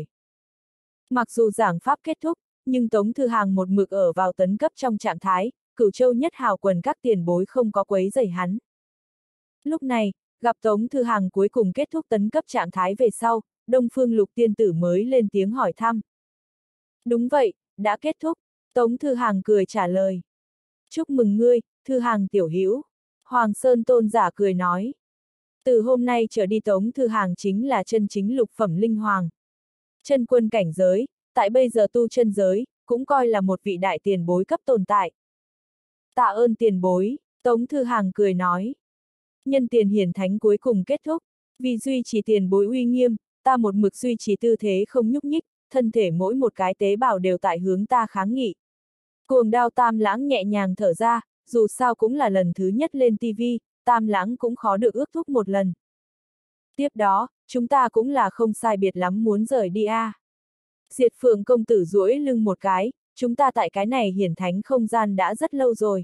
Mặc dù giảng pháp kết thúc, nhưng Tống Thư Hàng một mực ở vào tấn cấp trong trạng thái, Cửu Châu nhất hào quần các tiền bối không có quấy rầy hắn. Lúc này, gặp Tống Thư Hàng cuối cùng kết thúc tấn cấp trạng thái về sau, Đông Phương Lục tiên tử mới lên tiếng hỏi thăm. Đúng vậy, đã kết thúc, Tống Thư Hàng cười trả lời. Chúc mừng ngươi, Thư Hàng tiểu hữu. Hoàng Sơn tôn giả cười nói. Từ hôm nay trở đi Tống Thư Hàng chính là chân chính lục phẩm linh hoàng. Chân quân cảnh giới, tại bây giờ tu chân giới, cũng coi là một vị đại tiền bối cấp tồn tại. Tạ ơn tiền bối, Tống Thư Hàng cười nói. Nhân tiền hiển thánh cuối cùng kết thúc, vì duy trì tiền bối uy nghiêm, ta một mực duy trì tư thế không nhúc nhích, thân thể mỗi một cái tế bào đều tại hướng ta kháng nghị. Cuồng Đao Tam Lãng nhẹ nhàng thở ra, dù sao cũng là lần thứ nhất lên TV, Tam Lãng cũng khó được ước thúc một lần. Tiếp đó, chúng ta cũng là không sai biệt lắm muốn rời đi a. Diệt Phượng công tử duỗi lưng một cái, chúng ta tại cái này hiển thánh không gian đã rất lâu rồi.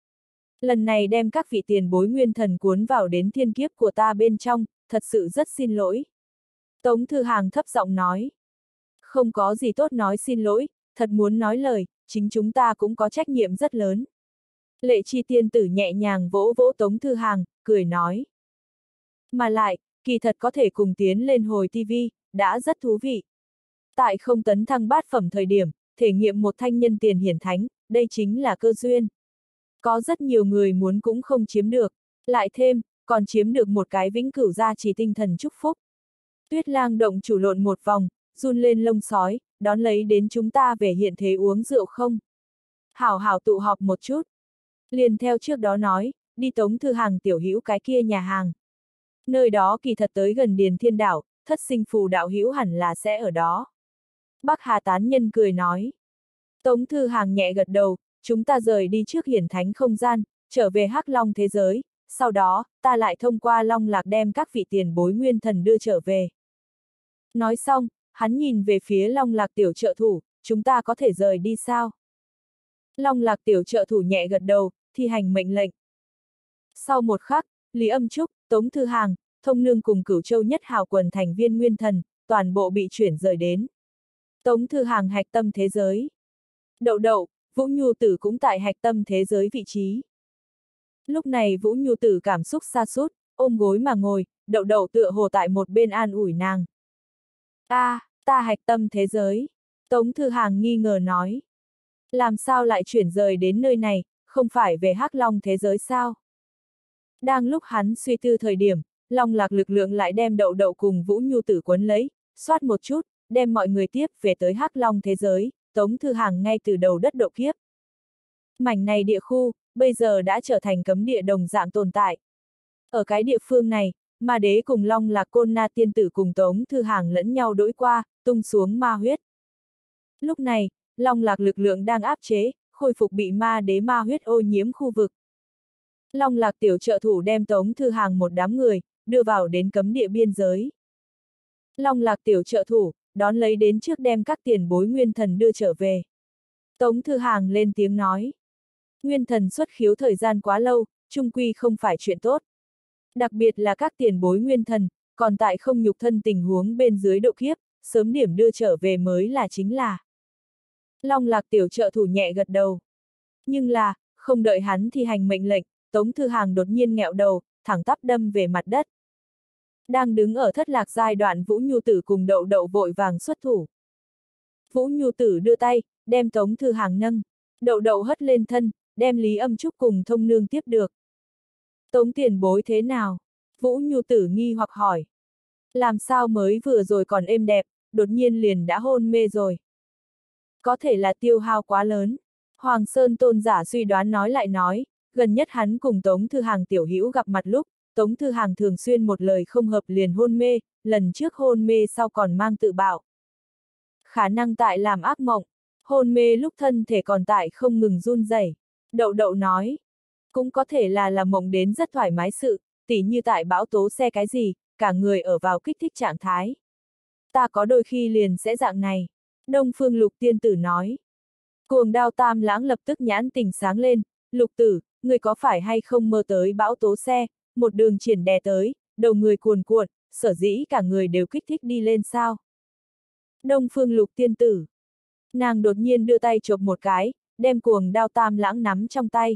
Lần này đem các vị tiền bối nguyên thần cuốn vào đến thiên kiếp của ta bên trong, thật sự rất xin lỗi. Tống Thư Hàng thấp giọng nói. Không có gì tốt nói xin lỗi, thật muốn nói lời, chính chúng ta cũng có trách nhiệm rất lớn. Lệ Chi tiên tử nhẹ nhàng vỗ vỗ Tống Thư Hàng, cười nói. Mà lại, kỳ thật có thể cùng tiến lên hồi TV, đã rất thú vị. Tại không tấn thăng bát phẩm thời điểm, thể nghiệm một thanh nhân tiền hiển thánh, đây chính là cơ duyên. Có rất nhiều người muốn cũng không chiếm được, lại thêm, còn chiếm được một cái vĩnh cửu gia trì tinh thần chúc phúc. Tuyết Lang động chủ lộn một vòng, run lên lông sói, đón lấy đến chúng ta về hiện thế uống rượu không? Hảo hảo tụ họp một chút. Liền theo trước đó nói, đi Tống Thư Hàng tiểu hữu cái kia nhà hàng. Nơi đó kỳ thật tới gần Điền Thiên Đảo, Thất Sinh Phù đạo hữu hẳn là sẽ ở đó. Bắc Hà tán nhân cười nói. Tống Thư Hàng nhẹ gật đầu, chúng ta rời đi trước hiển thánh không gian, trở về Hắc Long thế giới, sau đó, ta lại thông qua Long Lạc đem các vị tiền bối nguyên thần đưa trở về. Nói xong, hắn nhìn về phía Long Lạc tiểu trợ thủ, chúng ta có thể rời đi sao? Long Lạc tiểu trợ thủ nhẹ gật đầu, thi hành mệnh lệnh. Sau một khắc, Lý Âm Trúc, Tống Thư Hàng, Thông Nương cùng Cửu Châu nhất hào quần thành viên nguyên thần, toàn bộ bị chuyển rời đến Tống Thư Hàng hạch tâm thế giới. Đậu đậu, Vũ Nhu Tử cũng tại hạch tâm thế giới vị trí. Lúc này Vũ Nhu Tử cảm xúc sa sút, ôm gối mà ngồi, đậu đậu tựa hồ tại một bên an ủi nàng. Ta hạch tâm thế giới. Tống Thư Hàng nghi ngờ nói. Làm sao lại chuyển rời đến nơi này, không phải về Hắc Long thế giới sao? Đang lúc hắn suy tư thời điểm, Long Lạc lực lượng lại đem đậu đậu cùng Vũ Nhu Tử quấn lấy, xoát một chút, đem mọi người tiếp về tới Hắc Long thế giới, Tống Thư Hàng ngay từ đầu đất độ kiếp. Mảnh này địa khu, bây giờ đã trở thành cấm địa đồng dạng tồn tại. Ở cái địa phương này, Ma Đế cùng Long Lạc Côn Na tiên tử cùng Tống Thư Hàng lẫn nhau đối qua, tung xuống ma huyết. Lúc này, Long Lạc lực lượng đang áp chế, khôi phục bị Ma Đế ma huyết ô nhiễm khu vực. Long Lạc tiểu trợ thủ đem Tống Thư Hàng một đám người, đưa vào đến cấm địa biên giới. Long Lạc tiểu trợ thủ, đón lấy đến trước đem các tiền bối nguyên thần đưa trở về. Tống Thư Hàng lên tiếng nói. Nguyên thần xuất khiếu thời gian quá lâu, chung quy không phải chuyện tốt. Đặc biệt là các tiền bối nguyên thần, còn tại không nhục thân tình huống bên dưới độ kiếp, sớm điểm đưa trở về mới là chính là. Long Lạc tiểu trợ thủ nhẹ gật đầu. Nhưng là, không đợi hắn thi hành mệnh lệnh, Tống Thư Hàng đột nhiên nghẹo đầu, thẳng tắp đâm về mặt đất. Đang đứng ở thất lạc giai đoạn Vũ Nhu Tử cùng Đậu Đậu vội vàng xuất thủ. Vũ Nhu Tử đưa tay, đem Tống Thư Hàng nâng. Đậu Đậu hất lên thân, đem Lý Âm Trúc cùng Thông Nương tiếp được. Tống tiền bối thế nào? Vũ Nhu Tử nghi hoặc hỏi. Làm sao mới vừa rồi còn êm đẹp, đột nhiên liền đã hôn mê rồi. Có thể là tiêu hao quá lớn. Hoàng Sơn tôn giả suy đoán nói lại nói, gần nhất hắn cùng Tống Thư Hàng tiểu hữu gặp mặt lúc, Tống Thư Hàng thường xuyên một lời không hợp liền hôn mê, lần trước hôn mê sau còn mang tự bạo. Khả năng tại làm ác mộng, hôn mê lúc thân thể còn tại không ngừng run rẩy. Đậu Đậu nói, cũng có thể là mộng đến rất thoải mái sự, tỉ như tại bão tố xe cái gì, cả người ở vào kích thích trạng thái. Ta có đôi khi liền sẽ dạng này. Đông Phương Lục tiên tử nói. Cuồng Đao Tam Lãng lập tức nhãn tình sáng lên, Lục tử, người có phải hay không mơ tới bão tố xe, một đường triển đè tới, đầu người cuồn cuộn, sở dĩ cả người đều kích thích đi lên sao? Đông Phương Lục tiên tử. Nàng đột nhiên đưa tay chộp một cái, đem Cuồng Đao Tam Lãng nắm trong tay.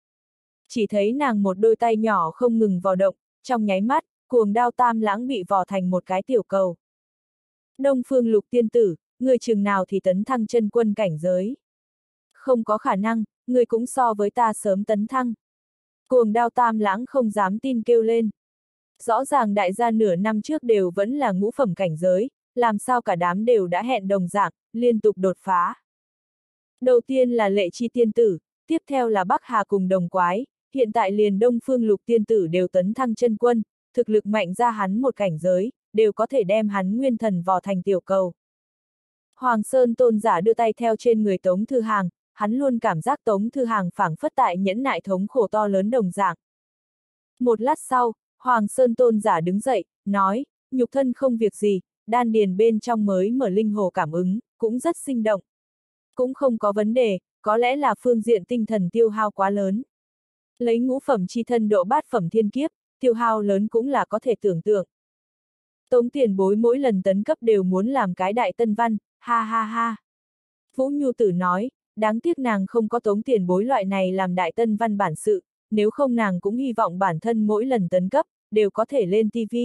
Chỉ thấy nàng một đôi tay nhỏ không ngừng vò động, trong nháy mắt, Cuồng Đao Tam Lãng bị vò thành một cái tiểu cầu. Đông Phương Lục tiên tử, người chừng nào thì tấn thăng chân quân cảnh giới. Không có khả năng, người cũng so với ta sớm tấn thăng. Cuồng Đao Tam Lãng không dám tin kêu lên. Rõ ràng đại gia nửa năm trước đều vẫn là ngũ phẩm cảnh giới, làm sao cả đám đều đã hẹn đồng dạng, liên tục đột phá. Đầu tiên là Lệ Chi tiên tử, tiếp theo là Bắc Hà cùng Đồng Quái, hiện tại liền Đông Phương Lục tiên tử đều tấn thăng chân quân, thực lực mạnh ra hắn một cảnh giới, đều có thể đem hắn nguyên thần vò thành tiểu cầu. Hoàng Sơn tôn giả đưa tay theo trên người Tống Thư Hàng, hắn luôn cảm giác Tống Thư Hàng phảng phất tại nhẫn nại thống khổ to lớn đồng dạng. Một lát sau, Hoàng Sơn tôn giả đứng dậy, nói, nhục thân không việc gì, đan điền bên trong mới mở linh hồ cảm ứng, cũng rất sinh động. Cũng không có vấn đề, có lẽ là phương diện tinh thần tiêu hao quá lớn. Lấy ngũ phẩm chi thân độ bát phẩm thiên kiếp, tiêu hao lớn cũng là có thể tưởng tượng. Tống tiền bối mỗi lần tấn cấp đều muốn làm cái đại tân văn, ha ha ha. Vũ Nhu Tử nói, đáng tiếc nàng không có Tống tiền bối loại này làm đại tân văn bản sự, nếu không nàng cũng hy vọng bản thân mỗi lần tấn cấp, đều có thể lên TV.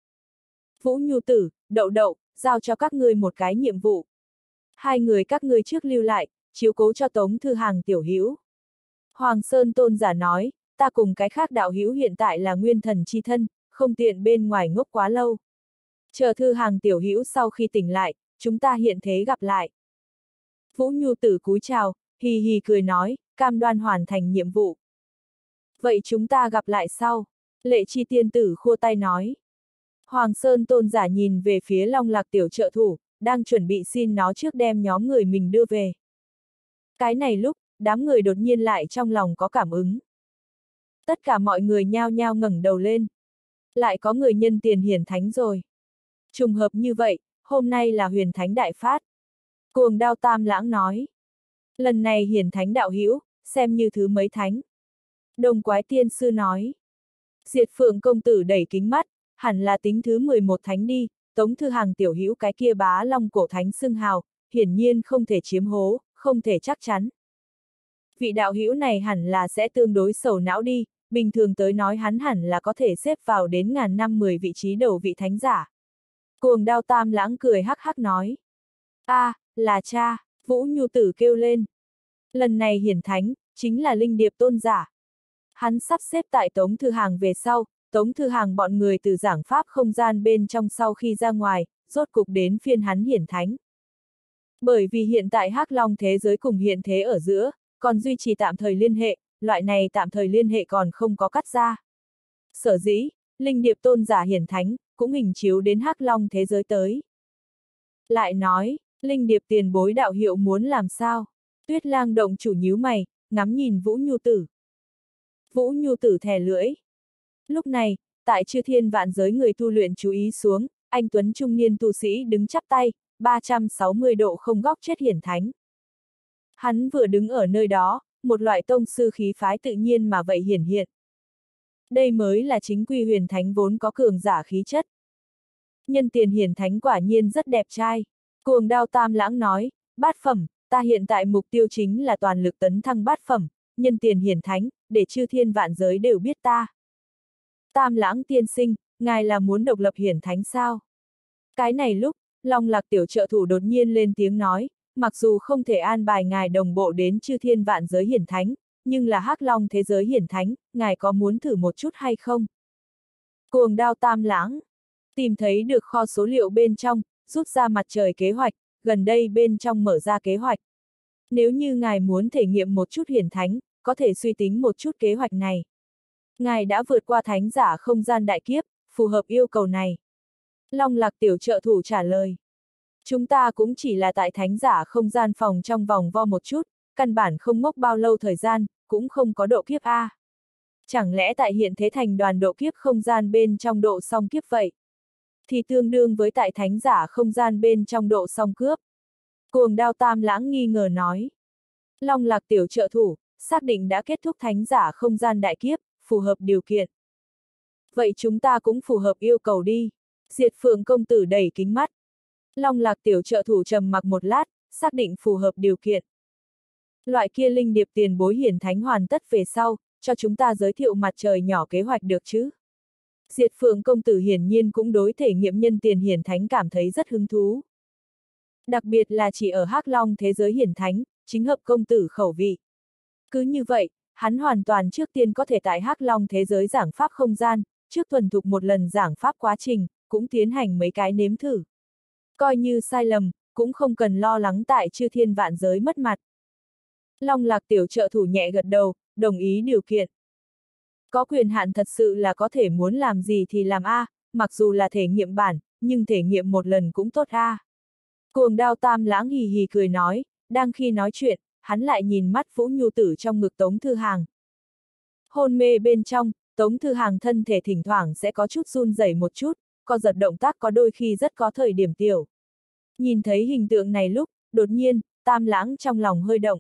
Vũ Nhu Tử, Đậu Đậu, giao cho các ngươi một cái nhiệm vụ. Hai người các ngươi trước lưu lại, chiếu cố cho Tống Thư Hàng tiểu hữu. Hoàng Sơn tôn giả nói, ta cùng cái khác đạo hữu hiện tại là nguyên thần chi thân, không tiện bên ngoài ngốc quá lâu. Chờ Thư Hàng tiểu hữu sau khi tỉnh lại, chúng ta hiện thế gặp lại. Vũ Nhu Tử cúi chào, hì hì cười nói, cam đoan hoàn thành nhiệm vụ. Vậy chúng ta gặp lại sau. Lệ Chi tiên tử khua tay nói. Hoàng Sơn tôn giả nhìn về phía Long Lạc tiểu trợ thủ, đang chuẩn bị xin nó trước đem nhóm người mình đưa về. Cái này lúc, đám người đột nhiên lại trong lòng có cảm ứng. Tất cả mọi người nhao nhao ngẩng đầu lên. Lại có người nhân tiền hiển thánh rồi. Trùng hợp như vậy, hôm nay là huyền thánh đại phát. Cuồng Đao Tam Lãng nói. Lần này hiển thánh đạo hữu, xem như thứ mấy thánh. Đồng Quái tiên sư nói. Diệt Phượng công tử đẩy kính mắt, hẳn là tính thứ 11 thánh đi, Tống Thư Hàng tiểu hữu cái kia bá long cổ thánh xưng hào, hiển nhiên không thể chiếm hố, không thể chắc chắn. Vị đạo hữu này hẳn là sẽ tương đối sầu não đi, bình thường tới nói hắn hẳn là có thể xếp vào đến ngàn năm 10 vị trí đầu vị thánh giả. Cuồng Đao Tam Lãng cười hắc hắc nói. Là cha, Vũ Nhu Tử kêu lên. Lần này hiển thánh, chính là Linh Điệp tôn giả. Hắn sắp xếp tại Tống Thư Hàng về sau, Tống Thư Hàng bọn người từ giảng pháp không gian bên trong sau khi ra ngoài, rốt cục đến phiên hắn hiển thánh. Bởi vì hiện tại Hắc Long thế giới cùng hiện thế ở giữa, còn duy trì tạm thời liên hệ, loại này tạm thời liên hệ còn không có cắt ra. Sở dĩ, Linh Điệp tôn giả hiển thánh, cũng hình chiếu đến Hắc Long thế giới tới. Lại nói, Linh Điệp tiền bối đạo hiệu muốn làm sao? Tuyết Lang động chủ nhíu mày, ngắm nhìn Vũ Nhu Tử. Vũ Nhu Tử thè lưỡi. Lúc này, tại chư thiên vạn giới người tu luyện chú ý xuống, anh tuấn trung niên tu sĩ đứng chắp tay, 360 độ không góc chết hiển thánh. Hắn vừa đứng ở nơi đó, một loại tông sư khí phái tự nhiên mà vậy hiển hiện. Đây mới là chính quy huyền thánh vốn có cường giả khí chất. Nhân tiền hiển thánh quả nhiên rất đẹp trai. Cuồng Đao Tam Lãng nói, bát phẩm, ta hiện tại mục tiêu chính là toàn lực tấn thăng bát phẩm, nhân tiền hiển thánh, để chư thiên vạn giới đều biết ta. Tam Lãng tiên sinh, ngài là muốn độc lập hiển thánh sao? Cái này lúc, Long Lạc tiểu trợ thủ đột nhiên lên tiếng nói, mặc dù không thể an bài ngài đồng bộ đến chư thiên vạn giới hiển thánh, nhưng là Hắc Long thế giới hiển thánh, ngài có muốn thử một chút hay không? Cuồng Đao Tam Lãng tìm thấy được kho số liệu bên trong, rút ra mặt trời kế hoạch, gần đây bên trong mở ra kế hoạch. Nếu như ngài muốn thể nghiệm một chút hiển thánh, có thể suy tính một chút kế hoạch này. Ngài đã vượt qua thánh giả không gian đại kiếp, phù hợp yêu cầu này. Long Lạc tiểu trợ thủ trả lời. Chúng ta cũng chỉ là tại thánh giả không gian phòng trong vòng vo một chút, căn bản không ngốc bao lâu thời gian, cũng không có độ kiếp A. Chẳng lẽ tại hiện thế thành đoàn độ kiếp không gian bên trong độ song kiếp vậy? Thì tương đương với tại thánh giả không gian bên trong độ song cướp. Cuồng Đao Tam Lãng nghi ngờ nói. Long Lạc tiểu trợ thủ, xác định đã kết thúc thánh giả không gian đại kiếp, phù hợp điều kiện. Vậy chúng ta cũng phù hợp yêu cầu đi. Diệt Phượng công tử đẩy kính mắt. Long Lạc tiểu trợ thủ trầm mặc một lát, xác định phù hợp điều kiện. Loại kia linh điệp tiền bối hiển thánh hoàn tất về sau, cho chúng ta giới thiệu mặt trời nhỏ kế hoạch được chứ? Diệt Phượng công tử hiển nhiên cũng đối thể nghiệm nhân tiền hiển thánh cảm thấy rất hứng thú. Đặc biệt là chỉ ở Hắc Long thế giới hiển thánh, chính hợp công tử khẩu vị. Cứ như vậy, hắn hoàn toàn trước tiên có thể tại Hắc Long thế giới giảng pháp không gian, trước thuần thục một lần giảng pháp quá trình, cũng tiến hành mấy cái nếm thử. Coi như sai lầm, cũng không cần lo lắng tại chư thiên vạn giới mất mặt. Long Lạc tiểu trợ thủ nhẹ gật đầu, đồng ý điều kiện. Có quyền hạn thật sự là có thể muốn làm gì thì làm A, mặc dù là thể nghiệm bản, nhưng thể nghiệm một lần cũng tốt A. Cuồng Đao Tam Lãng hì hì cười nói, đang khi nói chuyện, hắn lại nhìn mắt Vũ Nhu Tử trong ngực Tống Thư Hàng. Hôn mê bên trong, Tống Thư Hàng thân thể thỉnh thoảng sẽ có chút run rẩy một chút, co giật động tác có đôi khi rất có thời điểm tiểu. Nhìn thấy hình tượng này lúc, đột nhiên, Tam Lãng trong lòng hơi động.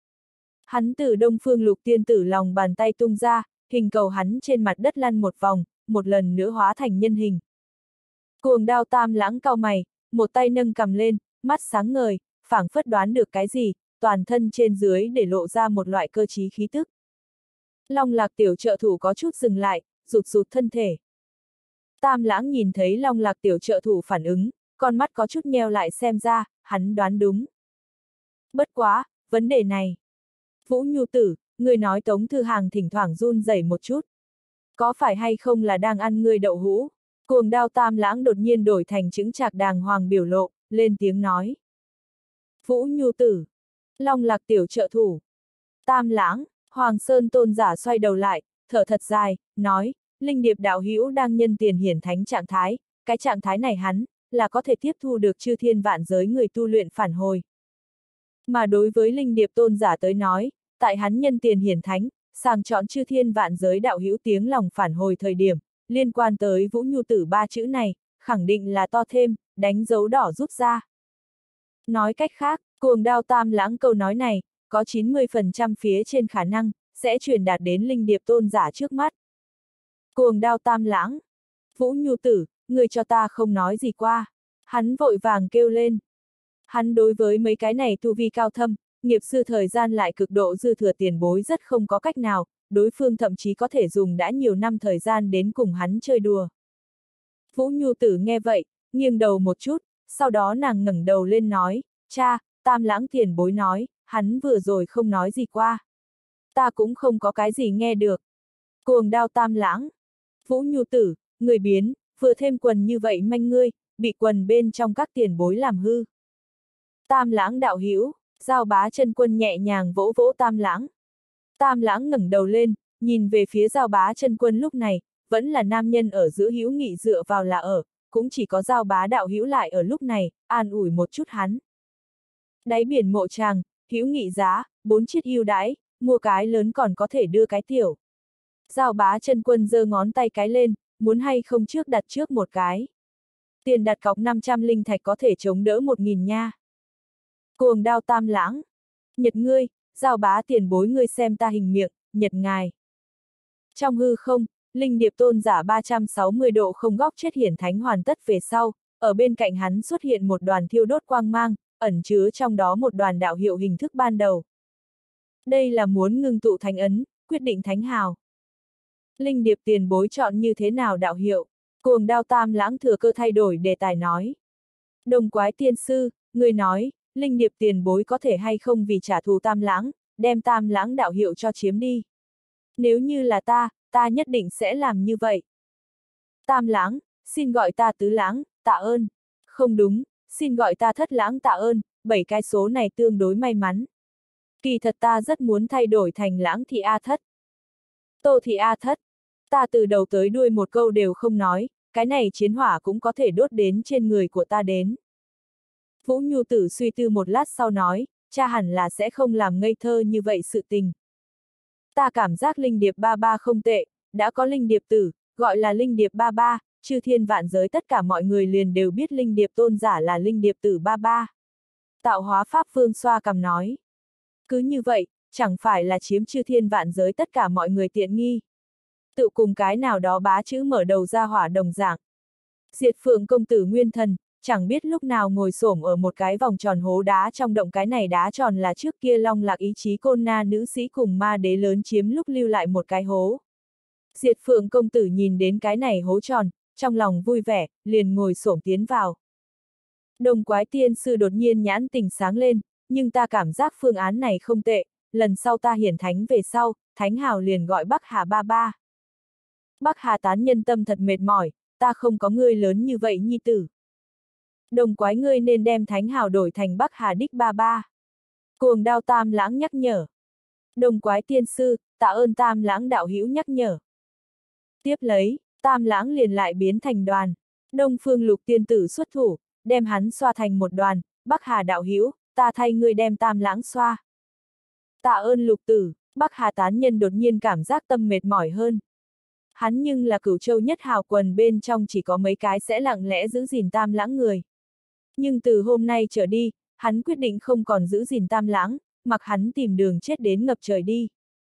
Hắn từ Đông Phương Lục Tiên Tử lòng bàn tay tung ra, hình cầu hắn trên mặt đất lăn một vòng, một lần nữa hóa thành nhân hình. Cuồng Đao Tam Lãng cau mày, một tay nâng cầm lên, mắt sáng ngời, phảng phất đoán được cái gì, toàn thân trên dưới để lộ ra một loại cơ trí khí tức. Long Lạc tiểu trợ thủ có chút dừng lại, rụt rụt thân thể. Tam Lãng nhìn thấy Long Lạc tiểu trợ thủ phản ứng, con mắt có chút nheo lại xem ra, hắn đoán đúng. Bất quá, vấn đề này. Vũ Nhu Tử, người nói Tống Thư Hàng thỉnh thoảng run rẩy một chút. Có phải hay không là đang ăn ngươi đậu hũ? Cuồng Đao Tam Lãng đột nhiên đổi thành chững chạc đàng hoàng biểu lộ, lên tiếng nói. Vũ Nhu Tử. Long Lạc tiểu trợ thủ. Tam Lãng, Hoàng Sơn tôn giả xoay đầu lại, thở thật dài, nói, Linh Điệp đạo hữu đang nhân tiền hiển thánh trạng thái, cái trạng thái này hắn, là có thể tiếp thu được chư thiên vạn giới người tu luyện phản hồi. Mà đối với Linh Điệp tôn giả tới nói, tại hắn nhân tiền hiển thánh, sàng chọn chư thiên vạn giới đạo hữu tiếng lòng phản hồi thời điểm, liên quan tới Vũ Nhu Tử ba chữ này, khẳng định là to thêm, đánh dấu đỏ rút ra. Nói cách khác, Cuồng Đao Tam Lãng câu nói này, có 90% phía trên khả năng, sẽ truyền đạt đến Linh Điệp tôn giả trước mắt. Cuồng Đao Tam Lãng. Vũ Nhu Tử, người cho ta không nói gì qua. Hắn vội vàng kêu lên. Hắn đối với mấy cái này tu vi cao thâm, nghiệp sư thời gian lại cực độ dư thừa tiền bối rất không có cách nào, đối phương thậm chí có thể dùng đã nhiều năm thời gian đến cùng hắn chơi đùa. Vũ Nhu Tử nghe vậy, nghiêng đầu một chút, sau đó nàng ngẩng đầu lên nói, cha, Tam Lãng tiền bối nói, hắn vừa rồi không nói gì qua. Ta cũng không có cái gì nghe được. Cuồng Đao Tam Lãng. Vũ Nhu Tử, người biến, vừa thêm quần như vậy manh ngươi, bị quần bên trong các tiền bối làm hư. Tam Lãng đạo hữu, Giao Bá Chân Quân nhẹ nhàng vỗ vỗ Tam Lãng. Tam Lãng ngẩng đầu lên, nhìn về phía Giao Bá Chân Quân lúc này, vẫn là nam nhân ở giữa hữu nghị dựa vào là ở, cũng chỉ có Giao Bá đạo hữu lại ở lúc này, an ủi một chút hắn. Đáy biển mộ tràng, hữu nghị giá, 4 chiếc ưu đãi, mua cái lớn còn có thể đưa cái tiểu. Giao Bá Chân Quân giơ ngón tay cái lên, muốn hay không trước đặt trước một cái. Tiền đặt cọc 500 linh thạch có thể chống đỡ 1000 nha. Cuồng Đao Tam Lãng. Nhật ngươi, Giao Bá tiền bối ngươi xem ta hình miệng, nhật ngài. Trong hư không, linh điệp tôn giả 360 độ không góc chết hiển thánh hoàn tất về sau, ở bên cạnh hắn xuất hiện một đoàn thiêu đốt quang mang, ẩn chứa trong đó một đoàn đạo hiệu hình thức ban đầu. Đây là muốn ngưng tụ thánh ấn, quyết định thánh hào. Linh điệp tiền bối chọn như thế nào đạo hiệu? Cuồng Đao Tam Lãng thừa cơ thay đổi đề tài nói. Đồng Quái tiên sư, người nói, linh điệp tiền bối có thể hay không vì trả thù Tam Lãng, đem Tam Lãng đạo hiệu cho chiếm đi. Nếu như là ta nhất định sẽ làm như vậy. Tam Lãng, xin gọi ta Tứ Lãng, tạ ơn. Không đúng, xin gọi ta Thất Lãng tạ ơn, 7 cái số này tương đối may mắn. Kỳ thật ta rất muốn thay đổi thành Lãng Thị A Thất. Tô Thị A Thất. Ta từ đầu tới đuôi một câu đều không nói, cái này chiến hỏa cũng có thể đốt đến trên người của ta đến. Vũ Nhu Tử suy tư một lát sau nói, cha hẳn là sẽ không làm ngây thơ như vậy sự tình. Ta cảm giác linh điệp ba ba không tệ, đã có linh điệp tử, gọi là linh điệp ba ba, chư thiên vạn giới tất cả mọi người liền đều biết linh điệp tôn giả là linh điệp tử ba ba. Tạo hóa Pháp Vương xoa cằm nói. Cứ như vậy, chẳng phải là chiếm chư thiên vạn giới tất cả mọi người tiện nghi. Tự cùng cái nào đó bá chữ mở đầu ra hỏa đồng dạng. Diệt Phượng công tử Nguyên Thần, chẳng biết lúc nào ngồi xổm ở một cái vòng tròn hố đá trong động, cái này đá tròn là trước kia Long Lạc ý chí côn na nữ sĩ cùng ma đế lớn chiếm lúc lưu lại một cái hố. Diệt Phượng công tử nhìn đến cái này hố tròn, trong lòng vui vẻ, liền ngồi xổm tiến vào. Đồng Quái tiên sư đột nhiên nhãn tình sáng lên, nhưng ta cảm giác phương án này không tệ, lần sau ta hiển thánh về sau, thánh hào liền gọi Bắc Hà ba ba. Bắc Hà tán nhân tâm thật mệt mỏi, ta không có ngươi lớn như vậy nhi tử. Đồng Quái ngươi nên đem thánh hào đổi thành Bắc Hà đích ba ba. Cuồng Đao Tam Lãng nhắc nhở. Đồng Quái tiên sư, tạ ơn Tam Lãng đạo hữu nhắc nhở. Tiếp lấy, Tam Lãng liền lại biến thành đoàn. Đông Phương Lục tiên tử xuất thủ, đem hắn xoa thành một đoàn, Bắc Hà đạo hữu, ta thay ngươi đem Tam Lãng xoa. Tạ ơn Lục tử, Bắc Hà tán nhân đột nhiên cảm giác tâm mệt mỏi hơn. Hắn nhưng là Cửu Châu nhất hào quần bên trong chỉ có mấy cái sẽ lặng lẽ giữ gìn Tam Lãng người. Nhưng từ hôm nay trở đi, hắn quyết định không còn giữ gìn Tam Lãng, mặc hắn tìm đường chết đến ngập trời đi.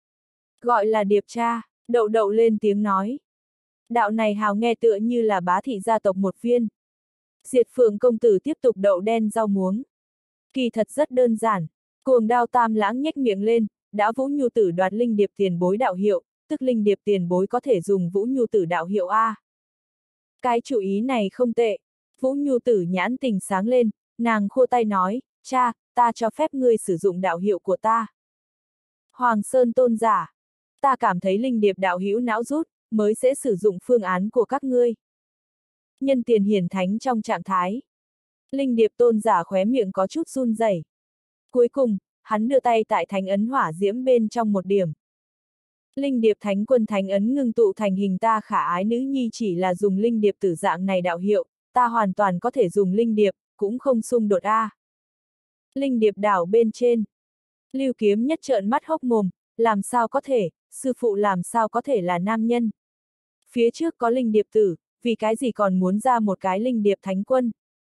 Gọi là điệp tra, đậu đậu lên tiếng nói. Đạo này hào nghe tựa như là bá thị gia tộc một viên. Diệt Phượng công tử tiếp tục đậu đen rau muống. Kỳ thật rất đơn giản, Cuồng Đao Tam Lãng nhếch miệng lên, đã Vũ Nhu Tử đoạt linh điệp tiền bối đạo hiệu, tức linh điệp tiền bối có thể dùng Vũ Nhu Tử đạo hiệu A. Cái chủ ý này không tệ. Vũ Nhu Tử nhãn tình sáng lên, nàng khua tay nói, cha, ta cho phép ngươi sử dụng đạo hiệu của ta. Hoàng Sơn tôn giả, ta cảm thấy linh điệp đạo hữu não rút, mới sẽ sử dụng phương án của các ngươi. Nhân tiền hiển thánh trong trạng thái. Linh điệp tôn giả khóe miệng có chút run rẩy. Cuối cùng, hắn đưa tay tại thánh ấn hỏa diễm bên trong một điểm. Linh điệp thánh quân thánh ấn ngưng tụ thành hình ta khả ái nữ nhi, chỉ là dùng linh điệp tử dạng này đạo hiệu, ta hoàn toàn có thể dùng linh điệp, cũng không xung đột a. Linh điệp đảo bên trên. Lưu Kiếm Nhất trợn mắt hốc mồm, làm sao có thể, sư phụ làm sao có thể là nam nhân. Phía trước có linh điệp tử, vì cái gì còn muốn ra một cái linh điệp thánh quân.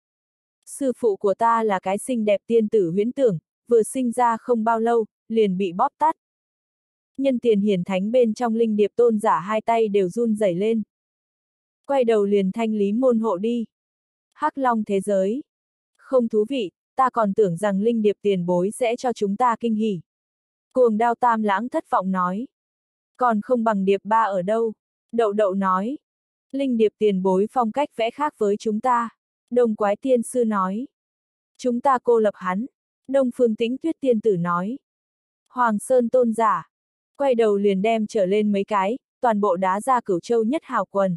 Sư phụ của ta là cái xinh đẹp tiên tử huyễn tưởng, vừa sinh ra không bao lâu, liền bị bóp tát. Nhân tiền hiển thánh bên trong linh điệp tôn giả hai tay đều run rẩy lên. Quay đầu liền thanh lý môn hộ đi. Hắc Long thế giới. Không thú vị, ta còn tưởng rằng linh điệp tiền bối sẽ cho chúng ta kinh hỉ. Cuồng Đao Tam Lãng thất vọng nói. Còn không bằng điệp ba ở đâu? Đậu đậu nói. Linh điệp tiền bối phong cách vẽ khác với chúng ta. Đồng Quái tiên sư nói. Chúng ta cô lập hắn. Đông Phương Tĩnh Tuyết tiên tử nói. Hoàng Sơn tôn giả. Quay đầu liền đem trở lên mấy cái, toàn bộ đá ra Cửu Châu nhất hào quần.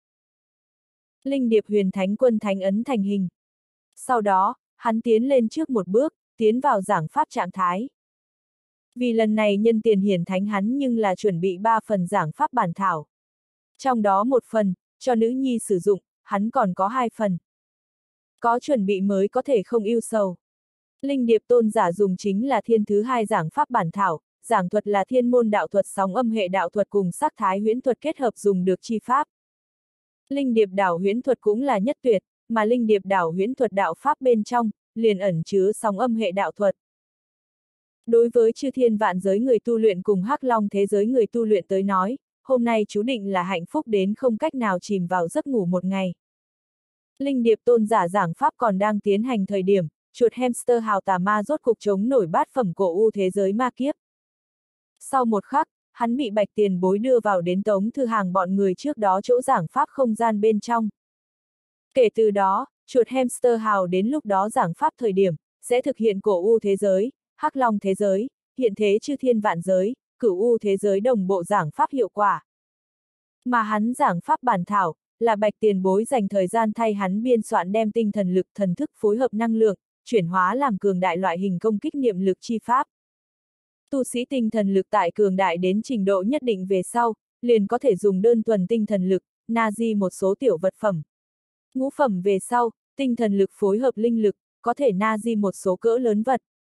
Linh điệp huyền thánh quân thánh ấn thành hình. Sau đó, hắn tiến lên trước một bước, tiến vào giảng pháp trạng thái. Vì lần này nhân tiền hiển thánh hắn nhưng là chuẩn bị 3 phần giảng pháp bản thảo. Trong đó một phần, cho nữ nhi sử dụng, hắn còn có 2 phần. Có chuẩn bị mới có thể không ưu sầu. Linh điệp tôn giả dùng chính là thiên thứ 2 giảng pháp bản thảo, giảng thuật là thiên môn đạo thuật sóng âm hệ đạo thuật cùng sắc thái huyễn thuật kết hợp dùng được chi pháp. Linh điệp đảo huyễn thuật cũng là nhất tuyệt, mà linh điệp đảo huyễn thuật đạo pháp bên trong, liền ẩn chứa sóng âm hệ đạo thuật. Đối với chư thiên vạn giới người tu luyện cùng hắc long thế giới người tu luyện tới nói, hôm nay chú định là hạnh phúc đến không cách nào chìm vào giấc ngủ một ngày. Linh điệp tôn giả giảng pháp còn đang tiến hành thời điểm, chuột hamster hào tà ma rốt cục chống nổi bát phẩm cổ u thế giới ma kiếp. Sau một khắc, hắn bị Bạch Tiền Bối đưa vào đến Tống Thư Hàng bọn người trước đó chỗ giảng pháp không gian bên trong. Kể từ đó, chuột hamster hào đến lúc đó giảng pháp thời điểm, sẽ thực hiện cổ u thế giới, hắc long thế giới, hiện thế chư thiên vạn giới, cửu u thế giới đồng bộ giảng pháp hiệu quả. Mà hắn giảng pháp bản thảo, là Bạch Tiền Bối dành thời gian thay hắn biên soạn đem tinh thần lực thần thức phối hợp năng lượng, chuyển hóa làm cường đại loại hình công kích niệm lực chi pháp. Tu sĩ tinh thần lực tại cường đại đến trình độ nhất định về sau, liền có thể dùng đơn thuần tinh thần lực, na di một số tiểu vật phẩm. Ngũ phẩm về sau, tinh thần lực phối hợp linh lực, có thể na di một số cỡ lớn vật.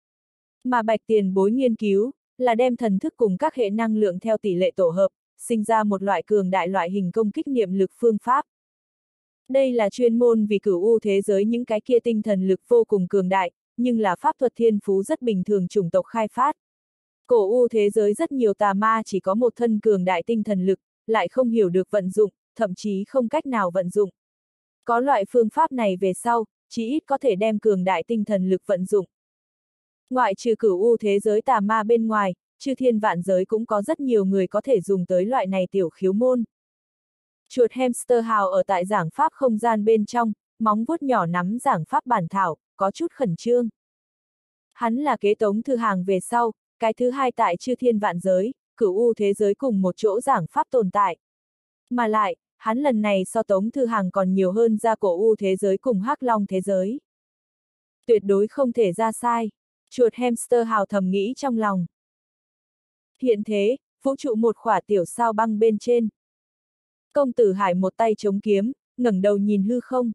Mà Bạch Tiền Bối nghiên cứu, là đem thần thức cùng các hệ năng lượng theo tỷ lệ tổ hợp, sinh ra một loại cường đại loại hình công kích niệm lực phương pháp. Đây là chuyên môn vì cửu u thế giới những cái kia tinh thần lực vô cùng cường đại, nhưng là pháp thuật thiên phú rất bình thường chủng tộc khai phát. Cổ u thế giới rất nhiều tà ma chỉ có một thân cường đại tinh thần lực, lại không hiểu được vận dụng, thậm chí không cách nào vận dụng. Có loại phương pháp này về sau, chí ít có thể đem cường đại tinh thần lực vận dụng. Ngoại trừ cửu u thế giới tà ma bên ngoài, chư thiên vạn giới cũng có rất nhiều người có thể dùng tới loại này tiểu khiếu môn. Chuột hamster hào ở tại giảng pháp không gian bên trong, móng vuốt nhỏ nắm giảng pháp bản thảo, có chút khẩn trương. Hắn là kế Tống Thư Hàng về sau, cái thứ hai tại chư thiên vạn giới, cửu u thế giới cùng một chỗ giảng pháp tồn tại. Mà lại, hắn lần này so Tống Thư Hàng còn nhiều hơn ra cổ u thế giới cùng hắc long thế giới. Tuyệt đối không thể ra sai, chuột hamster hào thầm nghĩ trong lòng. Hiện thế, vũ trụ một khỏa tiểu sao băng bên trên. Công tử Hải một tay chống kiếm, ngẩng đầu nhìn hư không.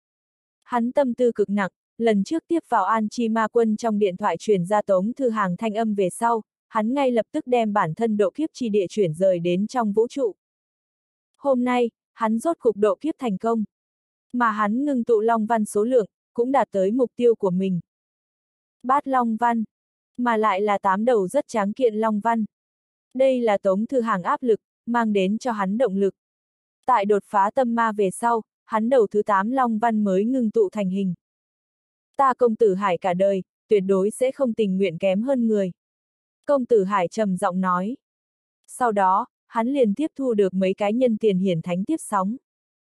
Hắn tâm tư cực nặng, lần trước tiếp vào An Chi Ma Quân trong điện thoại truyền ra Tống Thư Hàng thanh âm về sau, hắn ngay lập tức đem bản thân độ kiếp chi địa chuyển rời đến trong vũ trụ. Hôm nay, hắn rốt cục độ kiếp thành công. Mà hắn ngưng tụ long văn số lượng, cũng đạt tới mục tiêu của mình. Bát long văn, mà lại là 8 đầu rất tráng kiện long văn. Đây là Tống Thư Hàng áp lực, mang đến cho hắn động lực. Tại đột phá tâm ma về sau, hắn đầu thứ 8 long văn mới ngưng tụ thành hình. Ta công tử Hải cả đời, tuyệt đối sẽ không tình nguyện kém hơn người. Công tử Hải trầm giọng nói. Sau đó, hắn liền tiếp thu được mấy cái nhân tiền hiển thánh tiếp sóng.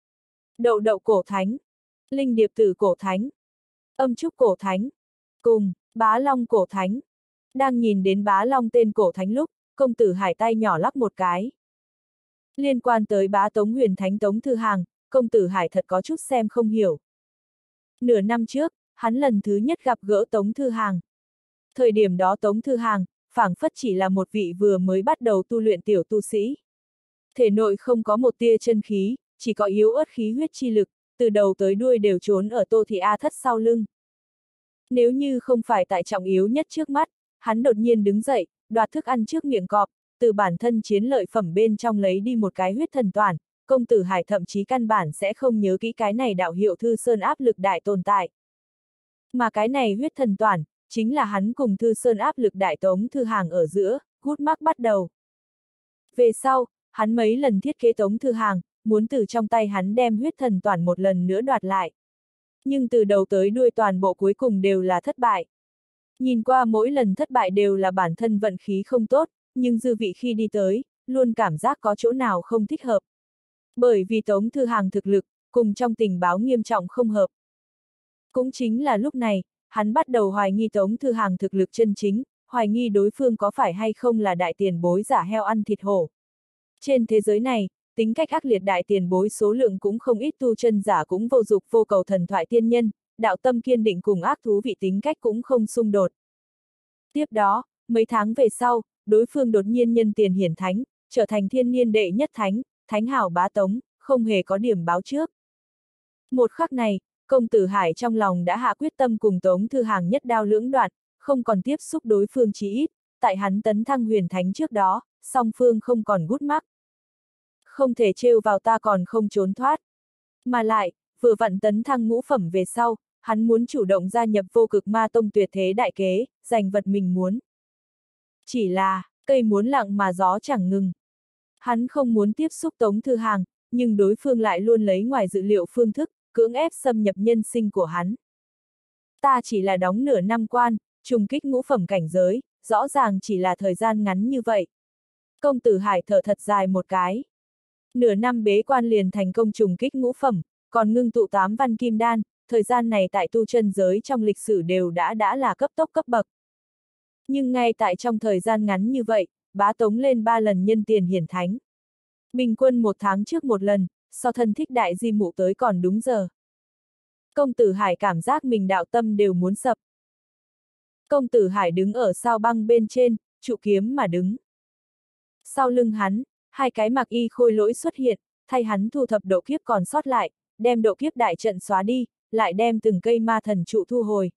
Đậu đậu cổ thánh, linh điệp tử cổ thánh, âm trúc cổ thánh, cùng bá long cổ thánh. Đang nhìn đến bá long tên cổ thánh lúc, công tử Hải tay nhỏ lắc một cái. Liên quan tới bá Tống huyền thánh Tống Thư Hàng, công tử Hải thật có chút xem không hiểu. Nửa năm trước, hắn lần thứ nhất gặp gỡ Tống Thư Hàng. Thời điểm đó Tống Thư Hàng, phảng phất chỉ là một vị vừa mới bắt đầu tu luyện tiểu tu sĩ. Thể nội không có một tia chân khí, chỉ có yếu ớt khí huyết chi lực, từ đầu tới đuôi đều trốn ở Tô Thị A Thất sau lưng. Nếu như không phải tại trọng yếu nhất trước mắt, hắn đột nhiên đứng dậy, đoạt thức ăn trước miệng cọp, từ bản thân chiến lợi phẩm bên trong lấy đi một cái huyết thần toàn, công tử Hải thậm chí căn bản sẽ không nhớ kỹ cái này đạo hiệu Thư Sơn áp lực đại tồn tại. Mà cái này huyết thần toàn, chính là hắn cùng Thư Sơn áp lực đại Tống Thư Hàng ở giữa, gút mắc bắt đầu. Về sau, hắn mấy lần thiết kế Tống Thư Hàng, muốn từ trong tay hắn đem huyết thần toàn một lần nữa đoạt lại. Nhưng từ đầu tới đuôi toàn bộ cuối cùng đều là thất bại. Nhìn qua mỗi lần thất bại đều là bản thân vận khí không tốt, nhưng dư vị khi đi tới, luôn cảm giác có chỗ nào không thích hợp. Bởi vì Tống Thư Hàng thực lực, cùng trong tình báo nghiêm trọng không hợp. Cũng chính là lúc này, hắn bắt đầu hoài nghi Tống Thư Hàng thực lực chân chính, hoài nghi đối phương có phải hay không là đại tiền bối giả heo ăn thịt hổ. Trên thế giới này, tính cách ác liệt đại tiền bối số lượng cũng không ít, tu chân giả cũng vô dục vô cầu thần thoại tiên nhân, đạo tâm kiên định cùng ác thú vị tính cách cũng không xung đột. Tiếp đó, mấy tháng về sau, đối phương đột nhiên nhân tiền hiển thánh, trở thành thiên niên đệ nhất thánh, thánh hảo bá Tống, không hề có điểm báo trước. Một khắc này, công tử Hải trong lòng đã hạ quyết tâm cùng Tống Thư Hàng nhất đao lưỡng đoạn, không còn tiếp xúc đối phương chí ít, tại hắn tấn thăng huyền thánh trước đó, song phương không còn gút mắc. Không thể trêu vào ta còn không trốn thoát. Mà lại, vừa vặn tấn thăng ngũ phẩm về sau, hắn muốn chủ động gia nhập vô cực ma tông tuyệt thế đại kế, giành vật mình muốn. Chỉ là, cây muốn lặng mà gió chẳng ngừng. Hắn không muốn tiếp xúc Tống Thư Hàng, nhưng đối phương lại luôn lấy ngoài dự liệu phương thức, cưỡng ép xâm nhập nhân sinh của hắn. Ta chỉ là đóng nửa năm quan, trùng kích ngũ phẩm cảnh giới, rõ ràng chỉ là thời gian ngắn như vậy. Công tử Hải thở thật dài một cái. Nửa năm bế quan liền thành công trùng kích ngũ phẩm, còn ngưng tụ 8 văn kim đan, thời gian này tại tu chân giới trong lịch sử đều đã là cấp tốc cấp bậc. Nhưng ngay tại trong thời gian ngắn như vậy, bá tống lên 3 lần nhân tiền hiển thánh. Bình quân 1 tháng trước một lần, so thân thích đại di mụ tới còn đúng giờ. Công tử Hải cảm giác mình đạo tâm đều muốn sập. Công tử Hải đứng ở sao băng bên trên, trụ kiếm mà đứng. Sau lưng hắn, 2 cái mặc y khôi lỗi xuất hiện, thay hắn thu thập độ kiếp còn sót lại, đem độ kiếp đại trận xóa đi, lại đem từng cây ma thần trụ thu hồi.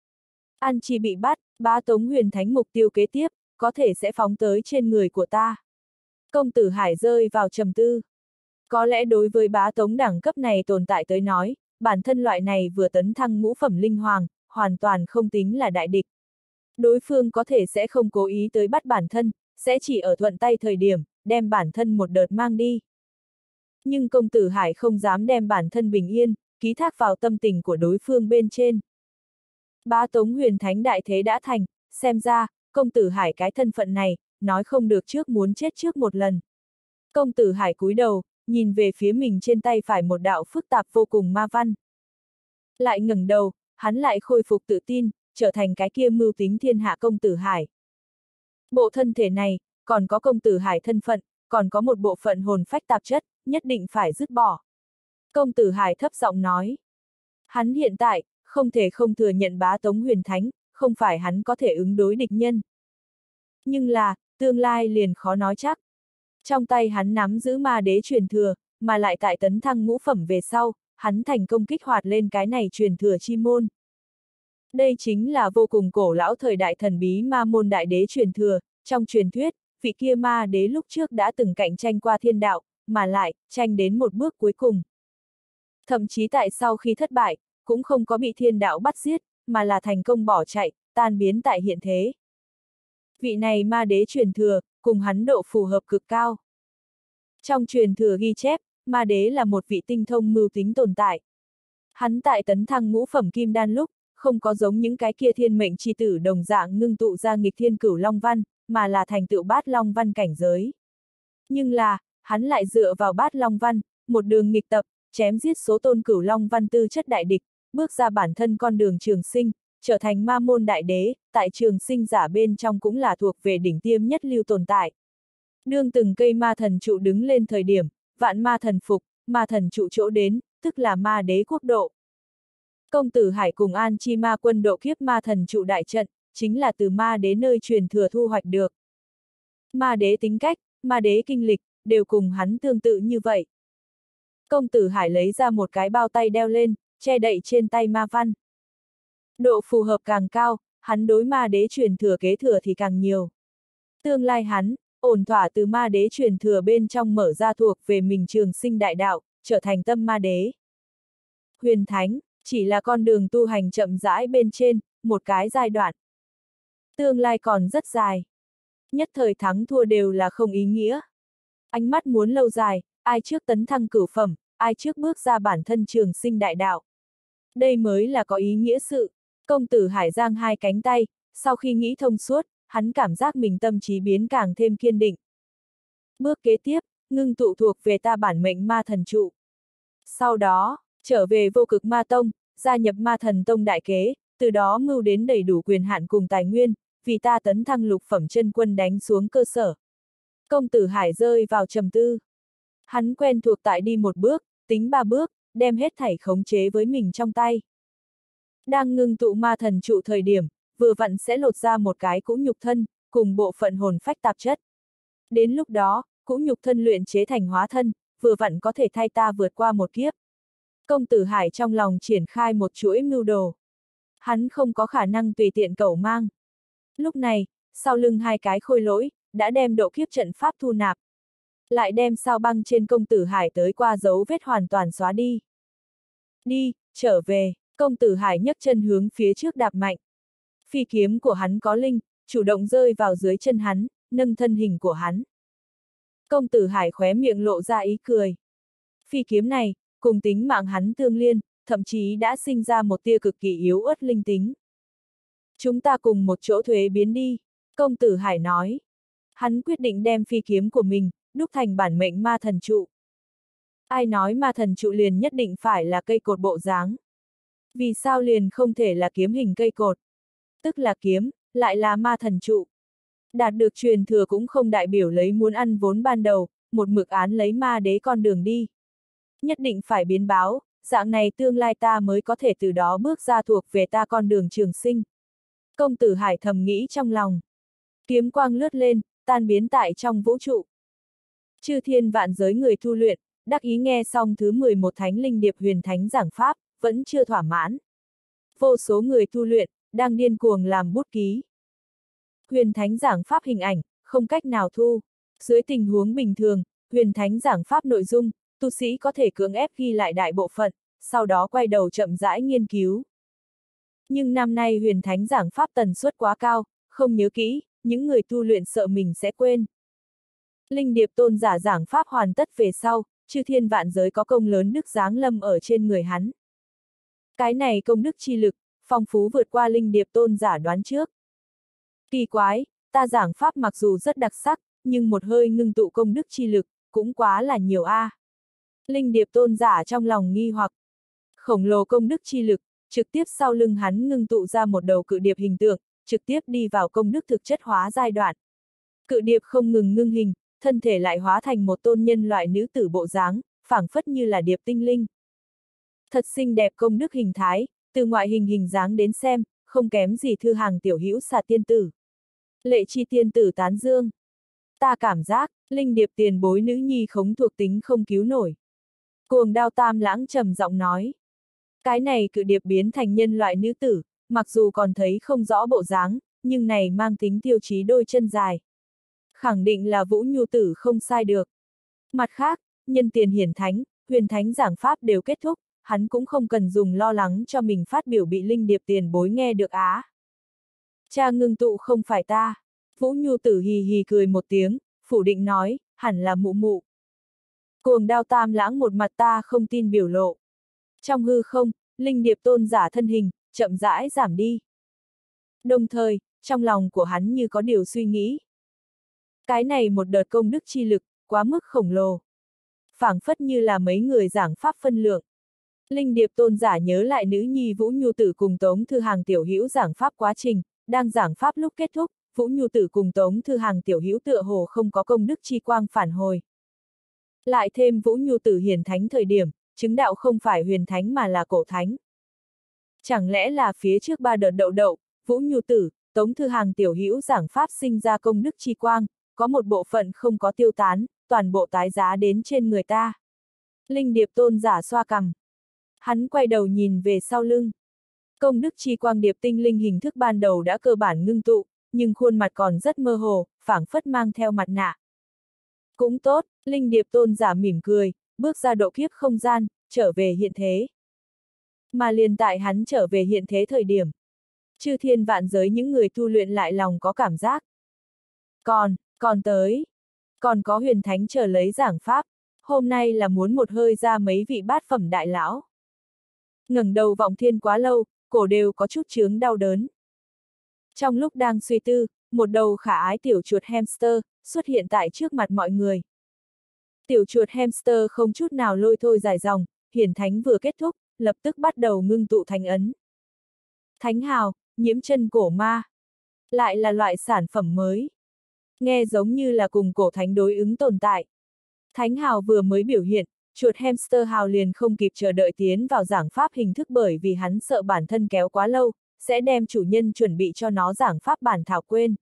An Chi bị bắt, bá tống huyền thánh mục tiêu kế tiếp, có thể sẽ phóng tới trên người của ta. Công tử Hải rơi vào trầm tư. Có lẽ đối với bá tống đẳng cấp này tồn tại tới nói, bản thân loại này vừa tấn thăng ngũ phẩm linh hoàng, hoàn toàn không tính là đại địch. Đối phương có thể sẽ không cố ý tới bắt bản thân, sẽ chỉ ở thuận tay thời điểm, đem bản thân một đợt mang đi. Nhưng công tử Hải không dám đem bản thân bình yên, ký thác vào tâm tình của đối phương bên trên. Bá tống huyền thánh đại thế đã thành, xem ra, công tử Hải cái thân phận này, nói không được trước muốn chết trước một lần. Công tử Hải cúi đầu, nhìn về phía mình trên tay phải một đạo phức tạp vô cùng ma văn. Lại ngẩng đầu, hắn lại khôi phục tự tin, trở thành cái kia mưu tính thiên hạ công tử Hải. Bộ thân thể này, còn có công tử Hải thân phận, còn có một bộ phận hồn phách tạp chất, nhất định phải dứt bỏ. Công tử Hải thấp giọng nói. Hắn hiện tại, không thể không thừa nhận bá tống huyền thánh, không phải hắn có thể ứng đối địch nhân. Nhưng là, tương lai liền khó nói chắc. Trong tay hắn nắm giữ ma đế truyền thừa, mà lại tại tấn thăng ngũ phẩm về sau, hắn thành công kích hoạt lên cái này truyền thừa chi môn. Đây chính là vô cùng cổ lão thời đại thần bí ma môn đại đế truyền thừa, trong truyền thuyết, vị kia ma đế lúc trước đã từng cạnh tranh qua thiên đạo, mà lại, tranh đến một bước cuối cùng. Thậm chí tại sau khi thất bại, cũng không có bị thiên đạo bắt giết, mà là thành công bỏ chạy, tan biến tại hiện thế. Vị này ma đế truyền thừa, cùng hắn độ phù hợp cực cao. Trong truyền thừa ghi chép, ma đế là một vị tinh thông mưu tính tồn tại. Hắn tại tấn thăng ngũ phẩm kim đan lúc, không có giống những cái kia thiên mệnh chi tử đồng dạng ngưng tụ ra nghịch thiên cửu long văn, mà là thành tựu bát long văn cảnh giới. Nhưng là, hắn lại dựa vào bát long văn, một đường nghịch tập, chém giết số tôn cửu long văn tư chất đại địch, bước ra bản thân con đường trường sinh, trở thành ma môn đại đế, tại trường sinh giả bên trong cũng là thuộc về đỉnh tiêm nhất lưu tồn tại. Đương từng cây ma thần trụ đứng lên thời điểm, vạn ma thần phục, ma thần trụ chỗ đến, tức là ma đế quốc độ. Công tử Hải cùng An Chi ma quân độ kiếp ma thần trụ đại trận, chính là từ ma đế nơi truyền thừa thu hoạch được. Ma đế tính cách, ma đế kinh lịch, đều cùng hắn tương tự như vậy. Công tử Hải lấy ra một cái bao tay đeo lên, che đậy trên tay ma văn. Độ phù hợp càng cao, hắn đối ma đế truyền thừa kế thừa thì càng nhiều. Tương lai hắn, ổn thỏa từ ma đế truyền thừa bên trong mở ra thuộc về mình trường sinh đại đạo, trở thành tâm ma đế. Huyền thánh, chỉ là con đường tu hành chậm rãi bên trên, một cái giai đoạn. Tương lai còn rất dài. Nhất thời thắng thua đều là không ý nghĩa. Ánh mắt muốn lâu dài, ai trước tấn thăng cửu phẩm, ai trước bước ra bản thân trường sinh đại đạo. Đây mới là có ý nghĩa sự. Công tử Hải giang 2 cánh tay, sau khi nghĩ thông suốt, hắn cảm giác mình tâm trí biến càng thêm kiên định. Bước kế tiếp, ngưng tụ thuộc về ta bản mệnh ma thần trụ. Sau đó, trở về vô cực ma tông, gia nhập ma thần tông đại kế, từ đó mưu đến đầy đủ quyền hạn cùng tài nguyên, vì ta tấn thăng lục phẩm chân quân đánh xuống cơ sở. Công tử Hải rơi vào trầm tư. Hắn quen thuộc tại đi một bước, tính 3 bước, đem hết thảy khống chế với mình trong tay. Đang ngưng tụ ma thần trụ thời điểm, vừa vặn sẽ lột ra một cái cũ nhục thân, cùng bộ phận hồn phách tạp chất. Đến lúc đó, cũ nhục thân luyện chế thành hóa thân, vừa vặn có thể thay ta vượt qua một kiếp. Công tử Hải trong lòng triển khai một chuỗi mưu đồ. Hắn không có khả năng tùy tiện cẩu mang. Lúc này, sau lưng hai cái khôi lỗi, đã đem độ kiếp trận pháp thu nạp. Lại đem sao băng trên công tử Hải tới qua dấu vết hoàn toàn xóa đi. Đi, trở về, công tử Hải nhấc chân hướng phía trước đạp mạnh. Phi kiếm của hắn có linh, chủ động rơi vào dưới chân hắn, nâng thân hình của hắn. Công tử Hải khóe miệng lộ ra ý cười. Phi kiếm này, cùng tính mạng hắn tương liên, thậm chí đã sinh ra một tia cực kỳ yếu ớt linh tính. Chúng ta cùng một chỗ thuế biến đi, công tử Hải nói. Hắn quyết định đem phi kiếm của mình, đúc thành bản mệnh ma thần trụ. Ai nói ma thần trụ liền nhất định phải là cây cột bộ dáng? Vì sao liền không thể là kiếm hình cây cột? Tức là kiếm, lại là ma thần trụ. Đạt được truyền thừa cũng không đại biểu lấy muốn ăn vốn ban đầu, một mực án lấy ma đế con đường đi. Nhất định phải biến báo, dạng này tương lai ta mới có thể từ đó bước ra thuộc về ta con đường trường sinh. Công tử Hải thầm nghĩ trong lòng. Kiếm quang lướt lên, tan biến tại trong vũ trụ. Chư thiên vạn giới người tu luyện, đắc ý nghe xong thứ 11 Thánh Linh Điệp Huyền Thánh giảng pháp, vẫn chưa thỏa mãn. Vô số người tu luyện, đang điên cuồng làm bút ký. Huyền Thánh giảng pháp hình ảnh, không cách nào thu. Dưới tình huống bình thường, Huyền Thánh giảng pháp nội dung, tu sĩ có thể cưỡng ép ghi lại đại bộ phận, sau đó quay đầu chậm rãi nghiên cứu. Nhưng năm nay Huyền Thánh giảng pháp tần suất quá cao, không nhớ kỹ, những người tu luyện sợ mình sẽ quên. Linh Điệp tôn giả giảng pháp hoàn tất về sau, chư thiên vạn giới có công lớn đức giáng lâm ở trên người hắn. Cái này công đức chi lực, phong phú vượt qua Linh Điệp tôn giả đoán trước. Kỳ quái, ta giảng pháp mặc dù rất đặc sắc, nhưng một hơi ngưng tụ công đức chi lực, cũng quá là nhiều a. Linh Điệp tôn giả trong lòng nghi hoặc. Khổng lồ công đức chi lực, trực tiếp sau lưng hắn ngưng tụ ra một đầu cự điệp hình tượng, trực tiếp đi vào công đức thực chất hóa giai đoạn. Cự điệp không ngừng ngưng hình, thân thể lại hóa thành một tôn nhân loại nữ tử bộ dáng, phảng phất như là điệp tinh linh. Thật xinh đẹp công đức hình thái, từ ngoại hình hình dáng đến xem, không kém gì Thư Hàng tiểu hữu Xà tiên tử. Lệ Chi tiên tử tán dương. Ta cảm giác, Linh Điệp tiền bối nữ nhi khống thuộc tính không cứu nổi. Cuồng Đao Tam Lãng trầm giọng nói. Cái này cự điệp biến thành nhân loại nữ tử, mặc dù còn thấy không rõ bộ dáng, nhưng này mang tính tiêu chí đôi chân dài. Khẳng định là Vũ Nhu tử không sai được. Mặt khác, nhân tiền hiển thánh, huyền thánh giảng pháp đều kết thúc, hắn cũng không cần dùng lo lắng cho mình phát biểu bị Linh Điệp tiền bối nghe được á. Cha ngưng tụ không phải ta. Vũ Nhu tử hì hì cười một tiếng, phủ định nói, hẳn là mụ mụ. Cuồng Đao Tam Lãng một mặt ta không tin biểu lộ. Trong hư không, Linh Điệp tôn giả thân hình, chậm rãi giảm đi. Đồng thời, trong lòng của hắn như có điều suy nghĩ. Cái này một đợt công đức chi lực, quá mức khổng lồ. Phảng phất như là mấy người giảng pháp phân lượng. Linh Điệp tôn giả nhớ lại nữ nhi Vũ Nhu tử cùng Tống Thư Hàng tiểu hữu giảng pháp quá trình, đang giảng pháp lúc kết thúc, Vũ Nhu tử cùng Tống Thư Hàng tiểu hữu tựa hồ không có công đức chi quang phản hồi. Lại thêm Vũ Nhu tử hiển thánh thời điểm, chứng đạo không phải huyền thánh mà là cổ thánh. Chẳng lẽ là phía trước 3 đợt đậu, Vũ Nhu tử, Tống Thư Hàng tiểu hữu giảng pháp sinh ra công đức chi quang, có một bộ phận không có tiêu tán, toàn bộ tái giá đến trên người ta. Linh Điệp tôn giả xoa cằm. Hắn quay đầu nhìn về sau lưng. Công đức chi quang điệp tinh linh hình thức ban đầu đã cơ bản ngưng tụ, nhưng khuôn mặt còn rất mơ hồ, phảng phất mang theo mặt nạ. Cũng tốt, Linh Điệp tôn giả mỉm cười, bước ra độ kiếp không gian, trở về hiện thế. Mà liền tại hắn trở về hiện thế thời điểm, chư thiên vạn giới những người tu luyện lại lòng có cảm giác. Còn có huyền thánh chờ lấy giảng pháp, hôm nay là muốn một hơi ra mấy vị bát phẩm đại lão. Ngẩng đầu vọng thiên quá lâu, cổ đều có chút chướng đau đớn. Trong lúc đang suy tư, một đầu khả ái tiểu chuột hamster xuất hiện tại trước mặt mọi người. Tiểu chuột hamster không chút nào lôi thôi dài dòng, hiển thánh vừa kết thúc, lập tức bắt đầu ngưng tụ thánh ấn. Thánh hào, nhiễm chân cổ ma. Lại là loại sản phẩm mới. Nghe giống như là cùng cổ thánh đối ứng tồn tại. Thánh hào vừa mới biểu hiện, chuột hamster hào liền không kịp chờ đợi tiến vào giảng pháp hình thức bởi vì hắn sợ bản thân kéo quá lâu, sẽ đem chủ nhân chuẩn bị cho nó giảng pháp bản thảo quên.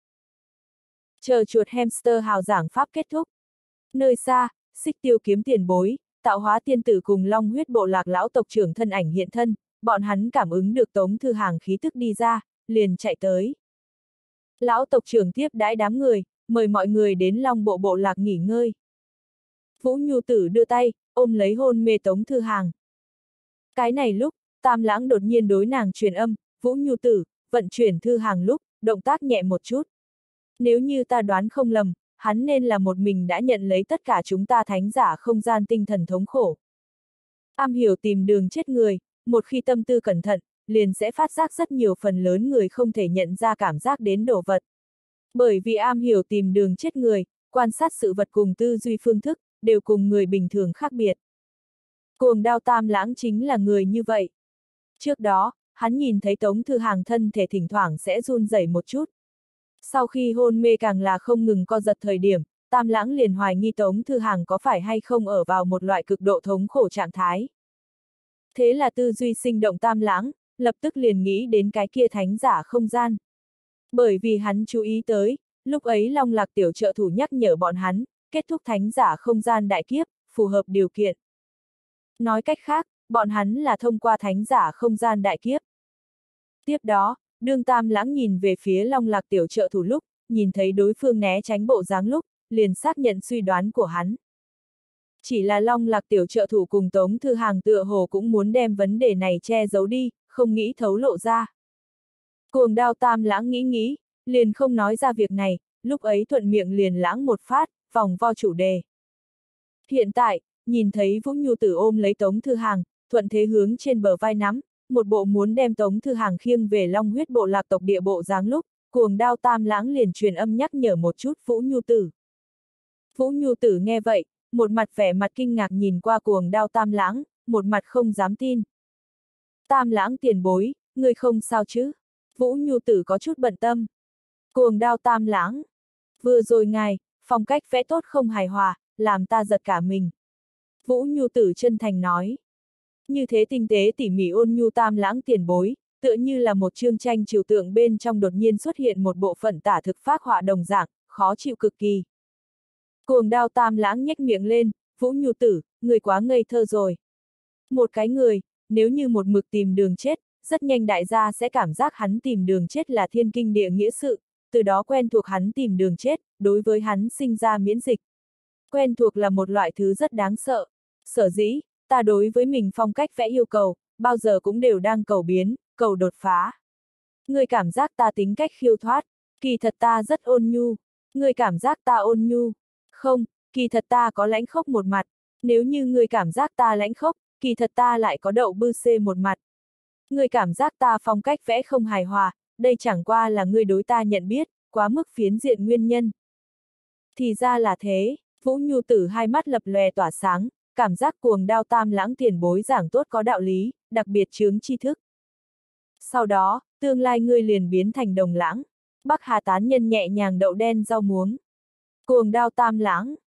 Chờ chuột hamster hào giảng pháp kết thúc. Nơi xa, Xích Tiêu kiếm tiền bối, Tạo Hóa tiên tử cùng Long huyết bộ lạc lão tộc trưởng thân ảnh hiện thân, bọn hắn cảm ứng được Tống Thư Hàng khí tức đi ra, liền chạy tới. Lão tộc trưởng tiếp đãi đám người, mời mọi người đến Long Bộ bộ lạc nghỉ ngơi. Vũ Nhu Tử đưa tay, ôm lấy hôn mê Tống Thư Hàng. Cái này lúc, Tam Lãng đột nhiên đối nàng truyền âm, Vũ Nhu Tử, vận chuyển Thư Hàng lúc, động tác nhẹ một chút. Nếu như ta đoán không lầm, hắn nên là một mình đã nhận lấy tất cả chúng ta thánh giả không gian tinh thần thống khổ. Am hiểu tìm đường chết người, một khi tâm tư cẩn thận, liền sẽ phát giác rất nhiều phần lớn người không thể nhận ra cảm giác đến đồ vật. Bởi vì am hiểu tìm đường chết người, quan sát sự vật cùng tư duy phương thức, đều cùng người bình thường khác biệt. Cuồng Đao Tam Lãng chính là người như vậy. Trước đó, hắn nhìn thấy Tống Thư Hàng thân thể thỉnh thoảng sẽ run rẩy một chút. Sau khi hôn mê càng là không ngừng co giật thời điểm, Tam Lãng liền hoài nghi Tống Thư Hàng có phải hay không ở vào một loại cực độ thống khổ trạng thái. Thế là tư duy sinh động Tam Lãng, lập tức liền nghĩ đến cái kia thánh giả không gian. Bởi vì hắn chú ý tới, lúc ấy Long Lạc tiểu trợ thủ nhắc nhở bọn hắn, kết thúc thánh giả không gian đại kiếp, phù hợp điều kiện. Nói cách khác, bọn hắn là thông qua thánh giả không gian đại kiếp. Tiếp đó, đương Tam Lãng nhìn về phía Long Lạc tiểu trợ thủ lúc, nhìn thấy đối phương né tránh bộ dáng lúc, liền xác nhận suy đoán của hắn. Chỉ là Long Lạc tiểu trợ thủ cùng Tống Thư Hàng tựa hồ cũng muốn đem vấn đề này che giấu đi, không nghĩ thấu lộ ra. Cuồng Đao Tam Lãng nghĩ, liền không nói ra việc này, lúc ấy thuận miệng liền lãng một phát, vòng vo chủ đề. Hiện tại, nhìn thấy Vũ Nhu Tử ôm lấy Tống Thư Hàng, thuận thế hướng trên bờ vai nắm, một bộ muốn đem Tống Thư Hàng khiêng về Long Huyết bộ lạc tộc địa bộ dáng lúc, Cuồng Đao Tam Lãng liền truyền âm nhắc nhở một chút Vũ Nhu Tử. Vũ Nhu Tử nghe vậy, một mặt vẻ mặt kinh ngạc nhìn qua Cuồng Đao Tam Lãng, một mặt không dám tin. Tam Lãng tiền bối, người không sao chứ? Vũ Nhu Tử có chút bận tâm. Cuồng Đao Tam Lãng. Vừa rồi ngài, phong cách vẽ tốt không hài hòa, làm ta giật cả mình. Vũ Nhu Tử chân thành nói. Như thế tinh tế tỉ mỉ ôn nhu Tam Lãng tiền bối, tựa như là một chương tranh trừu tượng bên trong đột nhiên xuất hiện một bộ phận tả thực phác họa đồng dạng, khó chịu cực kỳ. Cuồng Đao Tam Lãng nhếch miệng lên, Vũ Nhu Tử, người quá ngây thơ rồi. Một cái người, nếu như một mực tìm đường chết, rất nhanh đại gia sẽ cảm giác hắn tìm đường chết là thiên kinh địa nghĩa sự, từ đó quen thuộc hắn tìm đường chết, đối với hắn sinh ra miễn dịch. Quen thuộc là một loại thứ rất đáng sợ. Sở dĩ, ta đối với mình phong cách vẽ yêu cầu, bao giờ cũng đều đang cầu biến, cầu đột phá. Người cảm giác ta tính cách khiêu thoát, kỳ thật ta rất ôn nhu. Người cảm giác ta ôn nhu. Không, kỳ thật ta có lãnh khốc một mặt. Nếu như người cảm giác ta lãnh khốc, kỳ thật ta lại có đậu bư xê một mặt. Người cảm giác ta phong cách vẽ không hài hòa, đây chẳng qua là người đối ta nhận biết, quá mức phiến diện nguyên nhân. Thì ra là thế, Vũ Nhu Tử hai mắt lập lòe tỏa sáng, cảm giác Cuồng Đao Tam Lãng tiền bối giảng tốt có đạo lý, đặc biệt chướng tri thức. Sau đó, tương lai ngươi liền biến thành Đồng Lãng. Bắc Hà tán nhân nhẹ nhàng đậu đen rau muống. Cuồng Đao Tam Lãng.